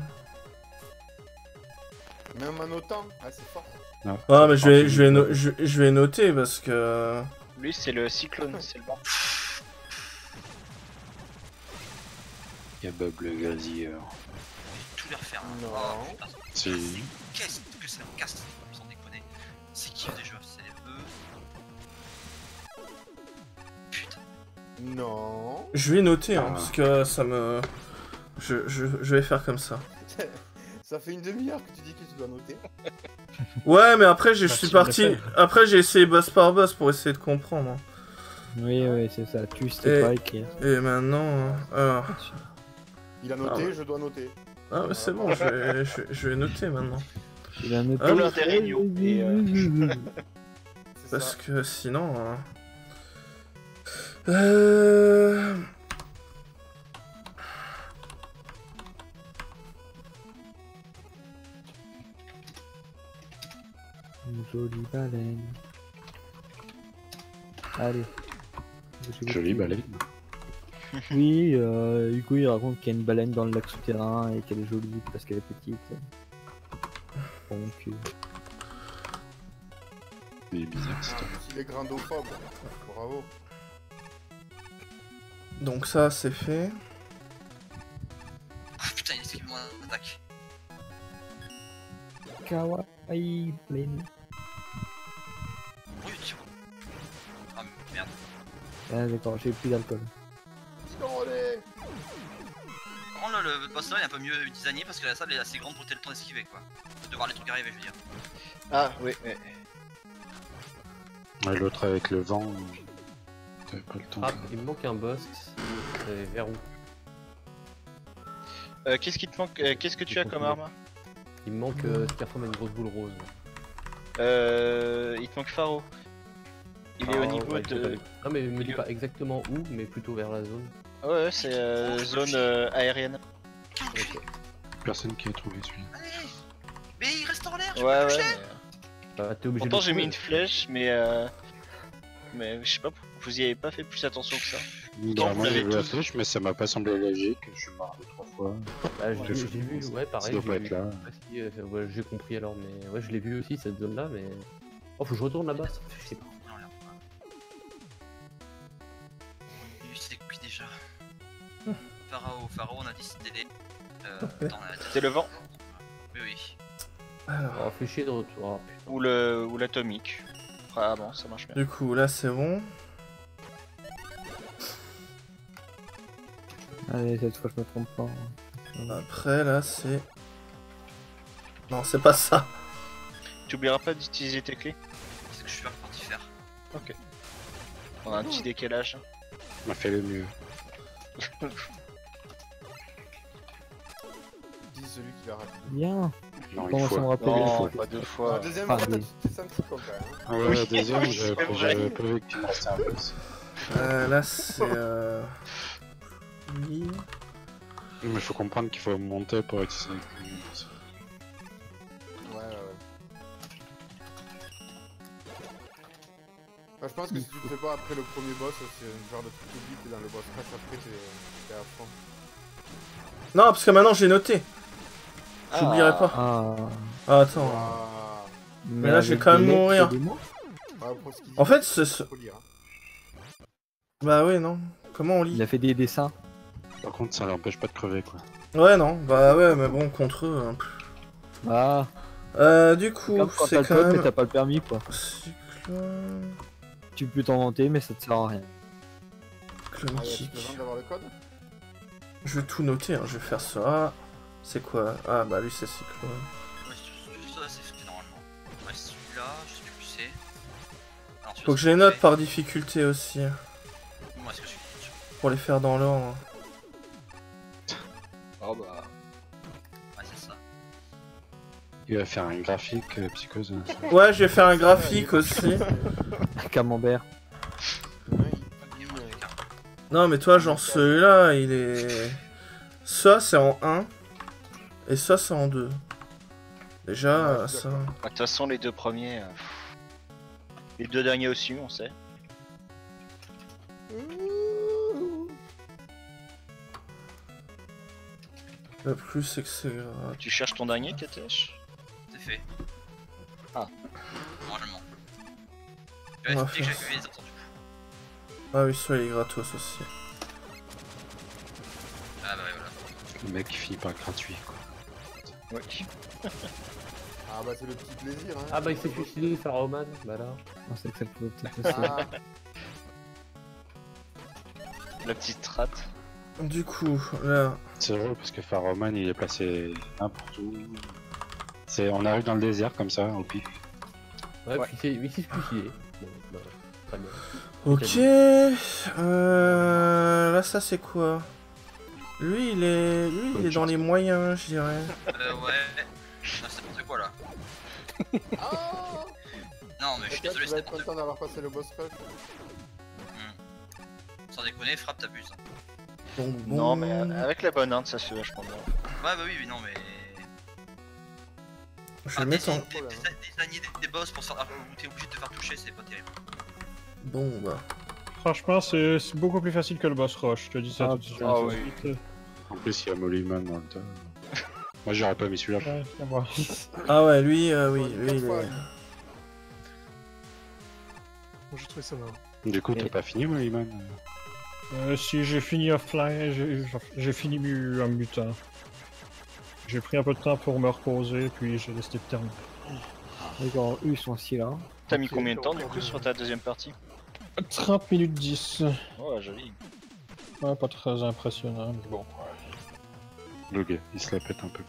S4: Même en notant, ah, c'est fort.
S7: Non.
S1: Ah, mais je vais, je vais, no- je, je vais noter parce que.
S2: Lui, c'est le cyclone, c'est le banc.
S7: Il y a Bob le gazilleur.
S5: Tout les refaire.
S4: Non.
S5: Oh, putain,
S7: Si.
S5: qu'est-ce que ça me casse, sans déconner. C'est qui déjà? C'est eux. Putain.
S4: Non.
S1: Je vais noter, hein,
S7: Ah.
S1: parce que ça me. Je, je, je vais faire comme ça.
S4: Ça fait une demi-heure que tu dis que tu dois noter.
S1: Ouais, mais après, je
S3: Bah,
S1: suis
S3: tu le
S1: parti.
S3: fais.
S1: Après, j'ai essayé boss par boss pour essayer de comprendre. hein.
S10: Oui, oui, c'est ça. Tu
S1: Et-
S10: sais pas écrire.
S1: Et maintenant. hein, Alors.
S4: Il a noté,
S1: Ah ouais.
S4: je dois noter.
S1: Ah, mais c'est bon, je vais, je, vais- je vais noter maintenant.
S10: Il a noté.
S1: Ah,
S2: Comme
S1: oui.
S2: l'un des réunions. Et, euh,
S4: C'est
S1: Parce
S4: ça.
S1: que sinon. hein. Euh.
S10: Une jolie baleine. Allez. J'ai
S7: Jolie
S10: goûté.
S7: baleine.
S10: Oui, euh, Hugo il raconte qu'il y a une baleine dans le lac souterrain et qu'elle est jolie parce qu'elle est petite. Donc. Euh...
S7: Mais bizarre, c'est
S4: Ah, il est grandophobe. Bravo.
S1: Donc ça c'est fait.
S5: Oh, putain, il esquive mon attaque.
S10: Kawaii Baleine.
S5: Oui, tu vois. Ah merde.
S10: Ah d'accord, j'ai plus d'alcool.
S5: Bon, là, le boss là il est un peu mieux designé parce que la salle est assez grande pour t'aider le temps d'esquiver quoi. De voir les trucs arriver, je veux dire.
S2: Ah, oui, oui.
S7: Ouais, l'autre avec le vent, t'avais pas le temps.
S8: Ah, il me manque un boss. Euh, vers où
S2: Euh, Qu'est-ce qui te manque euh, Qu'est-ce que tu as comme arme?
S8: Il me manque euh, ce qui ressemble à une grosse boule rose.
S2: Euh. Il te manque Pharo. Il est
S8: Ah,
S2: au niveau
S8: ouais,
S2: de.
S8: Non, mais me dis pas exactement où, mais plutôt vers la zone.
S2: Ouais, ouais, c'est euh, zone euh, aérienne.
S8: Ok.
S7: Personne qui a trouvé celui-là.
S5: Mais il reste en l'air, tu
S2: Ouais,
S5: peux le
S2: ouais.
S5: toucher.
S2: mais-
S8: Bah, t'es obligé
S2: Pourtant
S8: de
S2: j'ai mis
S8: trouver.
S2: une flèche, mais euh... mais je sais pas, vous y avez pas fait plus attention que ça. Pourtant,
S7: Bah,
S2: vous
S7: moi j'ai
S2: l'avez
S7: vu la
S2: tous-
S7: flèche, mais ça m'a pas semblé logique. Je suis mort deux trois fois.
S8: Bah, j'ai
S7: J'ai
S8: j'ai
S7: fait-
S8: vu, ouais,
S7: Ça
S8: pareil.
S7: doit
S8: j'ai
S7: pas
S8: vu.
S7: être là.
S8: Ah, si, euh, ouais, j'ai compris alors, mais ouais, je l'ai vu aussi cette zone là, mais. Oh, faut que je retourne là-bas, je sais pas.
S5: Non, là. Lui, c'est qui déjà Pharaon, Pharaon, on a dit c'était les. Euh, attends, on a dit-
S2: C'était le vent
S5: Oui, oui.
S1: Alors,
S8: Oh, fais chier de retour. Oh, putain.
S2: ou le ou l'atomique. Ah bon, ça marche bien.
S1: du coup là c'est bon.
S10: Allez, cette fois je me trompe pas.
S1: Après là c'est... Non c'est pas ça.
S2: Tu oublieras pas d'utiliser tes clés.
S5: C'est que je suis parti faire.
S2: Ok. On a un petit décalage.
S7: On a fait le mieux.
S4: Dis celui qui l'a raté.
S10: Bien.
S7: Non,
S10: Comment
S7: une
S10: ça me
S7: fois.
S10: rappelle
S2: Non,
S10: une fois.
S2: pas deux
S4: La
S2: fois.
S4: deuxième
S10: Ah,
S4: fois, t'as
S10: oui.
S4: t'es senti con quand même. hein.
S7: Ah ouais, la deuxième,
S2: oui,
S7: j'avais
S2: c'est
S7: pas
S2: vrai.
S7: j'avais pas vu qu'il me restait un boss.
S1: Euh, là c'est... Euh... Oui.
S7: Mais faut comprendre qu'il faut monter pour utiliser le boss.
S4: Ouais, ouais, ouais. Enfin, je pense que si tu le fais pas après le premier boss, c'est un genre de truc que t'es dans le boss rush, après t'es t'es à fond.
S1: Non parce que maintenant j'ai noté. J'oublierai pas.
S10: Ah.
S1: Ah, attends.
S4: Ah.
S1: Mais là, je vais
S10: avec
S1: quand même
S10: des lettres
S1: mourir.
S10: et des mots.
S4: Ouais, pour ce qu'il dit,
S1: En fait, ce... ce-
S4: faut lire. hein.
S1: Bah ouais non. Comment on lit?
S10: Il a fait des dessins.
S7: Par contre, ça l'empêche pas de crever quoi.
S1: Ouais non, bah ouais mais bon contre eux... hein.
S10: Ah.
S1: Euh, du coup,
S10: Comme quand t'as
S1: c'est
S10: le
S1: quand
S10: code mais
S1: même...
S10: t'as pas le permis quoi.
S1: Cyclone...
S10: Tu peux t'en vanter mais ça te sert à rien.
S1: Clone
S4: Ah, y a
S1: kick.
S4: besoin d'avoir le code.
S1: Je vais tout noter, hein. Je vais faire ça. C'est quoi? Ah bah lui c'est Cyclone.
S5: Ouais, c'est juste ça, c'est fait normalement. Ouais, celui-là, je sais plus qui c'est. Alors, celui-là,
S1: Faut que
S5: c'est
S1: je les
S5: fait.
S1: note par difficulté aussi.
S5: Moi, est-ce que je suis.
S1: Pour les faire dans l'ordre.
S2: Oh bah.
S5: Ouais, c'est ça.
S7: Il va faire un graphique euh, psychose. hein.
S1: Ouais, je vais faire un graphique aussi.
S10: Camembert.
S4: Ouais, il
S5: Et
S4: dit,
S5: moi,
S4: euh,
S5: j'ai qu'un.
S1: Non mais toi genre celui-là il est... Ça c'est en un. Et ça c'est en deux. Déjà
S4: Ouais, je suis
S1: ça...
S4: d'accord.
S2: De toute façon, les deux premiers. euh, Les deux derniers aussi, on sait.
S1: Le plus c'est que c'est grave.
S2: Tu cherches ton dernier, K T H?
S5: C'est fait.
S2: Ah.
S5: Normalement.
S1: On
S5: Ouais,
S1: va
S5: c'est que
S1: faire
S5: j'ai vu les autres du coup.
S1: Ah oui, ça il est gratos aussi.
S5: Ah bah ouais, voilà.
S7: Le mec il finit par gratuit quoi.
S2: Ouais.
S4: Ah bah c'est le petit plaisir hein.
S8: Ah, bah il s'est suicidé, Pharaon. Bah là.
S10: On sait que ça pouvait peut-être aussi.
S4: Ah,
S2: La petite rate.
S1: Du coup, là...
S7: C'est drôle parce que Pharaoman il est placé n'importe où. C'est... On arrive dans le désert comme ça, au pif.
S8: Ouais,
S2: Ouais.
S8: puis c'est- il s'est suicidé. Bon, bah, très bien.
S1: Ok... Euh... Là ça c'est quoi? Lui il est... Lui il
S7: Bonne
S1: est dans
S7: chance.
S1: les moyens je dirais.
S5: Euh, ouais. Non, c'est n'importe quoi là.
S4: ah
S5: Non, mais je suis
S4: Peut-être
S5: désolé,
S4: tu
S5: c'est
S4: vas être
S5: n'importe
S4: content d'avoir passé le boss rush.
S5: quoi. Sans déconner, frappe, t'abuses.
S1: Donc bon...
S2: Non, mais euh, avec la bonne inde, ça se fait vachement bien.
S5: Ouais, bah oui, mais non, mais.
S1: Je vais
S5: Ah,
S1: le mettre en...
S5: désigner des, des, des, des boss pour savoir où t'es obligé de te faire toucher, c'est pas terrible.
S1: Bon bah...
S3: Franchement, c'est c'est beaucoup plus facile que le boss rush, je te dis ça
S10: Ah,
S3: tout de suite.
S2: ah oui.
S7: En plus, il y a Mollyman dans le tas. Moi, j'aurais pas mis celui-là.
S3: Ouais, c'est moi.
S1: Ah ouais, lui, euh, oui, lui, il est...
S6: Moi j'ai trouvé ça marrant.
S7: Du coup, t'as
S10: Et-
S7: pas fini Mollyman?
S3: Euh, si j'ai fini offline, j'ai- j'ai fini mu- en mutant. J'ai pris un peu de temps pour me reposer, puis j'ai resté de terminer.
S10: D'accord, eux ils sont assis là.
S2: T'as mis combien de temps du coup sur ta deuxième partie?
S3: trente minutes dix.
S2: Oh, joli.
S3: Ouais, pas très impressionnant, mais bon.
S7: Le gars, il se la pète un peu.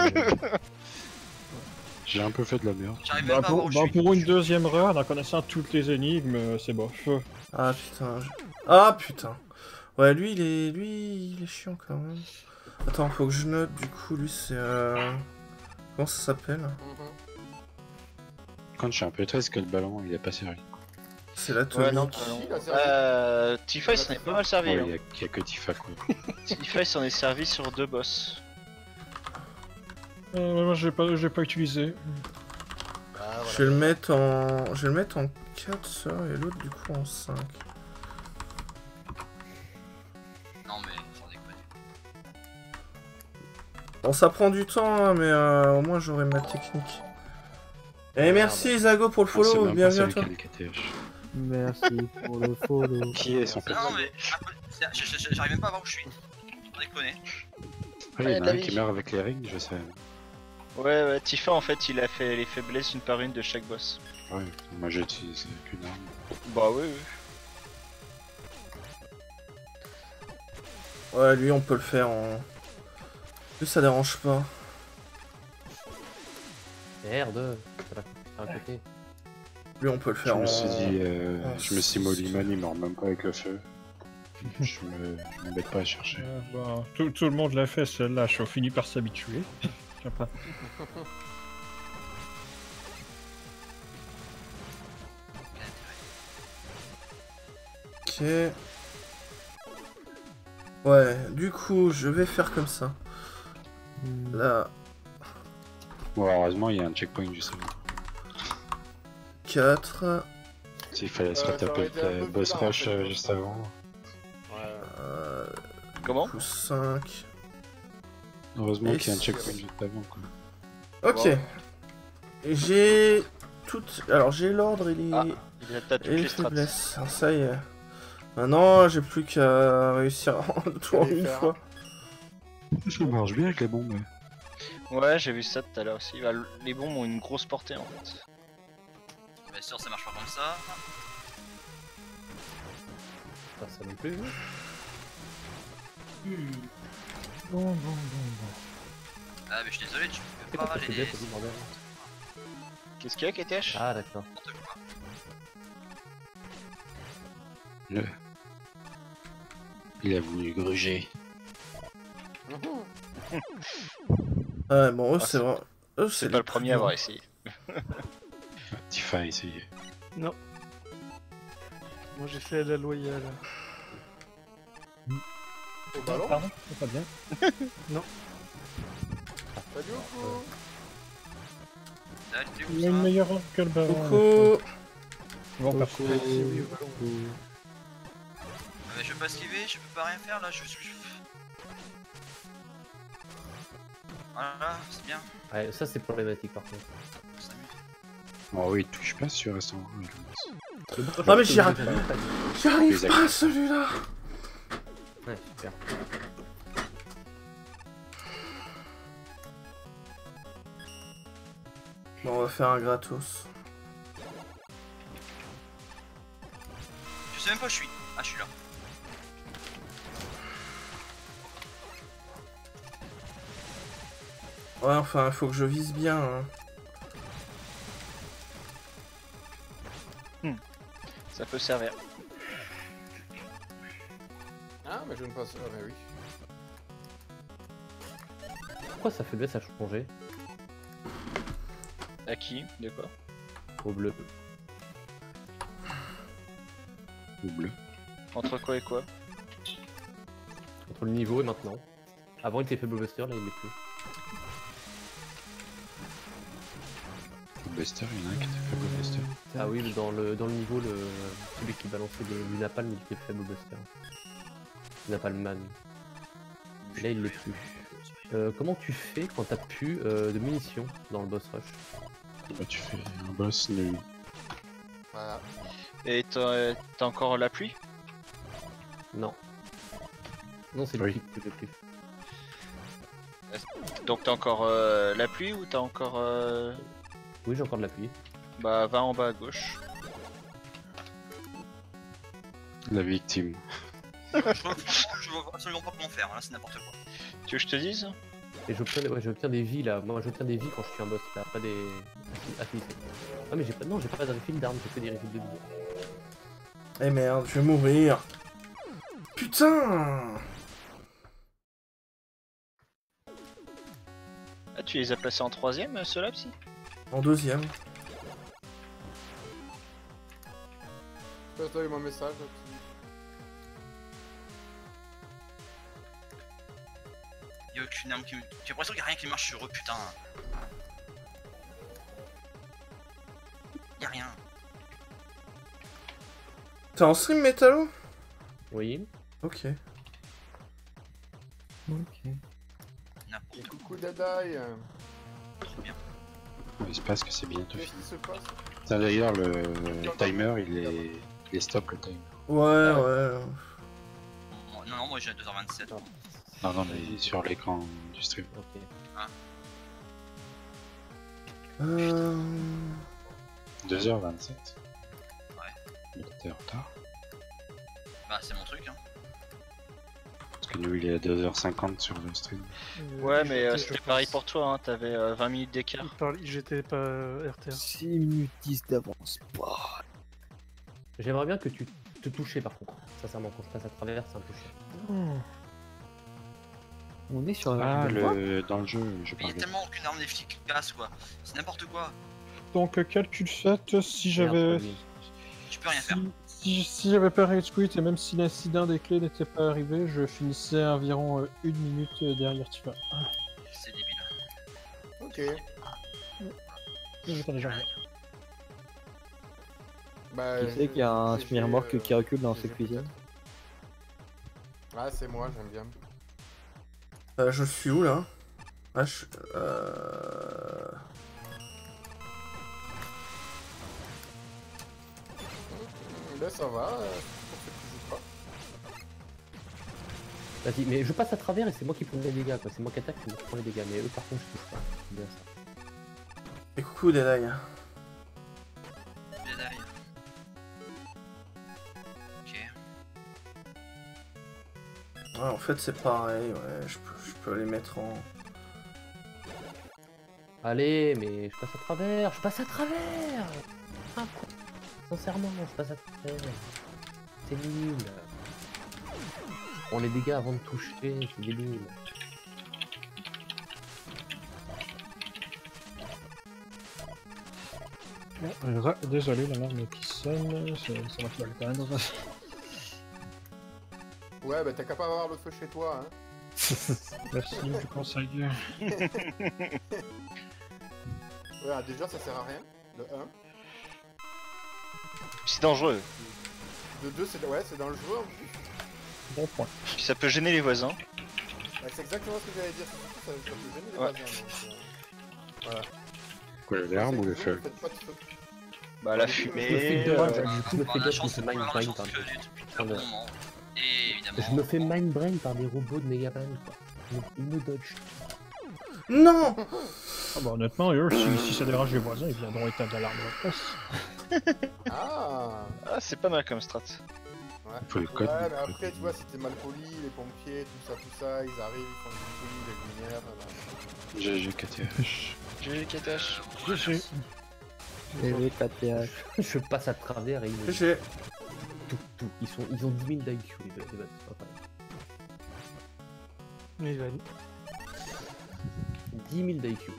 S7: J'ai un peu fait de la merde.
S5: J'arrive
S3: Bah,
S5: même pas à voir
S3: pour,
S5: où je
S3: bah,
S5: suis.
S3: pour une deuxième run, en connaissant toutes les énigmes, euh, c'est bof.
S1: Ah putain. je- Ah putain. Ouais, lui, il est... Lui, il est chiant quand même. Attends, faut que je note, du coup, lui, c'est... Euh... Comment ça s'appelle?
S7: Quand je suis un peu triste que le ballon, il a pas servi.
S1: C'est la
S2: Ouais, non,
S1: tonique.
S2: non.
S4: Il a servi.
S2: Euh, Tifa il s'en est pas mal servi.
S7: Ouais,
S2: hein.
S7: il y, a- il y a que Tifa quoi.
S2: Tifa il s'en est servi sur deux boss.
S3: Euh, moi, je l'ai pas, je l'ai pas utilisé.
S4: Ah,
S1: Je vais le mettre en... Je vais le mettre en quatre, ça, et l'autre, du coup, en cinq.
S5: Non mais sans déconner.
S1: Bon, ça prend du temps, hein, mais euh, au moins, j'aurai ma technique. Et merci, Zago, pour le
S7: On sait
S1: follow,
S7: même pas
S1: bienvenue à
S7: c'est
S1: toi.
S7: lequel K T H.
S10: Merci pour le follow.
S7: Qui est son
S5: Non, non mais c'est- je- je- j'arrive même pas à voir où je suis. Sans déconner.
S7: Ah, il y en a
S2: Ouais,
S7: un
S2: t'as
S7: qui
S2: vu.
S7: meurt avec les rings, je sais.
S2: Ouais, ouais, Tifa en fait il a fait les faiblesses une par une de chaque boss.
S7: Ouais, moi j'ai utilisé qu'une arme.
S2: Bah oui, oui.
S1: Ouais, lui, on peut le faire en... Lui, ça dérange pas.
S8: Merde. À côté.
S1: Lui, on peut le
S7: Je
S1: faire en...
S7: me suis dit, euh,
S1: en
S7: je me suis dit,
S1: six.
S7: Mollyman il meurt même pas avec le feu. je me je m'embête pas à chercher.
S3: Euh, bah, tout, tout le monde l'a fait, celle-là, je suis fini par s'habituer. Après.
S1: Ok. Ouais, du coup, je vais faire comme ça. Là,
S7: Bon, heureusement, il y a un checkpoint juste avant.
S1: quatre.
S7: S'il fallait se
S4: Euh, ça
S7: retaper
S4: aurait été un
S7: le
S4: peu
S7: boss
S4: plus tard,
S7: rush
S4: en fait.
S7: euh, juste avant.
S4: Ouais.
S1: Euh,
S2: Comment?
S1: plus cinq.
S7: Heureusement
S1: Et
S7: qu'il y a un
S1: c'est-
S7: checkpoint juste avant quoi.
S1: Ok. Et j'ai... Toutes... Alors, j'ai l'ordre et les...
S2: Ah, il a t'as toutes
S1: et les
S2: les strats.
S1: faiblesses. Alors, ça y est. Maintenant, j'ai plus qu'à réussir en tout en
S4: Allez,
S1: une
S4: faire.
S1: fois.
S7: Ça marche bien avec les bombes.
S2: Ouais, j'ai vu ça tout à l'heure aussi. Bah, l- les bombes ont une grosse portée en fait.
S5: Bien sûr ça marche pas comme ça.
S8: Pas ça non plus.
S3: Bon, bon, bon, bon.
S5: Ah mais je suis désolé, tu
S8: C'est
S5: peux
S8: quoi
S5: pas
S8: ta
S5: j'ai
S8: faiblesse
S5: des...
S8: aussi, bordel?
S2: Qu'est-ce qu'il y a, K T H?
S8: Ah d'accord.
S5: n'importe quoi.
S7: Le... Il a voulu gruger.
S1: Ouais, bon, eux,
S2: Ah,
S1: c'est
S2: c'est-
S1: vrai. Eux,
S2: C'est
S1: les
S2: pas le premier à
S1: plus
S2: avoir
S1: durs.
S2: essayé.
S7: Tifa a essayé.
S6: Non. Moi j'ai fait la loyale.
S4: Au ballon.
S3: Pardon, c'est pas bien.
S4: Salut au coup.
S5: Salut, t'es
S3: Il
S5: où
S3: y a une
S5: ça?
S3: meilleure arme que le baron.
S1: Coucou.
S3: Bon, perso.
S10: Coucou.
S5: Ah, mais je peux pas esquiver, je peux pas rien faire là, je suis... Voilà, c'est bien.
S8: Ouais, ça c'est problématique par contre.
S5: On s'amuse.
S7: Oh oui, il touche pas sur reste en haut.
S8: Le boss,
S1: Ah, mais
S8: c'est
S1: j'y arrive.
S8: déjà vu, t'as dit.
S1: J'y arrive
S7: Les
S1: pas à
S7: actes.
S1: celui-là.
S8: Ouais, super.
S1: Bon, on va faire un gratos.
S5: Je sais même pas où je suis. Ah, je suis là.
S1: Ouais, enfin, il faut que je vise bien. Hein.
S2: Ça peut servir.
S4: Ah, mais je ne passe. Ah, mais oui.
S8: Pourquoi sa faiblesse a changé
S2: À qui? De quoi?
S8: au bleu?
S7: Ou bleu.
S2: Entre quoi et quoi?
S8: Entre le niveau et maintenant. Avant il était faible buster, là il l'est plus.
S7: Buster, il y en a un qui était faible au Buster.
S8: Ah oui, mais dans le, dans le niveau, le, celui qui balançait des, du napalm, il était faible au Buster. Napalm Man. Là, il l'est plus. Euh, comment tu fais quand t'as plus euh, de munitions dans le boss rush?
S7: Bah, tu fais un boss nul.
S4: Voilà.
S2: Et t'as t'as encore la pluie?
S8: Non. Non, c'est le
S7: Oui.
S8: clip que j'ai plus.
S2: Donc t'as encore euh, la pluie ou t'as encore... Euh...
S8: Oui, j'ai encore de la pluie.
S2: Bah va en bas à gauche.
S7: La victime.
S5: je, vois, je vois absolument pas comment faire, là c'est n'importe quoi.
S2: Tu veux que je te dise?
S8: Et j'obtiens ouais, j'obtiens des vies là. Moi, j'obtiens des vies quand je suis un boss là, pas des. Affinité. Ah, mais j'ai pas. Non, j'ai pas de refill d'armes, j'ai que des refills de vie.
S1: Eh merde, je vais mourir. Putain!
S2: Ah, tu les as placés en troisième, ceux-là, psy?
S1: En deuxième.
S4: Je t'as eu mon message.
S5: Y'a aucune arme qui me... J'ai l'impression qu'il y a rien qui marche sur eux, putain. Y'a rien.
S1: T'es en stream, Métallo?
S8: Oui.
S1: Ok.
S10: Ok.
S5: N'importe quoi.
S4: Coucou Dadaï.
S5: Trop bien.
S7: Il se passe que c'est bientôt
S4: Qu'est-ce
S7: fini.
S4: qui se passe?
S7: Tiens, d'ailleurs, le... le timer, il est... il est stop le timer.
S1: Ouais, ouais.
S5: Non, non, moi j'ai deux heures vingt-sept.
S7: Non, non, mais sur l'écran du stream.
S8: Ok.
S5: Ah.
S1: Euh...
S7: deux heures vingt-sept.
S5: Ouais.
S7: Mais t'es en retard.
S5: Bah c'est mon truc hein.
S7: Parce que nous, il est à deux heures cinquante sur le stream.
S2: Ouais, mais euh, c'était pareil pour toi, hein. T'avais euh, vingt minutes d'écart.
S6: J'étais pas euh, R T R.
S10: six minutes dix d'avance. Bah.
S8: J'aimerais bien que tu te touchais par contre. Sincèrement, quand je passe à travers, c'est un peu chiant.
S6: Mmh.
S10: On est sur
S7: Ah,
S10: un
S7: le... dans le jeu, je
S5: Mais y'a
S7: parlais.
S5: tellement aucune arme efficace quoi. C'est n'importe quoi.
S3: Donc, euh, calcul fait, si j'avais.
S5: Tu peux rien faire.
S3: Si, si j'avais pas rage quit et même si l'incident des clés n'était pas arrivé, je finissais à environ euh, une minute euh, derrière Tifa.
S5: C'est débile.
S4: Ok.
S3: J'attends déjà.
S4: Bah,
S10: Tu sais qu'il y a un
S4: j'ai-
S10: semi-remorque
S4: euh,
S10: qui recule dans
S4: j'ai
S10: ses
S4: fait
S10: cuisines.
S4: Ah, c'est moi, j'aime bien.
S1: Euh, je suis où là? Ah, je... Euh...
S4: Là, ça va. euh, pour ceux qui jouent pas.
S8: Vas-y, mais je passe à travers et c'est moi qui prends les dégâts quoi. C'est moi qui attaque, c'est moi qui prends les dégâts. Mais eux par contre, je touche pas. C'est bien ça.
S1: Et coucou, Dadaï.
S5: Jedi. Ok.
S1: Ouais, en fait, c'est pareil, ouais. Je peux, je peux les mettre en...
S8: Allez, mais je passe à travers, je passe à travers. Ah, quoi. Sincèrement, je passe à travers. C'est nul. Je prends les dégâts avant de toucher, c'est débile.
S3: Euh, désolé, l'alarme qui sonne, ça, ça va faire le temps.
S4: Ouais, bah t'as qu'à pas avoir le feu chez toi, hein.
S3: Merci du conseil.
S4: Ouais, déjà, ça sert à rien. De un.
S2: C'est dangereux.
S4: De deux, c'est ouais, c'est dangereux en plus.
S3: Bon point.
S2: Puis ça peut gêner les voisins.
S4: Bah, c'est exactement ce que j'allais dire. Ça, ça peut gêner les
S2: Ouais.
S4: voisins. Donc, euh, voilà.
S7: Quoi, l'arme ou le feu?
S4: Faites pas de feu.
S2: Bah la
S8: Je me fais
S2: fumée...
S8: de-
S2: euh,
S8: du coup, je me
S5: On
S8: fais
S5: a la
S8: gaffe,
S5: chance
S8: je
S5: de
S8: me fais
S5: pouvoir
S8: mind
S5: la
S8: brain
S5: chance
S8: par
S5: que depuis un
S8: contre.
S5: bon moment. Et évidemment.
S8: Je me fais mind brain par des robots de Megaman quoi. Ils me- Ils me dodge.
S1: Non!
S3: Ah bah honnêtement, eux, si, si ça dérange les voisins, ils viendront éteindre l'alarme à la place.
S4: Ah.
S2: Ah, c'est pas mal comme strat.
S4: Ouais.
S7: Faut le code.
S4: Ouais, mais après, tu vois, si t'es mal poli, les pompiers, tout ça, tout ça, ils arrivent, ils font du poli, les lumières. Là.
S7: G G K T H.
S2: J'ai K T H.
S3: Je sais.
S10: G G K T H.
S8: Je passe à travers et ils me
S1: J'ai...
S8: tout, tout. Ils, sont, ils ont dix mille d'I Q les deux, les bots. Enfin,
S6: Mais il va...
S8: dix mille d'I Q.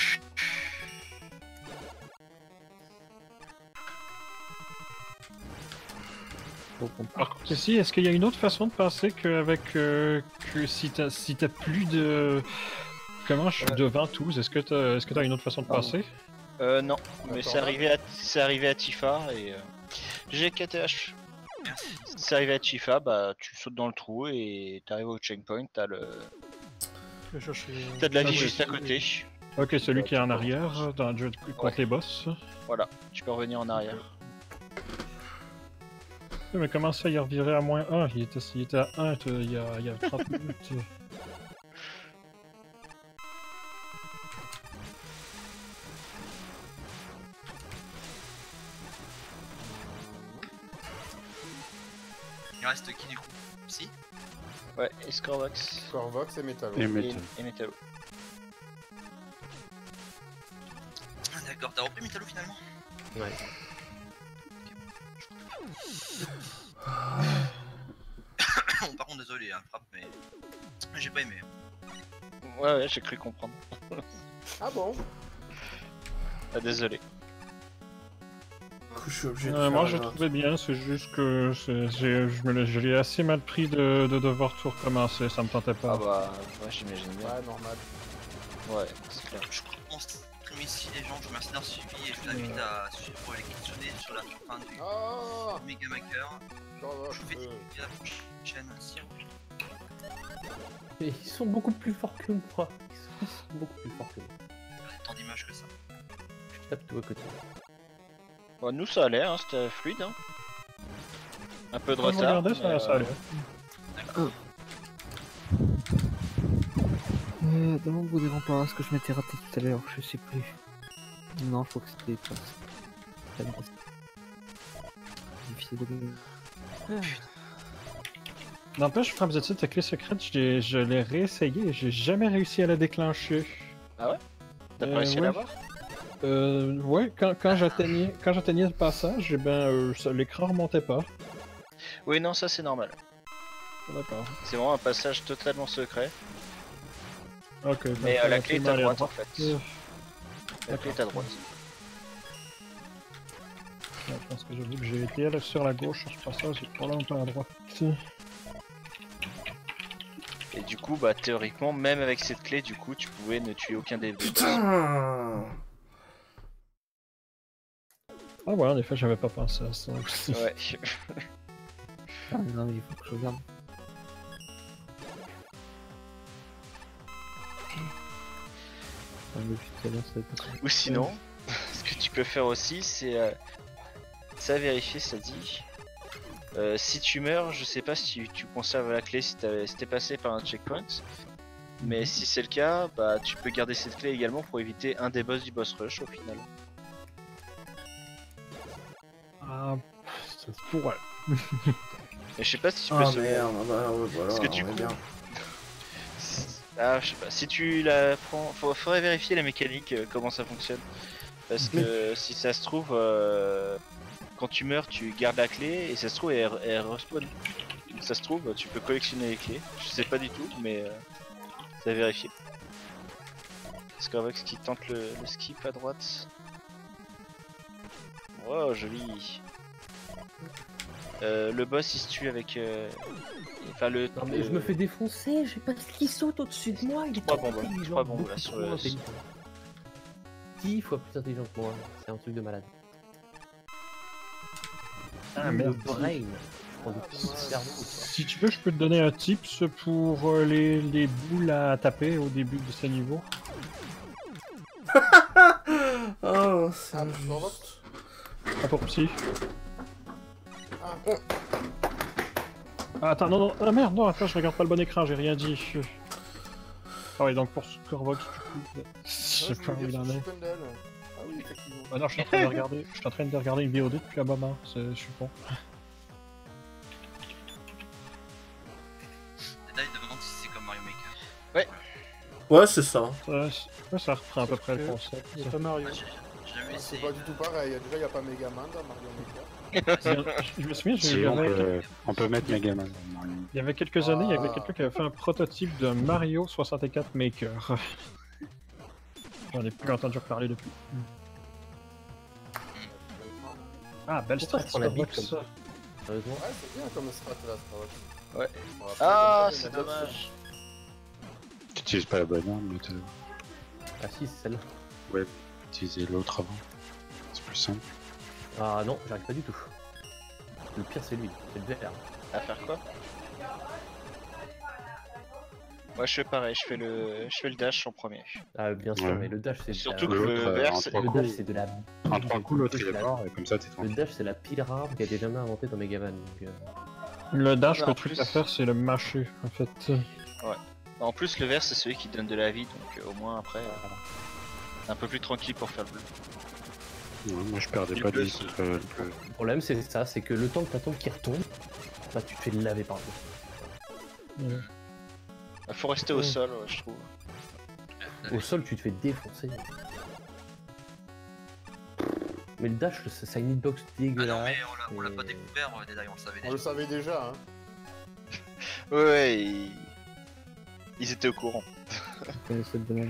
S3: Alors, si, est-ce qu'il y a une autre façon de passer qu'avec euh, que si t'as si t'as plus de comment je suis de vingt douze, est-ce que t'as est-ce que t'as une autre façon de passer?
S2: Euh, non, mais
S4: Attends,
S2: c'est arrivé, à... c'est arrivé à Tifa et. Euh... G K T H. C'est arrivé à Tifa, bah tu sautes dans le trou et t'arrives au checkpoint, t'as le.
S6: Je vais chercher.
S2: T'as de la
S3: Ah,
S2: vie
S3: oui.
S2: juste à côté.
S3: Ok, celui qui est en arrière, dans le jeu de- contre
S2: Ouais.
S3: les boss.
S2: Voilà, tu peux revenir en arrière.
S3: Oui, mais comment ça, il a reviré à moins un? Il était, il était à un il y a, il y a trente minutes.
S5: Il reste qui du coup? Si?
S2: Ouais, et Scorvox.
S4: Corvox et Metallo.
S7: Et
S2: Et,
S7: Metal.
S2: et Metallo.
S5: Ah, d'accord, t'as repris Mitalo finalement?
S8: Ouais. Bon, par contre, désolé, hein, frappe, mais j'ai pas aimé.
S2: Ouais, ouais, j'ai cru comprendre.
S4: Ah bon?
S2: Ah, désolé.
S1: Du coup, je suis obligé de
S3: Euh,
S1: faire
S3: moi
S1: un
S3: je
S1: autre.
S3: trouvais bien, c'est juste que c'est- j'ai- je me l'ai- je l'ai assez mal pris de, de devoir tout recommencer, ça me tentait pas.
S2: Ah bah, ouais, j'imagine bien.
S4: Ouais, normal.
S2: Ouais, c'est clair.
S5: Je commence à streamer ici les gens, je vous remercie d'avoir suivi et je vous invite à suivre les questionner sur la fin du
S4: Oh
S5: Mega Maker.
S4: Corvox,
S5: Je vous fais
S4: euh,
S5: des à la prochaine. Si
S8: Mais ils sont beaucoup plus forts que moi. Ils sont, ils sont beaucoup plus forts que moi.
S5: on a tant d'images que ça.
S8: Je tape tout à côté.
S2: Bon, nous ça allait, hein, c'était fluide. Hein. Un peu de
S3: Quand je
S2: retard.
S3: regardais, ça,
S2: mais,
S3: ça
S2: euh,
S3: allait.
S10: Euh, dans l'ombre des remparts, ce que je m'étais raté tout à l'heure, je sais plus. Non, je crois que c'était pas ça. Difficile de...
S3: N'empêche, Framzeti, ta clé secrète, je l'ai- je l'ai réessayé et j'ai jamais réussi à la déclencher.
S2: Ah ouais? T'as
S3: Euh,
S2: pas réussi à
S3: ouais.
S2: l'avoir?
S3: Euh, ouais, quand, quand j'atteignais quand j'atteignais le passage, eh ben, euh, ça- l'écran remontait pas.
S2: Oui, non, ça c'est normal.
S3: D'accord.
S2: C'est vraiment un passage totalement secret.
S3: Ok.
S2: Mais
S3: donc,
S2: euh, la
S3: euh,
S2: clé est
S3: tout
S2: à
S3: aller
S2: droite en fait.
S3: Euh,
S2: La clé est à droite.
S3: ouais, je pense que j'ai vu que j'ai été allé sur la gauche sur ce passage, c'est pas longtemps à droite.
S2: Et du coup, bah théoriquement, même avec cette clé, du coup, tu pouvais ne tuer aucun des deux.
S1: Putain!
S3: Ah ouais, en effet, j'avais pas pensé à ça aussi.
S2: Ouais.
S10: Ah, non, mais il faut que je regarde. Ah, mais putain, là, ça va pas ça.
S2: Ou sinon, ce que tu peux faire aussi, c'est euh, ça vérifier, ça dit. Euh, si tu meurs, je sais pas si tu, tu conserves la clé si t'as- si t'es passé par un checkpoint. Mais si c'est le cas, bah tu peux garder cette clé également pour éviter un des boss du boss rush au final.
S3: Ah, ça se pourrait.
S2: Et je sais pas si tu peux
S1: Ah
S2: sauver-
S1: merde, bah ouais, voilà,
S2: Parce que du
S1: on est
S2: coup,
S1: bien.
S2: Ah, je sais pas, si tu la prends, faut, faudrait vérifier la mécanique, euh, comment ça fonctionne. Parce que si ça se trouve, euh, quand tu meurs, tu gardes la clé et ça se trouve, elle, elle respawn. Donc ça se trouve, tu peux collectionner les clés. Je sais pas du tout, mais euh, c'est à vérifier. Scorvox qui tente le, le skip à droite. Wow, joli. Euh, le boss il se tue avec. Euh... Enfin, le.
S8: Non mais
S2: le-
S8: je me fais défoncer, j'ai pas qui saute au-dessus de moi, il est
S2: Trois
S8: trop
S2: bombes,
S8: intelligent,
S2: trois bombes,
S8: beaucoup
S2: là, sur
S8: trop
S2: le-
S8: intelligent. dix fois plus intelligent que moi, c'est un truc de malade.
S3: Ah
S8: Le
S3: merde.
S8: brain, je prends des petits cerveaux.
S3: Si tu veux, je peux te donner un tips pour euh, les, les boules à taper au début de ce niveau.
S1: Oh, c'est
S4: Ah,
S1: injuste.
S4: Corvox?
S3: Ah, pour psy.
S4: Ah,
S3: Ah, attends, non, non, ah merde, non, attends, je regarde pas le bon écran, j'ai rien dit. Ah ouais, donc pour Scorvox, du coup, je sais
S4: je
S3: pas où
S4: voulais
S3: il
S4: dire
S3: en
S4: sur
S3: est.
S4: Chippendale. Ah oui, effectivement.
S3: Ah non, je suis en train de regarder, je suis en train de regarder une V O D depuis un moment, c'est- je suis con.
S5: Et là, il demande si c'est comme Mario Maker.
S2: Ouais.
S1: Ouais, c'est ça.
S3: Ouais, c- ouais, ça reprend à peu près le concept.
S6: Il y a pas Mario.
S5: Ouais, j'ai j'ai jamais
S4: Ah, c'est
S5: essayé.
S4: pas du tout pareil. Déjà, il n'y a pas Megaman dans Mario Maker.
S3: Je je me souviens, j'ai- il y
S7: Si, on
S3: avait,
S7: peut, on peut mettre Megaman.
S3: il y avait quelques années, il y avait
S4: Ah.
S3: quelqu'un qui avait fait un prototype de Mario soixante-quatre Maker. J'en ai plus entendu reparler depuis. Ah, belle
S8: Pourquoi
S3: strat,
S8: je prends la bite
S3: Scorvox.
S8: comme ça Sérieusement.
S4: Ouais, c'est bien comme strat là, Corvox.
S2: Ouais.
S4: On va
S2: Ah,
S4: faire
S2: c'est
S4: comme ça,
S2: dommage.
S7: Tu utilises pas la bonne arme, mais t'as-
S8: Ah si, c'est celle-là.
S7: Ouais. utiliser l'autre avant. C'est plus simple.
S8: Ah non, j'arrive pas du tout. Le pire c'est lui, c'est le vert.
S2: À faire quoi? Moi je fais pareil, je fais le je fais le dash en premier.
S8: Ah bien sûr,
S7: Ouais.
S8: mais le dash c'est
S2: Surtout
S8: de
S2: que
S8: la...
S2: le
S7: euh,
S2: vert
S7: en
S2: c'est
S7: trois
S8: le
S7: coups.
S8: dash c'est de la...
S7: Un trois coups, l'autre il
S8: C'est
S7: est
S8: la-
S7: mort et comme ça t'es
S8: Le
S7: tranquille.
S8: dash c'est la pile rare qui a été jamais inventée dans Megaman. Donc, euh...
S3: Le dash,
S2: Non,
S3: le
S2: en
S3: truc
S2: plus-
S3: à faire, c'est le mâcher, en fait.
S2: En plus le vert c'est celui qui donne de la vie, donc euh, au moins après euh, un peu plus tranquille pour faire le bleu.
S7: Ouais, moi je perdais
S2: Le
S7: pas de
S2: bleu,
S7: vie
S2: c'est-
S7: contre le bleu.
S8: Le problème c'est ça, c'est que le temps que t'attends qu'il retombe, bah tu te fais laver par
S2: Il faut rester au
S6: Ouais.
S2: sol, ouais, je trouve.
S8: Au sol tu te fais défoncer. Mais le dash, ça, ça a une hitbox
S5: Ah
S8: dégueulasse.
S5: non, mais on l'a- on l'a pas
S8: et-
S5: découvert, euh, Deadeye, on le savait
S4: On le
S5: déjà.
S4: savait déjà, hein.
S2: Ouais, ouais, ils... ils étaient au courant.
S10: Je connaissais le domaine.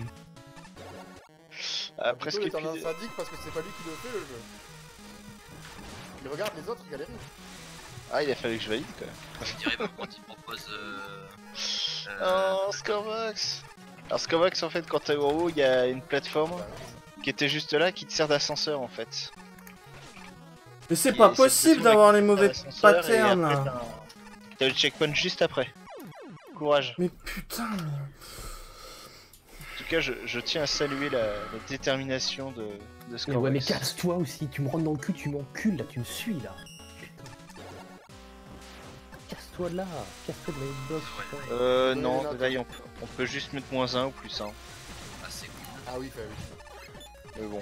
S2: Après ce
S4: Plutôt,
S2: qui
S4: il est
S2: est
S4: un
S2: plus-
S4: sadique parce que c'est pas lui qui le fait le jeu. Il regarde les autres galérer.
S2: Ah, il a fallu que je valide quand même.
S5: Je dirais pas quand il propose. Euh... euh,
S2: Oh, Scorvox. Alors Scorvox en fait quand t'es en haut il y a une plateforme qui était juste là qui te sert d'ascenseur en fait.
S1: Mais c'est
S2: Et
S1: pas
S2: cette
S1: possible
S2: plateforme
S1: d'avoir les
S2: qui te
S1: mauvais
S2: sert d'ascenseur, et
S1: patterns
S2: après,
S1: là.
S2: t'as un- T'as le checkpoint juste après. Courage.
S1: Mais putain, mais...
S2: En tout cas je, je tiens à saluer la, la détermination de, de
S8: Mais
S2: Scorvox.
S8: ouais, mais casse-toi aussi, tu me rentres dans le cul, tu m'encules là, tu me suis là. Putain. Casse-toi de là, casse-toi de la hitbox. putain.
S2: Euh
S4: Ouais,
S2: non,
S4: là,
S2: là on peut, on peut juste mettre moins un ou plus un.
S5: Ah, c'est con.
S4: Ah oui, fait oui.
S2: Mais bon.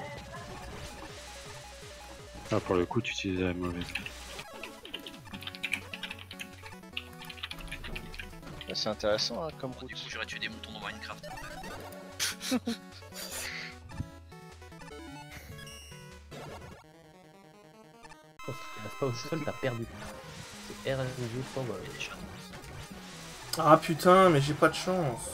S7: Ah, pour le coup, tu utilises la mauvaise.
S2: Là, c'est intéressant hein, comme
S5: Bon,
S2: route.
S5: du coup, j'aurais tué des moutons dans Minecraft.
S8: Oh, si tu passes pas au sol, t'as perdu. C'est R N G sans vol.
S5: Il y a des chats.
S1: Ah putain, mais j'ai pas de chance.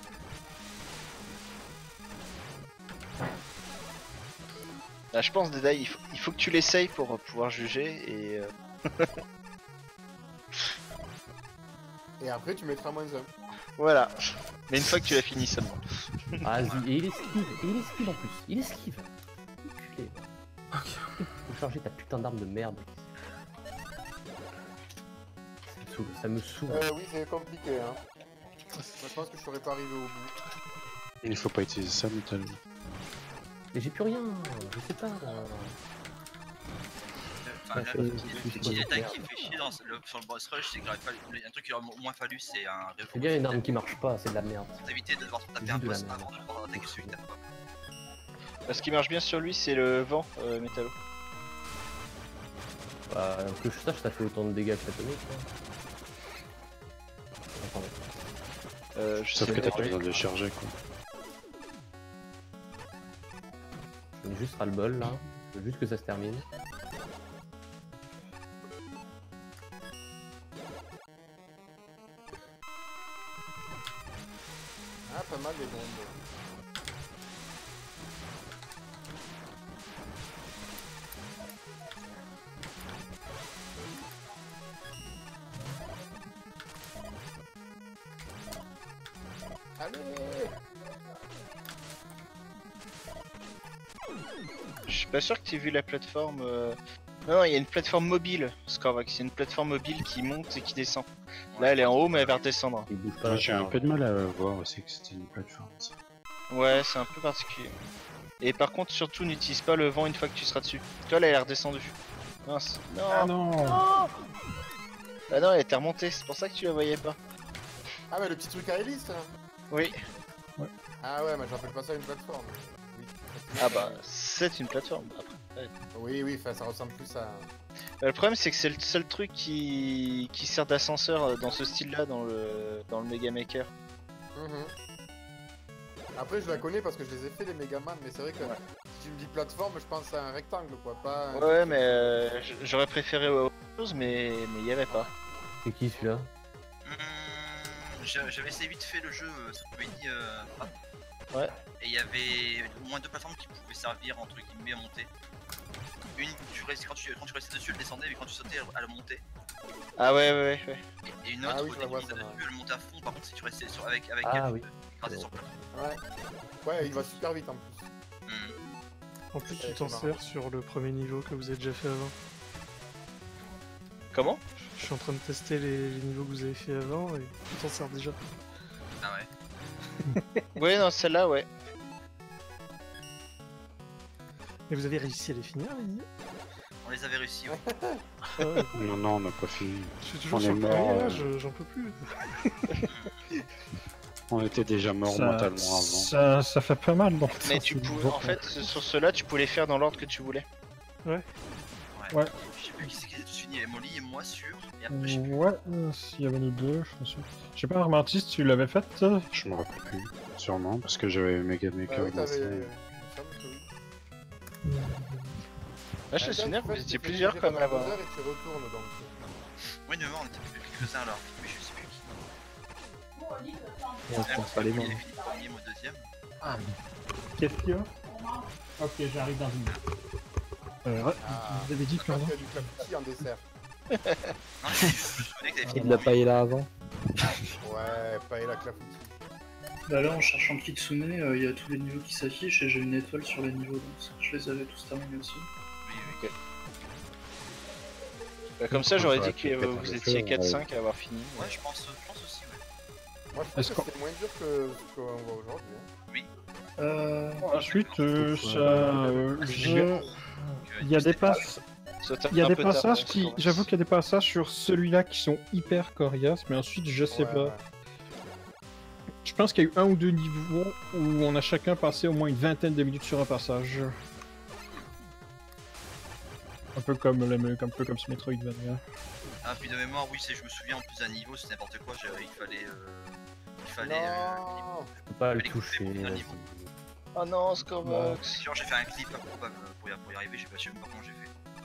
S2: Là je pense Deadeye, il faut, il faut que tu l'essayes pour euh, pouvoir juger et... euh,
S4: Et après, tu mettras moins un.
S2: Voilà. Mais une fois que tu l'as fini seulement.
S8: Ah, vas-y, et il esquive, et il esquive en plus, il esquive. Enculé. Faut charger ta putain d'arme de merde. Ça me saoule, ça me saoule.
S4: Euh, oui, c'est compliqué, hein. Moi, je pense que je serais pas arrivé au bout.
S7: Il faut pas utiliser ça, Metal.
S8: Mais j'ai plus rien, je sais pas. là.
S5: Enfin,
S10: Ouais,
S5: là,
S10: c'est-
S5: le
S10: c'est-
S5: petit
S10: c'est-
S5: détail qui me fait chier dans le, sur le boss rush, c'est qu'il aurait fallu, un truc qu'il aurait au moins fallu, c'est un
S8: C'est bien une arme qui marche pas, c'est de la merde.
S5: pour t'éviter de devoir taper
S8: Juste
S5: un
S8: de la
S5: boss
S8: merde.
S5: avant de pouvoir attaquer celui que t'as pas.
S2: Bah, ce qui marche bien sur lui c'est le vent euh, métallo.
S8: Bah, que je sache, ça fait autant de dégâts que l'atomique. Attendez.
S2: Euh, je
S7: Sauf
S2: sais
S7: que t'as
S2: pas.
S7: pas besoin de le charger, quoi.
S8: Je vais juste ras-le-bol là, je veux juste que ça se termine.
S4: Ah, pas mal les bombes. Allez!
S2: Je suis pas sûr que tu aies vu la plateforme. euh, Non, non, il y a une plateforme mobile, Scorvax. C'est une plateforme mobile qui monte et qui descend. Là, elle est en haut, mais elle va redescendre.
S8: Il bouge pas.
S7: Moi, j'ai un peu de mal à voir aussi que c'était une plateforme. ça.
S2: Ouais, c'est un peu particulier. Et par contre, surtout, n'utilise pas le vent une fois que tu seras dessus. Toi, là, elle est redescendue. Mince. Non.
S3: Ah non.
S2: Ah non, elle était remontée. C'est pour ça que tu la voyais pas.
S4: Ah, mais le petit truc à hélice, là.
S2: Oui.
S4: Ah ouais, mais j'appelle pas ça une plateforme. Oui.
S2: Ah bah, c'est une plateforme. Après.
S4: Oui, oui, enfin, ça ressemble plus à...
S2: Bah, le problème, c'est que c'est le seul truc qui, qui sert d'ascenseur euh, dans ce style-là dans le dans le Mega Maker.
S4: Mhm. Après, je la connais parce que je les ai fait les Megaman, mais c'est vrai que si tu me dis plateforme, je pense à un rectangle, quoi, pas... un-
S2: Ouais, mais euh, j- j'aurais préféré autre chose, mais mais il y avait pas.
S8: C'est qui celui-là?
S5: Hum, j'a- J'avais essayé vite fait le jeu, euh, ça pouvait dire. Euh, ah.
S2: Ouais.
S5: Et il y avait au moins deux plateformes qui pouvaient servir entre guillemets à monter. Une, tu restes, quand, tu, quand tu restais dessus, elle descendait, mais quand tu sautais, elle, elle montait.
S2: Ah ouais, ouais, ouais. ouais.
S5: Et, et une
S4: Ah
S5: autre,
S4: oui, je
S5: dès
S4: la
S5: que
S4: vois,
S5: tu montais
S4: celle-là.
S5: dessus, elle montait à fond. Par contre, si tu restais sur, avec, avec
S8: Ah
S5: elle,
S8: oui.
S5: tu écrasais sur le plateau.
S4: Ouais. Ouais, il va super vite en plus.
S5: Hum.
S6: En plus, tu t'en sers sur le premier niveau que vous avez déjà fait avant.
S2: Comment?
S6: Je suis en train de tester les, les niveaux que vous avez fait avant et tu t'en sers déjà.
S5: Ah ouais.
S2: Ouais, non, celle-là, ouais.
S6: Et vous avez réussi à les finir, les niveaux?
S5: On les avait réussi, ouais.
S7: Non, non, on n'a pas fini.
S6: Je suis toujours
S7: On
S6: sur
S7: est
S6: le
S7: mort.
S6: premier, là,
S7: euh,
S6: je- j'en peux plus.
S7: On était déjà mort
S3: Ça-
S7: mentalement avant.
S3: Ça, ça fait pas mal, donc.
S2: Mais tu pouvais, en fait, sur ceux-là, tu pouvais les faire dans l'ordre que tu voulais.
S6: Ouais.
S3: Ouais.
S5: Je sais plus qui c'est qui les a tous finis. Il y avait Molly et moi sûr. Et après, je sais plus.
S3: Ouais, euh, s'il y avait nous deux, je pense. Je sais pas, Armantis, tu l'avais fait ça?
S7: Je me rappelle plus. Sûrement, parce que j'avais Mega Maker
S4: Bah oui,
S7: dans
S4: t'avais.
S7: ça.
S4: il me semble que oui.
S2: Là, je me
S4: Attends,
S2: souviens
S4: tu
S2: que
S4: fais-
S2: vous
S4: tu
S2: étiez
S4: fais
S2: plusieurs
S4: bouger
S2: comme
S4: pendant
S2: là-bas.
S4: deux heures et tu retournes donc.
S5: Oui, mais on était plus quelques-uns alors. Mais je sais plus qui.
S10: On se pense pas les mains.
S5: Il a fini premier, moi deuxième.
S3: Ah, qu'est-ce qu'il y a? Ok, j'arrive dans une minute. Euh, ouais,
S4: Ah,
S3: vous avez dit
S4: je crois
S3: pardon?
S4: qu'il y a du clafoutis en dessert.
S5: Non, je me souvenais que t'avais
S10: Il y a
S5: fini
S10: de la
S5: premier.
S10: paille là avant.
S4: Ouais, pas et la clafoutis.
S9: Bah là, en cherchant Kitsune, euh, il y a tous les niveaux qui s'affichent et j'ai une étoile sur les niveaux, donc je les avais tous terminés aussi.
S5: Oui, oui.
S2: Bah, comme ça, j'aurais dit
S7: Ouais,
S2: que
S7: peut-être
S2: euh,
S7: un
S2: vous
S7: peu
S2: étiez
S7: fait,
S2: quatre
S7: ouais.
S2: cinq à avoir fini.
S5: Ouais, je pense, je pense aussi, ouais.
S4: Moi, je
S3: Est-ce
S4: pense
S3: qu'on-
S4: que c'est moins dur que ce qu'on voit aujourd'hui. hein.
S9: Euh...
S3: Ensuite, euh, ça. euh, j'ai-
S5: Donc, euh,
S3: Il y a des
S5: c'était-
S3: passes.
S2: Ça tape
S3: Il y a
S2: un
S3: des
S2: peu tard,
S3: passages
S2: hein,
S3: qui.
S2: sur-
S3: J'avoue qu'il y a des passages sur celui-là qui sont hyper coriaces, mais ensuite, je sais
S4: Ouais,
S3: pas.
S4: ouais.
S3: Je pense qu'il y a eu un ou deux niveaux où on a chacun passé au moins une vingtaine de minutes sur un passage. Un peu comme le un peu comme ce Metroidvania.
S5: Ah, puis de mémoire, oui, c'est, je me souviens en plus d'un niveau, c'est n'importe quoi. j'ai- Il fallait. Euh... Il fallait. Euh...
S4: Non.
S8: Je peux pas le
S5: Fallait couper
S8: toucher.
S5: pour finir le
S8: là,
S5: niveau.
S2: Oh non, Scorebox.
S5: Genre, j'ai fait un clip improbable pour y, pour y arriver, je sais pas, je sais même pas comment j'ai fait.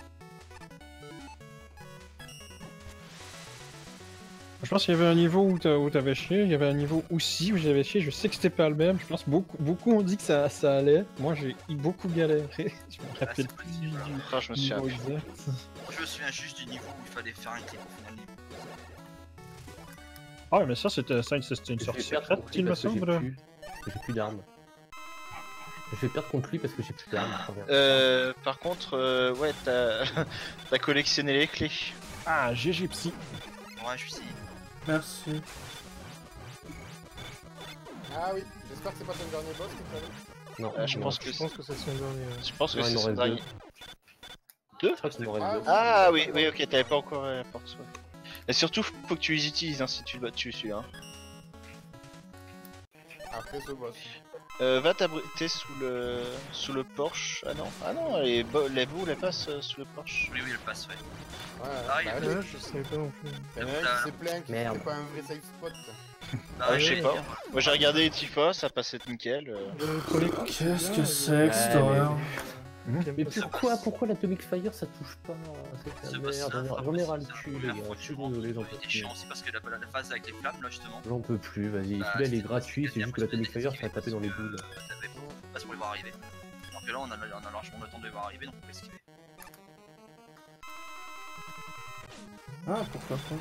S3: Je pense qu'il y avait un niveau où t'a- où t'avais chié, il y avait un niveau aussi où j'avais chié, je sais que c'était pas le même, je pense beaucoup beaucoup ont dit que ça, ça allait, moi j'ai eu beaucoup galéré, je me rappelle
S5: c'est
S3: plus
S5: possible,
S3: du
S5: alors.
S2: Ah, je me souviens
S3: niveau
S2: plus.
S3: exact.
S5: Moi, je me souviens juste du niveau où il fallait faire un clip pour finir le niveau.
S3: Ah ouais, mais ça c'était ça, c'était une
S8: Je
S3: sortie
S8: vais perdre
S3: secrète,
S8: contre lui
S3: il me
S8: parce que j'ai
S3: semble.
S8: plus- parce que J'ai plus d'armes. Je vais perdre contre lui parce que j'ai plus d'armes.
S2: Euh, par contre, euh, ouais, t'as t'as collectionné les clés.
S3: Ah, G G Psy.
S5: Ouais, je suis ici.
S1: Merci.
S4: Ah oui, j'espère que c'est pas ton dernier boss que t'as vu.
S8: Non,
S2: Euh, je
S8: non.
S2: pense que
S6: Je pense que c'est son dernier. ouais.
S2: je pense que
S8: Ouais, il
S2: c'est
S8: en
S2: son
S8: reste
S2: dernier.
S8: deux.
S2: Deux
S8: Je crois qu'il m'en reste
S4: Ah,
S8: deux.
S4: oui.
S2: Ah oui, oui, ok, t'avais pas encore euh, la porte. Ouais. Et surtout, faut que tu les utilises hein, si tu le bats dessus celui-là.
S4: Après ce boss.
S2: Euh, va t'abriter sous le sous le Porsche. Ah non, ah non, les, bo- les boules elles passent euh, sous le Porsche.
S5: Oui, oui, le passe, ouais.
S4: Ouais,
S5: Ah, il y
S4: bah,
S5: a-
S4: allez.
S6: Ouais, je savais pas non plus.
S4: Il y en a un qui s'est plaint qu'il
S8: Merde.
S4: c'était pas un vrai safe spot.
S5: Bah,
S2: Ah, je sais
S5: ouais,
S2: pas.
S5: ouais.
S2: Moi j'ai regardé les Tifa, ça passait nickel. euh.
S6: Le premier coup,
S1: Qu'est-ce
S6: bien,
S1: que
S6: il-
S1: c'est que cette
S8: Ouais,
S1: horreur?
S8: Mais pourquoi, pourquoi l'Atomic Fire ça touche pas
S5: Ce
S8: cette
S5: boss-là,
S8: merde?
S5: frappe
S8: J'en ai
S5: aussi,
S8: ras le
S5: c'est la
S8: cul, les
S5: première
S8: gars.
S5: fois
S8: Je
S5: que
S8: suis
S5: je rentre,
S8: désolé, j'en peux
S5: c'était
S8: plus.
S5: chiant aussi parce que la, la phase avec les flammes, là, justement.
S8: J'en peux plus, vas-y.
S5: Bah,
S8: Celui-là, il est
S5: c'était-
S8: gratuit, c'est
S5: c'était
S8: juste que
S5: bien
S8: l'Atomic
S5: parce
S8: Fire,
S5: que
S8: ça va taper dans les boules.
S5: euh, T'avais pas pour les voir arriver. Alors que là, on a, on a largement le temps de les voir arriver, donc on peut esquiver.
S1: Ah, pourquoi pas?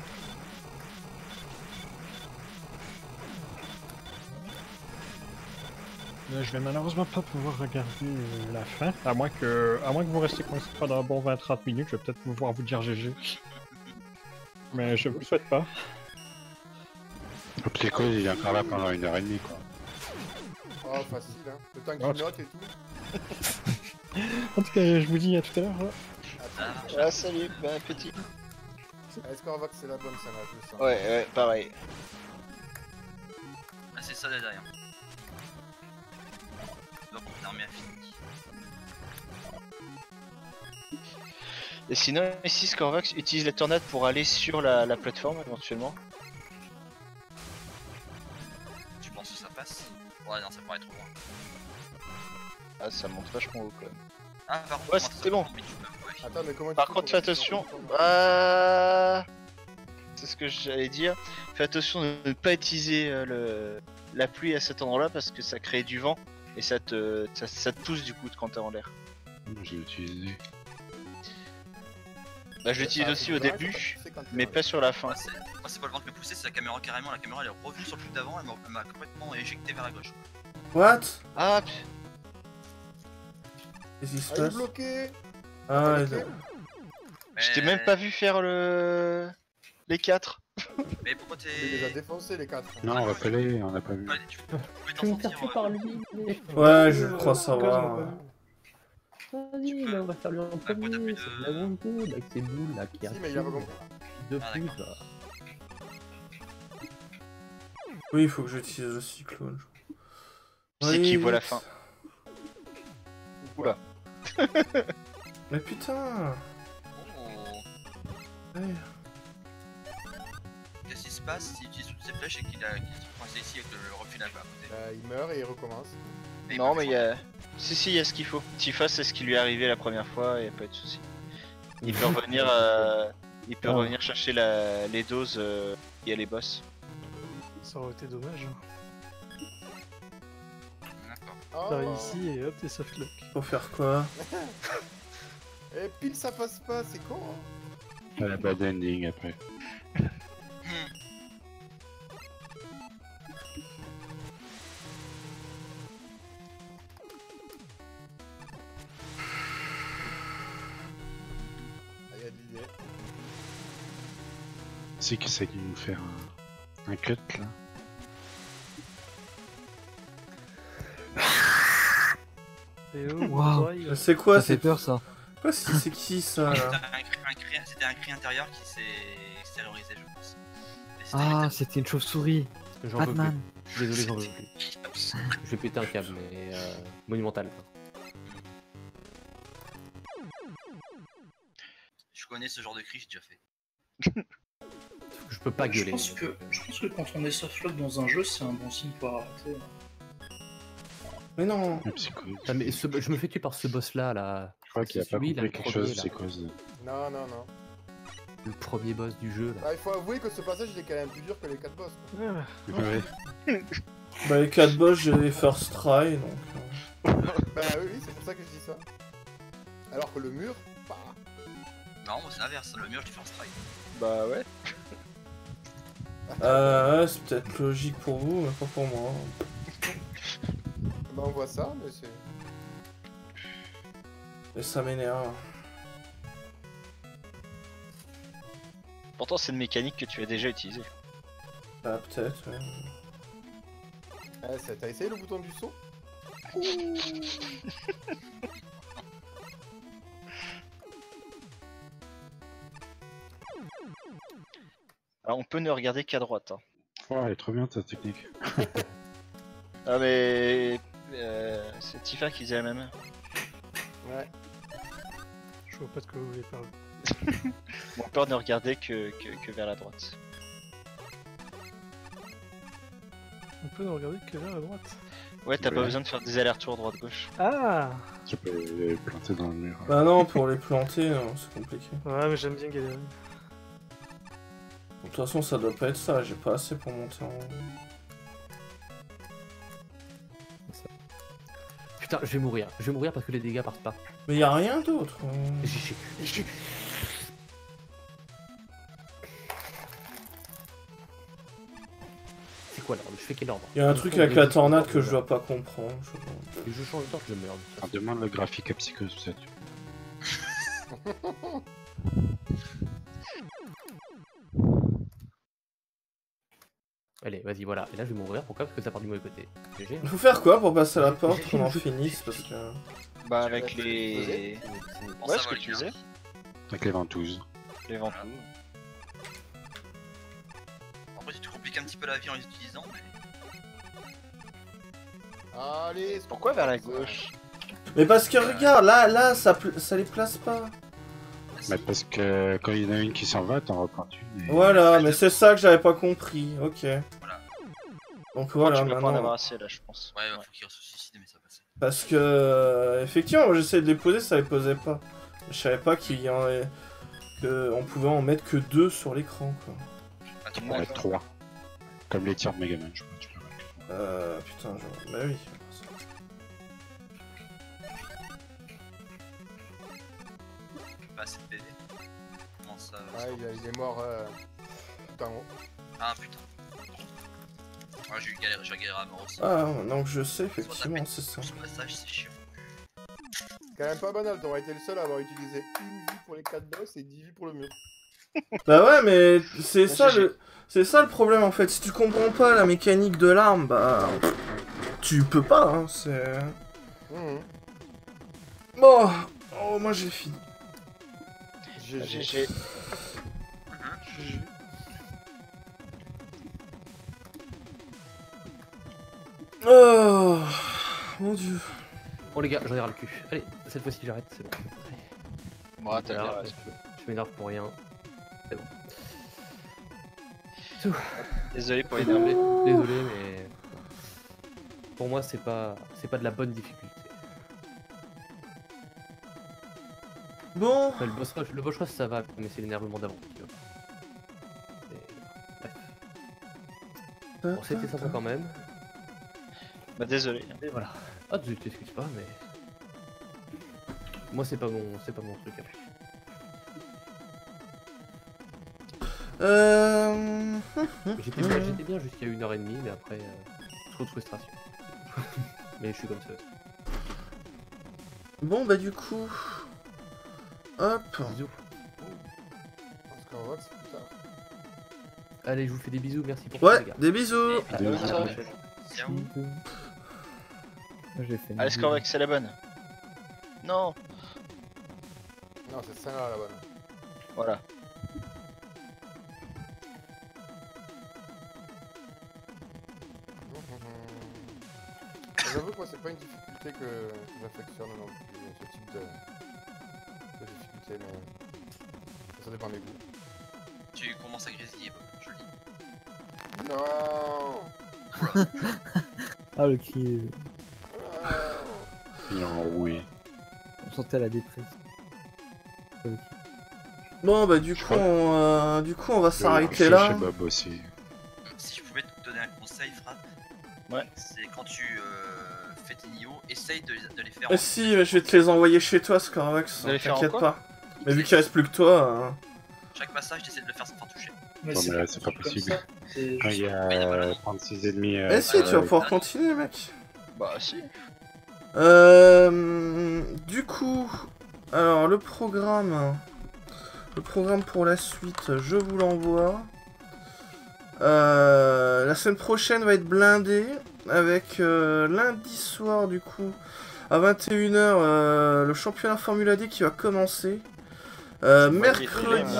S3: Euh, Je vais malheureusement pas pouvoir regarder euh, la fin, à moins que à moins que vous restiez coincé pendant un bon vingt à trente minutes, je vais peut-être pouvoir vous dire G G. Mais je vous le souhaite pas.
S7: Le Pléco, il est encore là pendant une heure et demie, quoi.
S4: Oh, facile, hein. Le temps
S3: Oh,
S4: qu'il note et tout.
S3: En tout cas, je vous dis à tout à l'heure. ouais.
S4: Attends.
S2: Ah salut, bon appétit.
S4: Est-ce qu'on voit que c'est la bonne, ça m'a plus.
S2: Ouais, ouais, pareil.
S5: Ah, c'est ça là derrière. Donc, l'armée a fini.
S2: Et sinon, ici, Scorvax utilise la tornade pour aller sur la, la plateforme éventuellement.
S5: Tu penses que ça passe? Ouais, non, ça paraît trop loin.
S2: Ah, ça monte vachement haut quand même.
S5: Ah, par contre,
S2: Ouais,
S5: moi,
S2: c'était
S5: ça
S2: bon.
S5: tombe, mais tu peux- ouais.
S4: Attends, mais comment tu
S2: Par
S4: fais
S2: contre,
S4: pour
S2: fais
S4: rester
S2: attention.
S4: sur le bouton
S2: Ah, c'est ce que j'allais dire. Fais attention de ne pas utiliser euh, le... la pluie à cet endroit-là parce que ça crée du vent et ça te, ça, ça te pousse du coup quand t'es en l'air.
S7: J'ai utilisé.
S2: Bah, je l'utilise
S4: Ah,
S2: aussi
S4: c'est
S2: au
S4: dommage,
S2: début,
S4: tu sais quand tu
S2: mais
S4: vas-
S2: pas sur la fin.
S5: Moi, c'est moi, c'est pas le vent qui m'a poussé, c'est la caméra carrément. La caméra elle est revenue sur le truc d'avant, elle m'a- elle m'a complètement éjecté vers la gauche.
S1: What?
S2: Ah, p-
S1: Qu'est-ce qui se
S4: Ah, il est
S1: passe?
S4: bloqué.
S1: Ah,
S4: Ok.
S1: ouais,
S2: Je t'ai même pas vu faire le... les quatre.
S5: Mais pourquoi t'es.
S4: Il les a défoncés les quatre.
S7: Non, on va pas les, on a pas vu.
S5: Ouais, tu peux, tu peux
S10: Je
S5: t'en
S10: vais me faire
S5: sortir.
S10: tuer
S5: euh,
S10: par lui. mais-
S1: ouais, je crois savoir. ouais.
S10: Vas-y,
S5: peux-
S10: là, on va faire lui en
S5: Ouais, t'as plus
S10: premier.
S5: de-
S10: C'est de la bonté, avec ses boules là qui
S4: Si, mais il a pas compris.
S10: de
S5: Ah,
S10: plus
S5: d'accord.
S10: là.
S1: Oui, il faut que j'utilise le cyclone.
S2: C'est
S1: Oui,
S2: qui voit la
S1: vite.
S2: fin. Oula.
S1: Mais putain.
S5: Oh.
S1: Ouais.
S5: Qu'est-ce qui se passe s'il utilise toutes ses flèches et qu'il a. qu'il est coincé ici avec le, le refilage à côté?
S4: Euh, il meurt et il recommence.
S5: Et
S2: Non,
S5: peut
S2: mais il y a... Si, si, il y a ce qu'il faut. Tifa, c'est ce qui lui est arrivé la première fois, et pas de soucis. Il peut revenir, euh... il peut
S10: Ah.
S2: revenir chercher la... les doses euh... et les boss.
S6: Ça aurait été dommage.
S5: D'accord.
S4: Oh.
S6: T'arrives ici et hop, t'es softlock.
S1: Faut faire quoi?
S4: Et pile ça passe pas, c'est con hein.
S7: À la bad ending après.
S4: Ah, il y a de l'idée.
S7: C'est qui essaie de nous faire un, un cut là.
S6: Et oh,
S10: Waouh.
S6: oreille,
S1: C'est quoi?
S10: Ça fait
S1: C'est
S10: peur ça.
S1: quoi? C'est c'est qui ça
S5: C'était
S1: là?
S5: un, cri- un cri- c'était un cri intérieur qui s'est extériorisé, je pense. Et c'était
S10: Ah,
S5: métal-
S10: c'était une chauve-souris.
S8: J'en peux
S10: Batman.
S8: plus. Désolé, j'en peux plus. Je vais péter un câble, mais euh, monumental.
S5: Je connais ce genre de cri, j'ai déjà fait.
S8: Je peux pas
S9: Je
S8: gueuler.
S9: pense, que, je pense que quand on est softlock dans un jeu, c'est un bon signe pour arrêter.
S1: Mais non.
S7: Le psychose.
S8: Ah, mais ce- je me fais tuer par ce boss là, là.
S7: Je crois qu'il a
S8: C'est
S7: pas
S8: celui, là,
S7: compris
S8: le
S7: quelque
S8: premier,
S7: chose,
S8: là.
S7: c'est cause.
S4: Non, non, non.
S8: Le premier boss du jeu là.
S4: Ah, il faut avouer que ce passage il est quand même plus dur que les quatre boss. quoi.
S6: Ah,
S7: Ouais.
S1: Bah, les quatre boss, j'ai les first try donc. euh.
S4: Bah oui, oui, c'est pour ça que je dis ça. Alors que le mur, bah.
S5: Non, moi c'est l'inverse, le mur je l'ai fait en strike.
S2: Bah ouais.
S1: Euh, ouais, c'est peut-être logique pour vous, mais pas pour moi.
S4: Bah on voit ça, mais c'est.
S1: Et ça m'énerve.
S2: Pourtant, c'est une mécanique que tu as déjà utilisée.
S1: Bah, peut-être, ouais.
S4: Ah, ça- t'as essayé le bouton du saut?
S2: Alors, on peut ne regarder qu'à droite. Hein.
S7: Oh, elle est trop bien ta technique.
S2: Ah, mais. Euh, c'est Tifa qui faisait la même.
S4: Ouais.
S6: je vois pas de quoi vous voulez parler.
S2: Mon peur ne regarder que, que, que vers la droite.
S6: On peut ne regarder que vers la droite.
S2: Ouais, t'as
S7: Ouais.
S2: pas besoin de faire des allers-retours droite-gauche.
S6: Ah
S7: Tu peux les planter dans le mur.
S1: Bah, non, pour les planter, non, c'est compliqué.
S6: Ouais, mais j'aime bien galérer.
S1: De toute façon, ça doit pas être ça, j'ai pas assez pour monter en haut.
S8: Putain, je vais mourir. Je vais mourir parce que les dégâts partent pas.
S1: Mais y a rien d'autre. hein.
S8: J'ai- j'ai- C'est quoi l'ordre? Je fais quel ordre?
S1: Y a un truc avec la tornade que je dois pas comprendre. je sais pas.
S8: Et je change d'ordre, je meurs.
S7: On demande le graphique à psychose peut-être.
S8: Allez, vas-y, voilà. Et là, je vais mourir. Pourquoi? Parce que ça part du mauvais côté. G G.
S1: Il faut faire quoi pour passer à la porte qu'on en finisse parce que.
S2: Bah, avec les.
S5: Pense
S2: Ouais,
S5: à
S2: ce que tu
S5: Volga.
S2: faisais.
S7: Avec les ventouses.
S2: Les ventouses.
S5: Après, tu te compliques un petit peu la vie en les utilisant, mais.
S4: Allez, c'est
S2: Pourquoi vers la
S4: ça.
S2: gauche?
S1: Mais parce que regarde, là, là, ça, pl- ça les place pas.
S7: Bah, parce que quand il y en a une qui s'en va, t'en reprends une. Et...
S1: Voilà, mais c'est ça que j'avais pas compris. Ok.
S5: Voilà.
S1: Donc voilà,
S2: tu peux pas en
S1: maintenant.
S2: avoir assez là, je pense.
S5: Ouais, il faut qu'il se suicide, mais ça passe.
S1: Parce que euh, effectivement, moi j'essayais de les poser, ça les posait pas. Je savais pas qu'il y en avait... que on pouvait en mettre que deux sur l'écran quoi.
S5: Pas tout le
S7: On va
S5: monde.
S7: être trois. Comme les tirs de Megaman, je crois. Tu peux mettre.
S1: Euh putain, je... bah oui.
S5: Pas assez de P V. Comment ça?
S4: Ah, il, a- il est mort euh, tout en haut.
S5: Ah putain. Ouais, j'ai eu galère, j'ai galéré à mort aussi.
S1: Ah, maintenant que je sais, effectivement, c'est ça.
S5: Ce passage, c'est chiant.
S4: C'est quand même pas banal, t'aurais été le seul à avoir utilisé une vie pour les quatre boss et dix vies pour le mur.
S1: Bah ouais, mais c'est ça le... C'est ça le problème en fait, si tu comprends pas la mécanique de l'arme, bah... Tu peux pas, hein, c'est...
S4: Mmh.
S1: Bon, oh, moi j'ai fini.
S4: G G.
S2: G G.
S1: Oh, mon dieu.
S8: Bon les gars, j'en ai ras le cul. Allez, cette fois-ci j'arrête, c'est bon.
S2: Bon, t'as
S8: Voilà,
S2: bien
S8: je, je m'énerve pour rien. C'est bon. Tout.
S2: Désolé pour l'énerver.
S8: Désolé, mais pour moi c'est pas c'est pas de la bonne difficulté.
S1: Bon.
S8: Enfin, le boss rush, le boss rush ça va, mais c'est l'énervement d'avant. tu vois. Et... Bref. Bon, c'était sympa quand même.
S2: Bah désolé.
S8: Et voilà. Ah tu t'excuses pas, mais moi c'est pas mon c'est pas mon truc après.
S1: Euh...
S8: J'étais bien, j'étais bien jusqu'à une heure et demie, mais après euh, trop de frustration. Mais je suis comme ça.
S1: Bon bah du coup... Hop.
S8: Bisous.
S4: Parce qu'en vrai, c'est plus tard.
S8: Allez, je vous fais des bisous, merci pour
S1: Ouais,
S8: tout, les gars.
S1: des bisous.
S8: Et
S2: Des
S8: à la
S2: bisous.
S8: prochaine.
S10: J'ai fait une
S2: Allez,
S10: vidéo.
S2: Scorvax, c'est la bonne. Non.
S4: Non, c'est celle-là la bonne.
S2: Voilà.
S4: J'avoue que moi c'est pas une difficulté que que j'affectionne non plus, ce type de, de difficulté, mais ça dépend des goûts.
S5: Tu commences à grésiller, Bob, je le dis.
S4: Non.
S10: Ah le cri.
S7: Non, oui.
S10: On sentait la détresse.
S1: Bon bah du coup on, euh, du coup on va s'arrêter
S7: Je
S1: là.
S7: chez Bob aussi.
S5: Si je pouvais te donner un conseil, Frappe,
S2: Ouais.
S5: c'est quand tu euh, fais tes niveaux, essaye de, de les faire
S1: Eh si, mais je vais te les envoyer chez toi, Scorvax,
S2: Vous allez faire en
S1: t'inquiète
S2: quoi
S1: pas. Mais vu qu'il reste plus que toi... hein.
S5: Chaque passage, t'essaies de le faire sans faire toucher.
S9: Mais
S7: Non,
S9: c'est
S7: mais là,
S9: pas
S7: c'est pas
S9: comme
S7: possible.
S9: ça, c'est
S7: Ah, il
S9: juste-
S7: y a trente-six ennemis. euh,
S1: Eh si, tu vas
S7: euh,
S1: pouvoir continuer, mec.
S2: Bah si.
S1: Euh, du coup, alors le programme, le programme pour la suite, je vous l'envoie. Euh, la semaine prochaine va être blindée avec euh, lundi soir du coup à vingt et une heures euh, le championnat Formula D qui va commencer. Euh, mercredi,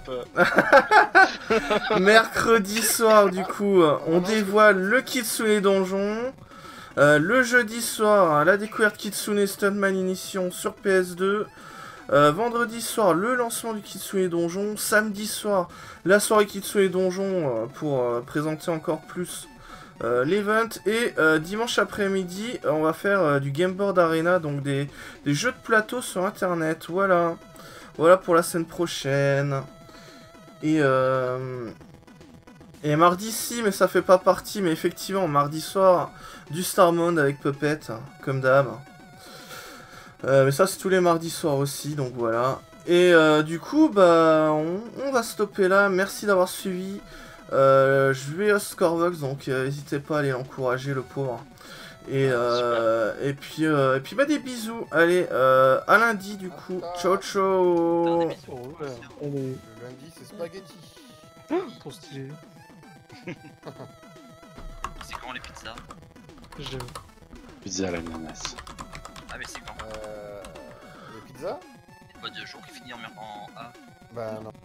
S1: mercredi soir du coup on dévoile le Kitsune Donjon. Euh, le jeudi soir, la découverte Kitsune Stuntman Ignition sur P S deux. Euh, vendredi soir, le lancement du Kitsune Donjon. Samedi soir, la soirée Kitsune Donjon euh, pour euh, présenter encore plus euh, l'event. Et euh, dimanche après-midi, euh, on va faire euh, du Game Board Arena, donc des, des jeux de plateau sur internet. Voilà. Voilà pour la semaine prochaine. Et euh... Et mardi si, mais ça fait pas partie, mais effectivement, mardi soir, du Starmond avec Puppet, comme d'hab. Euh, mais ça, c'est tous les mardis soirs aussi, donc voilà. Et euh, du coup, bah, on, on va stopper là. Merci d'avoir suivi. Euh, je vais au Scorebox, donc euh, n'hésitez pas à aller l'encourager, le pauvre. Et, euh, et puis, euh, et puis bah, des bisous. Allez, euh, à lundi, du coup. Ciao, ciao.
S6: Allez.
S4: Le lundi c'est spaghetti.
S6: Trop stylé.
S5: C'est quand les pizzas?
S6: J'aime.
S7: Pizza à l'ananas.
S5: Ah, mais c'est quand?
S4: Euh... Les pizzas?
S5: Les boîtes de jour qui finit en, en A.
S4: Bah non.